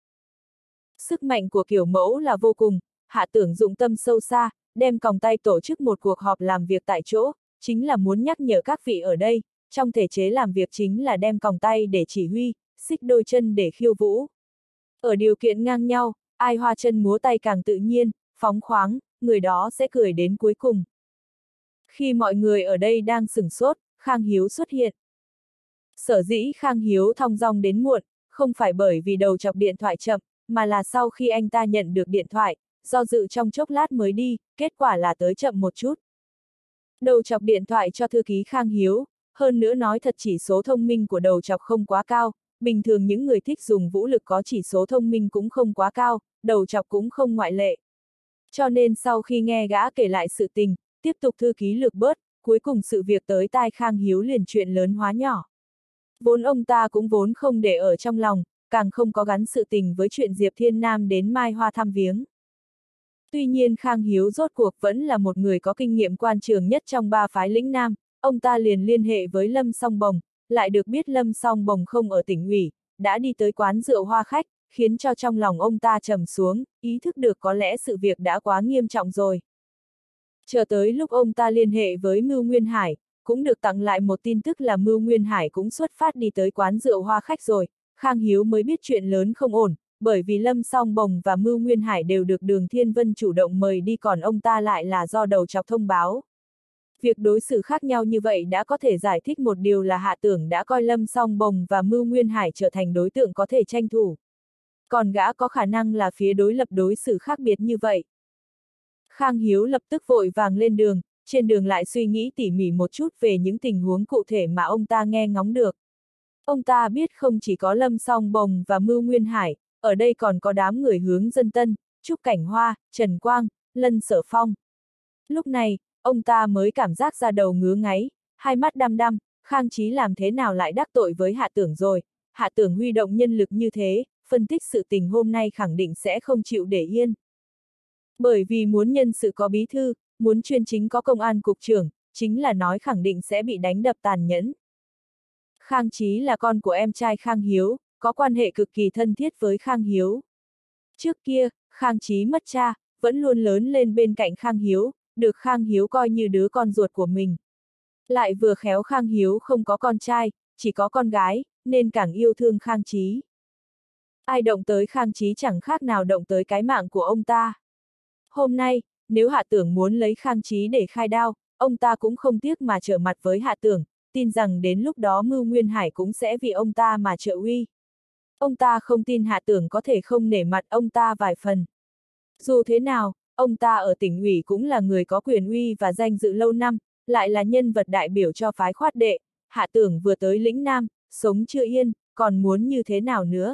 Sức mạnh của kiểu mẫu là vô cùng, Hạ Tưởng dụng tâm sâu xa, đem còng tay tổ chức một cuộc họp làm việc tại chỗ, chính là muốn nhắc nhở các vị ở đây, trong thể chế làm việc chính là đem còng tay để chỉ huy, xích đôi chân để khiêu vũ. Ở điều kiện ngang nhau, ai hoa chân múa tay càng tự nhiên, phóng khoáng, người đó sẽ cười đến cuối cùng. Khi mọi người ở đây đang sửng sốt, Khang Hiếu xuất hiện. Sở dĩ Khang Hiếu thong dong đến muộn, không phải bởi vì đầu chọc điện thoại chậm, mà là sau khi anh ta nhận được điện thoại, do dự trong chốc lát mới đi, kết quả là tới chậm một chút. Đầu chọc điện thoại cho thư ký Khang Hiếu, hơn nữa nói thật chỉ số thông minh của đầu chọc không quá cao, bình thường những người thích dùng vũ lực có chỉ số thông minh cũng không quá cao, đầu chọc cũng không ngoại lệ. Cho nên sau khi nghe gã kể lại sự tình, tiếp tục thư ký lược bớt, cuối cùng sự việc tới tai Khang Hiếu liền chuyện lớn hóa nhỏ. Vốn ông ta cũng vốn không để ở trong lòng, càng không có gắn sự tình với chuyện Diệp Thiên Nam đến Mai Hoa thăm viếng. Tuy nhiên Khang Hiếu rốt cuộc vẫn là một người có kinh nghiệm quan trường nhất trong ba phái lĩnh Nam, ông ta liền liên hệ với Lâm Song Bồng, lại được biết Lâm Song Bồng không ở tỉnh ủy, đã đi tới quán rượu Hoa Khách, khiến cho trong lòng ông ta trầm xuống, ý thức được có lẽ sự việc đã quá nghiêm trọng rồi. Chờ tới lúc ông ta liên hệ với Mưu Nguyên Hải, cũng được tặng lại một tin tức là Mưu Nguyên Hải cũng xuất phát đi tới quán rượu Hoa Khách rồi, Khang Hiếu mới biết chuyện lớn không ổn, bởi vì Lâm Song Bồng và Mưu Nguyên Hải đều được Đường Thiên Vân chủ động mời đi, còn ông ta lại là do đầu chọc thông báo. Việc đối xử khác nhau như vậy đã có thể giải thích một điều là Hạ Tưởng đã coi Lâm Song Bồng và Mưu Nguyên Hải trở thành đối tượng có thể tranh thủ. Còn gã có khả năng là phía đối lập đối xử khác biệt như vậy. Khang Hiếu lập tức vội vàng lên đường, trên đường lại suy nghĩ tỉ mỉ một chút về những tình huống cụ thể mà ông ta nghe ngóng được. Ông ta biết không chỉ có Lâm Song Bồng và Mưu Nguyên Hải, ở đây còn có đám người Hướng Dân Tân, Trúc Cảnh Hoa, Trần Quang, Lân Sở Phong. Lúc này, ông ta mới cảm giác ra đầu ngứa ngáy, hai mắt đăm đăm, Khang Chí làm thế nào lại đắc tội với Hạ Tưởng rồi, Hạ Tưởng huy động nhân lực như thế, phân tích sự tình hôm nay khẳng định sẽ không chịu để yên. Bởi vì muốn nhân sự có bí thư, muốn chuyên chính có công an cục trưởng, chính là nói khẳng định sẽ bị đánh đập tàn nhẫn. Khang Chí là con của em trai Khang Hiếu, có quan hệ cực kỳ thân thiết với Khang Hiếu. Trước kia, Khang Chí mất cha, vẫn luôn lớn lên bên cạnh Khang Hiếu, được Khang Hiếu coi như đứa con ruột của mình. Lại vừa khéo Khang Hiếu không có con trai, chỉ có con gái, nên càng yêu thương Khang Chí. Ai động tới Khang Chí chẳng khác nào động tới cái mạng của ông ta. Hôm nay, nếu Hạ Tưởng muốn lấy Khang Chí để khai đao, ông ta cũng không tiếc mà trở mặt với Hạ Tưởng, tin rằng đến lúc đó Mưu Nguyên Hải cũng sẽ vì ông ta mà trợ uy. Ông ta không tin Hạ Tưởng có thể không nể mặt ông ta vài phần. Dù thế nào, ông ta ở tỉnh ủy cũng là người có quyền uy và danh dự lâu năm, lại là nhân vật đại biểu cho phái khoát đệ. Hạ Tưởng vừa tới lĩnh Nam, sống chưa yên, còn muốn như thế nào nữa?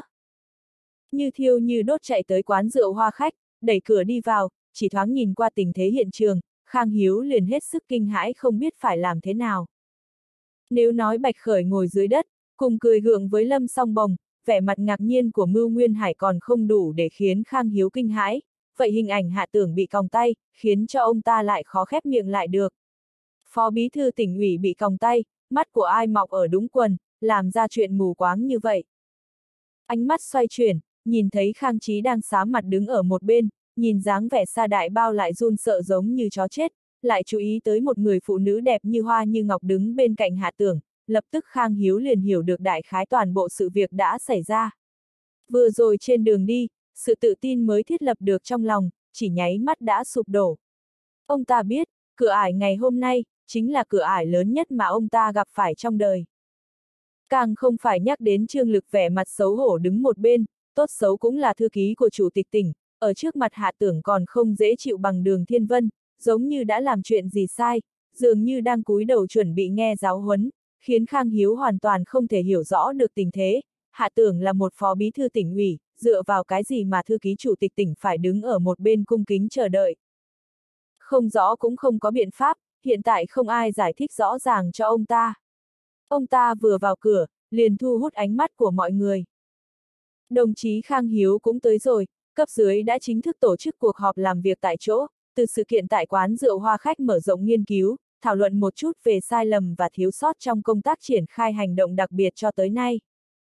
Như thiêu như đốt chạy tới quán rượu Hoa Khách, đẩy cửa đi vào, chỉ thoáng nhìn qua tình thế hiện trường, Khang Hiếu liền hết sức kinh hãi không biết phải làm thế nào. Nếu nói Bạch Khởi ngồi dưới đất, cùng cười gượng với Lâm Song Bồng, vẻ mặt ngạc nhiên của Mưu Nguyên Hải còn không đủ để khiến Khang Hiếu kinh hãi, vậy hình ảnh Hạ Tưởng bị còng tay, khiến cho ông ta lại khó khép miệng lại được. Phó bí thư tỉnh ủy bị còng tay, mắt của ai mọc ở đúng quần, làm ra chuyện mù quáng như vậy. Ánh mắt xoay chuyển, nhìn thấy Khang Chí đang xám mặt đứng ở một bên, nhìn dáng vẻ Sa Đại Bao lại run sợ giống như chó chết, lại chú ý tới một người phụ nữ đẹp như hoa như ngọc đứng bên cạnh Hạ Tưởng, lập tức Khang Hiếu liền hiểu được đại khái toàn bộ sự việc đã xảy ra. Vừa rồi trên đường đi, sự tự tin mới thiết lập được trong lòng, chỉ nháy mắt đã sụp đổ. Ông ta biết, cửa ải ngày hôm nay, chính là cửa ải lớn nhất mà ông ta gặp phải trong đời. Càng không phải nhắc đến Trương Lực vẻ mặt xấu hổ đứng một bên, tốt xấu cũng là thư ký của chủ tịch tỉnh, ở trước mặt Hạ Tưởng còn không dễ chịu bằng Đường Thiên Vân, giống như đã làm chuyện gì sai, dường như đang cúi đầu chuẩn bị nghe giáo huấn, khiến Khang Hiếu hoàn toàn không thể hiểu rõ được tình thế. Hạ Tưởng là một phó bí thư tỉnh ủy, dựa vào cái gì mà thư ký chủ tịch tỉnh phải đứng ở một bên cung kính chờ đợi. Không rõ cũng không có biện pháp, hiện tại không ai giải thích rõ ràng cho ông ta. Ông ta vừa vào cửa, liền thu hút ánh mắt của mọi người. Đồng chí Khang Hiếu cũng tới rồi, cấp dưới đã chính thức tổ chức cuộc họp làm việc tại chỗ, từ sự kiện tại quán rượu Hoa Khách mở rộng nghiên cứu, thảo luận một chút về sai lầm và thiếu sót trong công tác triển khai hành động đặc biệt cho tới nay.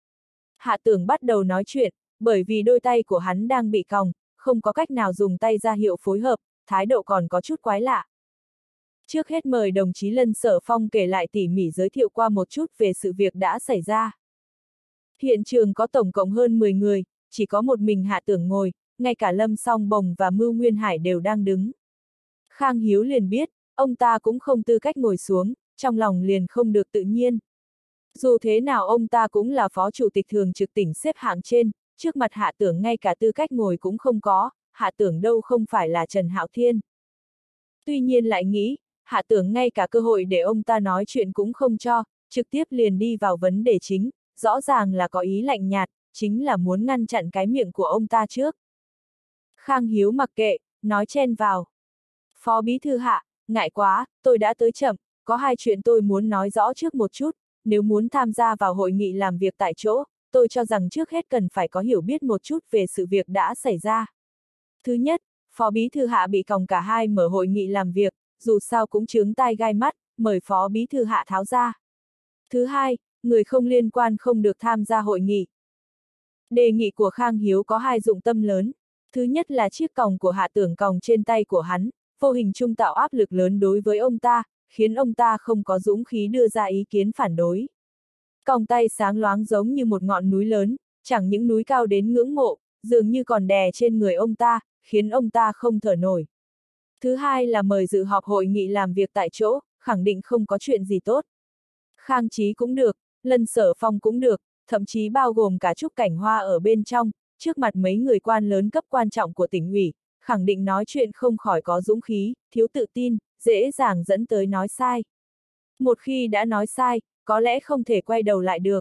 Hạ Tưởng bắt đầu nói chuyện, bởi vì đôi tay của hắn đang bị còng, không có cách nào dùng tay ra hiệu phối hợp, thái độ còn có chút quái lạ. Trước hết mời đồng chí Lân Sở Phong kể lại tỉ mỉ giới thiệu qua một chút về sự việc đã xảy ra. Hiện trường có tổng cộng hơn mười người, chỉ có một mình Hạ Tưởng ngồi, ngay cả Lâm Song Bồng và Mưu Nguyên Hải đều đang đứng. Khang Hiếu liền biết, ông ta cũng không tư cách ngồi xuống, trong lòng liền không được tự nhiên. Dù thế nào ông ta cũng là phó chủ tịch thường trực tỉnh xếp hạng trên, trước mặt Hạ Tưởng ngay cả tư cách ngồi cũng không có, Hạ Tưởng đâu không phải là Trần Hạo Thiên. Tuy nhiên lại nghĩ, Hạ Tưởng ngay cả cơ hội để ông ta nói chuyện cũng không cho, trực tiếp liền đi vào vấn đề chính, rõ ràng là có ý lạnh nhạt, chính là muốn ngăn chặn cái miệng của ông ta trước. Khang Hiếu mặc kệ, nói chen vào. Phó bí thư Hạ, ngại quá, tôi đã tới chậm, có hai chuyện tôi muốn nói rõ trước một chút, nếu muốn tham gia vào hội nghị làm việc tại chỗ, tôi cho rằng trước hết cần phải có hiểu biết một chút về sự việc đã xảy ra. Thứ nhất, Phó bí thư Hạ bị còng cả hai mở hội nghị làm việc, dù sao cũng chướng tai gai mắt, mời Phó bí thư Hạ tháo ra. Thứ hai, người không liên quan không được tham gia hội nghị. Đề nghị của Khang Hiếu có hai dụng tâm lớn. Thứ nhất là chiếc còng của Hạ Tưởng còng trên tay của hắn, vô hình trung tạo áp lực lớn đối với ông ta, khiến ông ta không có dũng khí đưa ra ý kiến phản đối. Còng tay sáng loáng giống như một ngọn núi lớn, chẳng những núi cao đến ngưỡng mộ, dường như còn đè trên người ông ta, khiến ông ta không thở nổi. Thứ hai là mời dự họp hội nghị làm việc tại chỗ, khẳng định không có chuyện gì tốt. Khang Chí cũng được, Lân Sở Phong cũng được, thậm chí bao gồm cả Trúc Cảnh Hoa ở bên trong, trước mặt mấy người quan lớn cấp quan trọng của tỉnh ủy, khẳng định nói chuyện không khỏi có dũng khí, thiếu tự tin, dễ dàng dẫn tới nói sai. Một khi đã nói sai, có lẽ không thể quay đầu lại được.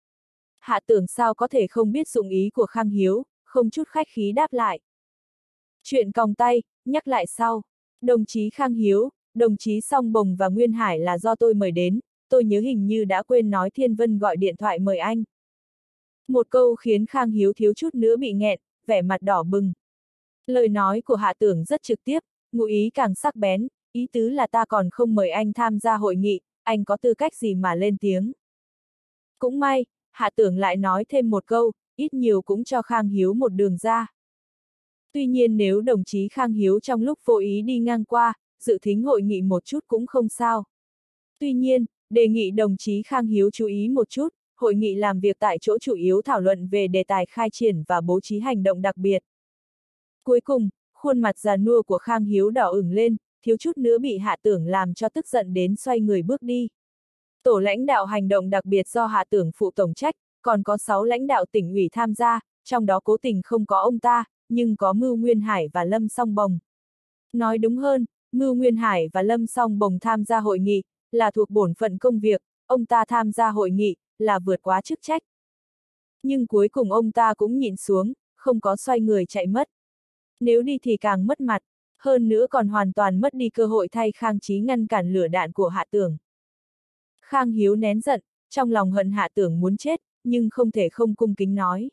Hạ Tưởng sao có thể không biết dụng ý của Khang Hiếu, không chút khách khí đáp lại. Chuyện còng tay, nhắc lại sau. Đồng chí Khang Hiếu, đồng chí Song Bồng và Nguyên Hải là do tôi mời đến, tôi nhớ hình như đã quên nói Thiên Vân gọi điện thoại mời anh. Một câu khiến Khang Hiếu thiếu chút nữa bị nghẹn, vẻ mặt đỏ bừng. Lời nói của Hạ Tưởng rất trực tiếp, ngụ ý càng sắc bén, ý tứ là ta còn không mời anh tham gia hội nghị, anh có tư cách gì mà lên tiếng. Cũng may, Hạ Tưởng lại nói thêm một câu, ít nhiều cũng cho Khang Hiếu một đường ra. Tuy nhiên nếu đồng chí Khang Hiếu trong lúc vô ý đi ngang qua, dự thính hội nghị một chút cũng không sao. Tuy nhiên, đề nghị đồng chí Khang Hiếu chú ý một chút, hội nghị làm việc tại chỗ chủ yếu thảo luận về đề tài khai triển và bố trí hành động đặc biệt. Cuối cùng, khuôn mặt già nua của Khang Hiếu đỏ ửng lên, thiếu chút nữa bị Hạ Tưởng làm cho tức giận đến xoay người bước đi. Tổ lãnh đạo hành động đặc biệt do Hạ Tưởng phụ tổng trách, còn có sáu lãnh đạo tỉnh ủy tham gia, trong đó cố tình không có ông ta, nhưng có Mưu Nguyên Hải và Lâm Song Bồng. Nói đúng hơn, Mưu Nguyên Hải và Lâm Song Bồng tham gia hội nghị, là thuộc bổn phận công việc, ông ta tham gia hội nghị, là vượt quá chức trách. Nhưng cuối cùng ông ta cũng nhịn xuống, không có xoay người chạy mất. Nếu đi thì càng mất mặt, hơn nữa còn hoàn toàn mất đi cơ hội thay Khang Chí ngăn cản lửa đạn của Hạ Tưởng. Khang Hiếu nén giận, trong lòng hận Hạ Tưởng muốn chết, nhưng không thể không cung kính nói.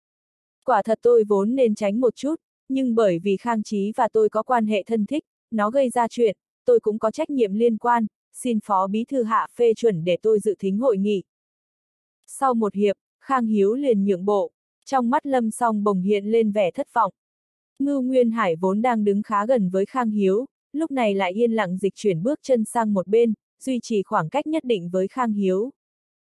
Quả thật tôi vốn nên tránh một chút, nhưng bởi vì Khang Chí và tôi có quan hệ thân thích, nó gây ra chuyện, tôi cũng có trách nhiệm liên quan, xin Phó Bí Thư Hạ phê chuẩn để tôi dự thính hội nghị. Sau một hiệp, Khang Hiếu liền nhượng bộ, trong mắt Lâm Song Bồng hiện lên vẻ thất vọng. Ngưu Nguyên Hải vốn đang đứng khá gần với Khang Hiếu, lúc này lại yên lặng dịch chuyển bước chân sang một bên, duy trì khoảng cách nhất định với Khang Hiếu.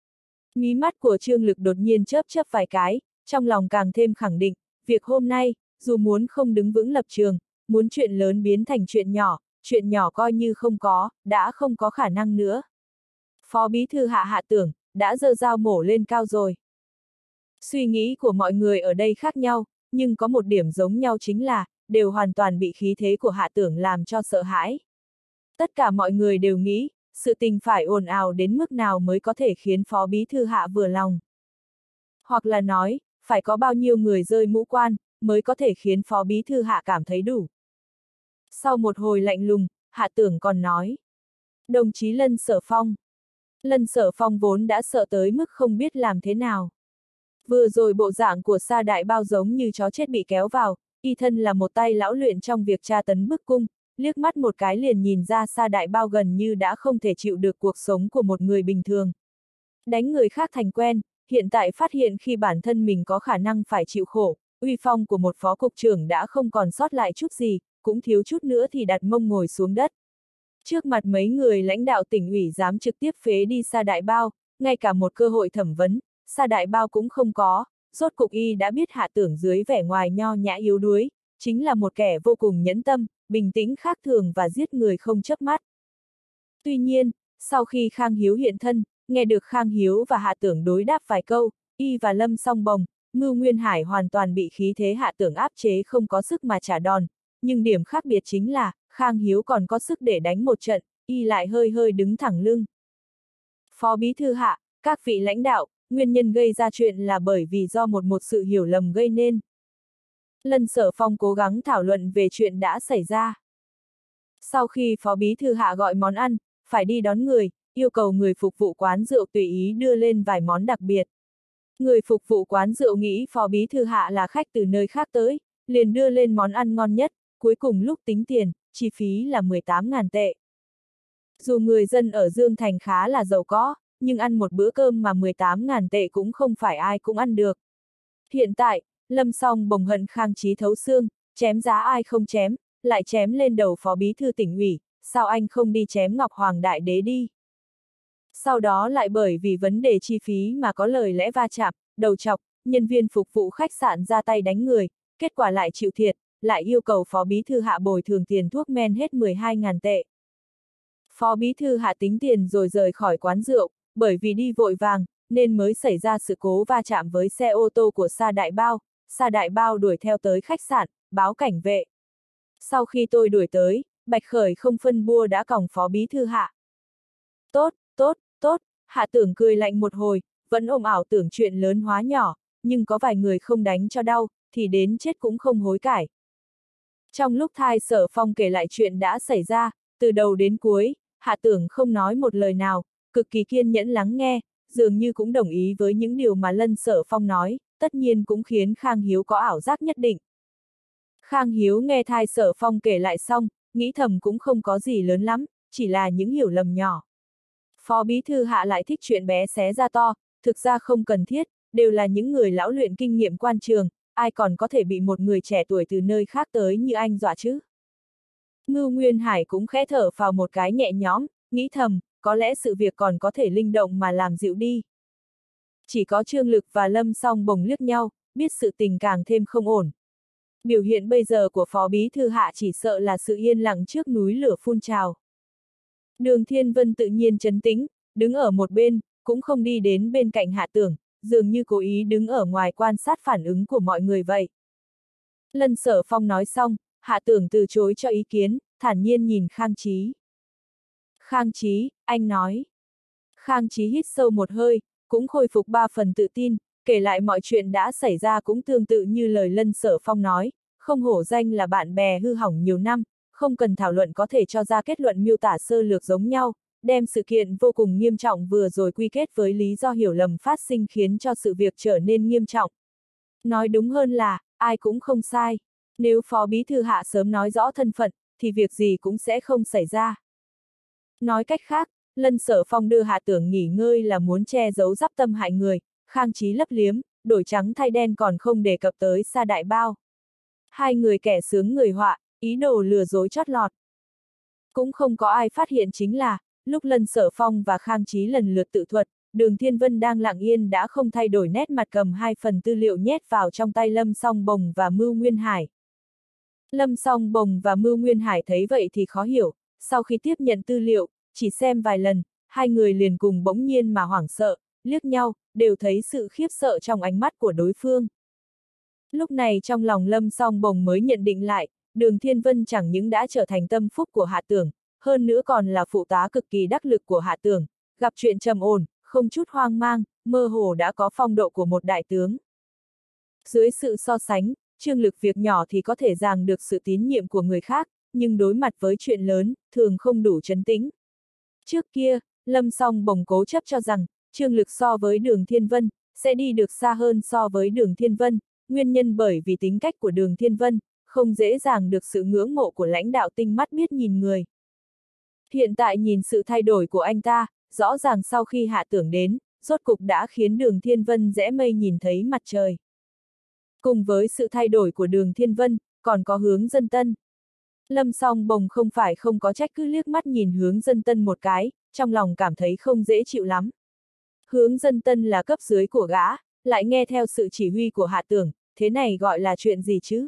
Mí mắt của Trương Lực đột nhiên chớp chớp vài cái, trong lòng càng thêm khẳng định, việc hôm nay, dù muốn không đứng vững lập trường, muốn chuyện lớn biến thành chuyện nhỏ, chuyện nhỏ coi như không có, đã không có khả năng nữa. Phó Bí Thư Hạ Hạ Tưởng, đã giơ dao mổ lên cao rồi. Suy nghĩ của mọi người ở đây khác nhau, nhưng có một điểm giống nhau chính là, đều hoàn toàn bị khí thế của Hạ Tưởng làm cho sợ hãi. Tất cả mọi người đều nghĩ, sự tình phải ồn ào đến mức nào mới có thể khiến Phó Bí Thư Hạ vừa lòng. Hoặc là nói, phải có bao nhiêu người rơi mũ quan, mới có thể khiến Phó Bí Thư Hạ cảm thấy đủ. Sau một hồi lạnh lùng, Hạ Tưởng còn nói. Đồng chí Lân Sở Phong. Lân Sở Phong vốn đã sợ tới mức không biết làm thế nào. Vừa rồi bộ dạng của Sa Đại Bao giống như chó chết bị kéo vào, y thân là một tay lão luyện trong việc tra tấn bức cung, liếc mắt một cái liền nhìn ra Sa Đại Bao gần như đã không thể chịu được cuộc sống của một người bình thường. Đánh người khác thành quen, hiện tại phát hiện khi bản thân mình có khả năng phải chịu khổ, uy phong của một phó cục trưởng đã không còn sót lại chút gì, cũng thiếu chút nữa thì đặt mông ngồi xuống đất. Trước mặt mấy người lãnh đạo tỉnh ủy dám trực tiếp phế đi Sa Đại Bao, ngay cả một cơ hội thẩm vấn, Sa Đại Bao cũng không có, rốt cục y đã biết Hạ Tưởng dưới vẻ ngoài nho nhã yếu đuối, chính là một kẻ vô cùng nhẫn tâm, bình tĩnh khác thường và giết người không chớp mắt. Tuy nhiên, sau khi Khang Hiếu hiện thân, nghe được Khang Hiếu và Hạ Tưởng đối đáp vài câu, y và Lâm Song Bồng, Ngưu Nguyên Hải hoàn toàn bị khí thế Hạ Tưởng áp chế không có sức mà trả đòn, nhưng điểm khác biệt chính là, Khang Hiếu còn có sức để đánh một trận, y lại hơi hơi đứng thẳng lưng. Phó Bí Thư Hạ, các vị lãnh đạo, nguyên nhân gây ra chuyện là bởi vì do một một sự hiểu lầm gây nên. Lân Sở Phong cố gắng thảo luận về chuyện đã xảy ra. Sau khi Phó Bí Thư Hạ gọi món ăn, phải đi đón người, yêu cầu người phục vụ quán rượu tùy ý đưa lên vài món đặc biệt. Người phục vụ quán rượu nghĩ Phó Bí Thư Hạ là khách từ nơi khác tới, liền đưa lên món ăn ngon nhất, cuối cùng lúc tính tiền, chi phí là mười tám ngàn tệ. Dù người dân ở Dương Thành khá là giàu có, nhưng ăn một bữa cơm mà mười tám ngàn tệ cũng không phải ai cũng ăn được. Hiện tại, Lâm Song Bồng hận Khang Chí thấu xương, chém giá ai không chém, lại chém lên đầu Phó Bí Thư tỉnh ủy, sao anh không đi chém Ngọc Hoàng Đại Đế đi? Sau đó lại bởi vì vấn đề chi phí mà có lời lẽ va chạm, đầu chọc, nhân viên phục vụ khách sạn ra tay đánh người, kết quả lại chịu thiệt, lại yêu cầu Phó Bí Thư Hạ bồi thường tiền thuốc men hết mười hai ngàn tệ. Phó Bí Thư Hạ tính tiền rồi rời khỏi quán rượu, bởi vì đi vội vàng, nên mới xảy ra sự cố va chạm với xe ô tô của Sa Đại Bao, Sa Đại Bao đuổi theo tới khách sạn, báo cảnh vệ. Sau khi tôi đuổi tới, Bạch Khởi không phân bua đã còng Phó Bí Thư Hạ. Tốt, tốt, tốt, Hạ Tưởng cười lạnh một hồi, vẫn ôm ảo tưởng chuyện lớn hóa nhỏ, nhưng có vài người không đánh cho đau, thì đến chết cũng không hối cải. Trong lúc Thai Sở Phong kể lại chuyện đã xảy ra, từ đầu đến cuối, Hạ Tưởng không nói một lời nào, cực kỳ kiên nhẫn lắng nghe, dường như cũng đồng ý với những điều mà Lân Sở Phong nói, tất nhiên cũng khiến Khang Hiếu có ảo giác nhất định. Khang Hiếu nghe Thai Sở Phong kể lại xong, nghĩ thầm cũng không có gì lớn lắm, chỉ là những hiểu lầm nhỏ. Phó Bí Thư Hạ lại thích chuyện bé xé ra to, thực ra không cần thiết, đều là những người lão luyện kinh nghiệm quan trường, ai còn có thể bị một người trẻ tuổi từ nơi khác tới như anh dọa chứ. Ngưu Nguyên Hải cũng khẽ thở vào một cái nhẹ nhõm, nghĩ thầm, có lẽ sự việc còn có thể linh động mà làm dịu đi. Chỉ có Trương Lực và Lâm Song Bồng liếc nhau, biết sự tình càng thêm không ổn. Biểu hiện bây giờ của Phó Bí Thư Hạ chỉ sợ là sự yên lặng trước núi lửa phun trào. Đường Thiên Vân tự nhiên trấn tĩnh, đứng ở một bên, cũng không đi đến bên cạnh Hạ Tưởng, dường như cố ý đứng ở ngoài quan sát phản ứng của mọi người vậy. Lân Sở Phong nói xong, Hạ Tưởng từ chối cho ý kiến, thản nhiên nhìn Khang Chí. Khang Chí, anh nói. Khang Chí hít sâu một hơi, cũng khôi phục ba phần tự tin, kể lại mọi chuyện đã xảy ra cũng tương tự như lời Lân Sở Phong nói, không hổ danh là bạn bè hư hỏng nhiều năm, không cần thảo luận có thể cho ra kết luận miêu tả sơ lược giống nhau, đem sự kiện vô cùng nghiêm trọng vừa rồi quy kết với lý do hiểu lầm phát sinh khiến cho sự việc trở nên nghiêm trọng. Nói đúng hơn là, ai cũng không sai. Nếu Phó Bí Thư Hạ sớm nói rõ thân phận, thì việc gì cũng sẽ không xảy ra. Nói cách khác, Lân Sở Phong đưa Hạ Tưởng nghỉ ngơi là muốn che giấu giáp tâm hại người, Khang Chí lấp liếm, đổi trắng thay đen còn không đề cập tới Sa Đại Bao. Hai người kẻ sướng người họa, ý đồ lừa dối chót lọt. Cũng không có ai phát hiện chính là, lúc Lân Sở Phong và Khang Chí lần lượt tự thuật, Đường Thiên Vân đang lặng yên đã không thay đổi nét mặt cầm hai phần tư liệu nhét vào trong tay Lâm Song Bồng và Mưu Nguyên Hải. Lâm Song Bồng và Mưu Nguyên Hải thấy vậy thì khó hiểu, sau khi tiếp nhận tư liệu, chỉ xem vài lần, hai người liền cùng bỗng nhiên mà hoảng sợ, liếc nhau, đều thấy sự khiếp sợ trong ánh mắt của đối phương. Lúc này trong lòng Lâm Song Bồng mới nhận định lại, Đường Thiên Vân chẳng những đã trở thành tâm phúc của Hạ Tưởng, hơn nữa còn là phụ tá cực kỳ đắc lực của Hạ Tưởng, gặp chuyện trầm ổn, không chút hoang mang, mơ hồ đã có phong độ của một đại tướng. Dưới sự so sánh, trương lực việc nhỏ thì có thể giằng được sự tín nhiệm của người khác, nhưng đối mặt với chuyện lớn, thường không đủ trấn tĩnh. Trước kia, Lâm Song Bồng cố chấp cho rằng, trương lực so với Đường Thiên Vân, sẽ đi được xa hơn so với Đường Thiên Vân, nguyên nhân bởi vì tính cách của Đường Thiên Vân, không dễ dàng được sự ngưỡng mộ của lãnh đạo tinh mắt biết nhìn người. Hiện tại nhìn sự thay đổi của anh ta, rõ ràng sau khi Hạ Tưởng đến, rốt cục đã khiến Đường Thiên Vân rẽ mây nhìn thấy mặt trời. Cùng với sự thay đổi của Đường Thiên Vân, còn có Hướng Dân Tân. Lâm Song Bồng không phải không có trách cứ liếc mắt nhìn Hướng Dân Tân một cái, trong lòng cảm thấy không dễ chịu lắm. Hướng Dân Tân là cấp dưới của gã, lại nghe theo sự chỉ huy của Hạ Tưởng, thế này gọi là chuyện gì chứ?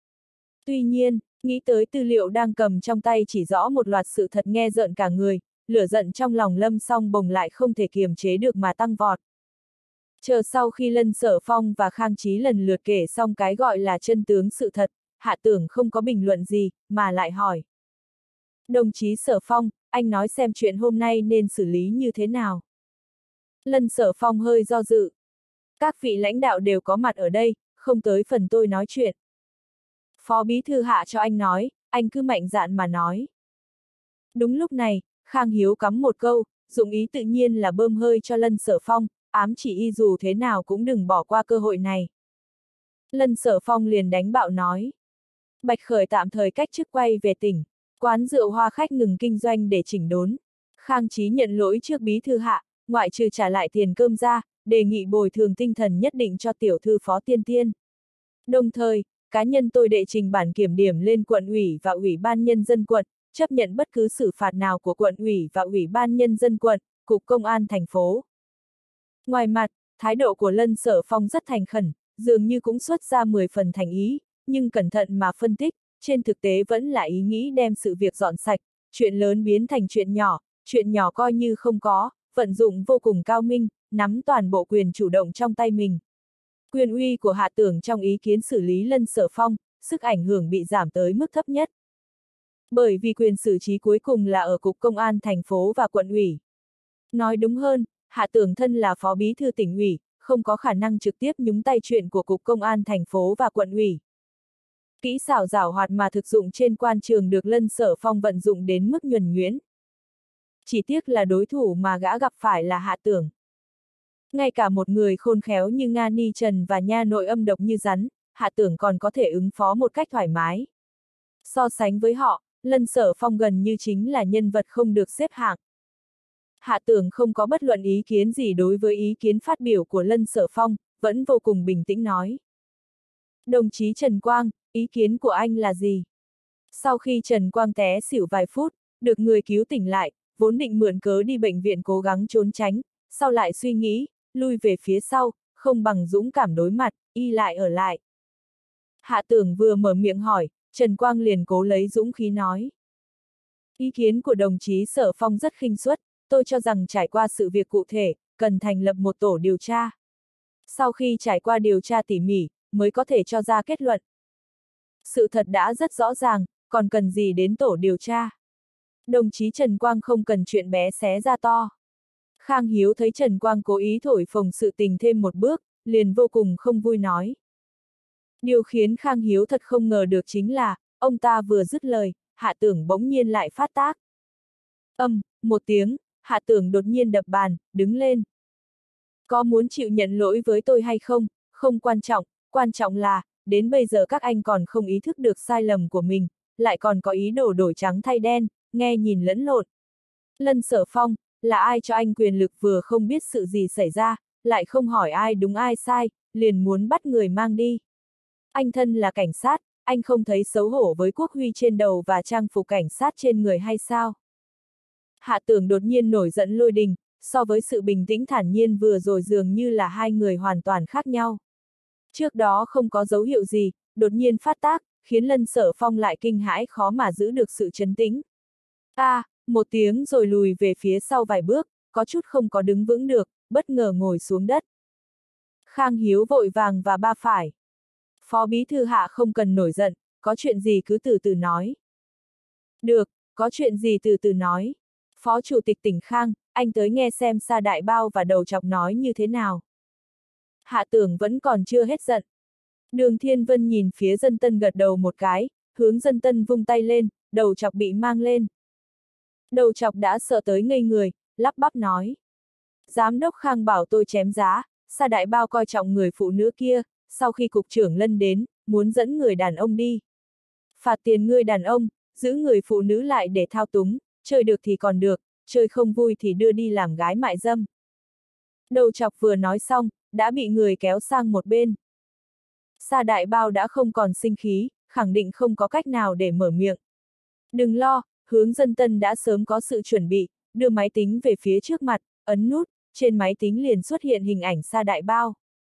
Tuy nhiên, nghĩ tới tư liệu đang cầm trong tay chỉ rõ một loạt sự thật nghe rợn cả người, lửa giận trong lòng Lâm Song Bồng lại không thể kiềm chế được mà tăng vọt. Chờ sau khi Lân Sở Phong và Khang Chí lần lượt kể xong cái gọi là chân tướng sự thật, Hạ Tưởng không có bình luận gì, mà lại hỏi. Đồng chí Sở Phong, anh nói xem chuyện hôm nay nên xử lý như thế nào? Lân Sở Phong hơi do dự. Các vị lãnh đạo đều có mặt ở đây, không tới phần tôi nói chuyện. Phó Bí Thư Hạ cho anh nói, anh cứ mạnh dạn mà nói. Đúng lúc này, Khang Hiếu cắm một câu, dụng ý tự nhiên là bơm hơi cho Lân Sở Phong, ám chỉ y dù thế nào cũng đừng bỏ qua cơ hội này. Lân Sở Phong liền đánh bạo nói. Bạch Khởi tạm thời cách chức quay về tỉnh, quán rượu Hoa Khách ngừng kinh doanh để chỉnh đốn. Khang Chí nhận lỗi trước Bí Thư Hạ, ngoại trừ trả lại tiền cơm ra, đề nghị bồi thường tinh thần nhất định cho tiểu thư Phó Tiên Tiên. Đồng thời, cá nhân tôi đệ trình bản kiểm điểm lên quận ủy và ủy ban nhân dân quận, chấp nhận bất cứ xử phạt nào của quận ủy và ủy ban nhân dân quận, cục công an thành phố. Ngoài mặt, thái độ của Lân Sở Phong rất thành khẩn, dường như cũng xuất ra mười phần thành ý, nhưng cẩn thận mà phân tích, trên thực tế vẫn là ý nghĩ đem sự việc dọn sạch, chuyện lớn biến thành chuyện nhỏ, chuyện nhỏ coi như không có, vận dụng vô cùng cao minh, nắm toàn bộ quyền chủ động trong tay mình. Quyền uy của Hạ Tưởng trong ý kiến xử lý Lân Sở Phong, sức ảnh hưởng bị giảm tới mức thấp nhất. Bởi vì quyền xử trí cuối cùng là ở Cục Công an thành phố và quận ủy. Nói đúng hơn, Hạ Tưởng thân là Phó Bí Thư tỉnh ủy, không có khả năng trực tiếp nhúng tay chuyện của Cục Công an thành phố và quận ủy. Kỹ xảo giảo hoạt mà thực dụng trên quan trường được Lân Sở Phong vận dụng đến mức nhuần nhuyễn. Chỉ tiếc là đối thủ mà gã gặp phải là Hạ Tưởng. Ngay cả một người khôn khéo như Nga Ni Trần và nha nội âm độc như rắn, Hạ Tưởng còn có thể ứng phó một cách thoải mái. So sánh với họ, Lân Sở Phong gần như chính là nhân vật không được xếp hạng. Hạ Tưởng không có bất luận ý kiến gì đối với ý kiến phát biểu của Lân Sở Phong, vẫn vô cùng bình tĩnh nói. Đồng chí Trần Quang, ý kiến của anh là gì? Sau khi Trần Quang té xỉu vài phút, được người cứu tỉnh lại, vốn định mượn cớ đi bệnh viện cố gắng trốn tránh, sau lại suy nghĩ, lui về phía sau, không bằng dũng cảm đối mặt, y lại ở lại. Hạ Tưởng vừa mở miệng hỏi, Trần Quang liền cố lấy dũng khí nói. Ý kiến của đồng chí Sở Phong rất khinh suất, tôi cho rằng trải qua sự việc cụ thể, cần thành lập một tổ điều tra. Sau khi trải qua điều tra tỉ mỉ, mới có thể cho ra kết luận. Sự thật đã rất rõ ràng, còn cần gì đến tổ điều tra. Đồng chí Trần Quang không cần chuyện bé xé ra to. Khang Hiếu thấy Trần Quang cố ý thổi phồng sự tình thêm một bước, liền vô cùng không vui nói. Điều khiến Khang Hiếu thật không ngờ được chính là, ông ta vừa dứt lời, Hạ Tưởng bỗng nhiên lại phát tác. Âm, một tiếng, Hạ Tưởng đột nhiên đập bàn, đứng lên. Có muốn chịu nhận lỗi với tôi hay không, không quan trọng, quan trọng là, đến bây giờ các anh còn không ý thức được sai lầm của mình, lại còn có ý đồ đổi trắng thay đen, nghe nhìn lẫn lộn. Lân Sở Phong, là ai cho anh quyền lực vừa không biết sự gì xảy ra, lại không hỏi ai đúng ai sai, liền muốn bắt người mang đi. Anh thân là cảnh sát, anh không thấy xấu hổ với quốc huy trên đầu và trang phục cảnh sát trên người hay sao? Hạ Tưởng đột nhiên nổi giận lôi đình, so với sự bình tĩnh thản nhiên vừa rồi dường như là hai người hoàn toàn khác nhau. Trước đó không có dấu hiệu gì, đột nhiên phát tác, khiến Lân Sở Phong lại kinh hãi khó mà giữ được sự trấn tĩnh. A, à, một tiếng rồi lùi về phía sau vài bước, có chút không có đứng vững được, bất ngờ ngồi xuống đất. Khang Hiếu vội vàng và ba phải. Phó bí thư Hạ không cần nổi giận, có chuyện gì cứ từ từ nói. Được, có chuyện gì từ từ nói. Phó chủ tịch tỉnh Khang, anh tới nghe xem Sa Đại Bao và Đầu Chọc nói như thế nào. Hạ Tưởng vẫn còn chưa hết giận. Đường Thiên Vân nhìn phía Dân Tân gật đầu một cái, hướng Dân Tân vung tay lên, Đầu Chọc bị mang lên. Đầu Chọc đã sợ tới ngây người, lắp bắp nói. Giám đốc Khang bảo tôi chém giá, Sa Đại Bao coi trọng người phụ nữ kia, sau khi cục trưởng Lân đến, muốn dẫn người đàn ông đi. Phạt tiền người đàn ông, giữ người phụ nữ lại để thao túng, chơi được thì còn được, chơi không vui thì đưa đi làm gái mại dâm. Đầu Chọc vừa nói xong, đã bị người kéo sang một bên. Sa Đại Bao đã không còn sinh khí, khẳng định không có cách nào để mở miệng. Đừng lo, hướng Dân Tân đã sớm có sự chuẩn bị, đưa máy tính về phía trước mặt, ấn nút, trên máy tính liền xuất hiện hình ảnh Sa Đại Bao.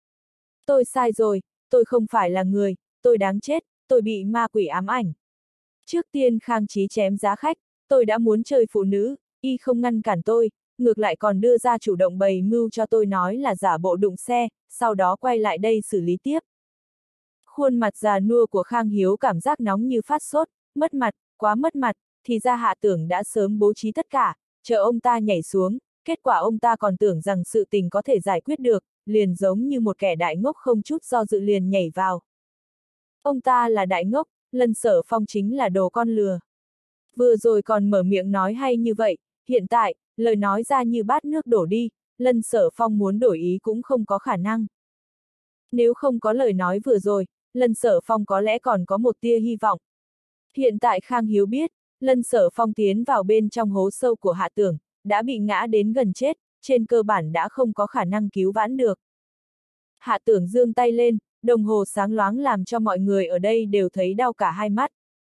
Tôi sai rồi, tôi không phải là người, tôi đáng chết, tôi bị ma quỷ ám ảnh. Trước tiên Khang Chí chém giá khách, tôi đã muốn chơi phụ nữ, y không ngăn cản tôi, ngược lại còn đưa ra chủ động bày mưu cho tôi nói là giả bộ đụng xe, sau đó quay lại đây xử lý tiếp. Khuôn mặt già nua của Khang Hiếu cảm giác nóng như phát sốt, mất mặt, quá mất mặt, thì ra Hạ Tưởng đã sớm bố trí tất cả, chờ ông ta nhảy xuống, kết quả ông ta còn tưởng rằng sự tình có thể giải quyết được, liền giống như một kẻ đại ngốc không chút do dự liền nhảy vào. Ông ta là đại ngốc, Lân Sở Phong chính là đồ con lừa. Vừa rồi còn mở miệng nói hay như vậy, hiện tại, lời nói ra như bát nước đổ đi, Lân Sở Phong muốn đổi ý cũng không có khả năng. Nếu không có lời nói vừa rồi, Lân Sở Phong có lẽ còn có một tia hy vọng. Hiện tại Khang Hiếu biết, Lân Sở Phong tiến vào bên trong hố sâu của Hạ Tưởng, đã bị ngã đến gần chết, trên cơ bản đã không có khả năng cứu vãn được. Hạ Tưởng giương tay lên, đồng hồ sáng loáng làm cho mọi người ở đây đều thấy đau cả hai mắt.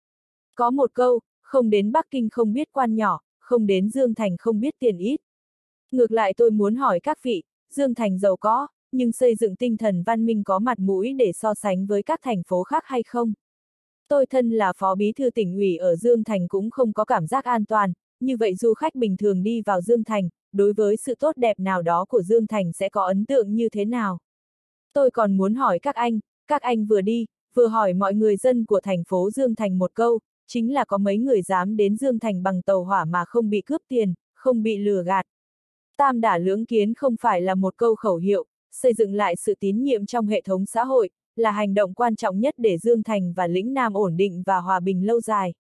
Có một câu, không đến Bắc Kinh không biết quan nhỏ, không đến Dương Thành không biết tiền ít. Ngược lại tôi muốn hỏi các vị, Dương Thành giàu có, nhưng xây dựng tinh thần văn minh có mặt mũi để so sánh với các thành phố khác hay không? Tôi thân là phó bí thư tỉnh ủy ở Dương Thành cũng không có cảm giác an toàn, như vậy du khách bình thường đi vào Dương Thành, đối với sự tốt đẹp nào đó của Dương Thành sẽ có ấn tượng như thế nào? Tôi còn muốn hỏi các anh, các anh vừa đi, vừa hỏi mọi người dân của thành phố Dương Thành một câu, chính là có mấy người dám đến Dương Thành bằng tàu hỏa mà không bị cướp tiền, không bị lừa gạt. Tam đả lưỡng kiến không phải là một câu khẩu hiệu, xây dựng lại sự tín nhiệm trong hệ thống xã hội, là hành động quan trọng nhất để Dương Thành và lĩnh Nam ổn định và hòa bình lâu dài.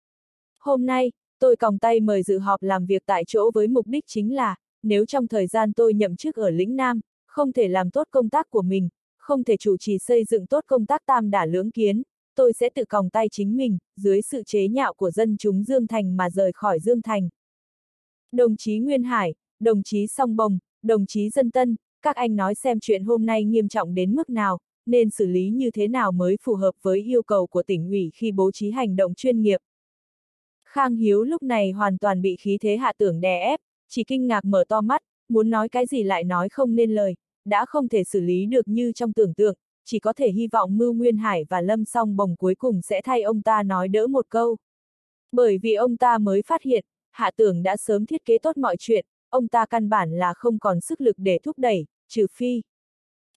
Hôm nay, tôi còng tay mời dự họp làm việc tại chỗ với mục đích chính là, nếu trong thời gian tôi nhậm chức ở lĩnh Nam, không thể làm tốt công tác của mình, không thể chủ trì xây dựng tốt công tác tam đả lưỡng kiến, tôi sẽ tự còng tay chính mình, dưới sự chế nhạo của dân chúng Dương Thành mà rời khỏi Dương Thành. Đồng chí Nguyên Hải, đồng chí Song Bồng, đồng chí Dân Tân, các anh nói xem chuyện hôm nay nghiêm trọng đến mức nào, nên xử lý như thế nào mới phù hợp với yêu cầu của tỉnh ủy khi bố trí hành động chuyên nghiệp. Khang Hiếu lúc này hoàn toàn bị khí thế Hạ Tưởng đè ép, chỉ kinh ngạc mở to mắt, muốn nói cái gì lại nói không nên lời, đã không thể xử lý được như trong tưởng tượng, chỉ có thể hy vọng Mưu Nguyên Hải và Lâm Song Bồng cuối cùng sẽ thay ông ta nói đỡ một câu. Bởi vì ông ta mới phát hiện, Hạ Tưởng đã sớm thiết kế tốt mọi chuyện, ông ta căn bản là không còn sức lực để thúc đẩy, trừ phi.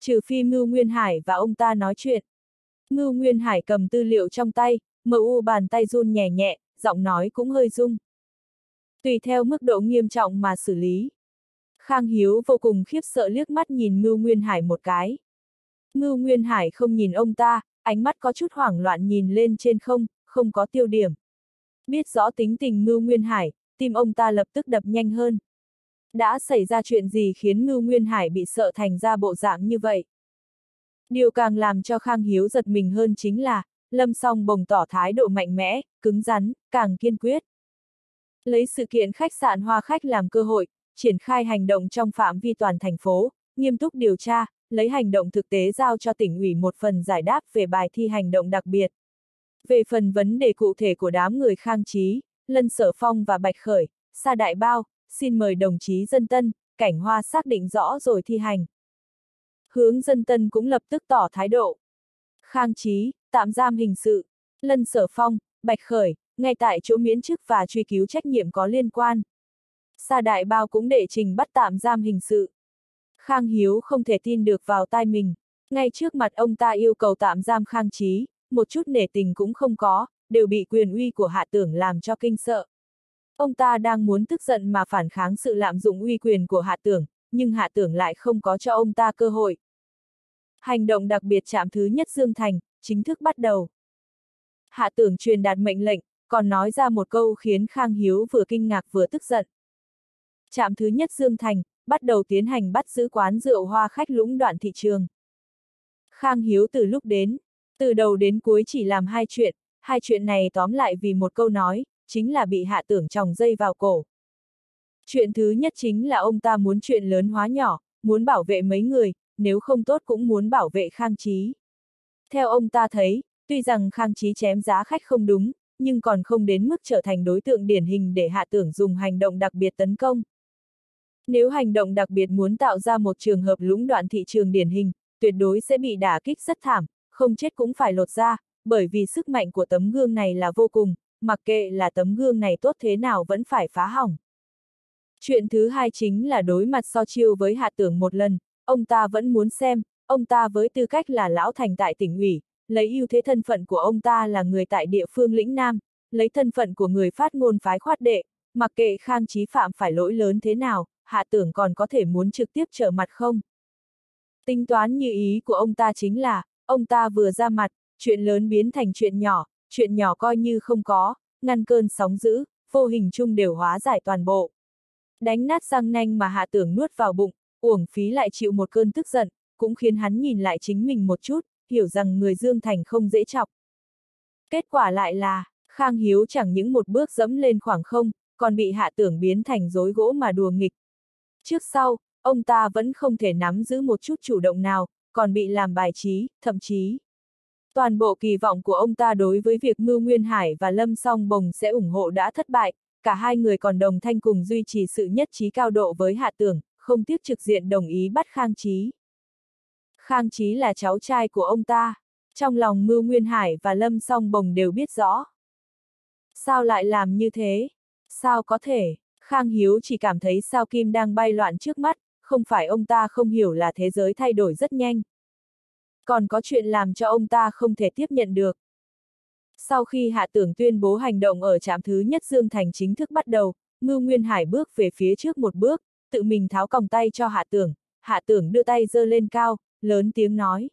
Trừ phi Ngưu Nguyên Hải và ông ta nói chuyện. Ngưu Nguyên Hải cầm tư liệu trong tay, mờ u bàn tay run nhẹ nhẹ, giọng nói cũng hơi rung. Tùy theo mức độ nghiêm trọng mà xử lý. Khang Hiếu vô cùng khiếp sợ liếc mắt nhìn Ngưu Nguyên Hải một cái. Ngưu Nguyên Hải không nhìn ông ta, ánh mắt có chút hoảng loạn nhìn lên trên không, không có tiêu điểm. Biết rõ tính tình Ngưu Nguyên Hải, tim ông ta lập tức đập nhanh hơn. Đã xảy ra chuyện gì khiến Ngưu Nguyên Hải bị sợ thành ra bộ dạng như vậy? Điều càng làm cho Khang Hiếu giật mình hơn chính là, Lâm Song bồng tỏ thái độ mạnh mẽ, cứng rắn, càng kiên quyết. Lấy sự kiện khách sạn Hoa Khách làm cơ hội, triển khai hành động trong phạm vi toàn thành phố, nghiêm túc điều tra, lấy hành động thực tế giao cho tỉnh ủy một phần giải đáp về bài thi hành động đặc biệt. Về phần vấn đề cụ thể của đám người Khang Chí, Lân Sở Phong và Bạch Khởi, Sa Đại Bao, xin mời đồng chí Dân Tân, Cảnh Hoa xác định rõ rồi thi hành. Hướng Dân Tân cũng lập tức tỏ thái độ. Khang Chí, tạm giam hình sự. Lân Sở Phong, Bạch Khởi, ngay tại chỗ miễn chức và truy cứu trách nhiệm có liên quan. Sa Đại Bao cũng đệ trình bắt tạm giam hình sự. Khang Hiếu không thể tin được vào tai mình. Ngay trước mặt ông ta yêu cầu tạm giam Khang Chí, một chút nể tình cũng không có, đều bị quyền uy của Hạ Tưởng làm cho kinh sợ. Ông ta đang muốn tức giận mà phản kháng sự lạm dụng uy quyền của Hạ Tưởng, nhưng Hạ Tưởng lại không có cho ông ta cơ hội. Hành động đặc biệt trạm thứ nhất Dương Thành, chính thức bắt đầu. Hạ Tưởng truyền đạt mệnh lệnh, còn nói ra một câu khiến Khang Hiếu vừa kinh ngạc vừa tức giận. Trạm thứ nhất Dương Thành, bắt đầu tiến hành bắt giữ quán rượu Hoa Khách lũng đoạn thị trường. Khang Hiếu từ lúc đến, từ đầu đến cuối chỉ làm hai chuyện, hai chuyện này tóm lại vì một câu nói, chính là bị Hạ Tưởng tròng dây vào cổ. Chuyện thứ nhất chính là ông ta muốn chuyện lớn hóa nhỏ, muốn bảo vệ mấy người, nếu không tốt cũng muốn bảo vệ Khang Chí. Theo ông ta thấy, tuy rằng Khang Chí chém giá khách không đúng, nhưng còn không đến mức trở thành đối tượng điển hình để Hạ Tưởng dùng hành động đặc biệt tấn công. Nếu hành động đặc biệt muốn tạo ra một trường hợp lũng đoạn thị trường điển hình, tuyệt đối sẽ bị đả kích rất thảm, không chết cũng phải lột da, bởi vì sức mạnh của tấm gương này là vô cùng, mặc kệ là tấm gương này tốt thế nào vẫn phải phá hỏng. Chuyện thứ hai chính là đối mặt so chiêu với Hạ Tưởng một lần, ông ta vẫn muốn xem, ông ta với tư cách là lão thành tại tỉnh ủy, lấy ưu thế thân phận của ông ta là người tại địa phương lĩnh Nam, lấy thân phận của người phát ngôn phái khoát đệ, mặc kệ Khang Chí phạm phải lỗi lớn thế nào, Hạ Tưởng còn có thể muốn trực tiếp trở mặt không? Tính toán như ý của ông ta chính là, ông ta vừa ra mặt, chuyện lớn biến thành chuyện nhỏ, chuyện nhỏ coi như không có, ngăn cơn sóng dữ, vô hình chung đều hóa giải toàn bộ. Đánh nát răng nanh mà Hạ Tưởng nuốt vào bụng, uổng phí lại chịu một cơn tức giận, cũng khiến hắn nhìn lại chính mình một chút, hiểu rằng người Dương Thành không dễ chọc. Kết quả lại là, Khang Hiếu chẳng những một bước dẫm lên khoảng không, còn bị Hạ Tưởng biến thành rối gỗ mà đùa nghịch. Trước sau, ông ta vẫn không thể nắm giữ một chút chủ động nào, còn bị làm bài trí, thậm chí. Toàn bộ kỳ vọng của ông ta đối với việc Ngưu Nguyên Hải và Lâm Song Bồng sẽ ủng hộ đã thất bại, cả hai người còn đồng thanh cùng duy trì sự nhất trí cao độ với Hạ Tưởng, không tiếc trực diện đồng ý bắt Khang Chí. Khang Chí là cháu trai của ông ta, trong lòng Ngưu Nguyên Hải và Lâm Song Bồng đều biết rõ. Sao lại làm như thế? Sao có thể? Khang Hiếu chỉ cảm thấy sao kim đang bay loạn trước mắt, không phải ông ta không hiểu là thế giới thay đổi rất nhanh. Còn có chuyện làm cho ông ta không thể tiếp nhận được. Sau khi Hạ Tưởng tuyên bố hành động ở trạm thứ nhất Dương Thành chính thức bắt đầu, Ngưu Nguyên Hải bước về phía trước một bước, tự mình tháo còng tay cho Hạ Tưởng, Hạ Tưởng đưa tay giơ lên cao, lớn tiếng nói.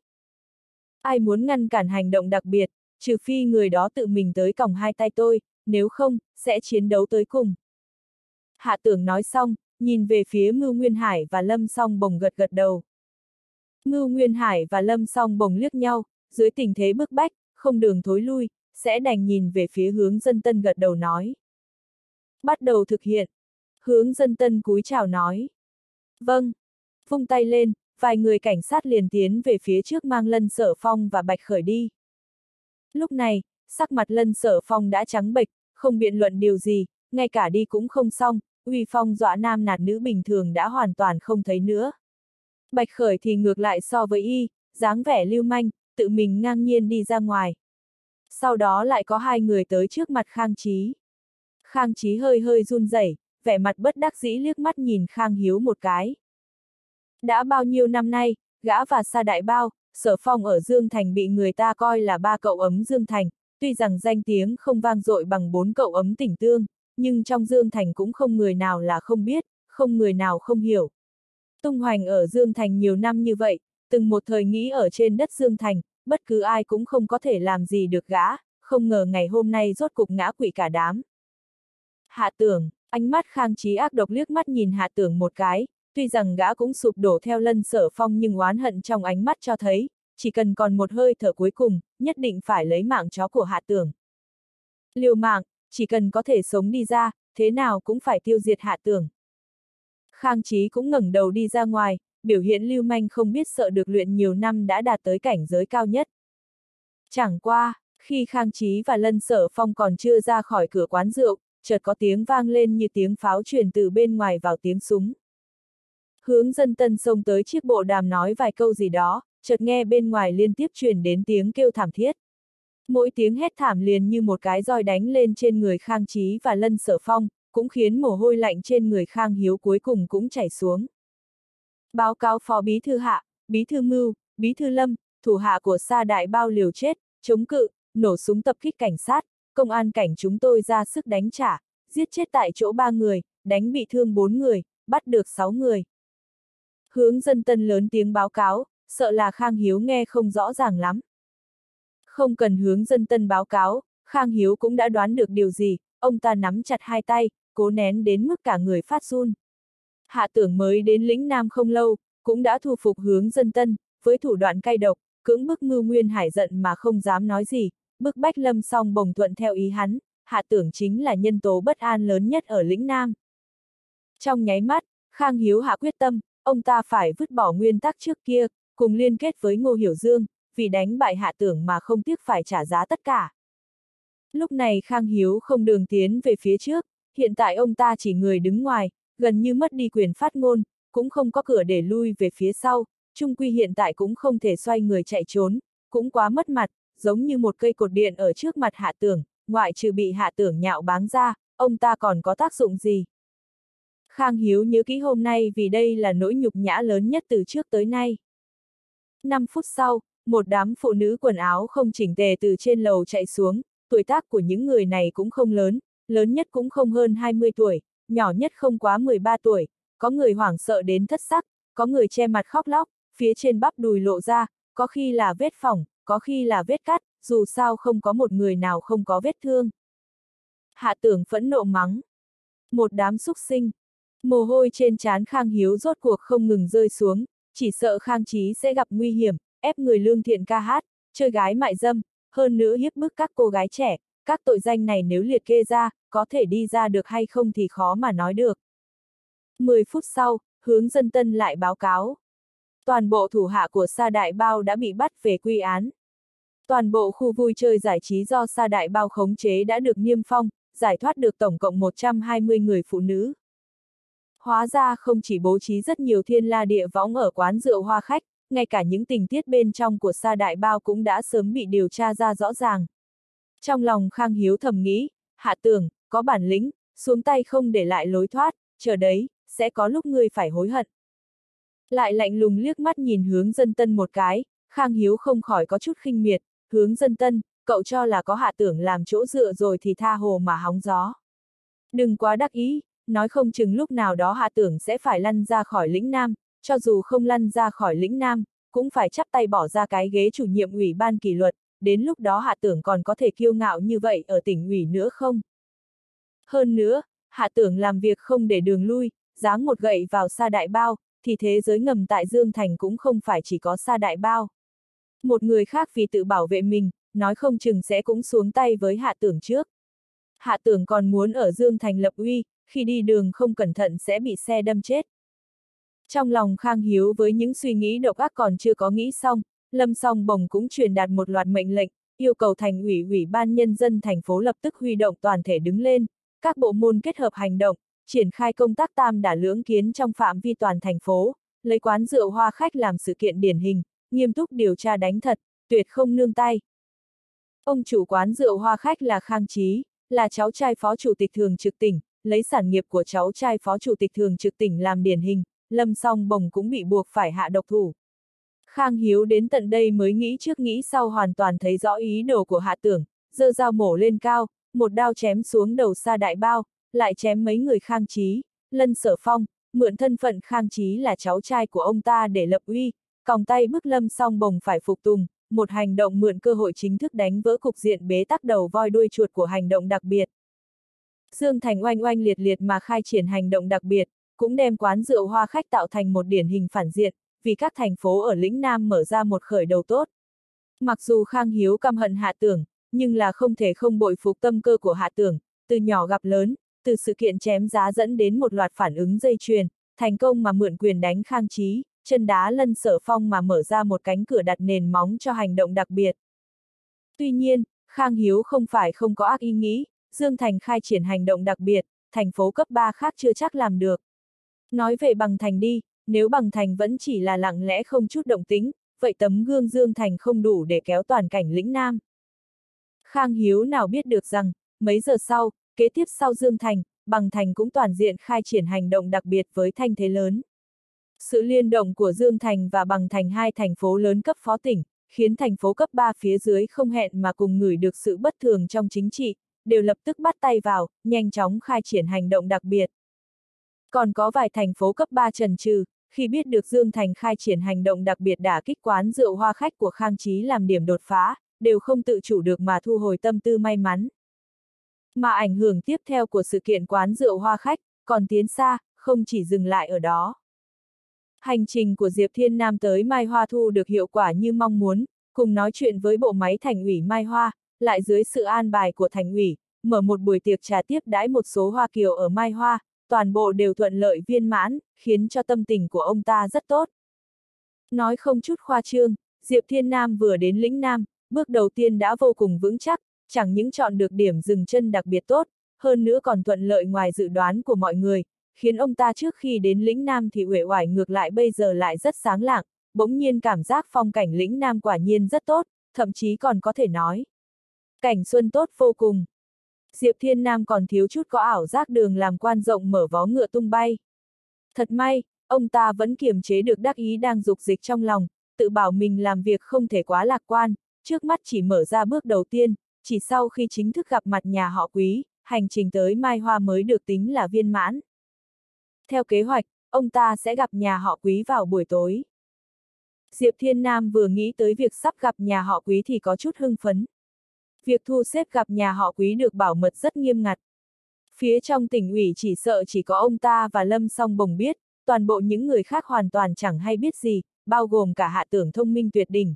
Ai muốn ngăn cản hành động đặc biệt, trừ phi người đó tự mình tới còng hai tay tôi, nếu không, sẽ chiến đấu tới cùng. Hạ Tưởng nói xong, nhìn về phía Ngưu Nguyên Hải và Lâm Song Bồng gật gật đầu. Ngưu Nguyên Hải và Lâm Song Bồng liếc nhau, dưới tình thế bức bách, không đường thối lui, sẽ đành nhìn về phía Hướng Dân Tân gật đầu nói. Bắt đầu thực hiện. Hướng Dân Tân cúi chào nói. Vâng. Vung tay lên, vài người cảnh sát liền tiến về phía trước mang Lân Sở Phong và Bạch Khởi đi. Lúc này, sắc mặt Lân Sở Phong đã trắng bệch, không biện luận điều gì, ngay cả đi cũng không xong, uy phong dọa nam nạt nữ bình thường đã hoàn toàn không thấy nữa. Bạch Khởi thì ngược lại so với y, dáng vẻ lưu manh, tự mình ngang nhiên đi ra ngoài. Sau đó lại có hai người tới trước mặt Khang Chí. Khang Chí hơi hơi run rẩy, vẻ mặt bất đắc dĩ liếc mắt nhìn Khang Hiếu một cái. Đã bao nhiêu năm nay, gã và Sa Đại Bao, Sở Phong ở Dương Thành bị người ta coi là ba cậu ấm Dương Thành, tuy rằng danh tiếng không vang dội bằng bốn cậu ấm Tỉnh Tương, nhưng trong Dương Thành cũng không người nào là không biết, không người nào không hiểu. Tung hoành ở Dương Thành nhiều năm như vậy, từng một thời nghĩ ở trên đất Dương Thành, bất cứ ai cũng không có thể làm gì được gã, không ngờ ngày hôm nay rốt cục ngã quỵ cả đám. Hạ Tưởng, ánh mắt Khang Chí ác độc liếc mắt nhìn Hạ Tưởng một cái, tuy rằng gã cũng sụp đổ theo Lân Sở Phong nhưng oán hận trong ánh mắt cho thấy, chỉ cần còn một hơi thở cuối cùng, nhất định phải lấy mạng chó của Hạ Tưởng. Liều mạng, chỉ cần có thể sống đi ra, thế nào cũng phải tiêu diệt Hạ Tưởng. Khang Chí cũng ngẩng đầu đi ra ngoài, biểu hiện lưu manh không biết sợ được luyện nhiều năm đã đạt tới cảnh giới cao nhất. Chẳng qua, khi Khang Chí và Lân Sở Phong còn chưa ra khỏi cửa quán rượu, chợt có tiếng vang lên như tiếng pháo truyền từ bên ngoài vào tiếng súng. Hướng Dân Tân xông tới chiếc bộ đàm nói vài câu gì đó, chợt nghe bên ngoài liên tiếp truyền đến tiếng kêu thảm thiết. Mỗi tiếng hét thảm liền như một cái roi đánh lên trên người Khang Chí và Lân Sở Phong, cũng khiến mồ hôi lạnh trên người Khang Hiếu cuối cùng cũng chảy xuống. Báo cáo Phó Bí Thư Hạ, Bí Thư Mưu, Bí Thư Lâm, thủ hạ của Sa Đại Bao liều chết, chống cự, nổ súng tập kích cảnh sát, công an cảnh chúng tôi ra sức đánh trả, giết chết tại chỗ ba người, đánh bị thương bốn người, bắt được sáu người. Hướng Dân Tân lớn tiếng báo cáo, sợ là Khang Hiếu nghe không rõ ràng lắm. Không cần Hướng Dân Tân báo cáo, Khang Hiếu cũng đã đoán được điều gì, ông ta nắm chặt hai tay, cố nén đến mức cả người phát run. Hạ Tưởng mới đến lĩnh Nam không lâu, cũng đã thu phục Hướng Dân Tân, với thủ đoạn cay độc, cưỡng bức Ngưu Nguyên Hải giận mà không dám nói gì, bức bách Lâm Song Bồng thuận theo ý hắn, Hạ Tưởng chính là nhân tố bất an lớn nhất ở lĩnh Nam. Trong nháy mắt, Khang Hiếu hạ quyết tâm, ông ta phải vứt bỏ nguyên tắc trước kia, cùng liên kết với Ngô Hiểu Dương, vì đánh bại Hạ Tưởng mà không tiếc phải trả giá tất cả. Lúc này Khang Hiếu không đường tiến về phía trước, hiện tại ông ta chỉ người đứng ngoài, gần như mất đi quyền phát ngôn, cũng không có cửa để lui về phía sau, chung quy hiện tại cũng không thể xoay người chạy trốn, cũng quá mất mặt, giống như một cây cột điện ở trước mặt Hạ Tưởng, ngoại trừ bị Hạ Tưởng nhạo báng ra, ông ta còn có tác dụng gì? Khang Hiếu nhớ kỹ hôm nay vì đây là nỗi nhục nhã lớn nhất từ trước tới nay. Năm phút sau, một đám phụ nữ quần áo không chỉnh tề từ trên lầu chạy xuống, tuổi tác của những người này cũng không lớn, lớn nhất cũng không hơn hai mươi tuổi, nhỏ nhất không quá mười ba tuổi, có người hoảng sợ đến thất sắc, có người che mặt khóc lóc, phía trên bắp đùi lộ ra, có khi là vết phỏng, có khi là vết cắt, dù sao không có một người nào không có vết thương. Hạ Tưởng phẫn nộ mắng. Một đám súc sinh. Mồ hôi trên trán Khang Hiếu rốt cuộc không ngừng rơi xuống, chỉ sợ Khang Chí sẽ gặp nguy hiểm, ép người lương thiện ca hát, chơi gái mại dâm, hơn nữa hiếp bức các cô gái trẻ, các tội danh này nếu liệt kê ra, có thể đi ra được hay không thì khó mà nói được. mười phút sau, Hướng Dân Tân lại báo cáo. Toàn bộ thủ hạ của Sa Đại Bao đã bị bắt về quy án. Toàn bộ khu vui chơi giải trí do Sa Đại Bao khống chế đã được niêm phong, giải thoát được tổng cộng một trăm hai mươi người phụ nữ. Hóa ra không chỉ bố trí rất nhiều thiên la địa võng ở quán rượu Hoa Khách, ngay cả những tình tiết bên trong của Sa Đại Bao cũng đã sớm bị điều tra ra rõ ràng. Trong lòng Khang Hiếu thầm nghĩ, Hạ Tưởng, có bản lĩnh, xuống tay không để lại lối thoát, chờ đấy, sẽ có lúc ngươi phải hối hận. Lại lạnh lùng liếc mắt nhìn Hướng Dân Tân một cái, Khang Hiếu không khỏi có chút khinh miệt, Hướng Dân Tân, cậu cho là có Hạ Tưởng làm chỗ dựa rồi thì tha hồ mà hóng gió. Đừng quá đắc ý, nói không chừng lúc nào đó Hạ Tưởng sẽ phải lăn ra khỏi lĩnh Nam, cho dù không lăn ra khỏi lĩnh Nam, cũng phải chắp tay bỏ ra cái ghế chủ nhiệm ủy ban kỷ luật, đến lúc đó Hạ Tưởng còn có thể kiêu ngạo như vậy ở tỉnh ủy nữa không? Hơn nữa, Hạ Tưởng làm việc không để đường lui, giáng một gậy vào Sa Đại Bao, thì thế giới ngầm tại Dương Thành cũng không phải chỉ có Sa Đại Bao. Một người khác vì tự bảo vệ mình, nói không chừng sẽ cũng xuống tay với Hạ Tưởng trước. Hạ Tưởng còn muốn ở Dương Thành lập uy, khi đi đường không cẩn thận sẽ bị xe đâm chết. Trong lòng Khang Hiếu với những suy nghĩ độc ác còn chưa có nghĩ xong, Lâm Song Bồng cũng truyền đạt một loạt mệnh lệnh, yêu cầu thành ủy ủy ban nhân dân thành phố lập tức huy động toàn thể đứng lên, các bộ môn kết hợp hành động, triển khai công tác tam đả lưỡng kiến trong phạm vi toàn thành phố, lấy quán rượu Hoa Khách làm sự kiện điển hình, nghiêm túc điều tra đánh thật, tuyệt không nương tay. Ông chủ quán rượu Hoa Khách là Khang Chí, là cháu trai phó chủ tịch thường trực tỉnh, lấy sản nghiệp của cháu trai phó chủ tịch thường trực tỉnh làm điển hình, Lâm Song Bồng cũng bị buộc phải hạ độc thủ. Khang Hiếu đến tận đây mới nghĩ trước nghĩ sau hoàn toàn thấy rõ ý đồ của Hạ Tưởng, giơ dao mổ lên cao, một đao chém xuống đầu Sa Đại Bao, lại chém mấy người Khang Chí, Lân Sở Phong, mượn thân phận Khang Chí là cháu trai của ông ta để lập uy, còng tay bức Lâm Song Bồng phải phục tùng, một hành động mượn cơ hội chính thức đánh vỡ cục diện bế tắc đầu voi đuôi chuột của hành động đặc biệt. Dương Thành oanh oanh liệt liệt mà khai triển hành động đặc biệt, cũng đem quán rượu Hoa Khách tạo thành một điển hình phản diện, vì các thành phố ở lĩnh Nam mở ra một khởi đầu tốt. Mặc dù Khang Hiếu căm hận Hạ Tưởng, nhưng là không thể không bội phục tâm cơ của Hạ Tưởng, từ nhỏ gặp lớn, từ sự kiện chém giá dẫn đến một loạt phản ứng dây chuyền, thành công mà mượn quyền đánh Khang Chí, chân đá Lân Sở Phong mà mở ra một cánh cửa đặt nền móng cho hành động đặc biệt. Tuy nhiên, Khang Hiếu không phải không có ác ý nghĩ, Dương Thành khai triển hành động đặc biệt, thành phố cấp ba khác chưa chắc làm được. Nói về Bằng Thành đi, nếu Bằng Thành vẫn chỉ là lặng lẽ không chút động tĩnh, vậy tấm gương Dương Thành không đủ để kéo toàn cảnh lĩnh Nam. Khang Hiếu nào biết được rằng, mấy giờ sau, kế tiếp sau Dương Thành, Bằng Thành cũng toàn diện khai triển hành động đặc biệt với thanh thế lớn. Sự liên động của Dương Thành và Bằng Thành hai thành phố lớn cấp phó tỉnh, khiến thành phố cấp ba phía dưới không hẹn mà cùng ngửi được sự bất thường trong chính trị, đều lập tức bắt tay vào, nhanh chóng khai triển hành động đặc biệt. Còn có vài thành phố cấp ba chần chừ, khi biết được Dương Thành khai triển hành động đặc biệt đả kích quán rượu Hoa Khách của Khang Chí làm điểm đột phá, đều không tự chủ được mà thu hồi tâm tư may mắn. Mà ảnh hưởng tiếp theo của sự kiện quán rượu Hoa Khách, còn tiến xa, không chỉ dừng lại ở đó. Hành trình của Diệp Thiên Nam tới Mai Hoa thu được hiệu quả như mong muốn, cùng nói chuyện với bộ máy thành ủy Mai Hoa, lại dưới sự an bài của thành ủy, mở một buổi tiệc trà tiếp đãi một số Hoa Kiều ở Mai Hoa, toàn bộ đều thuận lợi viên mãn, khiến cho tâm tình của ông ta rất tốt. Nói không chút khoa trương, Diệp Thiên Nam vừa đến lĩnh Nam, bước đầu tiên đã vô cùng vững chắc, chẳng những chọn được điểm dừng chân đặc biệt tốt, hơn nữa còn thuận lợi ngoài dự đoán của mọi người, khiến ông ta trước khi đến lĩnh Nam thì uể oải ngược lại bây giờ lại rất sáng lạng, bỗng nhiên cảm giác phong cảnh lĩnh Nam quả nhiên rất tốt, thậm chí còn có thể nói. Cảnh xuân tốt vô cùng. Diệp Thiên Nam còn thiếu chút có ảo giác đường làm quan rộng mở vó ngựa tung bay. Thật may, ông ta vẫn kiềm chế được đắc ý đang dục dịch trong lòng, tự bảo mình làm việc không thể quá lạc quan, trước mắt chỉ mở ra bước đầu tiên, chỉ sau khi chính thức gặp mặt nhà họ Quý, hành trình tới Mai Hoa mới được tính là viên mãn. Theo kế hoạch, ông ta sẽ gặp nhà họ Quý vào buổi tối. Diệp Thiên Nam vừa nghĩ tới việc sắp gặp nhà họ Quý thì có chút hưng phấn. Việc thu xếp gặp nhà họ Quý được bảo mật rất nghiêm ngặt. Phía trong tỉnh ủy chỉ sợ chỉ có ông ta và Lâm Song Bồng biết, toàn bộ những người khác hoàn toàn chẳng hay biết gì, bao gồm cả Hạ Tưởng thông minh tuyệt đỉnh.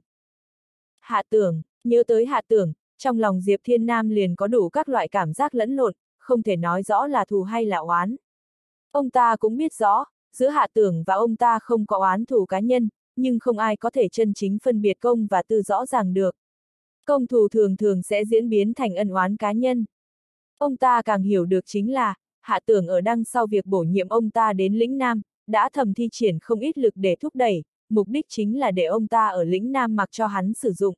Hạ Tưởng, nhớ tới Hạ Tưởng, trong lòng Diệp Thiên Nam liền có đủ các loại cảm giác lẫn lộn, không thể nói rõ là thù hay là oán. Ông ta cũng biết rõ, giữa Hạ Tưởng và ông ta không có oán thù cá nhân, nhưng không ai có thể chân chính phân biệt công và tư rõ ràng được. Công thù thường thường sẽ diễn biến thành ân oán cá nhân. Ông ta càng hiểu được chính là, Hạ Tưởng ở đằng sau việc bổ nhiệm ông ta đến lĩnh Nam, đã thầm thi triển không ít lực để thúc đẩy, mục đích chính là để ông ta ở lĩnh Nam mặc cho hắn sử dụng.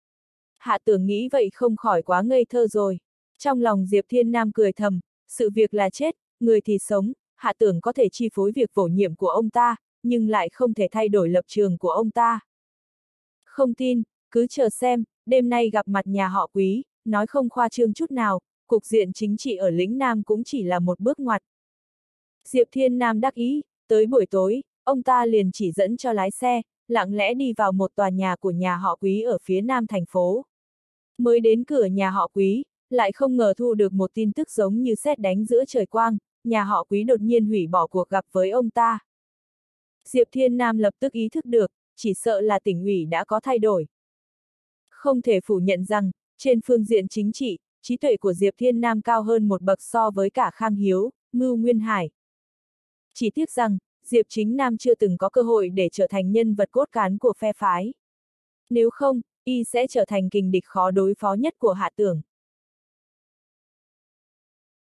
Hạ Tưởng nghĩ vậy không khỏi quá ngây thơ rồi. Trong lòng Diệp Thiên Nam cười thầm, sự việc là chết, người thì sống, Hạ Tưởng có thể chi phối việc bổ nhiệm của ông ta, nhưng lại không thể thay đổi lập trường của ông ta. Không tin, cứ chờ xem, đêm nay gặp mặt nhà họ Quý, nói không khoa trương chút nào, cục diện chính trị ở lĩnh Nam cũng chỉ là một bước ngoặt. Diệp Thiên Nam đắc ý, tới buổi tối, ông ta liền chỉ dẫn cho lái xe, lặng lẽ đi vào một tòa nhà của nhà họ Quý ở phía nam thành phố. Mới đến cửa nhà họ Quý, lại không ngờ thu được một tin tức giống như sét đánh giữa trời quang, nhà họ Quý đột nhiên hủy bỏ cuộc gặp với ông ta. Diệp Thiên Nam lập tức ý thức được, chỉ sợ là tỉnh ủy đã có thay đổi. Không thể phủ nhận rằng, trên phương diện chính trị, trí tuệ của Diệp Thiên Nam cao hơn một bậc so với cả Khang Hiếu, Ngưu Nguyên Hải. Chỉ tiếc rằng, Diệp Chính Nam chưa từng có cơ hội để trở thành nhân vật cốt cán của phe phái. Nếu không, y sẽ trở thành kình địch khó đối phó nhất của Hạ Tưởng.